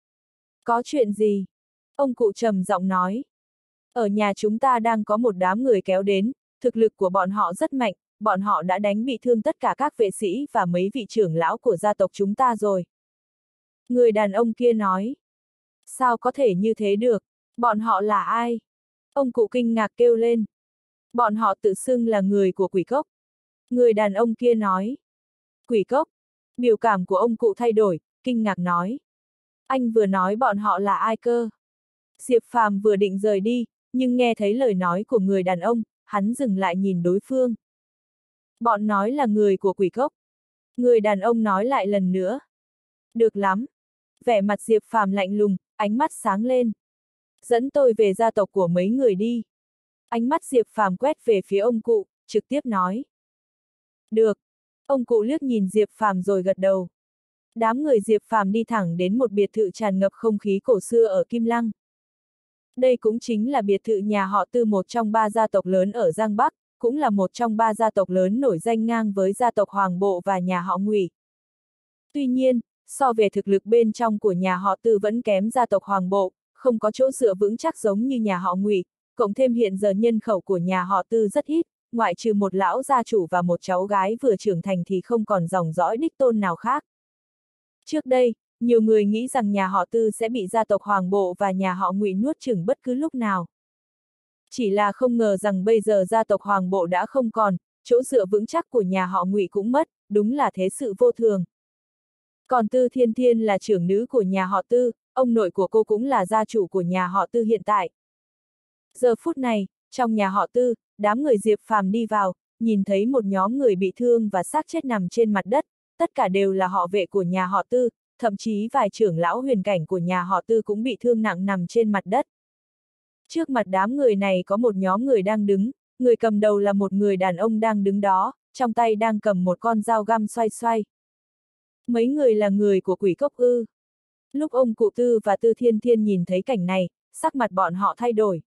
Có chuyện gì? Ông cụ trầm giọng nói. Ở nhà chúng ta đang có một đám người kéo đến, thực lực của bọn họ rất mạnh, bọn họ đã đánh bị thương tất cả các vệ sĩ và mấy vị trưởng lão của gia tộc chúng ta rồi. Người đàn ông kia nói. Sao có thể như thế được? Bọn họ là ai? Ông cụ kinh ngạc kêu lên. Bọn họ tự xưng là người của Quỷ Cốc. Người đàn ông kia nói. Quỷ Cốc. Biểu cảm của ông cụ thay đổi, kinh ngạc nói. Anh vừa nói bọn họ là ai cơ? Diệp Phàm vừa định rời đi, nhưng nghe thấy lời nói của người đàn ông, hắn dừng lại nhìn đối phương. Bọn nói là người của Quỷ Cốc. Người đàn ông nói lại lần nữa. Được lắm. Vẻ mặt Diệp Phàm lạnh lùng, ánh mắt sáng lên. Dẫn tôi về gia tộc của mấy người đi. Ánh mắt Diệp Phàm quét về phía ông cụ, trực tiếp nói. Được. Ông cụ liếc nhìn Diệp Phàm rồi gật đầu. Đám người Diệp Phàm đi thẳng đến một biệt thự tràn ngập không khí cổ xưa ở Kim Lăng. Đây cũng chính là biệt thự nhà họ Tư, một trong ba gia tộc lớn ở Giang Bắc, cũng là một trong ba gia tộc lớn nổi danh ngang với gia tộc Hoàng Bộ và nhà họ Ngụy. Tuy nhiên, so về thực lực bên trong của nhà họ Tư vẫn kém gia tộc Hoàng Bộ, không có chỗ dựa vững chắc giống như nhà họ Ngụy, cộng thêm hiện giờ nhân khẩu của nhà họ Tư rất ít, ngoại trừ một lão gia chủ và một cháu gái vừa trưởng thành thì không còn dòng dõi đích tôn nào khác. Trước đây, nhiều người nghĩ rằng nhà họ Tư sẽ bị gia tộc Hoàng Bộ và nhà họ Ngụy nuốt chửng bất cứ lúc nào. Chỉ là không ngờ rằng bây giờ gia tộc Hoàng Bộ đã không còn, chỗ dựa vững chắc của nhà họ Ngụy cũng mất, đúng là thế sự vô thường. Còn Tư Thiên Thiên là trưởng nữ của nhà họ Tư, ông nội của cô cũng là gia chủ của nhà họ Tư hiện tại. Giờ phút này, trong nhà họ Tư, đám người Diệp Phàm đi vào, nhìn thấy một nhóm người bị thương và xác chết nằm trên mặt đất, tất cả đều là họ vệ của nhà họ Tư, thậm chí vài trưởng lão huyền cảnh của nhà họ Tư cũng bị thương nặng nằm trên mặt đất. Trước mặt đám người này có một nhóm người đang đứng, người cầm đầu là một người đàn ông đang đứng đó, trong tay đang cầm một con dao găm xoay xoay. Mấy người là người của Quỷ Cốc ư? Lúc ông cụ Tư và Tư Thiên Thiên nhìn thấy cảnh này, sắc mặt bọn họ thay đổi.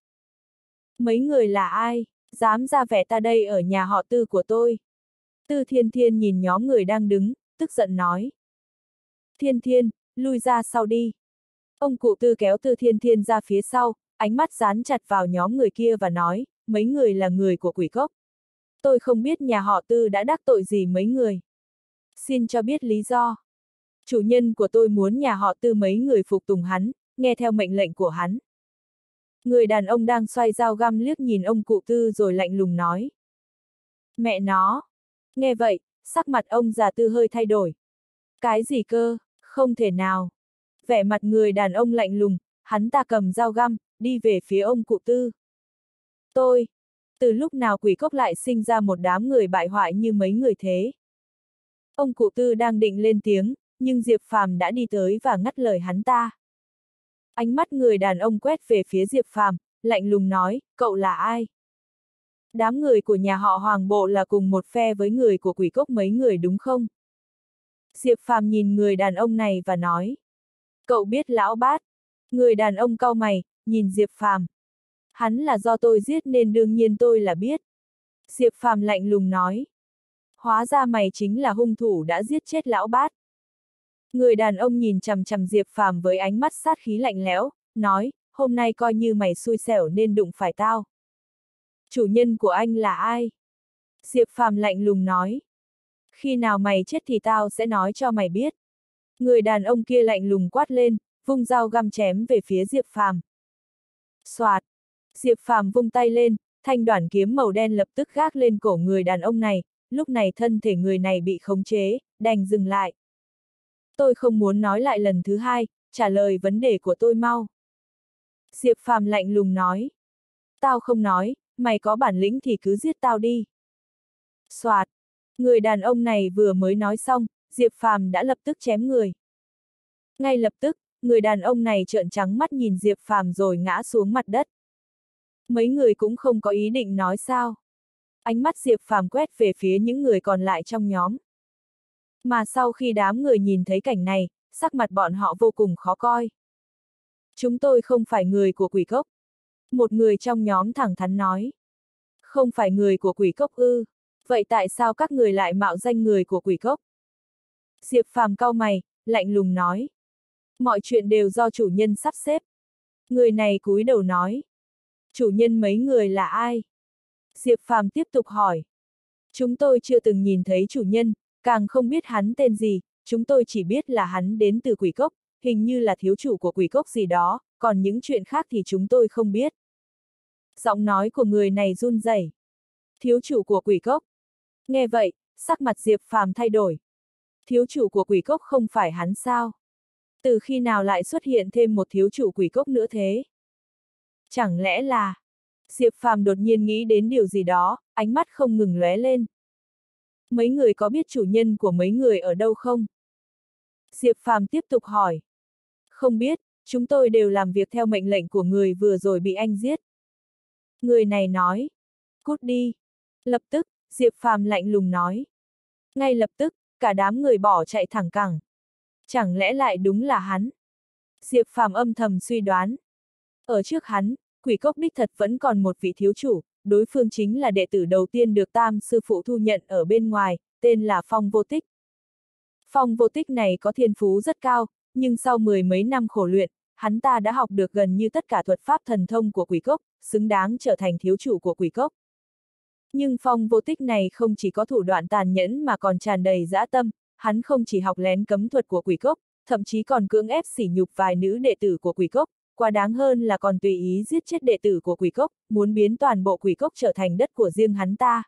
Mấy người là ai? Dám ra vẻ ta đây ở nhà họ Tư của tôi? Tư Thiên Thiên nhìn nhóm người đang đứng, tức giận nói. Thiên Thiên, lui ra sau đi. Ông cụ Tư kéo Tư Thiên Thiên ra phía sau, ánh mắt dán chặt vào nhóm người kia và nói, mấy người là người của Quỷ Cốc. Tôi không biết nhà họ Tư đã đắc tội gì mấy người. Xin cho biết lý do. Chủ nhân của tôi muốn nhà họ Tư mấy người phục tùng hắn, nghe theo mệnh lệnh của hắn. Người đàn ông đang xoay dao găm liếc nhìn ông cụ Tư rồi lạnh lùng nói. Mẹ nó! Nghe vậy, sắc mặt ông già Tư hơi thay đổi. Cái gì cơ? Không thể nào! Vẻ mặt người đàn ông lạnh lùng, hắn ta cầm dao găm, đi về phía ông cụ Tư. Tôi! Từ lúc nào Quỷ Cốc lại sinh ra một đám người bại hoại như mấy người thế? Ông cụ Tư đang định lên tiếng, nhưng Diệp Phàm đã đi tới và ngắt lời hắn ta. Ánh mắt người đàn ông quét về phía Diệp Phàm, lạnh lùng nói, cậu là ai? Đám người của nhà họ Hoàng Bộ là cùng một phe với người của Quỷ Cốc mấy người đúng không? Diệp Phàm nhìn người đàn ông này và nói. Cậu biết lão bát? Người đàn ông cau mày, nhìn Diệp Phàm. Hắn là do tôi giết nên đương nhiên tôi là biết. Diệp Phàm lạnh lùng nói. Hóa ra mày chính là hung thủ đã giết chết lão bát. Người đàn ông nhìn chằm chằm Diệp Phàm với ánh mắt sát khí lạnh lẽo, nói, hôm nay coi như mày xui xẻo nên đụng phải tao. Chủ nhân của anh là ai? Diệp Phàm lạnh lùng nói. Khi nào mày chết thì tao sẽ nói cho mày biết. Người đàn ông kia lạnh lùng quát lên, vung dao găm chém về phía Diệp Phàm. Soạt! Diệp Phàm vung tay lên, thanh đoản kiếm màu đen lập tức gác lên cổ người đàn ông này, lúc này thân thể người này bị khống chế, đành dừng lại. Tôi không muốn nói lại lần thứ hai, trả lời vấn đề của tôi mau. Diệp Phàm lạnh lùng nói. Tao không nói, mày có bản lĩnh thì cứ giết tao đi. Soạt, người đàn ông này vừa mới nói xong, Diệp Phàm đã lập tức chém người. Ngay lập tức, người đàn ông này trợn trắng mắt nhìn Diệp Phàm rồi ngã xuống mặt đất. Mấy người cũng không có ý định nói sao. Ánh mắt Diệp Phàm quét về phía những người còn lại trong nhóm. Mà sau khi đám người nhìn thấy cảnh này, sắc mặt bọn họ vô cùng khó coi. Chúng tôi không phải người của quỷ cốc. Một người trong nhóm thẳng thắn nói. Không phải người của quỷ cốc ư? Vậy tại sao các người lại mạo danh người của quỷ cốc? Diệp Phàm cau mày, lạnh lùng nói. Mọi chuyện đều do chủ nhân sắp xếp. Người này cúi đầu nói. Chủ nhân mấy người là ai? Diệp Phàm tiếp tục hỏi. Chúng tôi chưa từng nhìn thấy chủ nhân, càng không biết hắn tên gì, chúng tôi chỉ biết là hắn đến từ quỷ cốc, hình như là thiếu chủ của quỷ cốc gì đó, còn những chuyện khác thì chúng tôi không biết. Giọng nói của người này run rẩy. Thiếu chủ của quỷ cốc. Nghe vậy, sắc mặt Diệp Phàm thay đổi. Thiếu chủ của quỷ cốc không phải hắn sao? Từ khi nào lại xuất hiện thêm một thiếu chủ quỷ cốc nữa thế? Chẳng lẽ là... Diệp Phàm đột nhiên nghĩ đến điều gì đó, ánh mắt không ngừng lóe lên. Mấy người có biết chủ nhân của mấy người ở đâu không? Diệp Phàm tiếp tục hỏi. Không biết, chúng tôi đều làm việc theo mệnh lệnh của người vừa rồi bị anh giết. Người này nói. Cút đi. Lập tức, Diệp Phàm lạnh lùng nói. Ngay lập tức, cả đám người bỏ chạy thẳng cẳng. Chẳng lẽ lại đúng là hắn? Diệp Phàm âm thầm suy đoán. Ở trước hắn, quỷ cốc đích thật vẫn còn một vị thiếu chủ, đối phương chính là đệ tử đầu tiên được Tam sư phụ thu nhận ở bên ngoài, tên là Phong Vô Tích. Phong Vô Tích này có thiên phú rất cao, nhưng sau 10 mấy năm khổ luyện, hắn ta đã học được gần như tất cả thuật pháp thần thông của quỷ cốc, xứng đáng trở thành thiếu chủ của quỷ cốc. Nhưng Phong Vô Tích này không chỉ có thủ đoạn tàn nhẫn mà còn tràn đầy dã tâm, hắn không chỉ học lén cấm thuật của quỷ cốc, thậm chí còn cưỡng ép sỉ nhục vài nữ đệ tử của quỷ cốc, quá đáng hơn là còn tùy ý giết chết đệ tử của quỷ cốc, muốn biến toàn bộ quỷ cốc trở thành đất của riêng hắn ta.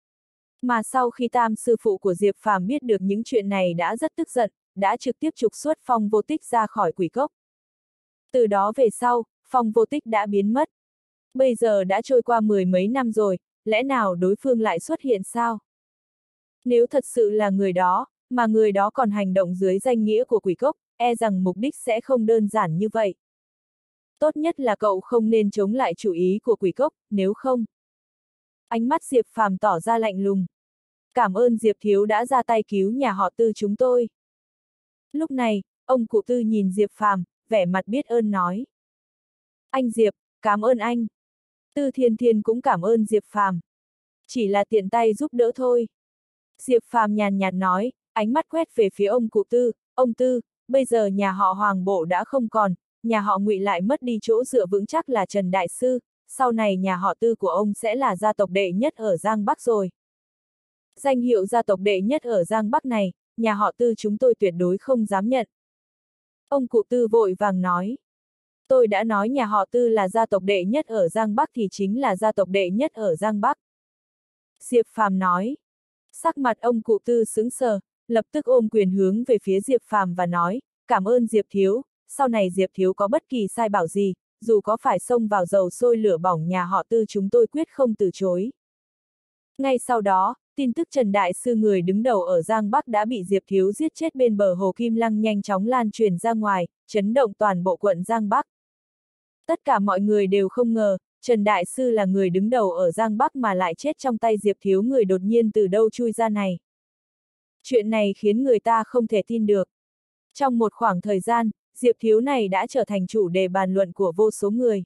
Mà sau khi Tam sư phụ của Diệp Phàm biết được những chuyện này đã rất tức giận, đã trực tiếp trục xuất Phong Vô Tích ra khỏi quỷ cốc. Từ đó về sau, Phong Vô Tích đã biến mất. Bây giờ đã trôi qua 10 mấy năm rồi, lẽ nào đối phương lại xuất hiện sao? Nếu thật sự là người đó, mà người đó còn hành động dưới danh nghĩa của quỷ cốc, e rằng mục đích sẽ không đơn giản như vậy. Tốt nhất là cậu không nên chống lại chủ ý của quỷ cốc, nếu không. Ánh mắt Diệp Phàm tỏ ra lạnh lùng. Cảm ơn Diệp thiếu đã ra tay cứu nhà họ Tư chúng tôi. Lúc này, ông cụ Tư nhìn Diệp Phàm, vẻ mặt biết ơn nói. Anh Diệp, cảm ơn anh. Tư Thiên Thiên cũng cảm ơn Diệp Phàm. Chỉ là tiện tay giúp đỡ thôi. Diệp Phàm nhàn nhạt nói, ánh mắt quét về phía ông cụ Tư, ông Tư, bây giờ nhà họ Hoàng Bộ đã không còn, nhà họ Ngụy lại mất đi chỗ dựa vững chắc là Trần Đại Sư, sau này nhà họ Tư của ông sẽ là gia tộc đệ nhất ở Giang Bắc rồi. Danh hiệu gia tộc đệ nhất ở Giang Bắc này, nhà họ Tư chúng tôi tuyệt đối không dám nhận. Ông cụ Tư vội vàng nói. Tôi đã nói nhà họ Tư là gia tộc đệ nhất ở Giang Bắc thì chính là gia tộc đệ nhất ở Giang Bắc. Diệp Phàm nói. Sắc mặt ông cụ Tư sững sờ, lập tức ôm quyền hướng về phía Diệp Phàm và nói, cảm ơn Diệp thiếu, sau này Diệp thiếu có bất kỳ sai bảo gì, dù có phải xông vào dầu sôi lửa bỏng nhà họ Tư chúng tôi quyết không từ chối. Ngay sau đó, tin tức Trần Đại Sư người đứng đầu ở Giang Bắc đã bị Diệp thiếu giết chết bên bờ hồ Kim Lăng nhanh chóng lan truyền ra ngoài, chấn động toàn bộ quận Giang Bắc. Tất cả mọi người đều không ngờ, Trần Đại Sư là người đứng đầu ở Giang Bắc mà lại chết trong tay Diệp thiếu người đột nhiên từ đâu chui ra này. Chuyện này khiến người ta không thể tin được. Trong một khoảng thời gian, Diệp thiếu này đã trở thành chủ đề bàn luận của vô số người.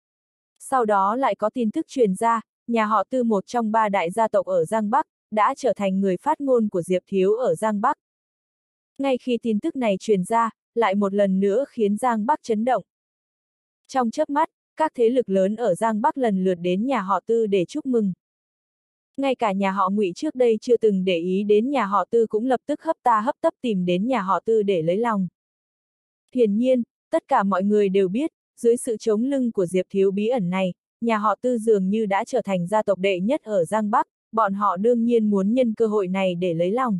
Sau đó lại có tin tức truyền ra, nhà họ Tư một trong 3 đại gia tộc ở Giang Bắc, đã trở thành người phát ngôn của Diệp thiếu ở Giang Bắc. Ngay khi tin tức này truyền ra, lại một lần nữa khiến Giang Bắc chấn động. Trong chớp mắt, các thế lực lớn ở Giang Bắc lần lượt đến nhà họ Tư để chúc mừng. Ngay cả nhà họ Ngụy trước đây chưa từng để ý đến nhà họ Tư cũng lập tức hấp ta hấp tấp tìm đến nhà họ Tư để lấy lòng. Hiển nhiên, tất cả mọi người đều biết, dưới sự chống lưng của Diệp thiếu bí ẩn này, nhà họ Tư dường như đã trở thành gia tộc đệ nhất ở Giang Bắc, bọn họ đương nhiên muốn nhân cơ hội này để lấy lòng.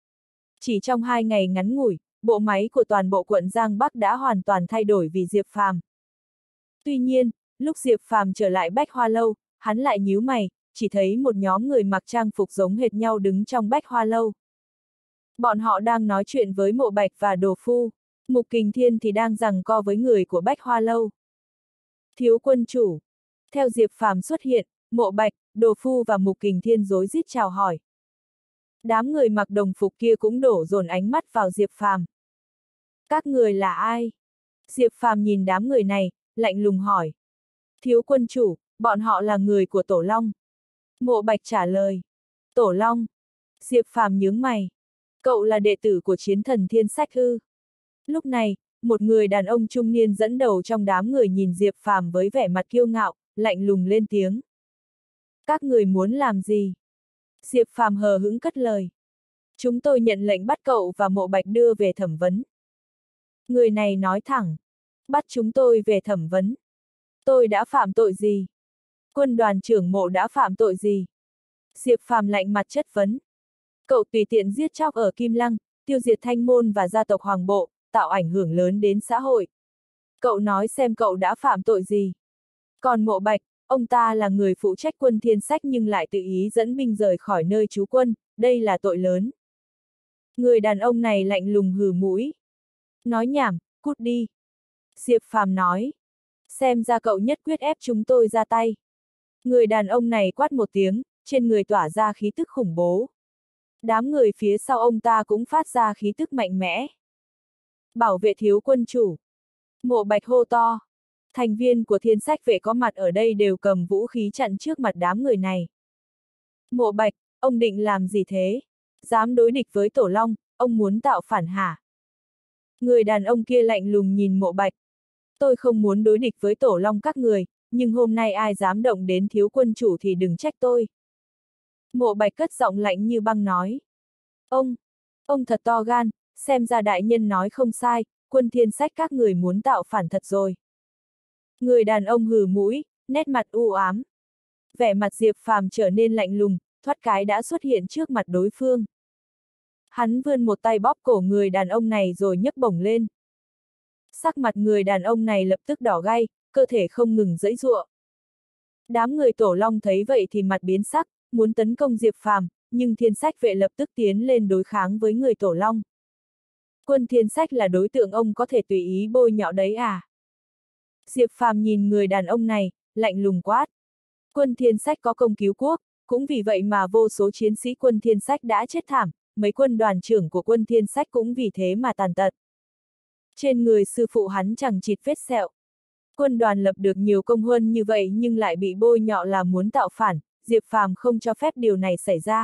Chỉ trong 2 ngày ngắn ngủi, bộ máy của toàn bộ quận Giang Bắc đã hoàn toàn thay đổi vì Diệp Phàm. Tuy nhiên, lúc Diệp Phàm trở lại Bách Hoa Lâu, hắn lại nhíu mày, chỉ thấy một nhóm người mặc trang phục giống hệt nhau đứng trong Bách Hoa Lâu. Bọn họ đang nói chuyện với Mộ Bạch và Đồ Phu, Mục Kình Thiên thì đang giằng co với người của Bách Hoa Lâu. Thiếu quân chủ. Theo Diệp Phàm xuất hiện, Mộ Bạch, Đồ Phu và Mục Kình Thiên rối rít chào hỏi. Đám người mặc đồng phục kia cũng đổ dồn ánh mắt vào Diệp Phàm. Các người là ai? Diệp Phàm nhìn đám người này, lạnh lùng hỏi. Thiếu quân chủ, bọn họ là người của Tổ Long. Mộ Bạch trả lời. Tổ Long. Diệp Phàm nhướng mày. Cậu là đệ tử của chiến thần Thiên Sách ư? Lúc này, một người đàn ông trung niên dẫn đầu trong đám người nhìn Diệp Phàm với vẻ mặt kiêu ngạo, lạnh lùng lên tiếng. Các người muốn làm gì? Diệp Phàm hờ hững cất lời. Chúng tôi nhận lệnh bắt cậu và Mộ Bạch đưa về thẩm vấn. Người này nói thẳng. Bắt chúng tôi về thẩm vấn. Tôi đã phạm tội gì? Quân đoàn trưởng Mộ đã phạm tội gì? Diệp Phàm lạnh mặt chất vấn. Cậu tùy tiện giết chóc ở Kim Lăng, tiêu diệt Thanh Môn và gia tộc Hoàng Bộ, tạo ảnh hưởng lớn đến xã hội. Cậu nói xem cậu đã phạm tội gì? Còn Mộ Bạch, ông ta là người phụ trách quân Thiên Sách nhưng lại tự ý dẫn binh rời khỏi nơi trú quân, đây là tội lớn. Người đàn ông này lạnh lùng hừ mũi. Nói nhảm, cút đi. Diệp Phàm nói. Xem ra cậu nhất quyết ép chúng tôi ra tay. Người đàn ông này quát một tiếng, trên người tỏa ra khí tức khủng bố. Đám người phía sau ông ta cũng phát ra khí tức mạnh mẽ. Bảo vệ thiếu quân chủ. Mộ Bạch hô to. Thành viên của Thiên Sách vệ có mặt ở đây đều cầm vũ khí chặn trước mặt đám người này. Mộ Bạch, ông định làm gì thế? Dám đối địch với Tổ Long, ông muốn tạo phản hả? Người đàn ông kia lạnh lùng nhìn Mộ Bạch. Tôi không muốn đối địch với Tổ Long các người, nhưng hôm nay ai dám động đến thiếu quân chủ thì đừng trách tôi. Mộ Bạch cất giọng lạnh như băng nói. Ông thật to gan, xem ra đại nhân nói không sai, quân Thiên Sách các người muốn tạo phản thật rồi. Người đàn ông hừ mũi, nét mặt u ám. Vẻ mặt Diệp Phàm trở nên lạnh lùng, thoát cái đã xuất hiện trước mặt đối phương. Hắn vươn một tay bóp cổ người đàn ông này rồi nhấc bổng lên. Sắc mặt người đàn ông này lập tức đỏ gay, cơ thể không ngừng giãy giụa. Đám người Tổ Long thấy vậy thì mặt biến sắc, muốn tấn công Diệp Phàm, nhưng Thiên Sách vệ lập tức tiến lên đối kháng với người Tổ Long. Quân Thiên Sách là đối tượng ông có thể tùy ý bôi nhọ đấy à? Diệp Phàm nhìn người đàn ông này, lạnh lùng quát. Quân Thiên Sách có công cứu quốc, cũng vì vậy mà vô số chiến sĩ quân Thiên Sách đã chết thảm, mấy quân đoàn trưởng của quân Thiên Sách cũng vì thế mà tàn tật. Trên người sư phụ hắn chẳng chịt vết sẹo. Quân đoàn lập được nhiều công huân như vậy nhưng lại bị bôi nhọ là muốn tạo phản, Diệp Phàm không cho phép điều này xảy ra.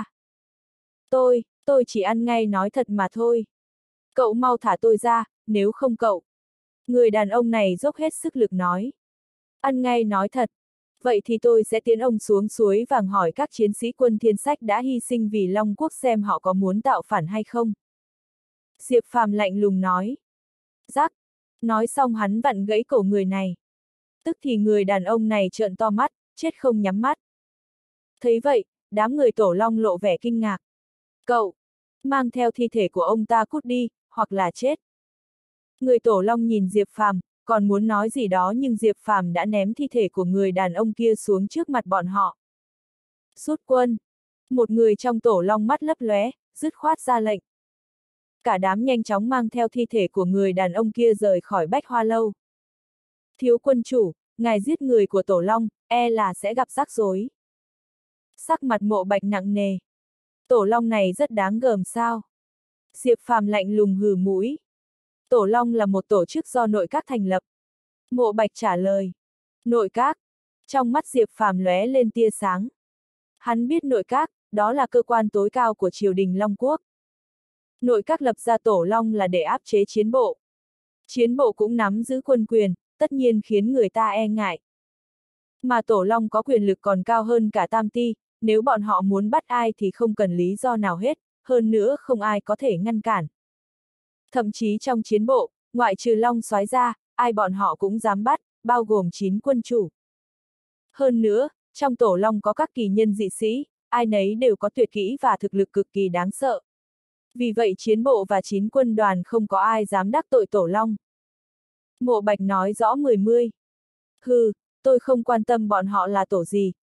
Tôi chỉ ăn ngay nói thật mà thôi. Cậu mau thả tôi ra, nếu không cậu. Người đàn ông này dốc hết sức lực nói. Ăn ngay nói thật. Vậy thì tôi sẽ tiến ông xuống suối vàng hỏi các chiến sĩ quân Thiên Sách đã hy sinh vì Long Quốc xem họ có muốn tạo phản hay không. Diệp Phàm lạnh lùng nói. Rắc. Nói xong hắn vặn gãy cổ người này. Tức thì người đàn ông này trợn to mắt, chết không nhắm mắt. Thấy vậy, đám người Tổ Long lộ vẻ kinh ngạc. Cậu, mang theo thi thể của ông ta cút đi, hoặc là chết. Người Tổ Long nhìn Diệp Phàm, còn muốn nói gì đó nhưng Diệp Phàm đã ném thi thể của người đàn ông kia xuống trước mặt bọn họ. Rút quân. Một người trong Tổ Long mắt lấp lóe, dứt khoát ra lệnh. Cả đám nhanh chóng mang theo thi thể của người đàn ông kia rời khỏi Bách Hoa Lâu. Thiếu quân chủ, ngài giết người của Tổ Long, e là sẽ gặp rắc rối. Sắc mặt Mộ Bạch nặng nề. Tổ Long này rất đáng gờm sao? Diệp Phàm lạnh lùng hừ mũi. Tổ Long là một tổ chức do nội các thành lập. Mộ Bạch trả lời. Nội các. Trong mắt Diệp Phàm lóe lên tia sáng. Hắn biết nội các, đó là cơ quan tối cao của triều đình Long Quốc. Nội các lập ra Tổ Long là để áp chế chiến bộ. Chiến bộ cũng nắm giữ quân quyền, tất nhiên khiến người ta e ngại. Mà Tổ Long có quyền lực còn cao hơn cả Tam Ti, nếu bọn họ muốn bắt ai thì không cần lý do nào hết, hơn nữa không ai có thể ngăn cản. Thậm chí trong chiến bộ, ngoại trừ Long Soái ra, ai bọn họ cũng dám bắt, bao gồm 9 quân chủ. Hơn nữa, trong Tổ Long có các kỳ nhân dị sĩ, ai nấy đều có tuyệt kỹ và thực lực cực kỳ đáng sợ. Vì vậy chiến bộ và 9 quân đoàn không có ai dám đắc tội Tổ Long. Mộ Bạch nói rõ 10. Hừ, tôi không quan tâm bọn họ là tổ gì,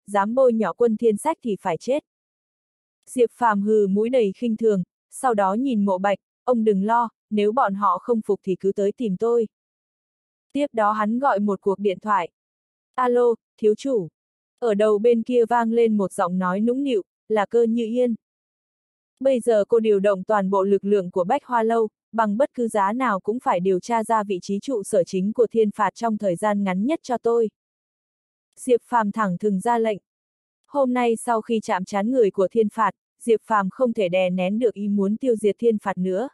dám bôi nhọ quân Thiên Sách thì phải chết. Diệp Phàm hừ mũi đầy khinh thường, sau đó nhìn Mộ Bạch, ông đừng lo, nếu bọn họ không phục thì cứ tới tìm tôi. Tiếp đó hắn gọi một cuộc điện thoại. Alo, thiếu chủ. Ở đầu bên kia vang lên một giọng nói nũng nịu, là Cơ Như Yên. Bây giờ cô điều động toàn bộ lực lượng của Bách Hoa Lâu, bằng bất cứ giá nào cũng phải điều tra ra vị trí trụ sở chính của Thiên Phạt trong thời gian ngắn nhất cho tôi. Diệp Phàm thẳng thừng ra lệnh. Hôm nay sau khi chạm trán người của Thiên Phạt, Diệp Phàm không thể đè nén được ý muốn tiêu diệt Thiên Phạt nữa.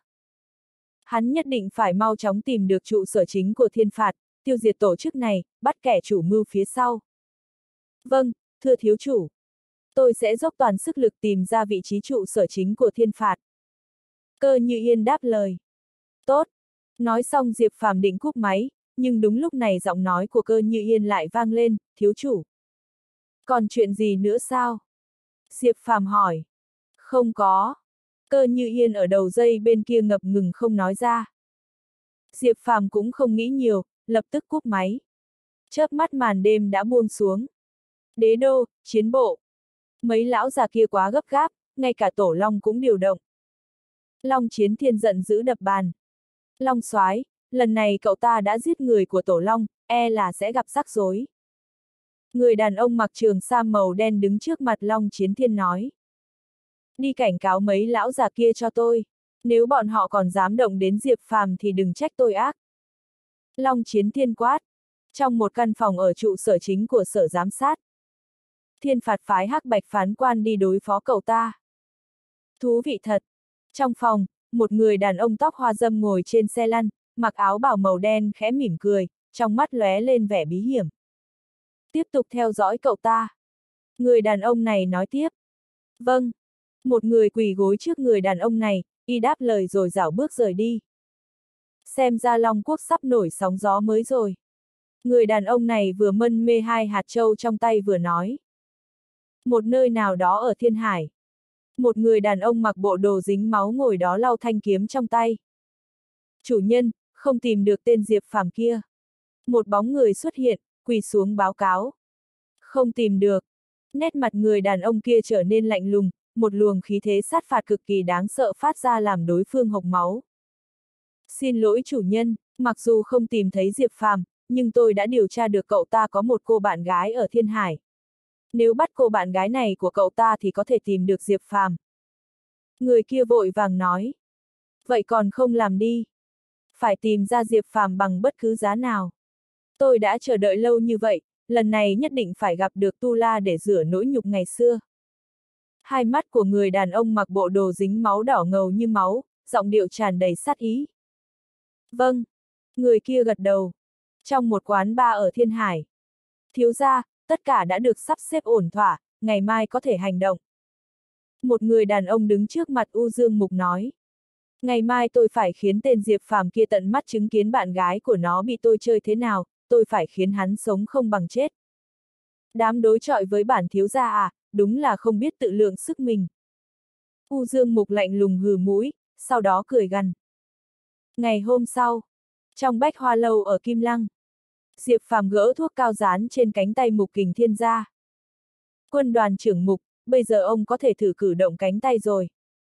Hắn nhất định phải mau chóng tìm được trụ sở chính của Thiên Phạt, tiêu diệt tổ chức này, bắt kẻ chủ mưu phía sau. Vâng, thưa thiếu chủ. Tôi sẽ dốc toàn sức lực tìm ra vị trí trụ sở chính của Thiên Phạt. Cơ Như Yên đáp lời. Tốt. Nói xong Diệp Phàm định cúp máy, nhưng đúng lúc này giọng nói của Cơ Như Yên lại vang lên, thiếu chủ. Còn chuyện gì nữa sao? Diệp Phàm hỏi. Không có. Cơ Như Yên ở đầu dây bên kia ngập ngừng không nói ra. Diệp Phàm cũng không nghĩ nhiều, lập tức cúp máy. Chớp mắt màn đêm đã buông xuống. Đế đô, chiến bộ. Mấy lão già kia quá gấp gáp, ngay cả Tổ Long cũng điều động. Long Chiến Thiên giận dữ đập bàn. Long soái, lần này cậu ta đã giết người của Tổ Long, e là sẽ gặp rắc rối. Người đàn ông mặc trường sam màu đen đứng trước mặt Long Chiến Thiên nói. Đi cảnh cáo mấy lão già kia cho tôi. Nếu bọn họ còn dám động đến Diệp Phàm thì đừng trách tôi ác. Long Chiến Thiên quát. Trong một căn phòng ở trụ sở chính của sở giám sát. Thiên Phạt phái Hắc Bạch phán quan đi đối phó cậu ta. Thú vị thật. Trong phòng, một người đàn ông tóc hoa râm ngồi trên xe lăn, mặc áo bào màu đen khẽ mỉm cười, trong mắt lóe lên vẻ bí hiểm. Tiếp tục theo dõi cậu ta. Người đàn ông này nói tiếp. Vâng. Một người quỳ gối trước người đàn ông này, y đáp lời rồi rảo bước rời đi. Xem ra Long Quốc sắp nổi sóng gió mới rồi. Người đàn ông này vừa mân mê 2 hạt châu trong tay vừa nói. Một nơi nào đó ở Thiên Hải. Một người đàn ông mặc bộ đồ dính máu ngồi đó lau thanh kiếm trong tay. Chủ nhân, không tìm được tên Diệp Phàm kia. Một bóng người xuất hiện, quỳ xuống báo cáo. Không tìm được. Nét mặt người đàn ông kia trở nên lạnh lùng, một luồng khí thế sát phạt cực kỳ đáng sợ phát ra làm đối phương hộc máu. Xin lỗi chủ nhân, mặc dù không tìm thấy Diệp Phàm, nhưng tôi đã điều tra được cậu ta có một cô bạn gái ở Thiên Hải. Nếu bắt cô bạn gái này của cậu ta thì có thể tìm được Diệp Phàm. Người kia vội vàng nói. Vậy còn không làm đi. Phải tìm ra Diệp Phàm bằng bất cứ giá nào. Tôi đã chờ đợi lâu như vậy, lần này nhất định phải gặp được Tu La để rửa nỗi nhục ngày xưa. Hai mắt của người đàn ông mặc bộ đồ dính máu đỏ ngầu như máu, giọng điệu tràn đầy sát ý. Vâng. Người kia gật đầu. Trong một quán bar ở Thiên Hải. Thiếu gia, tất cả đã được sắp xếp ổn thỏa, ngày mai có thể hành động. Một người đàn ông đứng trước mặt U Dương Mục nói. Ngày mai tôi phải khiến tên Diệp Phàm kia tận mắt chứng kiến bạn gái của nó bị tôi chơi thế nào, tôi phải khiến hắn sống không bằng chết. Đám đối chọi với bản thiếu gia à, đúng là không biết tự lượng sức mình. U Dương Mục lạnh lùng hừ mũi, sau đó cười gằn. Ngày hôm sau, trong Bách Hoa Lâu ở Kim Lăng, Diệp Phàm gỡ thuốc cao dán trên cánh tay Mục Kình Thiên ra. Quân đoàn trưởng Mục, bây giờ ông có thể thử cử động cánh tay rồi.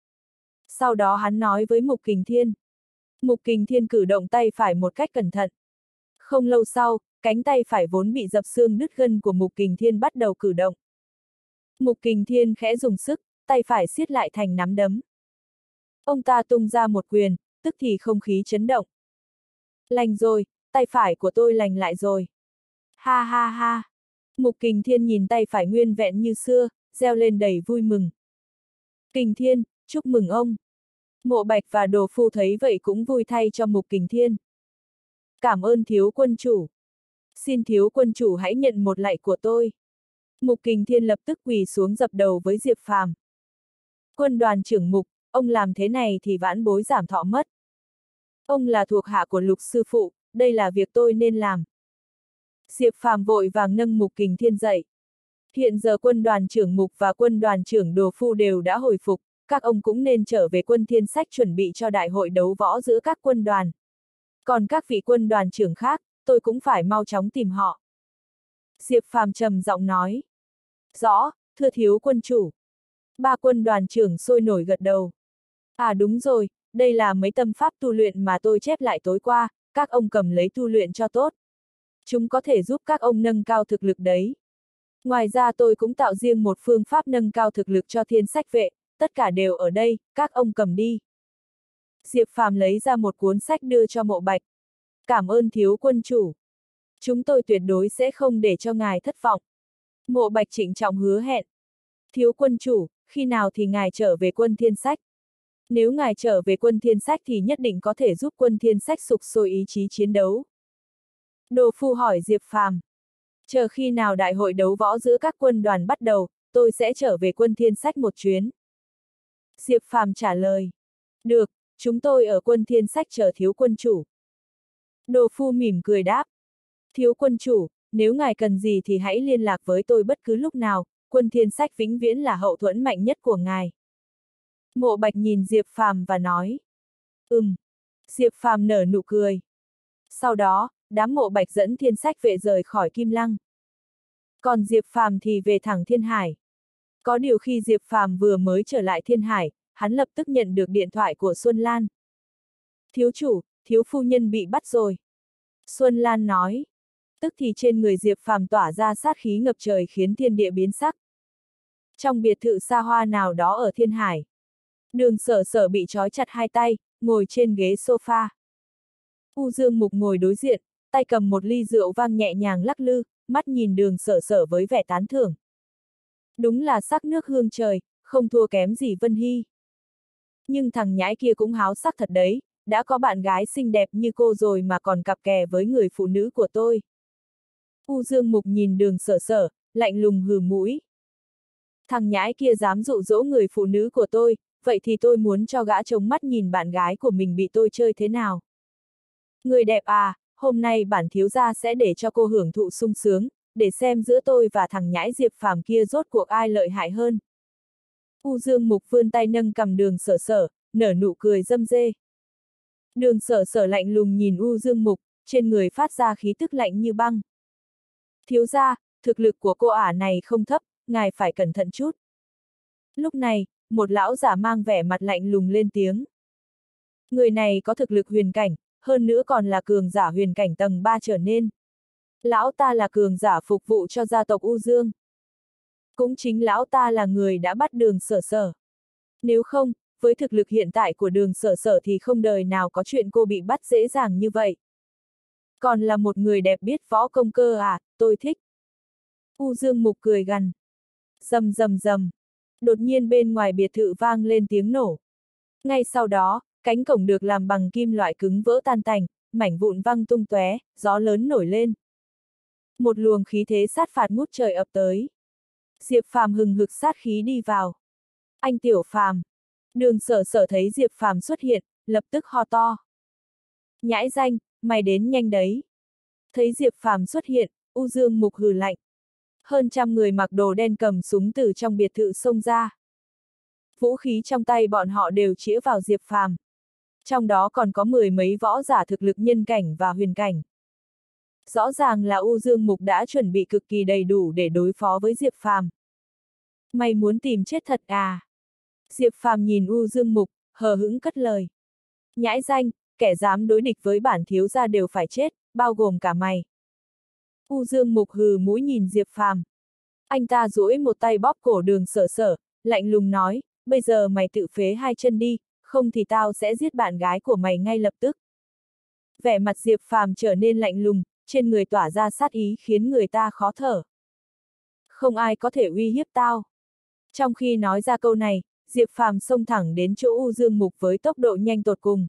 Sau đó hắn nói với Mục Kình Thiên. Mục Kình Thiên cử động tay phải một cách cẩn thận. Không lâu sau, cánh tay phải vốn bị dập xương đứt gân của Mục Kình Thiên bắt đầu cử động. Mục Kình Thiên khẽ dùng sức, tay phải siết lại thành nắm đấm. Ông ta tung ra một quyền, tức thì không khí chấn động. Lành rồi, tay phải của tôi lành lại rồi. Ha ha ha. Mục Kình Thiên nhìn tay phải nguyên vẹn như xưa, reo lên đầy vui mừng. Kình Thiên, chúc mừng ông. Mộ Bạch và Đồ Phu thấy vậy cũng vui thay cho Mục Kình Thiên. Cảm ơn thiếu quân chủ. Xin thiếu quân chủ hãy nhận một lạy của tôi. Mục Kình Thiên lập tức quỳ xuống dập đầu với Diệp Phàm. Quân đoàn trưởng Mục, ông làm thế này thì vãn bối giảm thọ mất. Ông là thuộc hạ của Lục sư phụ, đây là việc tôi nên làm. Diệp Phàm vội vàng nâng Mục Kình Thiên dậy. Hiện giờ quân đoàn trưởng Mục và quân đoàn trưởng Đồ Phu đều đã hồi phục, các ông cũng nên trở về quân Thiên Sách chuẩn bị cho đại hội đấu võ giữa các quân đoàn. Còn các vị quân đoàn trưởng khác, tôi cũng phải mau chóng tìm họ. Diệp Phàm trầm giọng nói. Rõ, thưa thiếu quân chủ. Ba quân đoàn trưởng sôi nổi gật đầu. À đúng rồi, đây là mấy tâm pháp tu luyện mà tôi chép lại tối qua, các ông cầm lấy tu luyện cho tốt. Chúng có thể giúp các ông nâng cao thực lực đấy. Ngoài ra tôi cũng tạo riêng một phương pháp nâng cao thực lực cho Thiên Sách Vệ, tất cả đều ở đây, các ông cầm đi. Diệp Phàm lấy ra một cuốn sách đưa cho Mộ Bạch. Cảm ơn thiếu quân chủ. Chúng tôi tuyệt đối sẽ không để cho ngài thất vọng. Mộ Bạch trịnh trọng hứa hẹn. Thiếu quân chủ, khi nào thì ngài trở về quân Thiên Sách? Nếu ngài trở về quân Thiên Sách thì nhất định có thể giúp quân Thiên Sách sục sôi ý chí chiến đấu. Đồ Phu hỏi Diệp Phàm. Chờ khi nào đại hội đấu võ giữa các quân đoàn bắt đầu, tôi sẽ trở về quân Thiên Sách một chuyến. Diệp Phàm trả lời. Được, chúng tôi ở quân Thiên Sách chờ thiếu quân chủ. Đồ Phu mỉm cười đáp. Thiếu quân chủ, nếu ngài cần gì thì hãy liên lạc với tôi bất cứ lúc nào, quân Thiên Sách vĩnh viễn là hậu thuẫn mạnh nhất của ngài. Mộ Bạch nhìn Diệp Phàm và nói. Diệp Phàm nở nụ cười. Sau đó, đám Mộ Bạch dẫn Thiên Sách Vệ rời khỏi Kim Lăng. Còn Diệp Phàm thì về thẳng Thiên Hải. Có điều khi Diệp Phàm vừa mới trở lại Thiên Hải, hắn lập tức nhận được điện thoại của Xuân Lan. Thiếu chủ, thiếu phu nhân bị bắt rồi. Xuân Lan nói. Tức thì trên người Diệp Phàm tỏa ra sát khí ngập trời khiến thiên địa biến sắc. Trong biệt thự xa hoa nào đó ở Thiên Hải, Đường Sở Sở bị trói chặt hai tay, ngồi trên ghế sofa. U Dương Mục ngồi đối diện, tay cầm một ly rượu vang nhẹ nhàng lắc lư, mắt nhìn Đường Sở Sở với vẻ tán thưởng. Đúng là sắc nước hương trời, không thua kém gì Vân Hy. Nhưng thằng nhãi kia cũng háo sắc thật đấy, đã có bạn gái xinh đẹp như cô rồi mà còn cặp kè với người phụ nữ của tôi. U Dương Mục nhìn Đường Sở Sở, lạnh lùng hừ mũi. Thằng nhãi kia dám dụ dỗ người phụ nữ của tôi, vậy thì tôi muốn cho gã trống mắt nhìn bạn gái của mình bị tôi chơi thế nào. Người đẹp à, hôm nay bản thiếu gia sẽ để cho cô hưởng thụ sung sướng, để xem giữa tôi và thằng nhãi Diệp Phàm kia rốt cuộc ai lợi hại hơn. U Dương Mục vươn tay nâng cầm Đường Sở Sở, nở nụ cười râm rê. Đường Sở Sở lạnh lùng nhìn U Dương Mục, trên người phát ra khí tức lạnh như băng. Thiếu gia, thực lực của cô ả này không thấp, ngài phải cẩn thận chút. Lúc này, một lão giả mang vẻ mặt lạnh lùng lên tiếng. Người này có thực lực huyền cảnh, hơn nữa còn là cường giả huyền cảnh tầng 3 trở nên. Lão ta là cường giả phục vụ cho gia tộc U Dương. Cũng chính lão ta là người đã bắt Đường Sở Sở. Nếu không, với thực lực hiện tại của Đường Sở Sở thì không đời nào có chuyện cô bị bắt dễ dàng như vậy. Còn là một người đẹp biết võ công cơ à, tôi thích. U Dương Mục cười gằn. Rầm rầm rầm. Đột nhiên bên ngoài biệt thự vang lên tiếng nổ. Ngay sau đó, cánh cổng được làm bằng kim loại cứng vỡ tan tành, mảnh vụn văng tung tóe, gió lớn nổi lên. Một luồng khí thế sát phạt ngút trời ập tới. Diệp Phàm hừng hực sát khí đi vào. Anh Tiểu Phàm. Đường Sở Sở thấy Diệp Phàm xuất hiện, lập tức ho to. Nhãi danh, mày đến nhanh đấy. Thấy Diệp Phàm xuất hiện, U Dương Mục hừ lạnh. Hơn trăm người mặc đồ đen cầm súng từ trong biệt thự xông ra. Vũ khí trong tay bọn họ đều chĩa vào Diệp Phàm. Trong đó còn có mười mấy võ giả thực lực nhân cảnh và huyền cảnh. Rõ ràng là U Dương Mục đã chuẩn bị cực kỳ đầy đủ để đối phó với Diệp Phàm. Mày muốn tìm chết thật à? Diệp Phàm nhìn U Dương Mục, hờ hững cất lời. Nhãi danh, kẻ dám đối địch với bản thiếu gia đều phải chết, bao gồm cả mày. U Dương Mục hừ mũi nhìn Diệp Phàm. Anh ta duỗi một tay bóp cổ Đường Sở Sở, lạnh lùng nói, bây giờ mày tự phế hai chân đi, không thì tao sẽ giết bạn gái của mày ngay lập tức. Vẻ mặt Diệp Phàm trở nên lạnh lùng, trên người tỏa ra sát ý khiến người ta khó thở. Không ai có thể uy hiếp tao. Trong khi nói ra câu này, Diệp Phàm xông thẳng đến chỗ U Dương Mục với tốc độ nhanh tột cùng.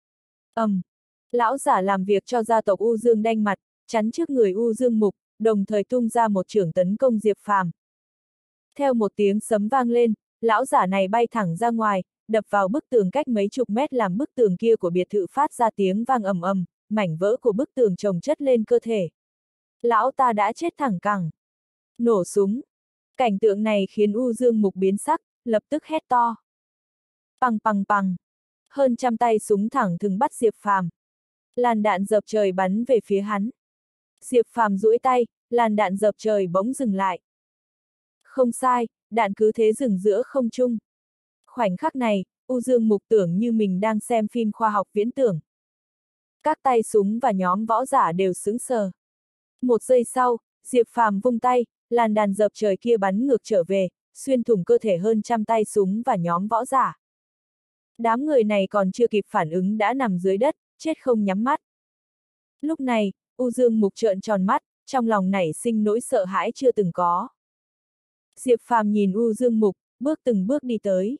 Lão giả làm việc cho gia tộc U Dương đanh mặt, chắn trước người U Dương Mục, đồng thời tung ra một chưởng tấn công Diệp Phàm. Theo một tiếng sấm vang lên, lão giả này bay thẳng ra ngoài, đập vào bức tường cách mấy chục mét làm bức tường kia của biệt thự phát ra tiếng vang ầm ầm, mảnh vỡ của bức tường chồng chất lên cơ thể. Lão ta đã chết thẳng cẳng. Nổ súng. Cảnh tượng này khiến U Dương Mục biến sắc, lập tức hét to. Pằng pằng pằng. Hơn trăm tay súng thẳng thừng bắt Diệp Phàm. Làn đạn dập trời bắn về phía hắn. Diệp Phàm duỗi tay, làn đạn dập trời bỗng dừng lại. Không sai, đạn cứ thế dừng giữa không trung. Khoảnh khắc này, U Dương Mục tưởng như mình đang xem phim khoa học viễn tưởng. Các tay súng và nhóm võ giả đều sững sờ. Một giây sau, Diệp Phàm vung tay, làn đạn dập trời kia bắn ngược trở về, xuyên thủng cơ thể hơn trăm tay súng và nhóm võ giả. Đám người này còn chưa kịp phản ứng đã nằm dưới đất, chết không nhắm mắt. Lúc này, U Dương Mục trợn tròn mắt, trong lòng nảy sinh nỗi sợ hãi chưa từng có. Diệp Phàm nhìn U Dương Mục, bước từng bước đi tới.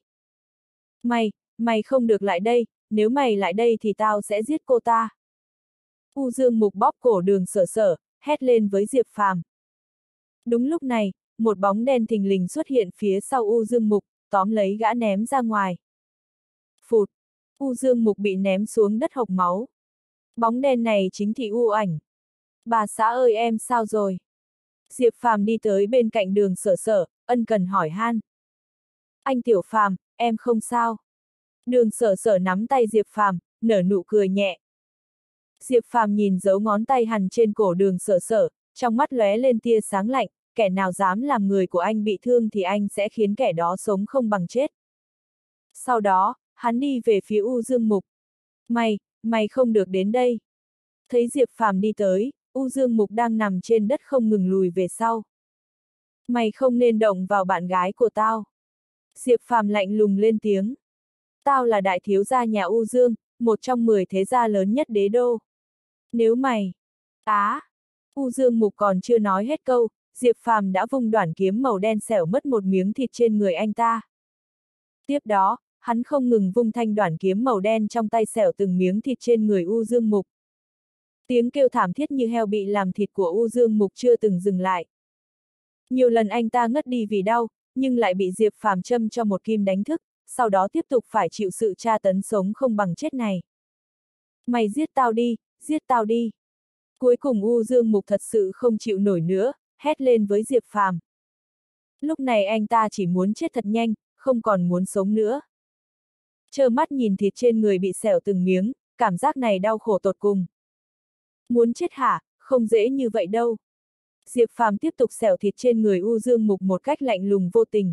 Mày không được lại đây, nếu mày lại đây thì tao sẽ giết cô ta. U Dương Mục bóp cổ Đường Sở Sở, hét lên với Diệp Phàm. Đúng lúc này, một bóng đen thình lình xuất hiện phía sau U Dương Mục, tóm lấy gã ném ra ngoài. Phụt! U Dương Mục bị ném xuống đất hộc máu. Bóng đen này chính thị U Ảnh. Bà xã ơi em sao rồi? Diệp Phàm đi tới bên cạnh Đường Sở Sở, ân cần hỏi han. Anh Tiểu Phàm, em không sao. Đường Sở Sở nắm tay Diệp Phàm, nở nụ cười nhẹ. Diệp Phàm nhìn dấu ngón tay hằn trên cổ Đường Sở Sở, trong mắt lóe lên tia sáng lạnh, kẻ nào dám làm người của anh bị thương thì anh sẽ khiến kẻ đó sống không bằng chết. Sau đó, hắn đi về phía U Dương Mục. Mày không được đến đây. Thấy Diệp Phàm đi tới, U Dương Mục đang nằm trên đất không ngừng lùi về sau. Mày không nên động vào bạn gái của tao. Diệp Phàm lạnh lùng lên tiếng. Tao là đại thiếu gia nhà U Dương, một trong 10 thế gia lớn nhất đế đô. Nếu mày... U Dương Mục còn chưa nói hết câu, Diệp Phàm đã vung đoản kiếm màu đen xẻo mất một miếng thịt trên người anh ta. Tiếp đó, hắn không ngừng vung thanh đoản kiếm màu đen trong tay xẻo từng miếng thịt trên người U Dương Mục. Tiếng kêu thảm thiết như heo bị làm thịt của U Dương Mục chưa từng dừng lại. Nhiều lần anh ta ngất đi vì đau, nhưng lại bị Diệp Phàm châm cho một kim đánh thức, sau đó tiếp tục phải chịu sự tra tấn sống không bằng chết này. Mày giết tao đi, giết tao đi. Cuối cùng U Dương Mục thật sự không chịu nổi nữa, hét lên với Diệp Phàm. Lúc này anh ta chỉ muốn chết thật nhanh, không còn muốn sống nữa. Trơ mắt nhìn thịt trên người bị xẻo từng miếng, cảm giác này đau khổ tột cùng. Muốn chết hả, không dễ như vậy đâu. Diệp Phàm tiếp tục xẻo thịt trên người U Dương Mục một cách lạnh lùng vô tình.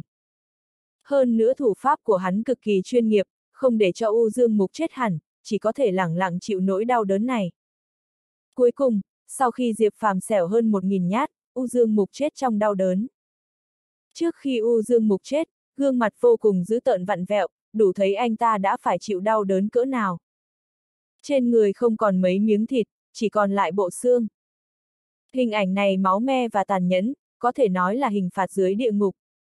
Hơn nữa thủ pháp của hắn cực kỳ chuyên nghiệp, không để cho U Dương Mục chết hẳn, chỉ có thể lẳng lặng chịu nỗi đau đớn này. Cuối cùng, sau khi Diệp Phàm xẻo hơn 1000 nhát, U Dương Mục chết trong đau đớn. Trước khi U Dương Mục chết, gương mặt vô cùng dữ tợn vặn vẹo, đủ thấy anh ta đã phải chịu đau đớn cỡ nào. Trên người không còn mấy miếng thịt, chỉ còn lại bộ xương. Hình ảnh này máu me và tàn nhẫn, có thể nói là hình phạt dưới địa ngục.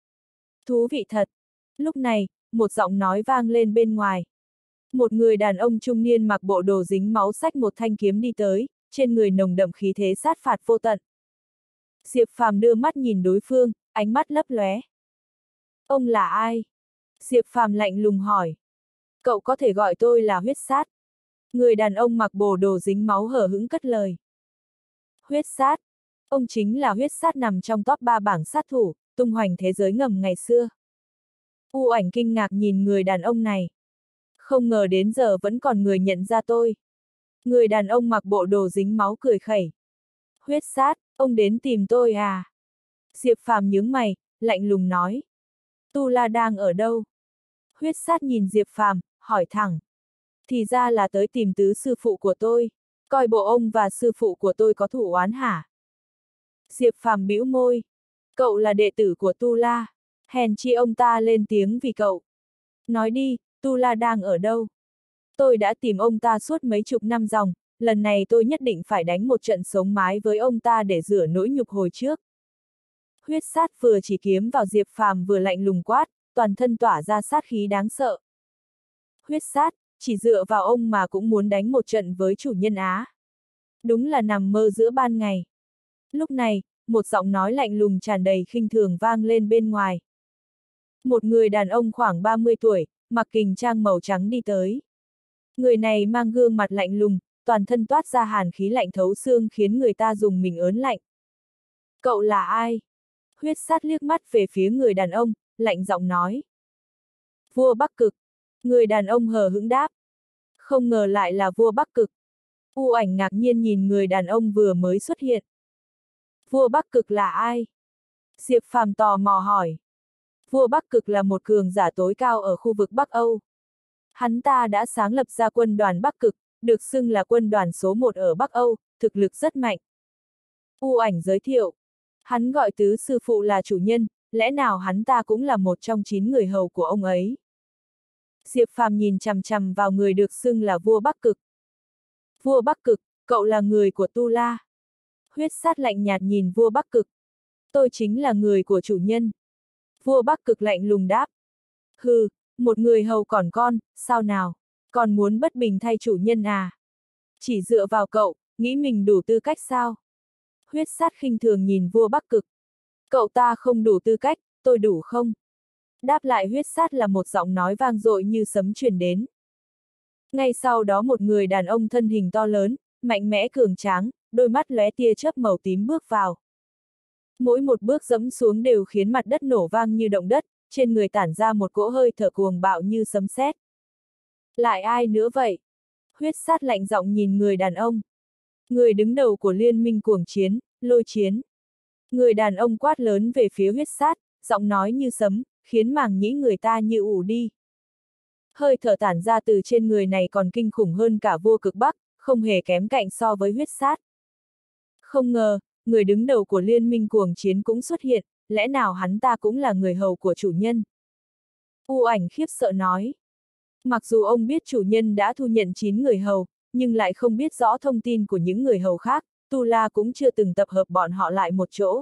Thú vị thật. Lúc này, một giọng nói vang lên bên ngoài. Một người đàn ông trung niên mặc bộ đồ dính máu xách một thanh kiếm đi tới, trên người nồng đậm khí thế sát phạt vô tận. Diệp Phàm đưa mắt nhìn đối phương, ánh mắt lấp lóe. Ông là ai? Diệp Phàm lạnh lùng hỏi. Cậu có thể gọi tôi là huyết sát. Người đàn ông mặc bộ đồ dính máu hở hững cất lời. Huyết sát. Ông chính là huyết sát nằm trong top 3 bảng sát thủ, tung hoành thế giới ngầm ngày xưa. U Ảnh kinh ngạc nhìn người đàn ông này. Không ngờ đến giờ vẫn còn người nhận ra tôi. Người đàn ông mặc bộ đồ dính máu cười khẩy. Huyết sát, ông đến tìm tôi à? Diệp Phàm nhướng mày, lạnh lùng nói. Tu La đang ở đâu? Huyết sát nhìn Diệp Phàm, hỏi thẳng. Thì ra là tới tìm tứ sư phụ của tôi. Coi bộ ông và sư phụ của tôi có thủ oán hả? Diệp Phàm bĩu môi. Cậu là đệ tử của Tu La. Hèn chi ông ta lên tiếng vì cậu. Nói đi, Tu La đang ở đâu? Tôi đã tìm ông ta suốt mấy chục năm ròng, lần này tôi nhất định phải đánh một trận sống mái với ông ta để rửa nỗi nhục hồi trước. Huyết sát vừa chỉ kiếm vào Diệp Phàm vừa lạnh lùng quát, toàn thân tỏa ra sát khí đáng sợ. Huyết sát, chỉ dựa vào ông mà cũng muốn đánh một trận với chủ nhân Á. Đúng là nằm mơ giữa ban ngày. Lúc này, một giọng nói lạnh lùng tràn đầy khinh thường vang lên bên ngoài. Một người đàn ông khoảng 30 tuổi, mặc kình trang màu trắng đi tới. Người này mang gương mặt lạnh lùng, toàn thân toát ra hàn khí lạnh thấu xương khiến người ta dùng mình ớn lạnh. Cậu là ai? Huyết sát liếc mắt về phía người đàn ông, lạnh giọng nói. Vua Bắc Cực. Người đàn ông hờ hững đáp. Không ngờ lại là vua Bắc Cực. U Ảnh ngạc nhiên nhìn người đàn ông vừa mới xuất hiện. Vua Bắc Cực là ai? Diệp Phàm tò mò hỏi. Vua Bắc Cực là một cường giả tối cao ở khu vực Bắc Âu. Hắn ta đã sáng lập ra quân đoàn Bắc Cực, được xưng là quân đoàn số 1 ở Bắc Âu, thực lực rất mạnh. U Ảnh giới thiệu. Hắn gọi tứ sư phụ là chủ nhân, lẽ nào hắn ta cũng là một trong 9 người hầu của ông ấy? Diệp Phàm nhìn chằm chằm vào người được xưng là vua Bắc Cực. Vua Bắc Cực, cậu là người của Tu La. Huyết sát lạnh nhạt nhìn vua Bắc Cực. Tôi chính là người của chủ nhân. Vua Bắc Cực lạnh lùng đáp. Hừ, một người hầu còn con, sao nào? Còn muốn bất bình thay chủ nhân à? Chỉ dựa vào cậu, nghĩ mình đủ tư cách sao? Huyết sát khinh thường nhìn vua Bắc Cực. Cậu ta không đủ tư cách, tôi đủ không? Đáp lại huyết sát là một giọng nói vang dội như sấm truyền đến. Ngay sau đó một người đàn ông thân hình to lớn, mạnh mẽ cường tráng, đôi mắt lóe tia chớp màu tím bước vào. Mỗi một bước dẫm xuống đều khiến mặt đất nổ vang như động đất, trên người tản ra một cỗ hơi thở cuồng bạo như sấm sét. Lại ai nữa vậy? Huyết sát lạnh giọng nhìn người đàn ông. Người đứng đầu của liên minh cuồng chiến, Lôi Chiến. Người đàn ông quát lớn về phía huyết sát, giọng nói như sấm, khiến màng nhĩ người ta như ù đi. Hơi thở tản ra từ trên người này còn kinh khủng hơn cả vua Cực Bắc, không hề kém cạnh so với huyết sát. Không ngờ, người đứng đầu của liên minh cuồng chiến cũng xuất hiện, lẽ nào hắn ta cũng là người hầu của chủ nhân? U Ảnh khiếp sợ nói. Mặc dù ông biết chủ nhân đã thu nhận 9 người hầu, nhưng lại không biết rõ thông tin của những người hầu khác, Tu La cũng chưa từng tập hợp bọn họ lại một chỗ.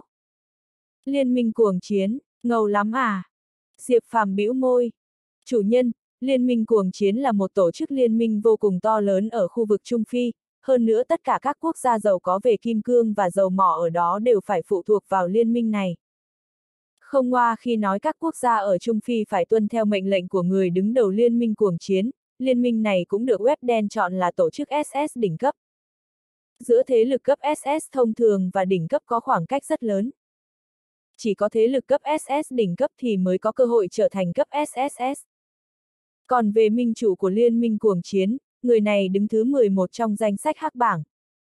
Liên minh cuồng chiến, ngầu lắm à? Diệp Phàm bĩu môi. Chủ nhân, Liên minh cuồng chiến là một tổ chức liên minh vô cùng to lớn ở khu vực Trung Phi, hơn nữa tất cả các quốc gia giàu có về kim cương và dầu mỏ ở đó đều phải phụ thuộc vào liên minh này. Không ngoa khi nói các quốc gia ở Trung Phi phải tuân theo mệnh lệnh của người đứng đầu liên minh cuồng chiến, liên minh này cũng được web đen chọn là tổ chức SS đỉnh cấp. Giữa thế lực cấp SS thông thường và đỉnh cấp có khoảng cách rất lớn. Chỉ có thế lực cấp SS đỉnh cấp thì mới có cơ hội trở thành cấp SSS. Còn về minh chủ của liên minh cuồng chiến, người này đứng thứ 11 trong danh sách hắc bảng.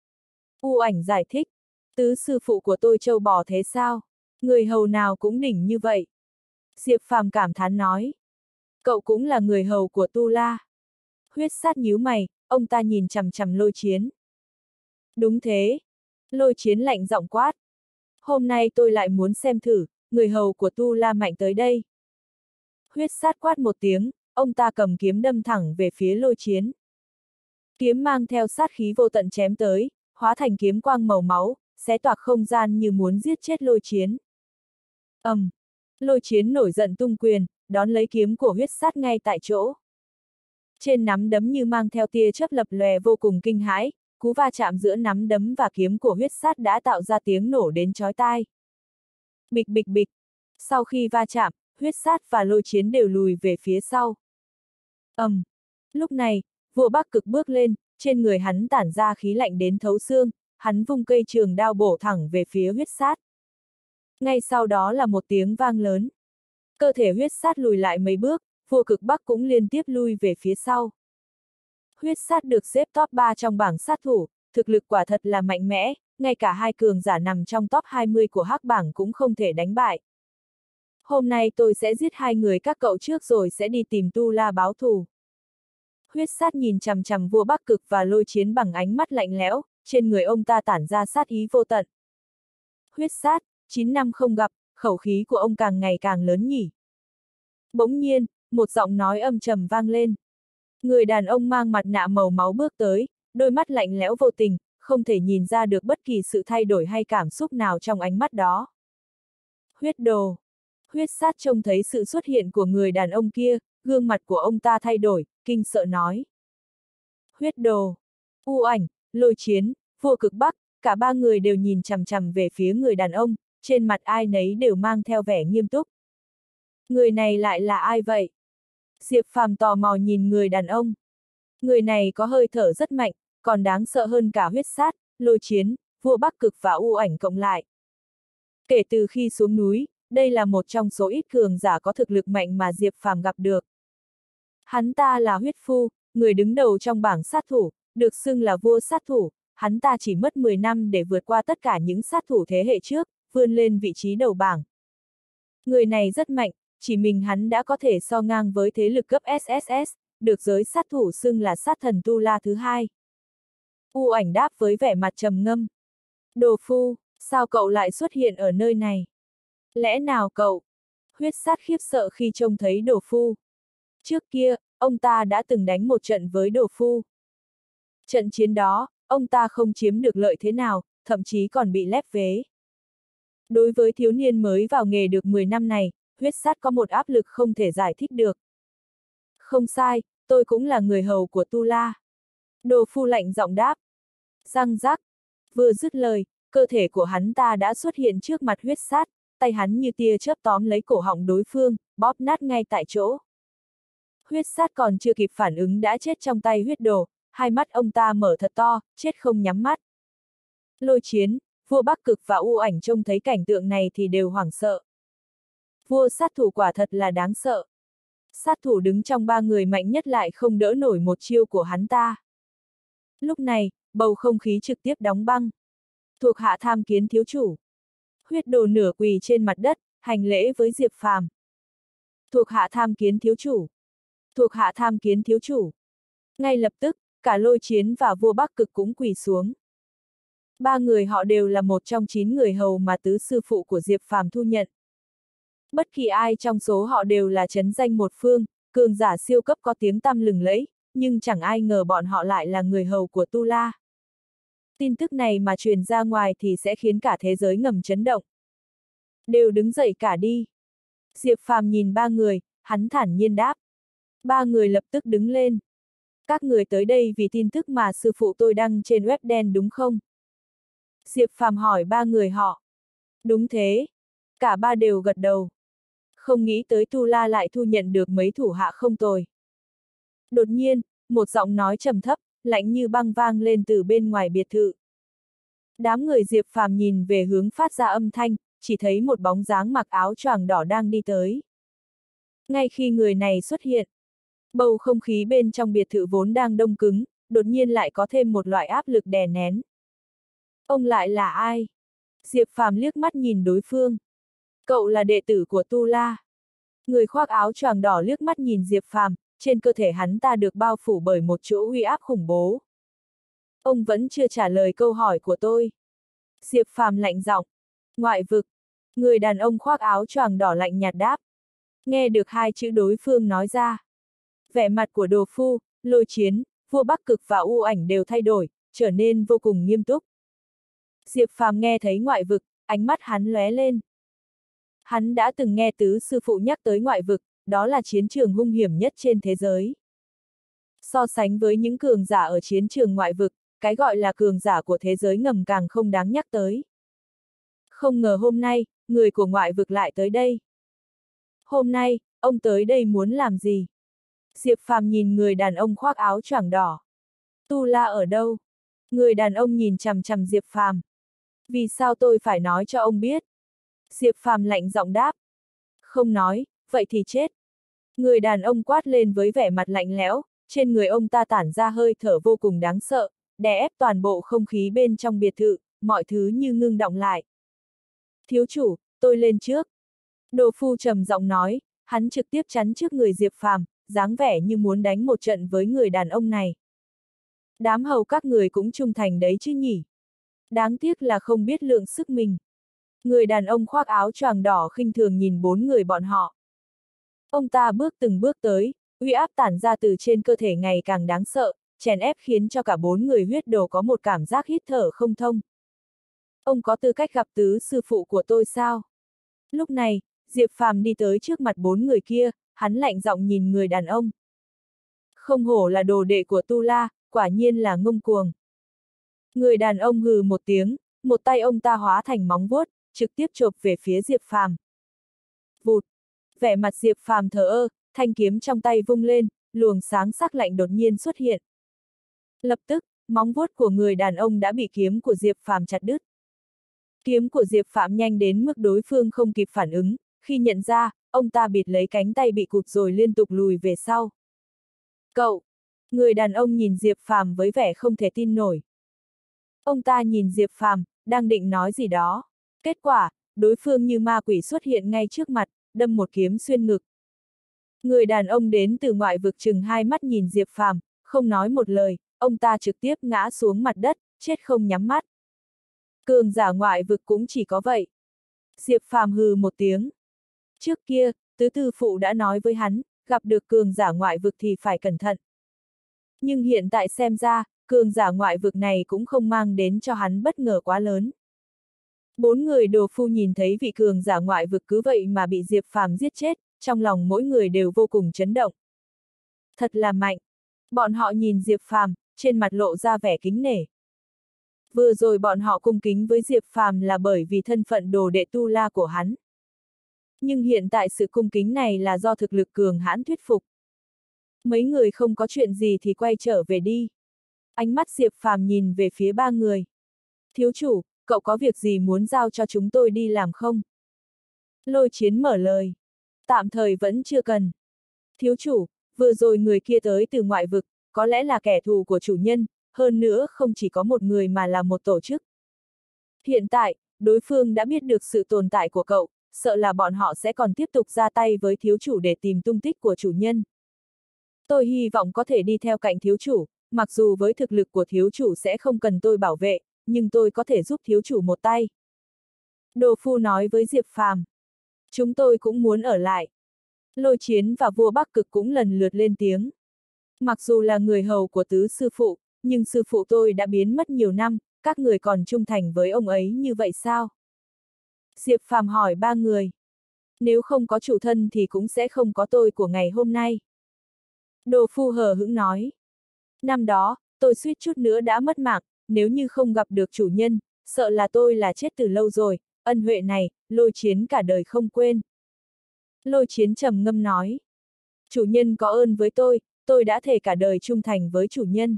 U Ảnh giải thích, tứ sư phụ của tôi trâu bò thế sao? Người hầu nào cũng đỉnh như vậy. Diệp Phàm cảm thán nói. Cậu cũng là người hầu của Tu La. Huyết sát nhíu mày, ông ta nhìn chằm chằm Lôi Chiến. Đúng thế. Lôi Chiến lạnh giọng quát. Hôm nay tôi lại muốn xem thử, người hầu của Tu La mạnh tới đây. Huyết sát quát một tiếng, ông ta cầm kiếm đâm thẳng về phía Lôi Chiến. Kiếm mang theo sát khí vô tận chém tới, hóa thành kiếm quang màu máu, xé toạc không gian như muốn giết chết Lôi Chiến. Lôi Chiến nổi giận tung quyền, đón lấy kiếm của huyết sát ngay tại chỗ. Trên nắm đấm như mang theo tia chớp lập lòe vô cùng kinh hãi, cú va chạm giữa nắm đấm và kiếm của huyết sát đã tạo ra tiếng nổ đến chói tai. Bịch bịch bịch. Sau khi va chạm, huyết sát và Lôi Chiến đều lùi về phía sau. Lúc này, vua Bắc Cực bước lên, trên người hắn tản ra khí lạnh đến thấu xương, hắn vung cây trường đao bổ thẳng về phía huyết sát. Ngay sau đó là một tiếng vang lớn. Cơ thể huyết sát lùi lại mấy bước, vua Cực Bắc cũng liên tiếp lui về phía sau. Huyết sát được xếp top 3 trong bảng sát thủ, thực lực quả thật là mạnh mẽ, ngay cả hai cường giả nằm trong top 20 của hắc bảng cũng không thể đánh bại. Hôm nay tôi sẽ giết hai người các cậu trước rồi sẽ đi tìm Tu La báo thù. Huyết sát nhìn chằm chằm vua Bắc Cực và Lôi Chiến bằng ánh mắt lạnh lẽo, trên người ông ta tản ra sát ý vô tận. Huyết sát, 9 năm không gặp, khẩu khí của ông càng ngày càng lớn nhỉ. Bỗng nhiên, một giọng nói âm trầm vang lên. Người đàn ông mang mặt nạ màu máu bước tới, đôi mắt lạnh lẽo vô tình, không thể nhìn ra được bất kỳ sự thay đổi hay cảm xúc nào trong ánh mắt đó. Huyết đồ. Huyết sát trông thấy sự xuất hiện của người đàn ông kia, gương mặt của ông ta thay đổi, kinh sợ nói. Huyết đồ. U Ảnh, Lôi Chiến, vua Cực Bắc, cả ba người đều nhìn chằm chằm về phía người đàn ông, trên mặt ai nấy đều mang theo vẻ nghiêm túc. Người này lại là ai vậy? Diệp Phàm tò mò nhìn người đàn ông. Người này có hơi thở rất mạnh, còn đáng sợ hơn cả huyết sát, Lôi Chiến, vua Bắc Cực và U Ảnh cộng lại. Kể từ khi xuống núi, đây là một trong số ít cường giả có thực lực mạnh mà Diệp Phàm gặp được. Hắn ta là huyết phu, người đứng đầu trong bảng sát thủ, được xưng là vua sát thủ, hắn ta chỉ mất 10 năm để vượt qua tất cả những sát thủ thế hệ trước, vươn lên vị trí đầu bảng. Người này rất mạnh, chỉ mình hắn đã có thể so ngang với thế lực cấp SSS, được giới sát thủ xưng là sát thần Tu La thứ hai. U Ảnh đáp với vẻ mặt trầm ngâm. Đồ phu, sao cậu lại xuất hiện ở nơi này? Lẽ nào cậu? Huyết sát khiếp sợ khi trông thấy Đồ phu. Trước kia, ông ta đã từng đánh một trận với Đồ phu. Trận chiến đó, ông ta không chiếm được lợi thế nào, thậm chí còn bị lép vế. Đối với thiếu niên mới vào nghề được 10 năm này, huyết sát có một áp lực không thể giải thích được. Không sai, tôi cũng là người hầu của Tu La. Đồ phu lạnh giọng đáp. Răng rắc. Vừa dứt lời, cơ thể của hắn ta đã xuất hiện trước mặt huyết sát, tay hắn như tia chớp tóm lấy cổ họng đối phương, bóp nát ngay tại chỗ. Huyết sát còn chưa kịp phản ứng đã chết trong tay huyết đồ, hai mắt ông ta mở thật to, chết không nhắm mắt. Lôi Chiến, vua Bắc Cực và U Ảnh trông thấy cảnh tượng này thì đều hoảng sợ. Vua sát thủ quả thật là đáng sợ. Sát thủ đứng trong ba người mạnh nhất lại không đỡ nổi một chiêu của hắn ta. Lúc này, bầu không khí trực tiếp đóng băng. Thuộc hạ tham kiến thiếu chủ. Huyết đồ nửa quỳ trên mặt đất, hành lễ với Diệp Phàm. Thuộc hạ tham kiến thiếu chủ. Thuộc hạ tham kiến thiếu chủ. Ngay lập tức, cả Lôi Chiến và vua Bắc Cực cũng quỳ xuống. Ba người họ đều là một trong 9 người hầu mà tứ sư phụ của Diệp Phàm thu nhận. Bất kỳ ai trong số họ đều là trấn danh một phương, cường giả siêu cấp có tiếng tăm lừng lẫy, nhưng chẳng ai ngờ bọn họ lại là người hầu của Tu La. Tin tức này mà truyền ra ngoài thì sẽ khiến cả thế giới ngầm chấn động. Đều đứng dậy cả đi. Diệp Phàm nhìn ba người, hắn thản nhiên đáp. Ba người lập tức đứng lên. Các người tới đây vì tin tức mà sư phụ tôi đăng trên web đen đúng không? Diệp Phàm hỏi ba người họ. Đúng thế. Cả ba đều gật đầu. Không nghĩ tới Tu La lại thu nhận được mấy thủ hạ không tồi. Đột nhiên, một giọng nói trầm thấp, lạnh như băng vang lên từ bên ngoài biệt thự. Đám người Diệp Phàm nhìn về hướng phát ra âm thanh, chỉ thấy một bóng dáng mặc áo choàng đỏ đang đi tới. Ngay khi người này xuất hiện, bầu không khí bên trong biệt thự vốn đang đông cứng, đột nhiên lại có thêm một loại áp lực đè nén. Ông lại là ai? Diệp Phàm liếc mắt nhìn đối phương. Cậu là đệ tử của Tu La. Người khoác áo choàng đỏ liếc mắt nhìn Diệp Phàm, trên cơ thể hắn ta được bao phủ bởi một chỗ uy áp khủng bố. Ông vẫn chưa trả lời câu hỏi của tôi. Diệp Phàm lạnh giọng. Ngoại vực. Người đàn ông khoác áo choàng đỏ lạnh nhạt đáp. Nghe được hai chữ đối phương nói ra. Vẻ mặt của Đồ Phu, Lôi Chiến, vua Bắc Cực và U Ảnh đều thay đổi, trở nên vô cùng nghiêm túc. Diệp Phàm nghe thấy ngoại vực, ánh mắt hắn lóe lên. Hắn đã từng nghe tứ sư phụ nhắc tới ngoại vực, đó là chiến trường hung hiểm nhất trên thế giới. So sánh với những cường giả ở chiến trường ngoại vực, cái gọi là cường giả của thế giới ngầm càng không đáng nhắc tới. Không ngờ hôm nay, người của ngoại vực lại tới đây. Hôm nay, ông tới đây muốn làm gì? Diệp Phàm nhìn người đàn ông khoác áo choàng đỏ. Tu La ở đâu? Người đàn ông nhìn chằm chằm Diệp Phàm. Vì sao tôi phải nói cho ông biết? Diệp Phàm lạnh giọng đáp. Không nói, vậy thì chết. Người đàn ông quát lên với vẻ mặt lạnh lẽo, trên người ông ta tản ra hơi thở vô cùng đáng sợ, đè ép toàn bộ không khí bên trong biệt thự, mọi thứ như ngưng đọng lại. Thiếu chủ, tôi lên trước. Đồ Phu trầm giọng nói, hắn trực tiếp chắn trước người Diệp Phàm, dáng vẻ như muốn đánh một trận với người đàn ông này. Đám hầu các người cũng trung thành đấy chứ nhỉ? Đáng tiếc là không biết lượng sức mình. Người đàn ông khoác áo choàng đỏ khinh thường nhìn bốn người bọn họ. Ông ta bước từng bước tới, uy áp tản ra từ trên cơ thể ngày càng đáng sợ, chèn ép khiến cho cả bốn người huyết đồ có một cảm giác hít thở không thông. Ông có tư cách gặp tứ sư phụ của tôi sao? Lúc này, Diệp Phàm đi tới trước mặt bốn người kia, hắn lạnh giọng nhìn người đàn ông. Không hổ là đồ đệ của Tu La, quả nhiên là ngông cuồng. Người đàn ông hừ một tiếng, một tay ông ta hóa thành móng vuốt, trực tiếp chộp về phía Diệp Phàm. Vụt! Vẻ mặt Diệp Phàm thờ ơ, thanh kiếm trong tay vung lên, luồng sáng sắc lạnh đột nhiên xuất hiện. Lập tức, móng vuốt của người đàn ông đã bị kiếm của Diệp Phàm chặt đứt. Kiếm của Diệp Phàm nhanh đến mức đối phương không kịp phản ứng, khi nhận ra, ông ta bịt lấy cánh tay bị cụt rồi liên tục lùi về sau. Cậu! Người đàn ông nhìn Diệp Phàm với vẻ không thể tin nổi. Ông ta nhìn Diệp Phàm, đang định nói gì đó. Kết quả, đối phương như ma quỷ xuất hiện ngay trước mặt, đâm một kiếm xuyên ngực. Người đàn ông đến từ ngoại vực chừng hai mắt nhìn Diệp Phàm, không nói một lời, ông ta trực tiếp ngã xuống mặt đất, chết không nhắm mắt. Cường giả ngoại vực cũng chỉ có vậy. Diệp Phàm hừ một tiếng. Trước kia, tứ tư phụ đã nói với hắn, gặp được cường giả ngoại vực thì phải cẩn thận. Nhưng hiện tại xem ra, cường giả ngoại vực này cũng không mang đến cho hắn bất ngờ quá lớn. Bốn người đồ phu nhìn thấy vị cường giả ngoại vực cứ vậy mà bị Diệp Phàm giết chết, trong lòng mỗi người đều vô cùng chấn động. Thật là mạnh. Bọn họ nhìn Diệp Phàm, trên mặt lộ ra vẻ kính nể. Vừa rồi bọn họ cung kính với Diệp Phàm là bởi vì thân phận đồ đệ tu la của hắn. Nhưng hiện tại sự cung kính này là do thực lực cường hãn thuyết phục. Mấy người không có chuyện gì thì quay trở về đi. Ánh mắt Diệp Phàm nhìn về phía ba người. Thiếu chủ, cậu có việc gì muốn giao cho chúng tôi đi làm không? Lôi Chiến mở lời. Tạm thời vẫn chưa cần. Thiếu chủ, vừa rồi người kia tới từ ngoại vực, có lẽ là kẻ thù của chủ nhân, hơn nữa không chỉ có một người mà là một tổ chức. Hiện tại, đối phương đã biết được sự tồn tại của cậu, sợ là bọn họ sẽ còn tiếp tục ra tay với thiếu chủ để tìm tung tích của chủ nhân. Tôi hy vọng có thể đi theo cạnh thiếu chủ, mặc dù với thực lực của thiếu chủ sẽ không cần tôi bảo vệ, nhưng tôi có thể giúp thiếu chủ một tay. Đồ phu nói với Diệp Phàm. Chúng tôi cũng muốn ở lại. Lôi Chiến và vua Bắc Cực cũng lần lượt lên tiếng. Mặc dù là người hầu của tứ sư phụ, nhưng sư phụ tôi đã biến mất nhiều năm, các người còn trung thành với ông ấy như vậy sao? Diệp Phàm hỏi ba người. Nếu không có chủ thân thì cũng sẽ không có tôi của ngày hôm nay. Đồ phu hờ hững nói. Năm đó, tôi suýt chút nữa đã mất mạng, nếu như không gặp được chủ nhân, sợ là tôi là chết từ lâu rồi, ân huệ này, Lôi Chiến cả đời không quên. Lôi Chiến trầm ngâm nói. Chủ nhân có ơn với tôi đã thề cả đời trung thành với chủ nhân.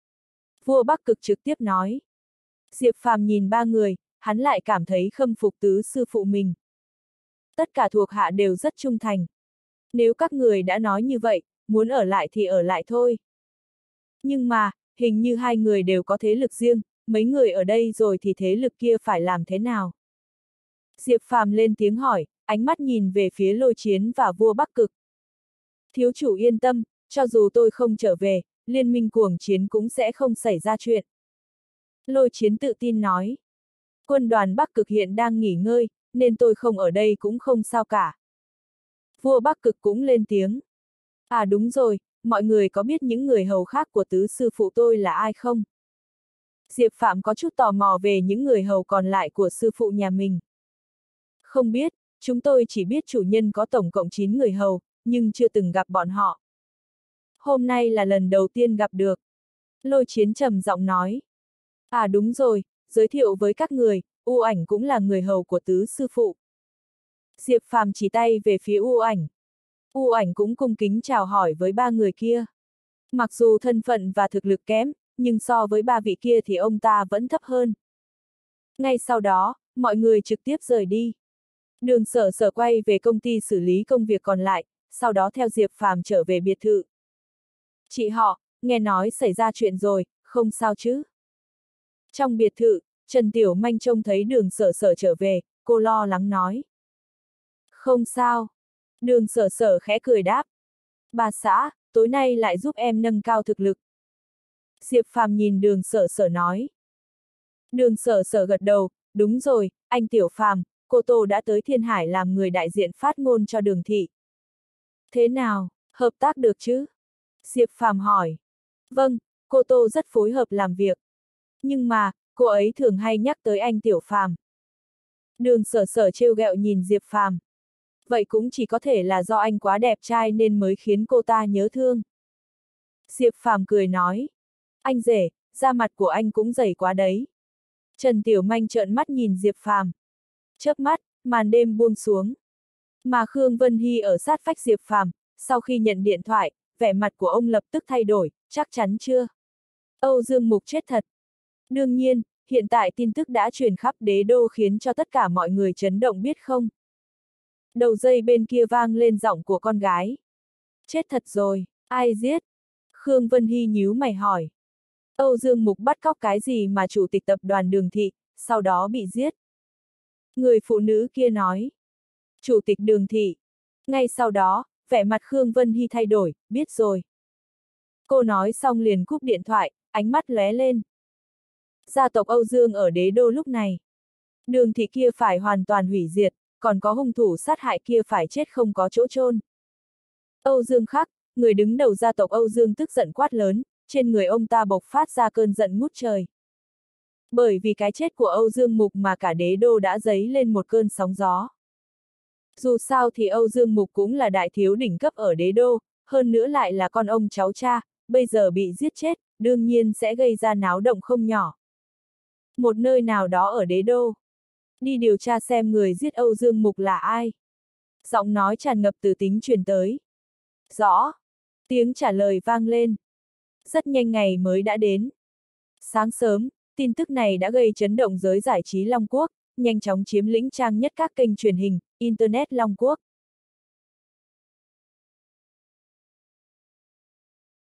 Vua Bắc Cực trực tiếp nói. Diệp Phàm nhìn ba người, hắn lại cảm thấy khâm phục tứ sư phụ mình. Tất cả thuộc hạ đều rất trung thành. Nếu các người đã nói như vậy, muốn ở lại thì ở lại thôi. Nhưng mà, hình như hai người đều có thế lực riêng, mấy người ở đây rồi thì thế lực kia phải làm thế nào? Diệp Phàm lên tiếng hỏi, ánh mắt nhìn về phía Lôi Chiến và vua Bắc Cực. Thiếu chủ yên tâm, cho dù tôi không trở về, liên minh cuồng chiến cũng sẽ không xảy ra chuyện. Lôi Chiến tự tin nói. Quân đoàn Bắc Cực hiện đang nghỉ ngơi, nên tôi không ở đây cũng không sao cả. Vua Bắc Cực cũng lên tiếng. À đúng rồi, mọi người có biết những người hầu khác của tứ sư phụ tôi là ai không? Diệp Phạm có chút tò mò về những người hầu còn lại của sư phụ nhà mình. Không biết, chúng tôi chỉ biết chủ nhân có tổng cộng 9 người hầu, nhưng chưa từng gặp bọn họ. Hôm nay là lần đầu tiên gặp được. Lôi Chiến trầm giọng nói. À đúng rồi, giới thiệu với các người, U Ảnh cũng là người hầu của tứ sư phụ. Diệp Phàm chỉ tay về phía U Ảnh. U Ảnh cũng cung kính chào hỏi với ba người kia. Mặc dù thân phận và thực lực kém, nhưng so với ba vị kia thì ông ta vẫn thấp hơn. Ngay sau đó, mọi người trực tiếp rời đi. Đường Sở Sở quay về công ty xử lý công việc còn lại, sau đó theo Diệp Phàm trở về biệt thự. Chị họ, nghe nói xảy ra chuyện rồi, không sao chứ? Trong biệt thự, Trần Tiểu Manh trông thấy Đường Sở Sở trở về, cô lo lắng nói. Không sao. Đường Sở Sở khẽ cười đáp. Bà xã, tối nay lại giúp em nâng cao thực lực. Diệp Phàm nhìn Đường Sở Sở nói. Đường Sở Sở gật đầu, đúng rồi, anh Tiểu Phàm, cô Tô đã tới Thiên Hải làm người đại diện phát ngôn cho Đường thị. Thế nào, hợp tác được chứ? Diệp Phàm hỏi. Vâng, cô Tô rất phối hợp làm việc. Nhưng mà, cô ấy thường hay nhắc tới anh Tiểu Phàm. Đường Sở Sở trêu ghẹo nhìn Diệp Phàm. Vậy cũng chỉ có thể là do anh quá đẹp trai nên mới khiến cô ta nhớ thương. Diệp Phàm cười nói. Anh rể, da mặt của anh cũng dày quá đấy. Trần Tiểu Manh trợn mắt nhìn Diệp Phàm. Chớp mắt, màn đêm buông xuống. Mà Khương Vân Hy ở sát vách Diệp Phàm, sau khi nhận điện thoại, vẻ mặt của ông lập tức thay đổi, chắc chắn chưa? Âu Dương Mục chết thật. Đương nhiên, hiện tại tin tức đã truyền khắp đế đô khiến cho tất cả mọi người chấn động biết không? Đầu dây bên kia vang lên giọng của con gái. Chết thật rồi, ai giết? Khương Vân Hy nhíu mày hỏi. Âu Dương Mục bắt cóc cái gì mà chủ tịch tập đoàn Đường thị, sau đó bị giết? Người phụ nữ kia nói. Chủ tịch Đường thị, Ngay sau đó, vẻ mặt Khương Vân Hy thay đổi, biết rồi. Cô nói xong liền cúp điện thoại, ánh mắt lóe lên. Gia tộc Âu Dương ở đế đô lúc này. Đường thị kia phải hoàn toàn hủy diệt, còn có hung thủ sát hại kia phải chết không có chỗ chôn. Âu Dương Khắc, người đứng đầu gia tộc Âu Dương tức giận quát lớn, trên người ông ta bộc phát ra cơn giận ngút trời. Bởi vì cái chết của Âu Dương Mục mà cả đế đô đã dấy lên một cơn sóng gió. Dù sao thì Âu Dương Mục cũng là đại thiếu đỉnh cấp ở đế đô, hơn nữa lại là con ông cháu cha, bây giờ bị giết chết, đương nhiên sẽ gây ra náo động không nhỏ. Một nơi nào đó ở đế đô. Đi điều tra xem người giết Âu Dương Mục là ai. Giọng nói tràn ngập từ tính truyền tới. Rõ. Tiếng trả lời vang lên. Rất nhanh ngày mới đã đến. Sáng sớm, tin tức này đã gây chấn động giới giải trí Long Quốc, nhanh chóng chiếm lĩnh trang nhất các kênh truyền hình, Internet Long Quốc.